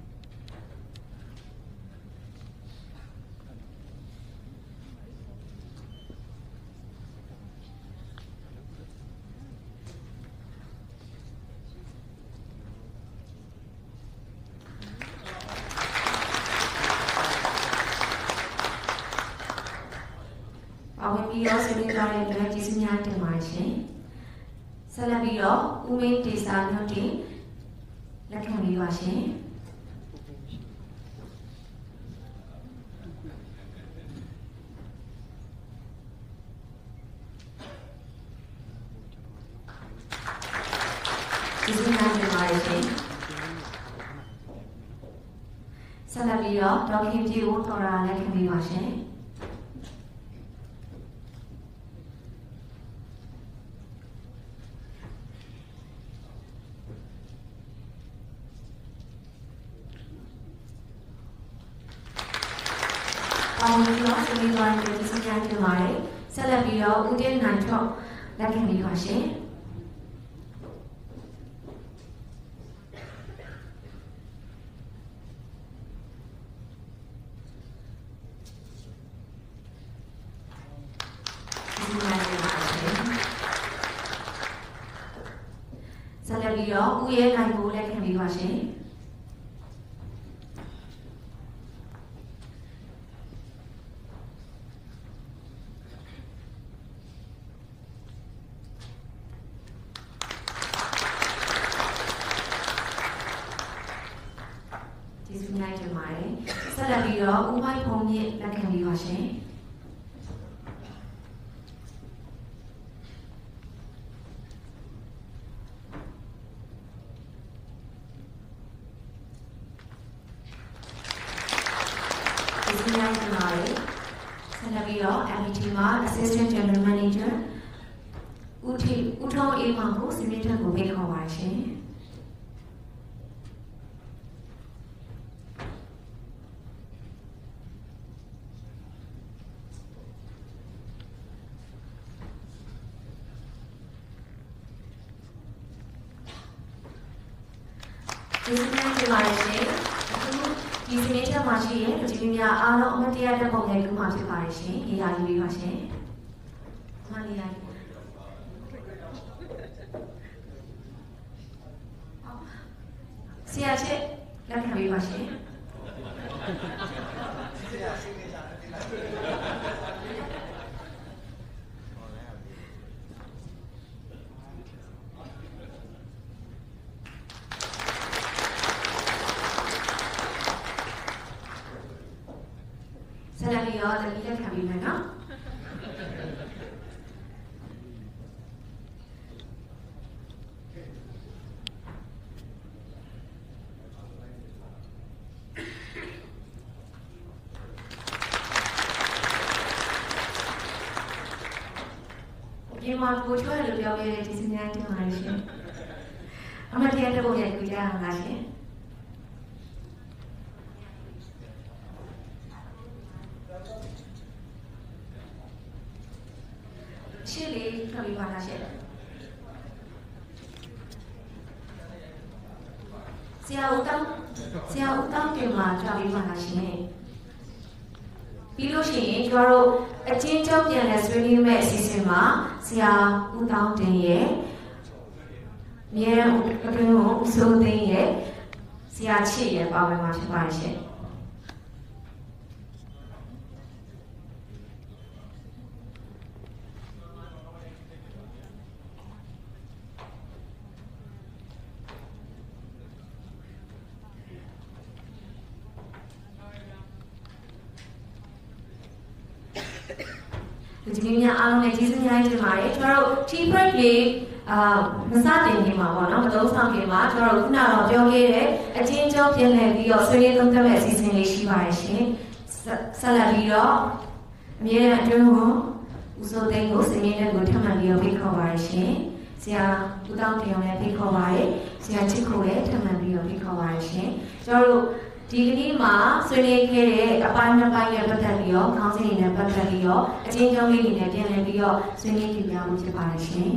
ပြီးတော့ဆွေးနွေးကြတဲ့အတွက်ကျေးဇူးများတင်ပါတယ်ရှင်။ဆက်လက်ပြီးတော့ဦးမင်းဒေစာညွှန်တင်လက်ခံပေးပါရှင်။ကျေးဇူးများတင်ပါတယ်ရှင်။ဆက်လက်ပြီးတော့ဒေါက်ခင်ပြေဦးထော်ရာလက်ခံပေးပါရှင်။အောင်ပြီးတော့ဆွေးနွေးသွားတဲ့ဒီစကားတင်ပါတယ်ဆက်လက်ပြီးတော့ဦးတင်နိုင်ထောက်လက်ခံပြီးပါရှင်ဆက်လက်ပြီးတော့ဦးရဲနိုင်ကိုလက်ခံပြီးပါရှင်ဆက်လက်ပြီးတော့ဦးမိုက်ဖုံးမြင့်လက်ခံပြီးပါရှင်ဒီစနေနေ့မှာဆက်လက်ပြီးတော့ M T မှာ Assistant General Manager ဦးထိဦးထောင်းအေးမောင်ကိုစီမင်းထက်ကိုဖိတ်ခေါ်ပါရှင်ဒီစနေနေ့မှာရှင်ဒီစနေနေ့မှာရှိရင်လူကြီးများအားလုံးအမတ်တရားတဲ့ပုံစံကူမှာဖြစ်ပါတယ်ရှင်။နေရာယူပေးပါရှင်။မနေရာယူဆရာချက်လက်ခံပေးပါရှင်။ဆက်လက်ပြီးတော့တတိယခံပြီးမယ်နော်ဒီမှာကိုချွဲလို့ပြောခဲ့တဲ့ဒီစနေတိုင်းတင်ပါရှင်အမတရားတဲ့ဘုရားကိုကြားအောင်လားရှင်ရှေ့လေးထွက်ပြီးပါလားရှေ့ဆရာဦးတောင်းဆရာဦးတောင်းတင်မှာထွက်ပြီးပါလားရှင်ပြီးလို့ရှိရင်ကျွန်တော်တို့အချင်းချုပ်ပြန်လဲဆွေးနွေးမဲ့အစီအစဉ်မှာဆရာဦးတောင်းတင်ရဲ့မြဲအတွင်းကိုဦးစိုးသိန်းရဲ့ဆရာချစ်ရဲ့ပါဝင်မှာဖြစ်ပါရှင်ဒီနေ့ညအားလုံးနဲ့ကျေးဇူးများတင်ပါတယ်ကျွန်တော်တို့ tea break လေးအာမစတင်ခင်မှာပေါ့နော်မသုံးဆောင်ခင်မှာကျွန်တော်တို့ခုနကတော့ပြောခဲ့တဲ့အချင်းချင်းပြင်လည်ပြီးတော့ဆွေးနွေးသုံးသပ်မဲ့အစီအစဉ်လေးရှိပါတယ်ရှင်ဆက်လက်ပြီးတော့အမြဲတမ်းအတွင်းကိုဦးစိုးသိန်းကိုစနေနေ့ကိုထပ်မံပြီးတော့ဖိတ်ခေါ်ပါတယ်ရှင်ဆရာဦးတောင်းတင်အောင်လည်းဖိတ်ခေါ်ပါတယ်ဆရာချစ်ကိုလည်းထပ်မံပြီးတော့ဖိတ်ခေါ်ပါတယ်ရှင်ကျွန်တော်တို့ဒီကနေ့မှာဆွေးနွေးခဲ့တဲ့အပိုင်းနှစ်ပိုင်းနဲ့ပတ်သက်ပြီးတော့ခေါင်းစဉ်တွေနဲ့ပတ်သက်ပြီးတော့အချင်းချင်းလေးတွေနဲ့ပြန်လည်ပြီးတော့ဆွေးနွေးကြည့်ပြမှုဖြစ်ပါတယ်ရှင်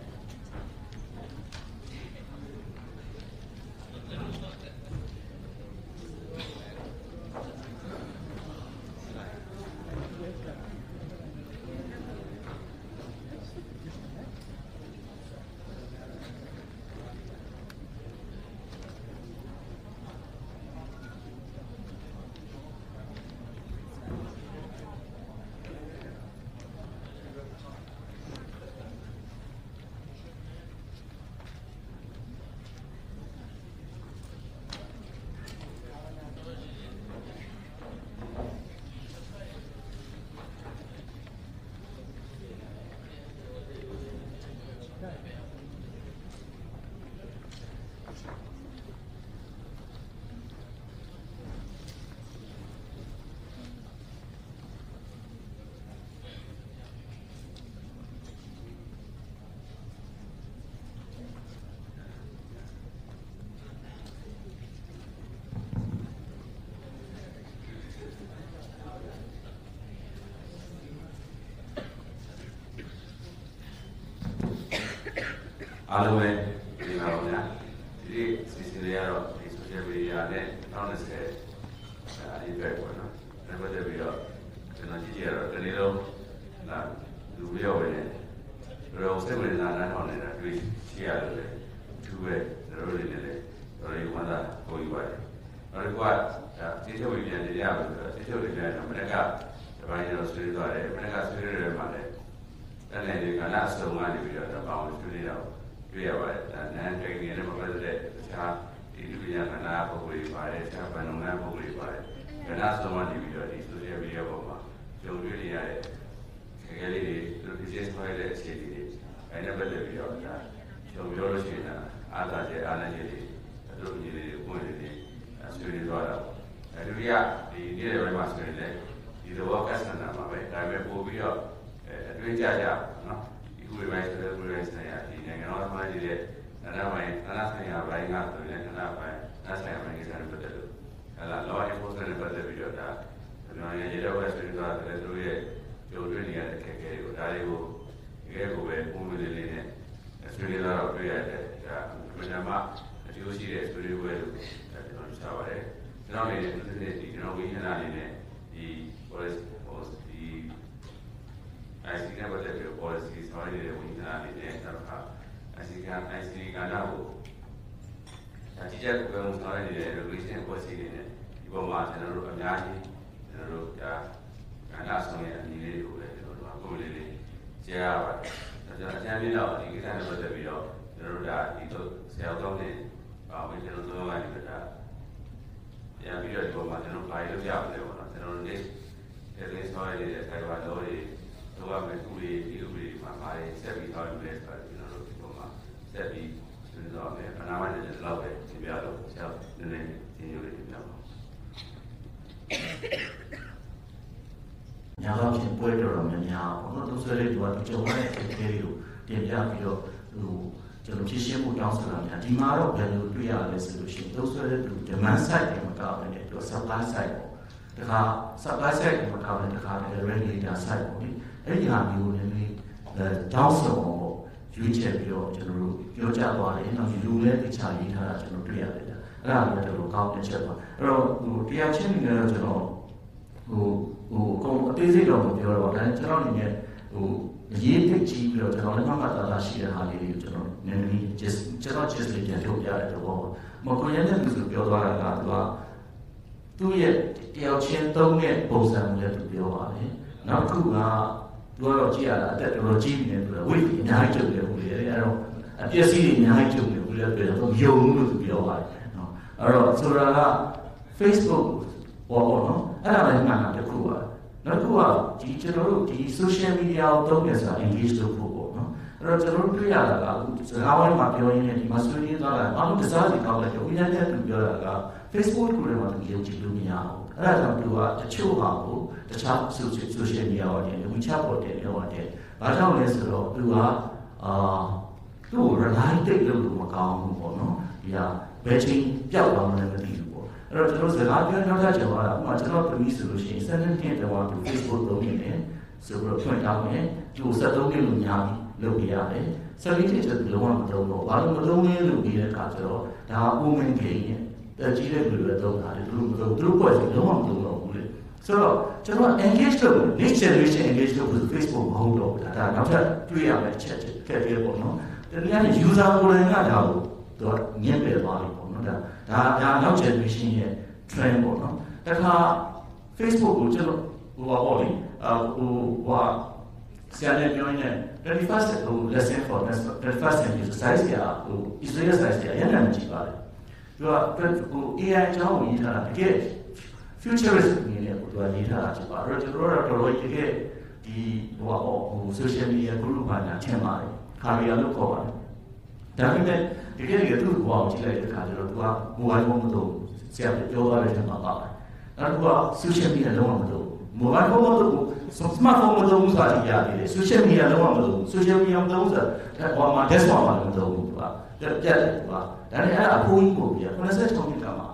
အားလုံးပဲဒီမှာပါဗျာဒီစီစီလေးကတော့ဒီ social media နဲ့တောင်းနေစေအဲဒီပဲပေါ့နော်ဒါပေမဲ့ပြီးတော့ကျွန်တော်ကြည့်ကြရတော့ဒီနေ့လုံးလာလူပြောဝင်တယ်ရောစက်ဝင်လာတာတော့နေတာတွေ့ရှိရတယ်လေသူပဲတို့တွေလည်းတော်တော်ဝမ်းသာကိုယူပါတယ်နောက်တစ်ခုကဒါတိကျဝင်ပြန်နေရပါဆိုတော့တိကျဝင်ပြန်တော့မနေ့ကဒီပိုင်းတော့ဆွေးသွားတယ်မနေ့ကဆွေးရဲမှာလည်းတနေ့ဒီကလာဆုံးကနေပြီးတော့ပေါင်းဆွေးနေတော့တွေ့ရပါတယ်ဒါနန်းတိုင်းနေမှာပတ်သက်တဲ့တခြားဒီလူရကနာပုံတွေပါတယ်တခြားဗန်နုံနာပုံတွေပါတယ်ကနာဆုံးကနေပြီးတော့ဒီ social media ပေါ်မှာကြုံတွေ့နေရတဲ့ခဲခဲလေးတွေသူတို့ business ဖိုင်တဲ့အခြေအနေတွေအဲနဲ့ပတ်သက်ပြီးတော့ဒါကြုံပြောလို့ရှိရင်အားသာချက်အားနည်းချက်တွေသူတို့ညီလေးတွေပွင့်နေတယ်ဆွေးနွေးသွားတာအဲဒုတိယဒီနေ့တွေမှာဆိုရင်လည်းဒီတော့ကတ်စတာမှာပဲဒါပေမဲ့ပို့ပြီးတော့အတွင်းကြကြနော်ဒီခုတွေပိုင်းဆိုတဲ့ခုတွေဆိုင်ရာဒီနိုင်ငံတော်သမိုင်းကြီးရဲ့နာနာပိုင်းနာနာဆိုင်ရာပိုင်းကဆိုရင်နာနာပိုင်းနာဆိုင်ရာပိုင်းကိစ္စတွေပတ်သက်လို့အဲလာ law enforcement နဲ့ပတ်သက်ပြီးတော့ဒါကျွန်တော်ရဲ့ရေတော့ဆွေးနွေးသွားတယ်သူတို့ရဲ့ကြုံတွေ့နေရတဲ့အခက်အခဲတွေကိုဒါတွေကိုဒီကဲကိုပဲပုံမှန်လေးလေးနဲ့ဆွေးနွေးတော့တွေ့ရတယ်ဒါမြန်မာမှာအကျိုးရှိတဲ့ဆွေးနွေးပွဲလို့ကျွန်တော်ယူဆပါတယ်ကျွန်တော်လည်းဒီကျွန်တော်ဝိညာဉ်အနေနဲ့ဒီ policy ဒီ I C နဲ့ပတ်သက်ပြီး policy ဆောင်ရွက်နေတဲ့ဝန်ကြီးဌာနအနေနဲ့တော့ I C က I C ကဏ္ဍကိုအကြီးအကျယ်ကိုဆောင်ရွက်နေတဲ့ regulation policy တွေနဲ့ဒီပေါ်မှာကျွန်တော်တို့အများကြီးကျွန်တော်တို့ဒါကဏ္ဍဆောင်ရဲ့အနည်းလေးကိုလည်းကျွန်တော်တို့ကိုယ်လေးလေးကြားရပါတယ်ကျွန်တော်အကျဉ်းလေးတော့ဒီကိစ္စနဲ့ပတ်သက်ပြီးတော့ကျွန်တော်တို့ဒါဒီတော့ဆရာတော်နဲ့ပါဝင်ကျွန်တော်တို့ကနေပြီးတော့ပြန်ပြီးတော့ဒီပေါ်မှာကျွန်တော်ဘာလို့ရအောင်လဲပေါ့နော်ကျွန်တော်တို့နေ့ဒီဆောရည်တဲ့ဆိုင်ဘာလို့တွေတော့ကမဲ့ကူတွေဒီလိုတွေမှာပါတယ်ဆက်ပြီးတော့လည်းဆိုတော့ကျွန်တော်တို့ဒီပေါ်မှာဆက်ပြီးဆွေးနွေးတော့မယ်အနာမနဲ့လည်းလောက်ပဲသင်ပြတော့ဆရာနည်းနည်းသင်ယူလေးသင်ပြပါညာတော့ဖြစ်ပွဲတော်တော်များများပေါ့နော်သူဆိုတဲ့သူကကြုံရတဲ့အခက်အခဲတွေကိုတင်ပြပြီးတော့ဟိုကျွန်တော်ဖြည့်ရှင်းမှုတောင်းဆိုတာများဒီမှာတော့ဘယ်လိုတွေ့ရလဲဆိုလို့ရှိရင်သူဆိုတဲ့သူ demand side တွေမှာကောင်းတယ်သူ supply side ပေါ့တခါ supply side တွေမှာကောင်းတယ်တခါလည်း regulator side ပေါ့လေအဲ့ဒီဟာမျိုးလည်းလည်းတောင်းဆိုပေါ့ရွေးချယ်ပြီးတော့ကျွန်တော်တို့ပြောကြသွားတယ်နောက်လူလည်းတခြားရေးထားတာကျွန်တော်တွေ့ရတယ်အဲ့ဒါလည်းတော်တော်ကောင်းတဲ့ချက်ပါအဲ့တော့ဟိုတရားချင်းနေတော့ကျွန်တော်ဟိုဟိုအကုန်အသေးစိတ်တော့မပြောတော့ဒါကျွန်တော်အနေနဲ့ဟိုရေးသိကြည့်ပြီးတော့ကျွန်တော်လည်းမှတ်မှတ်သားသားရှိတဲ့ဟာလေးတွေကိုကျွန်တော်နည်းနည်း just ကျွန်တော် just လေးပြန်ထုတ်ပြရတယ်တော့မကိုရတဲ့လူဆိုပြောသွားတာကသူကသူ့ရဲ့တယောက်ချင်းသုံးတဲ့ပုံစံမျိုးလည်းသူပြောပါတယ်နောက်တစ်ခုကသူကတော့ကြည့်ရတာအသက်တော်တော်ကြီးနေတယ်သူကဝိတ်အများကြီးကျုပ်တယ်ဟိုလေအဲ့တော့အပျက်စီးတွေအများကြီးကျုပ်တယ်ဟိုလေပြောတော့ယုံလို့သူပြောပါတယ်နော်အဲ့တော့ဆိုတာက Facebook ပေါ်ပေါ့နော်အဲ့ဒါလည်းမှန်တာတစ်ခုပါနောက်တစ်ခုကဒီကျွန်တော်တို့ဒီ social media ကိုသုံးနေဆိုတာ engage လုပ်ဖို့ပေါ့နော်အဲ့တော့ကျွန်တော်တို့တွေ့ရတာကစကားဝိုင်းမှာပြောရင်းနဲ့ဒီမှာဆွေးနွေးသွားတာအားလုံးတစားစီကောက်လိုက်တော့ဝိညာဉ်နဲ့သူပြောတာက Facebook ကိုလည်းမသူယုံကြည်လို့မရဘူးအဲ့ဒါကြောင့်သူကတချို့ဟာကိုတခြား social media တွေ WeChat ပေါ်တယ်ပြောတယ်ဘာကြောင့်လဲဆိုတော့သူကအာသူ့ rely တိတ်လို့မကောင်းဘူးပေါ့နော်ဒီကဘယ်ချိန်ပျောက်သွားမှလည်းမသိဘူးပေါ့အဲ့တော့ကျွန်တော်စကားပြောနောက်ထပ်ကျွန်တော်ကဥပမာကျွန်တော်သမီးဆိုလို့ရှိရင်စနေနေ့တော့သူ Facebook သုံးနေတယ်ဆိုတော့ဖွင့်ထားမယ်သူစက်သုံးနေလို့များပြီလုပ်ပြရတယ်စက်လေးတစ်ချက်လုံးဝမသုံးတော့ဘာလို့မသုံးလဲလို့ပြီးတဲ့အခါကျတော့ဒါဥမင်းကြီးရဲ့တကြီးတဲ့လူတွေသုံးတာလေသူတို့မသုံးသူတို့ပွဲစီလုံးဝမသုံးတော့ဘူးလေဆိုတော့ကျွန်တော် engage လုပ် next generation engage လုပ်လို့ Facebook မဟုတ်တော့ဘူးဒါနောက်ထပ်တွေ့ရမယ့်ချက်ကဲတယ်ပေါ့နော်တနည်းအားဖြင့် user ကိုယ်တိုင်ကဒါကိုသူကညှက်ပယ်သွားပြီပေါ့နော်ဒါဒါဒါနောက် generation ရဲ့ trend ပေါ့နော်တခါ Facebook ကိုကျွန်တော်ဟိုပါပေါ့လေအဟိုဟာဆရာလည်းပြောနေတယ် twenty-first ဟို lesson for twenty-first century size ကဟို Israel size ကရန်နိုင်ကြည့်ပါတယ်သူကဟို A I အကြောင်းကိုရေးထားတာတကယ် futurist အနေနဲ့ကိုသူကရေးထားတာဖြစ်ပါတယ်ကျွန်တော်တို့ကတော့တကယ်ဒီဟိုဟို social media group ဘာညာထင်ပါတယ်ခါရီယာလို့ခေါ်ပါတယ်ဒါပေမဲ့တကယ်တကယ်သူ့ကိုအောင်ကြည့်လိုက်တဲ့အခါကျတော့သူက mobile phone မသုံးဆရာပြောသွားတဲ့ချက်မှာပါတယ်နောက်တစ်ခုက social media လုံးဝမသုံး mobile phone မသုံး smartphone မသုံးဆိုတာကြီးရတယ် social media လုံးဝမသုံး social media မသုံးဆိုတာဟိုမှာ desktop မှာမသုံးဘူးသူကပြတ်ပြတ်တယ်သူကဒါနဲ့အဲ့ဒါအဖိုးကြီးပုံပြeighty-sixနှစ်ကမှာ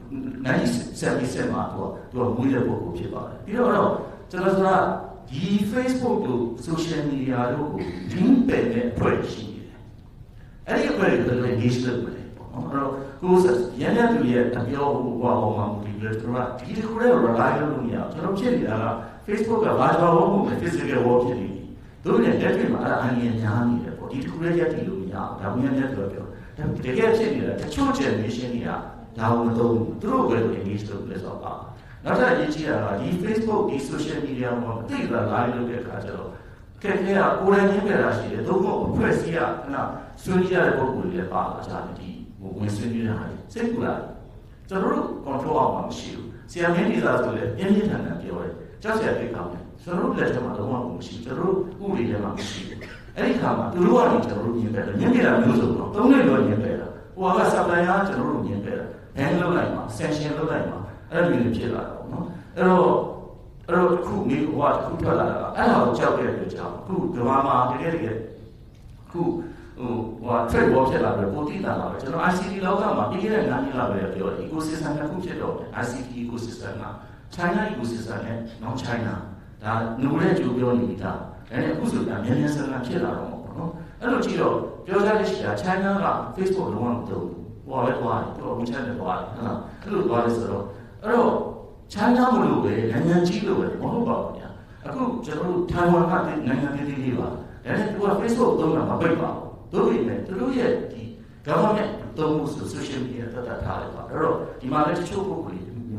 ninety-sevenမှာသူကသူကမွေးတဲ့ပုံကိုဖြစ်ပါတယ်ပြီးတော့ကျွန်တော်ဆိုတာဒီ Facebook တို့ social media တို့ကို link ပယ်တဲ့အဖွဲ့ရှိတယ်အဲ့ဒီအဖွဲ့တွေလည်း engage လုပ်တယ်ပေါ့နော်အဲ့တော့ကိုယ်ရန်ရသူရဲ့အပြောဟိုဟောမှာမူတည်ပြီးတော့ဒီတစ်ခုတည်း rely လုပ်လို့မရဘူးကျွန်တော်ဖြစ်နေတာက Facebook ကဘာကြောင့်လို့မဟုတ်ဘူး physical wall ဖြစ်နေပြီတို့လည်းလက်တွေ့မှာအဲ့ဒါအငြင်းများနေတယ်ပေါ့ဒီတစ်ခုတည်းရက်တည်လို့မရဘူးဒါမှမဟုတ်ပြောပြောဒါတကယ်ဖြစ်နေတာတချို့ generation တွေကဒါကိုမသုံးဘူးသူတို့ပဲ engage လုပ်လဲဆိုတော့နောက်ထပ်အရေးကြီးတာကဒီ Facebook ဒီ social media မှာအသိလာ live လုပ်တဲ့အခါကျတော့ကဲကဲကကိုယ်တိုင်ရင်းပြတာရှိတယ်သို့မဟုတ်အဖွဲ့အစည်းကခဏဆွေးနွေးရတဲ့ပုံစံတွေပါလာကြတယ်ဒီဟိုဝင်ဆွေးနွေးတာစိတ်ကူလာကျွန်တော်တို့ control အောင်မှာမရှိဘူးဆရာမင်းဒီစားဆိုလည်းပြင်းပြင်းထန်ထန်ပြောတယ်ကြောက်စရာတွေကောင်းတယ်ကျွန်တော်တို့လက်ထက်မှာလုံးဝမရှိဘူးကျွန်တော်တို့ဥပဒေထဲမှာမရှိဘူးအဲ့ဒီခါမှာသူတို့ကနေကျွန်တော်တို့ညင်ပယ်တယ်ညင်ပြတာမျိုးစုံတော့သုံးနှစ်တော့ညင်ပယ်တာဟိုက supplier ကျွန်တော်တို့ညင်ပယ်တာဘယ်လောက်လိုက်မှာ sanction လောက်လိုက်မှာအဲ့လိုမျိုးဖြစ်လာတော့နော်အဲ့တော့အဲ့တော့ခုမိဟိုကခုထွက်လာတာအဲ့ဒါကိုကြောက်တဲ့အတွက်ကြောင့်ခုဒီမှာမှာတကယ်တကယ်ခုဟိုဟို trade war ဖြစ်လာပြီးပိုတိတာလာပဲကျွန်တော် I C T လောကမှာပြီးခဲ့တဲ့ငါးနှစ်လောက်ပဲပြောတယ် ecosystem တစ်ခုဖြစ်တော့ I C T ecosystem က China ecosystem နဲ့ non China ဒါနူတဲ့ကြိုးပြောနေပြီဒါဒါနဲ့အခုဆိုတာမြန်မြန်ဆန်ဆန်ဖြစ်လာတော့ပေါ့နော်အဲ့လိုကြည့်တော့ပြောကြတဲ့ရှိတာ China က Facebook လုံးဝမသုံးဘူးဟိုလည်းသွားတယ်သူက WeChat နဲ့သွားတယ်ဟုတ်လားအဲ့လိုသွားတယ်ဆိုတော့အဲ့တော့ China မလို့ပဲနိုင်ငံကြီးလို့ပဲမဟုတ်ပါဘူးညာအခုကျွန်တော်တို့ Taiwan ကနိုင်ငံသေးသေးလေးပါဒါနဲ့သူက Facebook သုံးတာမပိတ်ပါဘူးတို့ပေမဲ့သူတို့ရဲ့ဒီ government သုံးမှုဆို social media တတ်တတ်ထားတယ်ပါအဲ့တော့ဒီမှာလည်းတချို့ပုဂ္ဂိုလ်တွေ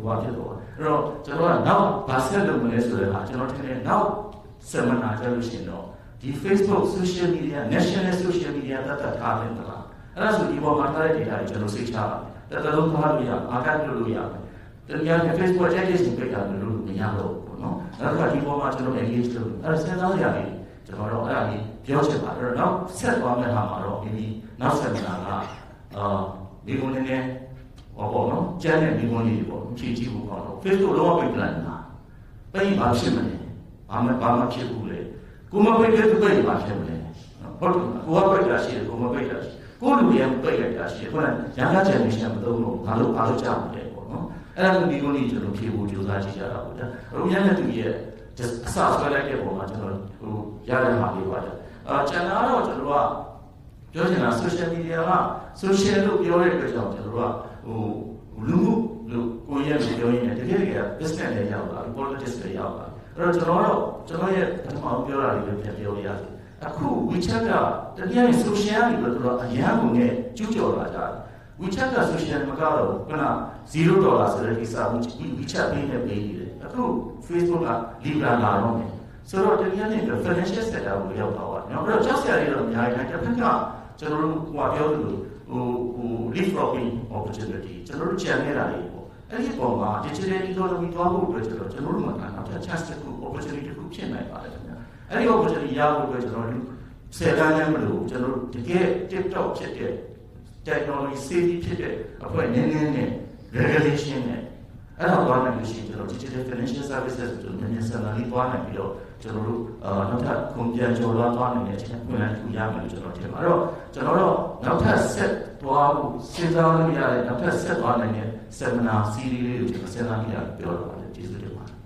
ဟိုဖြစ်တော့အဲ့တော့ကျွန်တော်ကနောက်ဗာဆက်လုပ်မလဲဆိုတဲ့ဟာကျွန်တော်ထင်တယ်နောက်ဆက်မနာကြလို့ရှိရင်တော့ဒီ Facebook social media national social media တတ်တတ်ထားတယ်လားအဲ့ဒါဆိုဒီပေါ်မှာထားတဲ့ data တွေကျွန်တော်စိတ်ချပါတယ်တတလုံးထားလို့ရအာကတ်လုပ်လို့ရတယ်တကယ်နဲ့ Facebook education ပိတ်တာလို့လို့မရတော့ဘူးနော်အဲ့ဒါကဒီပေါ်မှာကျွန်တော် engage လုပ်အဲ့ဒါစဉ်းစားရရတယ်ကျွန်တော်တော့အဲ့ဒါကြီးပြောချင်ပါတယ်အဲ့တော့နောက်ဆက်သွားမယ့်ဟာမှာတော့ဒီနောက်ဆက်လာကအာဒီကုန်းနဲ့ဟောပေါ့နော်ကျန်းတဲ့ဒီကုန်းလေးပေါ့ဖြည့်ကြည့်ဖို့ပေါ့နော် Facebook လုံးဝပိတ်လိုက်တာပိတ်ပါဖြစ်မလဲဘာမှဘာမှဖြစ်ဘူးလေကိုမပိတ်တဲ့သူပိတ်ပါဖြစ်မလဲဟုတ်တယ်ကိုကပိတ်တာရှိတယ်ကိုမပိတ်တာရှိကိုလူရပိတ်လိုက်တာရှိတယ်ခုနရန်ကားချန်နေရှင်မသုံးလို့ငါတို့အားလို့ကြောက်တယ်ပေါ့နော်အဲ့ဒါကိုဒီကုန်းလေးကျွန်တော်ဖြည့်ဖို့ကြိုးစားကြည့်ကြတာပေါ့ဒါအခုညနေတူရဲ့အစဆွဲလိုက်တဲ့ပုံမှာကျွန်တော်ဟိုရတဲ့ဟာလေးပါကြအာကျန်တာတော့ကျွန်တော်ကပြောချင်တာ social media က social လို့ပြောတဲ့အတွက်ကြောင့်ကျွန်တော်ကဟိုလူမှုလို့ကိုယ်ရဲ့လို့ပြောရင်းနဲ့တကယ်တကယ် business နဲ့ရောက်လာ politics နဲ့ရောက်လာအဲ့တော့ကျွန်တော်တော့ကျွန်တော်ရဲ့ပထမပြောတာလေးပဲပြန်ပြောရရစီအခု WeChat ကတကယ် social တွေတော့တော်အရန်ကုန်နဲ့ကျူးကျော်လာကြတယ် WeChat က social မကတော့ခုနzero dollar ဆိုတဲ့ကိစ္စကို WeChat ပေးနေပေးနေတယ်အခု Facebook က Libra လာတော့မယ်ဆိုတော့တကယ်နဲ့ financial sector ကိုရောက်သွားပါတယ်နော်အဲ့တော့ကြောက်စရာတွေတော့အများကြီးတယ်တစ်ဖက်ကကျွန်တော်တို့ဟိုပြောသလိုဟိုဟို leapfrogging opportunity ကျွန်တော်တို့ကြံနေတာတွေပေါ့အဲ့ဒီပုံမှာ digital economy သွားဖို့အတွက်ကျွန်တော်ကျွန်တော်တို့မှာနောက်ထပ် chance တစ်ခု opportunity တစ်ခုဖြစ်နိုင်ပါတယ်ခင်ဗျာအဲ့ဒီ opportunity ရဖို့အတွက်ကျွန်တော်တို့ဆယ်တန်းနဲ့မလို့ကျွန်တော်တို့တကယ် TikTok ဖြစ်တဲ့ technology safety ဖြစ်တဲ့အဖွဲ့နည်းနည်းနဲ့ regulation နဲ့အဲ့တော့ဘာလို့လဲဆိုတော့ digital financial services ကိုနည်းနည်းဆက်လာပြီးသွားနိုင်ပြီးတော့ကျွန်တော်တို့နောက်ထပ်ကွန်ပျူတာကျော်လွှားသွားနိုင်တဲ့အချိန်ဖွင့်လိုက်ထူရမယ်လို့ကျွန်တော်ထင်ပါတော့ကျွန်တော်တို့နောက်ထပ်ဆက်သွားဖို့စဉ်းစားလို့ရတဲ့နောက်ထပ်ဆက်သွားနိုင်တဲ့ seminar series လေးကိုကျွန်တော်စဉ်းစားကြည့်ရပြောတော့ပါတယ်ကျေးဇူးတင်ပါတယ်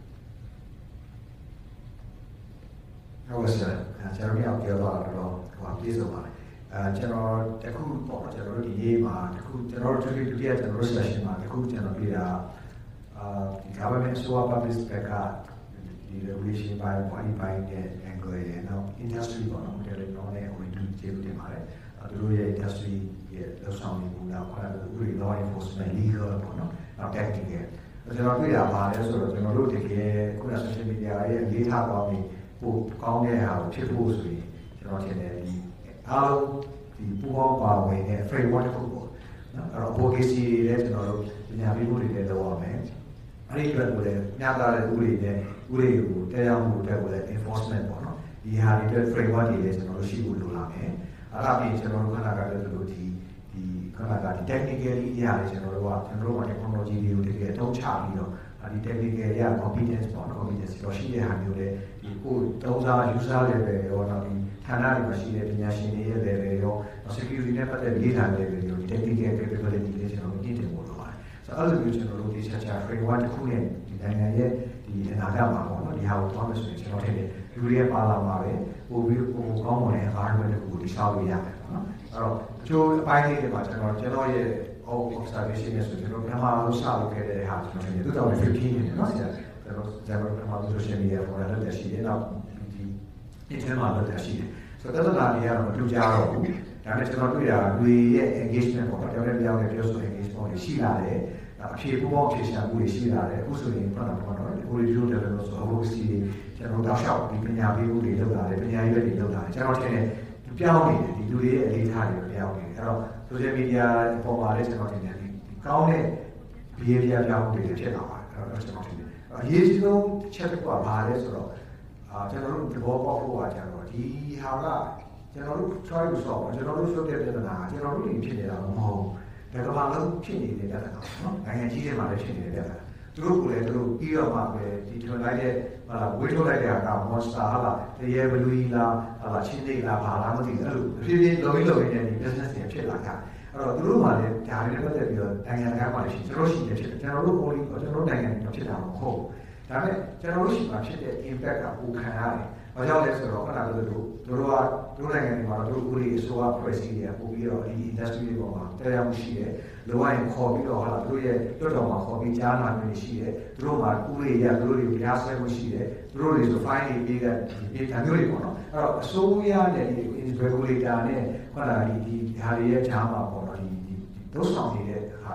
ဟုတ်ပါရှင်ကျွန်တော်တို့ပြောတော့တော့ဟိုပြေဆုံးပါတယ်အဲကျွန်တော်တခုပေါ့ကျွန်တော်တို့ဒီရေးမှာတခုကျွန်တော်တို့ဒုတိယကျွန်တော်တို့ session မှာတခုကျွန်တော်ပြတာအာဒီ government solar public sector ဒီ regulation ဘိုင်း body ဘိုင်းရဲ့ angle ရဲ့နောက် industry ပေါ့နော် telecom နဲ့ O E D ကျေးဇူးတင်ပါတယ်သူတို့ရဲ့ industry ရဲ့လောက်ဆောင်နေမှုနောက်ခေါင်းကဥပဒေ law enforcement legal ပေါ့နော်နောက် technical ကျွန်တော်တွေ့တာပါလဲဆိုတော့ကျွန်တော်တို့တကယ်ခုန social media ရဲ့အလေးထားသွားပြီးပို့ကောင်းတဲ့ဟာကိုဖြစ်ဖို့ဆိုရင်ကျွန်တော်ထင်တယ်ဒီအားလုံးဒီပူပေါင်းပါဝင်တဲ့ framework တစ်ခုပေါ့နော်အဲ့တော့ advocacy လည်းကျွန်တော်တို့ပညာပေးမှုတွေလည်းလုပ်ရမယ်အဲ့ဒီအတွက်ကိုလည်းညတာတဲ့ဥပဒေနဲ့ဥပဒေကိုတရားမှုတက်ကိုလည်း enforcement ပေါ့နော်ဒီဟာတွေအတွက် framework တွေလည်းကျွန်တော်တို့ရှိဖို့လိုလာမယ်အဲ့ဒါပြီးကျွန်တော်တို့ခဏကလည်းတို့ဒီဒီခဏကဒီ technically အရာတွေကျွန်တော်တို့ကကျွန်တော်တို့က technology တွေကိုတကယ်အသုံးချပြီးတော့ဒီ technical ရ competence ပေါ့နော် competence တော့ရှိတဲ့ဟာမျိုးတွေဒီကိုသုံးစား user level ရောနောက်ဒီဌာနတွေမှာရှိတဲ့ပညာရှင်တွေရဲ့ level ရော security နဲ့ပတ်သက်ပြီး data level ရောဒီ technical capability တွေကျွန်တော်တို့တည်တည်ဖို့လိုပါတယ်ဆိုတော့အဲ့လိုမျိုးကျွန်တော်တို့ဒီ structure framework တစ်ခုနဲ့ဒီနိုင်ငံရဲ့ဒီအနာဂတ်မှာပေါ့နော်ဒီဟာကိုသွားမယ်ဆိုရင်ကျွန်တော်ထင်တယ်လူတွေရဲ့ပါလာမှာပဲပို့ပြီးပို့ကောင်းမွန်တဲ့ environment တစ်ခုကိုတည်ဆောက်လို့ရမယ်ပေါ့နော်အဲ့တော့အကျိုးအပိုင်းလေးတွေမှာကျွန်တော်ကျွန်တော်ရဲ့ observation နဲ့ဆိုကျွန်တော်ပထမဆုံးစလုပ်ခဲ့တဲ့ဟာကျွန်တော်ထင်တယ်two thousand fifteenနဲ့နော်ဆရာကျွန်တော်ကျွန်တော်ပထမဆုံး social media ပေါ်လာတဲ့ရှိတယ်နောက်ဒီဒီထဲမှာလုပ်တဲ့ရှိတယ်ဆိုတော့တသက်တာတွေကတော့မတူကြတော့ဘူးဒါနဲ့ကျွန်တော်တွေ့တာလူရဲ့ engagement ပေါ့နော်ကျွန်တော်လည်းပြောင်းနေပြောဆို engagement တွေရှိလာတယ်အဖြေပူပေါင်းဖြေရှာမှုတွေရှိလာတယ်အခုဆိုရင်ဘာလို့ပေါ့နော်ဒီ audio development ဆို advocacy တွေကျွန်တော်တောက်လျှောက်ဒီပညာပေးမှုတွေလုပ်လာတယ်ပညာရေးတွေလုပ်လာတယ်ကျွန်တော်ထင်တယ်ပြောင်းနေတယ်ဒီလူတွေရဲ့အလေးထားတွေပြောင်းနေတယ်အဲ့တော့ social media ပေါ်မှာလည်းကျွန်တော်ထင်တယ်ဒီကောင်းတဲ့ behavior ပြောင်းမှုတွေဖြစ်လာပါတယ်အဲ့တော့ကျွန်တော်ထင်တယ်အရေးကြီးဆုံးချက်တစ်ခုကဘာလဲဆိုတော့အာကျွန်တော်တို့သဘောပေါက်ဖို့ကကျွန်တော်ဒီဟာကကျွန်တော်တို့ try to solve ကျွန်တော်တို့ရှုပ်တဲ့ပြဿနာကျွန်တော်တို့တွေဖြစ်နေတာမဟုတ်ဘူးဒါကဘာလို့ဖြစ်နေတဲ့ပြဿနာနော်နိုင်ငံကြီးတွေမှာလည်းဖြစ်နေတဲ့ပြဿနာသူတို့ကလည်းသူတို့ပြီးတော့မှပဲဒီထွန်လိုက်တဲ့ဟာလာဝေးထုတ်လိုက်တဲ့အခါ monster ဟာလာတရေဘလူးကြီးလားဟာလာချင်းသေးလားဘာလားမသိဘူးအဲ့လိုဖြည်းဖြည်းလုံပြီးလုံနေတဲ့ဒီ business တွေဖြစ်လာတာအဲ့တော့သူတို့ကလည်းဒါတွေနဲ့ပတ်သက်ပြီးတော့နိုင်ငံတကာမှာရှိကျွန်တော်ရှိနေဖြစ်တယ်ကျွန်တော်တို့ only ကျွန်တော်တို့နိုင်ငံတွေဖြစ်တာမဟုတ်ဘူးဒါပေမဲ့ကျွန်တော်တို့ရှိမှာဖြစ်တဲ့ impact ကပိုခံရတယ်ဘာကြောင့်လဲဆိုတော့ခဏကတို့တို့ကတို့နိုင်ငံတွေမှာတို့ဥပဒေအစိုးရဖွဲ့စည်းနေပို့ပြီးတော့ဒီ industry တွေပေါ်မှာတရားမှုရှိတယ်လိုအပ်ရင်ခေါ်ပြီးတော့ဟာတို့ရဲ့လွတ်တော်မှာခေါ်ပြီးကြားနာမှုရှိတယ်တို့မှာဥပဒေရတို့တွေကိုတရားစွဲမှုရှိတယ်တို့တွေဆို fine တွေပေးတဲ့ဒီဒါမျိုးတွေပေါ့နော်အဲ့တော့အစိုးရနဲ့ဒီ regulator နဲ့ခဏဒီဒီဟာတွေရဲ့ကြားမှာပေါ့နော်ဒီဒီတို့ဆောင်နေတဲ့ဟာက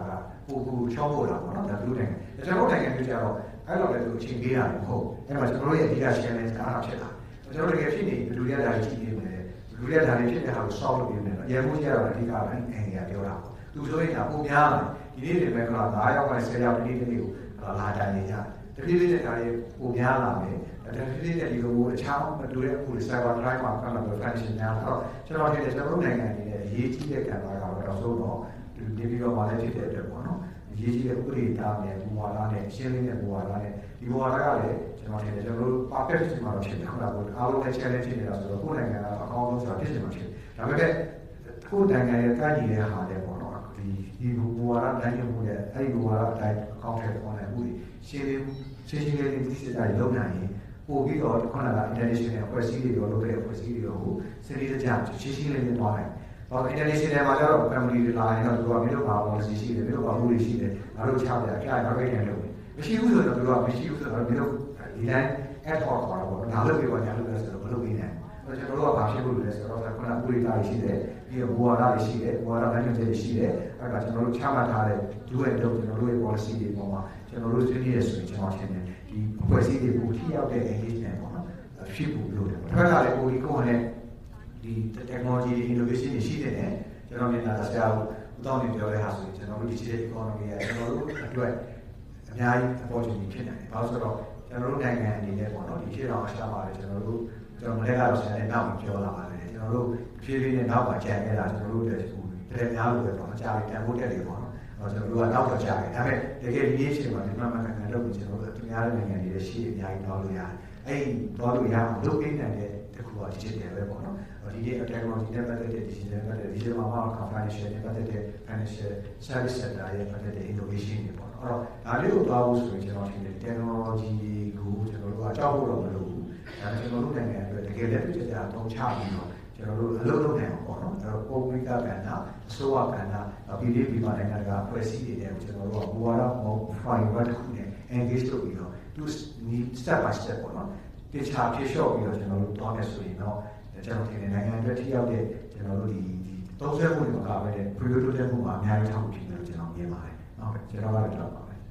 ကိုကိုချောဖို့လာပေါ့နော်ဒါသူတို့နိုင်ငံကျွန်တော်နိုင်ငံတွေကြတော့အဲ့လိုလည်းသူအချိန်ပေးရတယ်မဟုတ်အဲ့မှာကျွန်တော်တို့ရဲ့အဓိက challenge ကအားဖြစ်တာကျွန်တော်တကယ်ဖြစ်နေဘယ်လိုရတာကြည့်နေမလဲဘယ်လိုရတာတွေဖြစ်တဲ့ဟာကို solve လုပ်နေတယ်အရင်ကကြတော့အဓိကပဲအင်္ဂါပြောတာသူဆိုရင်ဒါပုံများတယ်ဒီနေ့တွေမဲ့ကလာ၅ယောက်နဲ့၁၀ယောက်ဒီနေ့တနေ့ကိုလာတိုင်နေကြတဖြည်းဖြည်းနဲ့ဒါတွေပုံများလာမယ်တဖြည်းဖြည်းနဲ့ဒီလိုအချောင်းမတူတဲ့အခု cyber crime မှာကလည်း function များတော့ကျွန်တော်ထင်တယ်ကျွန်တော်တို့နိုင်ငံအနေနဲ့အရေးကြီးတဲ့ကဏ္ဍကတော့တော့ဆိုတော့ဒီပြီးတော့မှလည်းဖြစ်တဲ့အတွက်ပေါ့နော်အရေးကြီးတဲ့ဥပဒေသားနဲ့ဘူဝါဒနဲ့ရှင်းလင်းတဲ့ဘူဝါဒနဲ့ဒီဘူဝါဒကလည်းကျွန်တော်ထင်တယ်ကျွန်တော်တို့ perfect ဖြစ်မှာတော့ဖြစ်တယ်ဟုတ်လားပေါ့အားလုံးလည်း challenge ဖြစ်နေတာဆိုတော့ကိုယ်နိုင်ငံကအကောင်းဆုံးဆိုတာဖြစ်ချင်မှာဖြစ်ဒါပေမဲ့ကိုယ်နိုင်ငံရဲ့ကန့်ညီတဲ့ဟာတွေပေါ့နော်ဒီဒီဘူဝါဒတိုင်းမှုနဲ့အဲ့ဒီဘူဝါဒအတိုင်းအကောင့်ထဲပေါ်နေမှုရှင်းလင်းရှင်းရှင်းလေးလေးသိစိတ်တိုင်းလုပ်နိုင်ရင်ပို့ပြီးတော့ခုနက international အဖွဲ့အစည်းတွေရောလုပ်တဲ့အဖွဲ့အစည်းတွေရောကိုစနစ်တကျရှင်းရှင်းလေးလေးသွားနိုင်ဘာလို့ international မှာကျတော့ family တွေလာရင်တော့သူကမင်းတို့ဘာ policy ရှိတယ်မင်းတို့ဘာမှုတွေရှိတယ်ငါတို့ချပြကြအဲ့ဒါပဲပြန်လုပ်တယ်မရှိဘူးဆိုတော့သူကမရှိဘူးဆိုတော့မင်းတို့ဒီတိုင်း ad hoc ခေါ်တာပေါ့ဒါလုပ်ပြီးတော့ညာလုပ်လဲဆိုတော့မလုပ်ပြီးနိုင်ဘူးကျွန်တော်တို့ကဘာဖြစ်လို့လဲဆိုတော့ခုနကဥပဒေသားတွေရှိတယ်ပြီးတော့ဘူဝါဒတွေရှိတယ်ဘူဝါဒတိုင်းတွေရှိတယ်အဲ့ဒါကျွန်တော်တို့ချမှတ်ထားတဲ့ do and don't ကျွန်တော်တို့ရဲ့ policy တွေပေါ်မှာကျွန်တော်တို့ဆွေးနွေးရဆိုရင်ကျွန်တော်ထင်တယ်ဒီအဖွဲ့အစည်းတွေကိုထိရောက်တဲ့ engagement ပေါ့နော်ဖြစ်ဖို့လိုတယ်တစ်ခါကလည်းကိုဒီကိုနဲ့ဒီ technology innovation တွေရှိတဲ့ကျွန်တော်မြင်တာဆရာဦးတောင်းနေပြောတဲ့ဟာဆိုရင်ကျွန်တော်တို့ digital economy ရဲ့ကျွန်တော်တို့အတွက်အများကြီး opportunity ဖြစ်နိုင်တယ်ဘာလို့ဆိုတော့ကျွန်တော်တို့နိုင်ငံအနေနဲ့ပေါ့နော်ဒီရှေ့တော်အရှာပါတယ်ကျွန်တော်တို့ကျွန်တော်မနေ့ကတော့ဆရာနဲ့နောက်ပြောလာပါတယ်ကျွန်တော်တို့ဖြည်းဖြည်းနဲ့နောက်ပါကြံခဲ့တာကျွန်တော်တို့တည်းတည်းများလို့ပဲပေါ့အကြိုက်တန်ဖို့တက်တယ်ပေါ့နော်အဲ့တော့ကျွန်တော်တို့ကနောက်တော့ကြာတယ်ဒါပေမဲ့တကယ်ဒီနေ့အချိန်မှာဒီမှာမှန်ကန်လုပ်ပြီးကျွန်တော်တို့အများကြီးနိုင်ငံတွေရှိအများကြီးတော့လို့ရတယ်အဲ့ဒီတော့လို့ရအောင်လုပ်ပေးနိုင်တဲ့တခုက digital ပဲပေါ့နော်ဒီနေ့ technology နဲ့ပတ်သက်တဲ့ digital နဲ့ပတ်သက်တဲ့ digital မှာ financial နဲ့ပတ်သက်တဲ့ financial service sector ရဲ့ပတ်သက်တဲ့ innovation တွေပေါ့နော်အဲ့တော့ဒါလေးကိုသွားဖို့ဆိုရင်ကျွန်တော်ထင်တယ် technology ကိုကျွန်တော်တို့ကကြောက်ဖို့တော့မလိုဘူးဒါကျွန်တော်တို့နိုင်ငံအတွက်တကယ်လည်းပြည်သက်အသုံးချပြီးတော့ကျွန်တော်တို့အလုပ်လုပ်နိုင်အောင်ပေါ့နော်အဲ့တော့ပုံမိကကဏ္ဍအစိုးရကဏ္ဍပြည်ပြည်ပြည်ပနိုင်ငံတကာအဖွဲ့အစည်းတွေနဲ့ကျွန်တော်တို့ကဘူဝါဒမော framework တစ်ခုနဲ့ engage လုပ်ပြီးတော့ to step by step ပေါ့နော်တခြားဖြည့်လျှော့ပြီးတော့ကျွန်တော်တို့သွားမယ်ဆိုရင်တော့ကျွန်တော်ထင်တယ်နိုင်ငံအတွက်ထိရောက်တဲ့ကျွန်တော်တို့ဒီဒီသုံးဆွဲမှုတွေမှာပဲတဲ့ priority တက်မှုမှာအများကြီးထောက်ဖြစ်တယ်လို့ကျွန်တော်မြင်ပါတယ်ဟုတ်ကဲ့ကျွန်တော်ကတော့တော့ပါမယ်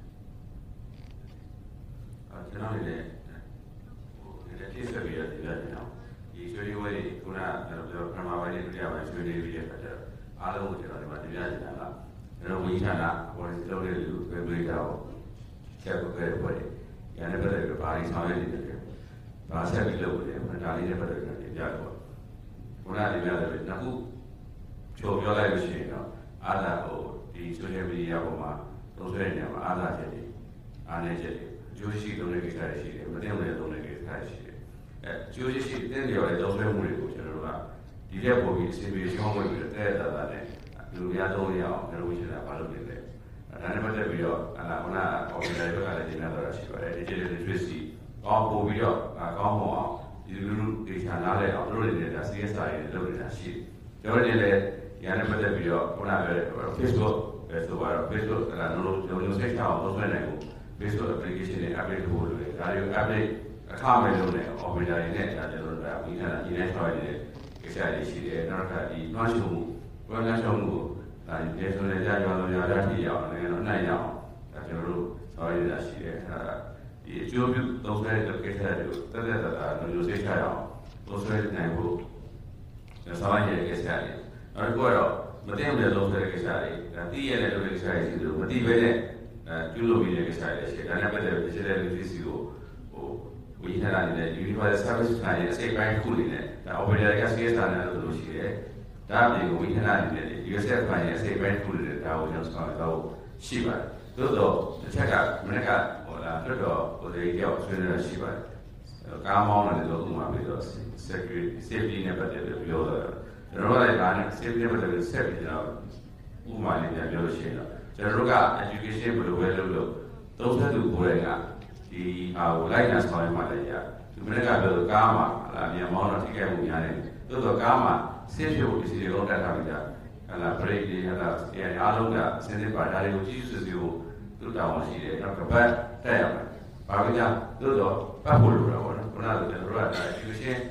အဲကျွန်တော်လည်းဟိုဒီတိဆက်ပြီးတော့ဒီလိုကျွန်တော်ဒီဆွေးနွေးပွဲတွေခုနကကျွန်တော်ပြောပထမပိုင်းနဲ့ဒုတိယပိုင်းဆွေးနွေးပြီးတဲ့အခါကျတော့အားလုံးကိုကျွန်တော်ဒီမှာတင်ပြချင်တာကကျွန်တော်ဝန်ကြီးဌာနပေါ်စီလုပ်တဲ့လူပဲပြေးတာကိုချက်ကိုပဲပေါ်တယ်။ညာနဲ့ပတ်သက်ပြီးဘာတွေဆောင်ရွက်နေတယ်။ဘာဆက်ပြီးလုပ်နေတယ်။ဒါလေးနဲ့ပတ်သက်ပြီးတင်ပြတော့ခုနကတင်ပြတယ်နောက်ခုချိုးပြောလိုက်လို့ရှိရင်တော့အားသာဟိုဒီ social media ပေါ်မှာသုံးဆွဲနေမှာအားသာချက်တွေအားနည်းချက်တွေအကျိုးရှိသုံးတဲ့ကိစ္စတွေရှိတယ်မတင်တဲ့သုံးတဲ့ကိစ္စတွေရှိတယ်အဲအကျိုးရှိတင်တယ်ရတဲ့သုံးဆွဲမှုတွေကိုကျွန်တော်တို့ကဒီတဲ့ပုံပြီးအစီအစဉ်ရှင်းဝင်ပြီးတော့တဲ့တာတာနဲ့လူများသုံးရအောင်ကျွန်တော်တို့ရှင်းတာဘာလုပ်နေလဲဒါနဲ့ပတ်သက်ပြီးတော့အလားခုနအော်ဒီလိုက်ဘက်ကလည်းကျင်းရတော့ရှိပါတယ် digital literacy ကောင်းပို့ပြီးတော့ကောင်းမအောင်ဒီလူလူဒေတာနားလဲအောင်တို့တွေလည်း C S R တွေလုပ်နေတာရှိတယ်ကျွန်တော်တို့လည်းရန်နဲ့ပတ်သက်ပြီးတော့ခုနပြောတဲ့ Facebook ပဲဆိုတော့ Facebook ကလည်းလုံးလုံးလုံးစိတ်ချအောင်လုပ်ဆွဲနိုင်ဖို့ Facebook application တွေ update လုပ်လို့ရတယ်ဒါတွေကို update အခမဲ့လုပ်နေ operator တွေနဲ့ဒါကျွန်တော်တို့ကဒီကနေ့ဒီနေ့ဆောက်ရတဲ့ကိစ္စတွေရှိတယ်နောက်တစ်ခါဒီနှွှမ်းရှုံမှုဘယ်နှှမ်းရှုံမှုဒါဒီဆိုလည်းကြာကြောင်ကြာတာထိရအောင်လည်းတော့နိုင်ရအောင်ဒါကျွန်တော်တို့ဆောက်ရတာရှိတယ်အဲဒီအကျိုးပြုသုံးဆွဲတဲ့ကိစ္စတွေကိုတက်တက်တာလုံးလုံးစိတ်ချအောင်သုံးဆွဲနိုင်ဖို့ဆောက်ရတဲ့ကိစ္စတွေနောက်တစ်ခုကတော့မတင်တဲ့လုံးဆွဲတဲ့ကိစ္စတွေဒါတည်ရတဲ့လုပ်တဲ့ကိစ္စတွေရှိတယ်လို့မတည်ပဲနဲ့အဲကျူးလို့ပြီးတဲ့ကိစ္စတွေရှိတယ်ဒါနဲ့ပတ်သက်ပြီး digital literacy ကိုဟိုဝိညာဉ်နဲ့ universal service plan ရဲ့အစိပ်ပိုင်းတစ်ခုနေနဲ့ဒါ operator က C S R နဲ့လို့ရှိတယ်ဒါအပြင်ဝိညာဉ်နဲ့ U S F ပိုင်းရဲ့အစိပ်ပိုင်းတစ်ခုနေနဲ့ဒါကိုကျွန်တော်ဆောင်တော့ရှိပါတယ်သို့တော့တစ်ချက်ကမနေ့ကဟိုလာတော်တော်ဟိုဒီရောက်ဆွေးနွေးရရှိပါတယ်ကားမောင်းတယ်လို့ဥပမာပြီးတော့ security safety နဲ့ပတ်သက်ပြီးပြောတော့ကျွန်တော်တို့လည်းဒါနဲ့ safety နဲ့ပတ်သက်ပြီးဆက်ပြီးကျွန်တော်ဥပမာလေးပြန်ပြောလို့ရှိရင်တော့ကျွန်တော်တို့က education ဘယ်လိုပဲလုပ်လို့သုံးသက်သူကိုယ်တိုင်ကဒီဟာကိုလိုက်နာဆောင်ရွက်မှလည်းရဒီမနေ့ကပြောလို့ကားမှာအမြန်မောင်းတော့ထိခိုက်မှုများတယ်သို့တော့ကားမှာ safe ကိုဒီစီတွေလုံးတက်ထားပြီးကြဟလာ break တွေဟလာအားလုံးကစနစ်ပါဒါတွေကိုကြီးစုစုကိုသူ့တောင်းရှိတယ်နောက်ကပတ်တက်ရမယ်ဘာလို့လဲသို့တော့ပတ်ဖို့လိုတာပေါ့နော်ခုနကကျွန်တော်တို့က education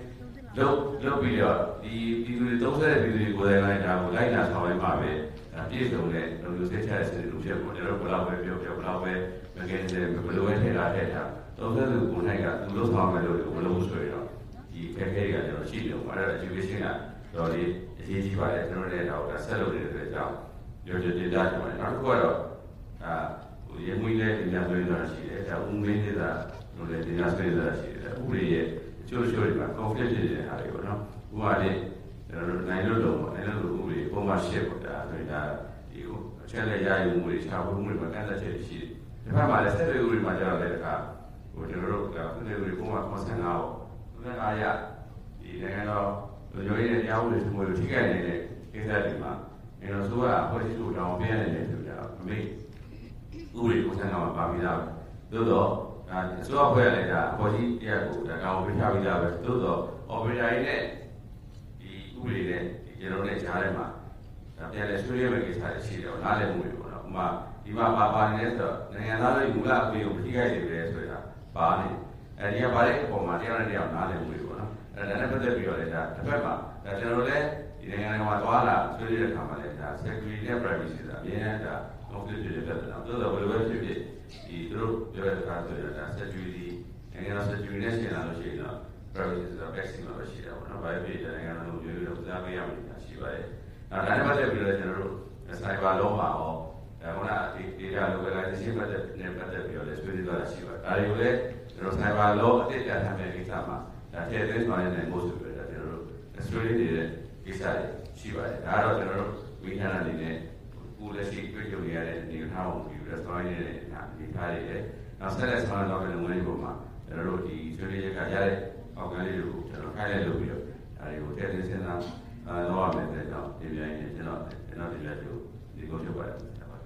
လုပ်လုပ်ပြီးတော့ဒီဒီလူတွေသုံးဆတဲ့ပြည်သူတွေကိုယ်တိုင်လိုက်တာကိုလိုက်နာဆောင်ရွက်မှာပဲပြည့်စုံတဲ့လူလူစိတ်ချတဲ့စီလူဖြစ်ကိုကျွန်တော်ဘယ်လောက်ပဲပြောပြောဘယ်လောက်ပဲမကင်းတဲ့ဘယ်လိုပဲထည့်လာတဲ့တာသုံးဆတဲ့လူကိုယ်တိုင်ကသူလို့ဆောင်မယ်လို့ဘယ်လိုဆိုရတော့ဒီခက်ခဲတွေကကျွန်တော်ရှိတယ်ပေါ့အဲ့ဒါ education ကတော့ဒီအရေးကြီးပါတယ်ကျွန်တော်လည်းတော့ဆက်လုပ်နေတဲ့အတွက်ကြောင့်ပြောချင်တင်ပြချင်ပါတယ်နောက်တစ်ခုကတော့အာဟိုရေမွေးတဲ့တင်ပြဆွေးနွေးတာရှိတယ်ဒါဦးမင်းနေတာလို့လည်းတင်ပြဆွေးနွေးတာရှိတယ်ဥပဒေရဲ့ချိုးချိုးတွေမှာ conflict ဖြစ်နေတဲ့ဟာတွေပေါ့နော်ဥပမာလေးကျွန်တော်တို့နိုင်လို့တော့နိုင်လို့ဥပဒေပုံမှန်ရှစ်ပေါ့ဒါဆိုရင်ဒါဒီကိုအချက်လက်ရယူမှုတွေခြားဖို့မှုတွေမှာကန့်သက်ချက်ရှိတယ်ဒီဘက်မှာလည်းစက်တွေဥပဒေမှာကျတော့လည်းတခါဟိုကျွန်တော်တို့ကစက်တွေဥပဒေပုံမှန်ခွန်ဆန်လာအောင်သူကအားရဒီနိုင်ငံတော်လူမျိုးရေးတရားဥပဒေစမှုတွေထိခိုက်နေတဲ့ကိစ္စတွေမှာကျွန်တော်ဆိုကအဖွဲ့အစည်းတို့တောင်းပေးရတယ်ဆိုကြတော့အမေဥပဒေခွန်ဆန်လာမှာပါပြီးသားပဲသို့တော့ဒါဆိုတော့ဖွဲ့ရလိုက်တာအဖွဲ့အစည်းတရားကိုဒါကောင်ပြထားပြီးသားပဲသို့တော့ operator တွေနဲ့ဒီဥပဒေနဲ့ကျွန်တော်တို့ကြားထဲမှာဒါပြန်လဲဆွေးနွေးမယ့်ကိစ္စတွေရှိတယ်နားလည်မှုတွေပေါ့နော်ဥပမာဒီမှာပါပါနေဆိုတော့နိုင်ငံသားတွေမူလအခွင့်အရေးကိုထိခိုက်နေတယ်ဆိုတာပါနေအဲဒီကပါတဲ့အပေါ်မှာတရားနဲ့တရားနားလည်မှုတွေပေါ့နော်အဲဒါနဲ့ပတ်သက်ပြီးတော့လည်းဒါတစ်ဖက်မှာဒါကျွန်တော်တို့လည်းဒီနိုင်ငံတော်မှာသွားလာဆွေးနွေးတဲ့အခါမှာလည်းဒါ security နဲ့ privacy ဆိုတာအများကြီးဒါ conflict ဖြစ်တဲ့ပြဿနာသို့တော့ဘယ်လိုပဲဖြစ်ဖြစ်ဒီသူတို့ပြောတဲ့အခါဆိုရင်ဒါ security နိုင်ငံတော် security နဲ့ရှင်းလာလို့ရှိရင်တော့ privacy ဆိုတာ maximum ပဲရှိတာပေါ့နော်ဘာဖြစ်ဖြစ်နိုင်ငံတော်ကိုပြောပြီးတော့ဦးစားပေးရမှာရှိပါတယ်အဲဒါနဲ့ပတ်သက်ပြီးတော့ကျွန်တော်တို့ cyber law မှာရောအဲခုနဒီ data localization ပတ်သက်နဲ့ပတ်သက်ပြီးတော့လည်းဆွေးနွေးသွားတာရှိပါတယ်ဒါတွေကိုလည်းကျွန်တော် cyber law အတိအကျထားတဲ့ကိစ္စမှာဒါထည့်သွင်းဆောင်ရွက်နိုင်ဖို့ဆိုပြီးတော့ကျွန်တော်တို့ဆွေးနွေးနေတဲ့ကိစ္စတွေရှိပါတယ်ဒါကတော့ကျွန်တော်တို့ဝိညာဏအနေနဲ့ကိုယ်လက်ရှိတွေ့ကြုံရတဲ့နေထားပုံပြီးတော့ဆောင်ရွက်နေတဲ့အခါဒီထားရတဲ့နောက်ဆက်လက်ဆောင်ရွက်တော့တဲ့လုပ်ငန်းတွေပေါ်မှာကျွန်တော်တို့ဒီဆွေးနွေးရကရတဲ့အောက်ကလေးတွေကိုကျွန်တော်ခိုင်းလိုက်လို့ပြီးတော့ဒါတွေကိုထည့်သွင်းစဉ်းစားအဲတော့ရမယ်တဲ့ကြောင့်ဒီပြိုင်နေကျွန်တော်ကျွန်တော်ဒီလက်ကိုဒီကိုချုပ်ပါတယ်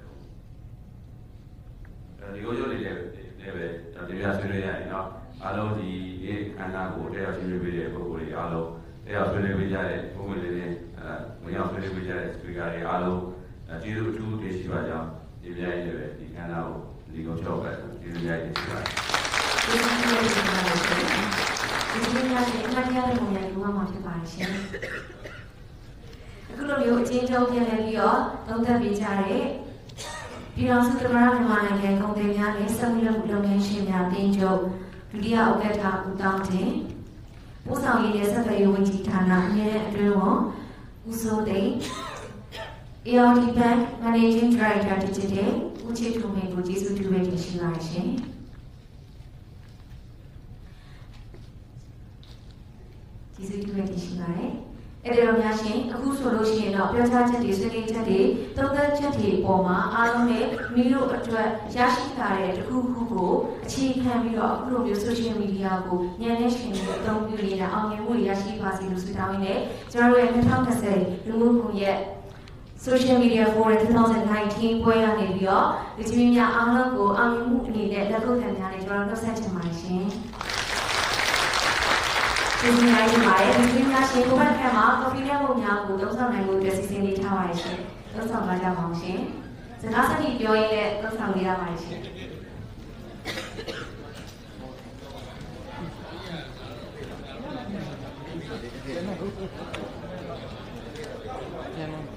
အဲဒီကိုချုပ်နေတဲ့လည်းပဲဒီပြဆွေးနွေးရရင်တော့အားလုံးဒီအခမ်းအနားကိုတရားဆွေးနွေးပေးတဲ့ပုဂ္ဂိုလ်တွေအားလုံးတရားဆွေးနွေးပေးကြတဲ့ပုဂ္ဂိုလ်တွေနဲ့အဲဝင်ရောက်ဆွေးနွေးပေးကြတဲ့ speaker တွေအားလုံးကျေးဇူးအထူးတင်ရှိပါကြောင်းဒီပြိုင်လည်းပဲဒီအခမ်းအနားကိုဒီကိုချုပ်ပါတယ်ကျေးဇူးများတင်ရှိပါတယ်ဒီနေ့ညနေခါရတဲ့ပုံရယူမှာဖြစ်ပါရှင်အခုလိုမျိုးအချင်းချင်းပြန်လည်ပြီးတော့သုံးသပ်ပေးကြတဲ့ပြည်တော်စုသမ္မတမြန်မာနိုင်ငံကုန်သည်များနဲ့စက်မှုလက်မှုလုပ်ငန်းရှင်များတင်ကြုံဒုတိယဥက္ကဋ္ဌဦးတောင်းတင်ပို့ဆောင်ရေးနဲ့ဆက်သွယ်ရေးဝန်ကြီးဌာနအမြဲတမ်းအတွင်းဝန်ဦးစိုးသိန်း A R D Bank Managing Director Digital ဦးချစ်ထုံမင်းကိုကျေးဇူးပြုပေးရှိပါရှင်ကျေးဇူးပြုပေးရှိပါတယ်အဲ့ဒီတော့များရှင်အခုဆိုလို့ရှိရင်တော့ပြောကြားချက်တွေဆွေးနွေးချက်တွေသုံးသပ်ချက်တွေအပေါ်မှာအားလုံးနဲ့မိတို့အတွက်ရရှိလာတဲ့တစ်ခုခုကိုအခြေခံပြီးတော့အခုလိုမျိုး social media ကိုညံနေရှင်တွေအသုံးပြုနေတာအောင်မြင်မှုတွေရရှိပါစေလို့ဆုတောင်းရင်းနဲ့ကျွန်တော်တို့ရဲ့၂၀၂၀လူမှုကွန်ရက် Social Media Forum twenty nineteen ပွဲရနေပြီးတော့ဒီချင်းများအားလုံးကိုအောင်မြင်မှုအနေနဲ့လက်ခုပ်ခံများနဲ့ကျွန်တော်တို့နှုတ်ဆက်ချင်ပါတယ်ရှင်ဒီနေ့ညနေမှာဒီနေ့ညရှင်ကိုဘက်ခံမှာကော်ဖီနဲ့ပုံများကိုသုံးဆောင်နိုင်ဖို့အတွက်စီစဉ်နေထားပါတယ်ရှင်။သုံးဆောင်ပါကြပါအောင်ရှင်။စကားစတိပြောရင်းနဲ့သုံးဆောင်နေရပါတယ်ရှင်။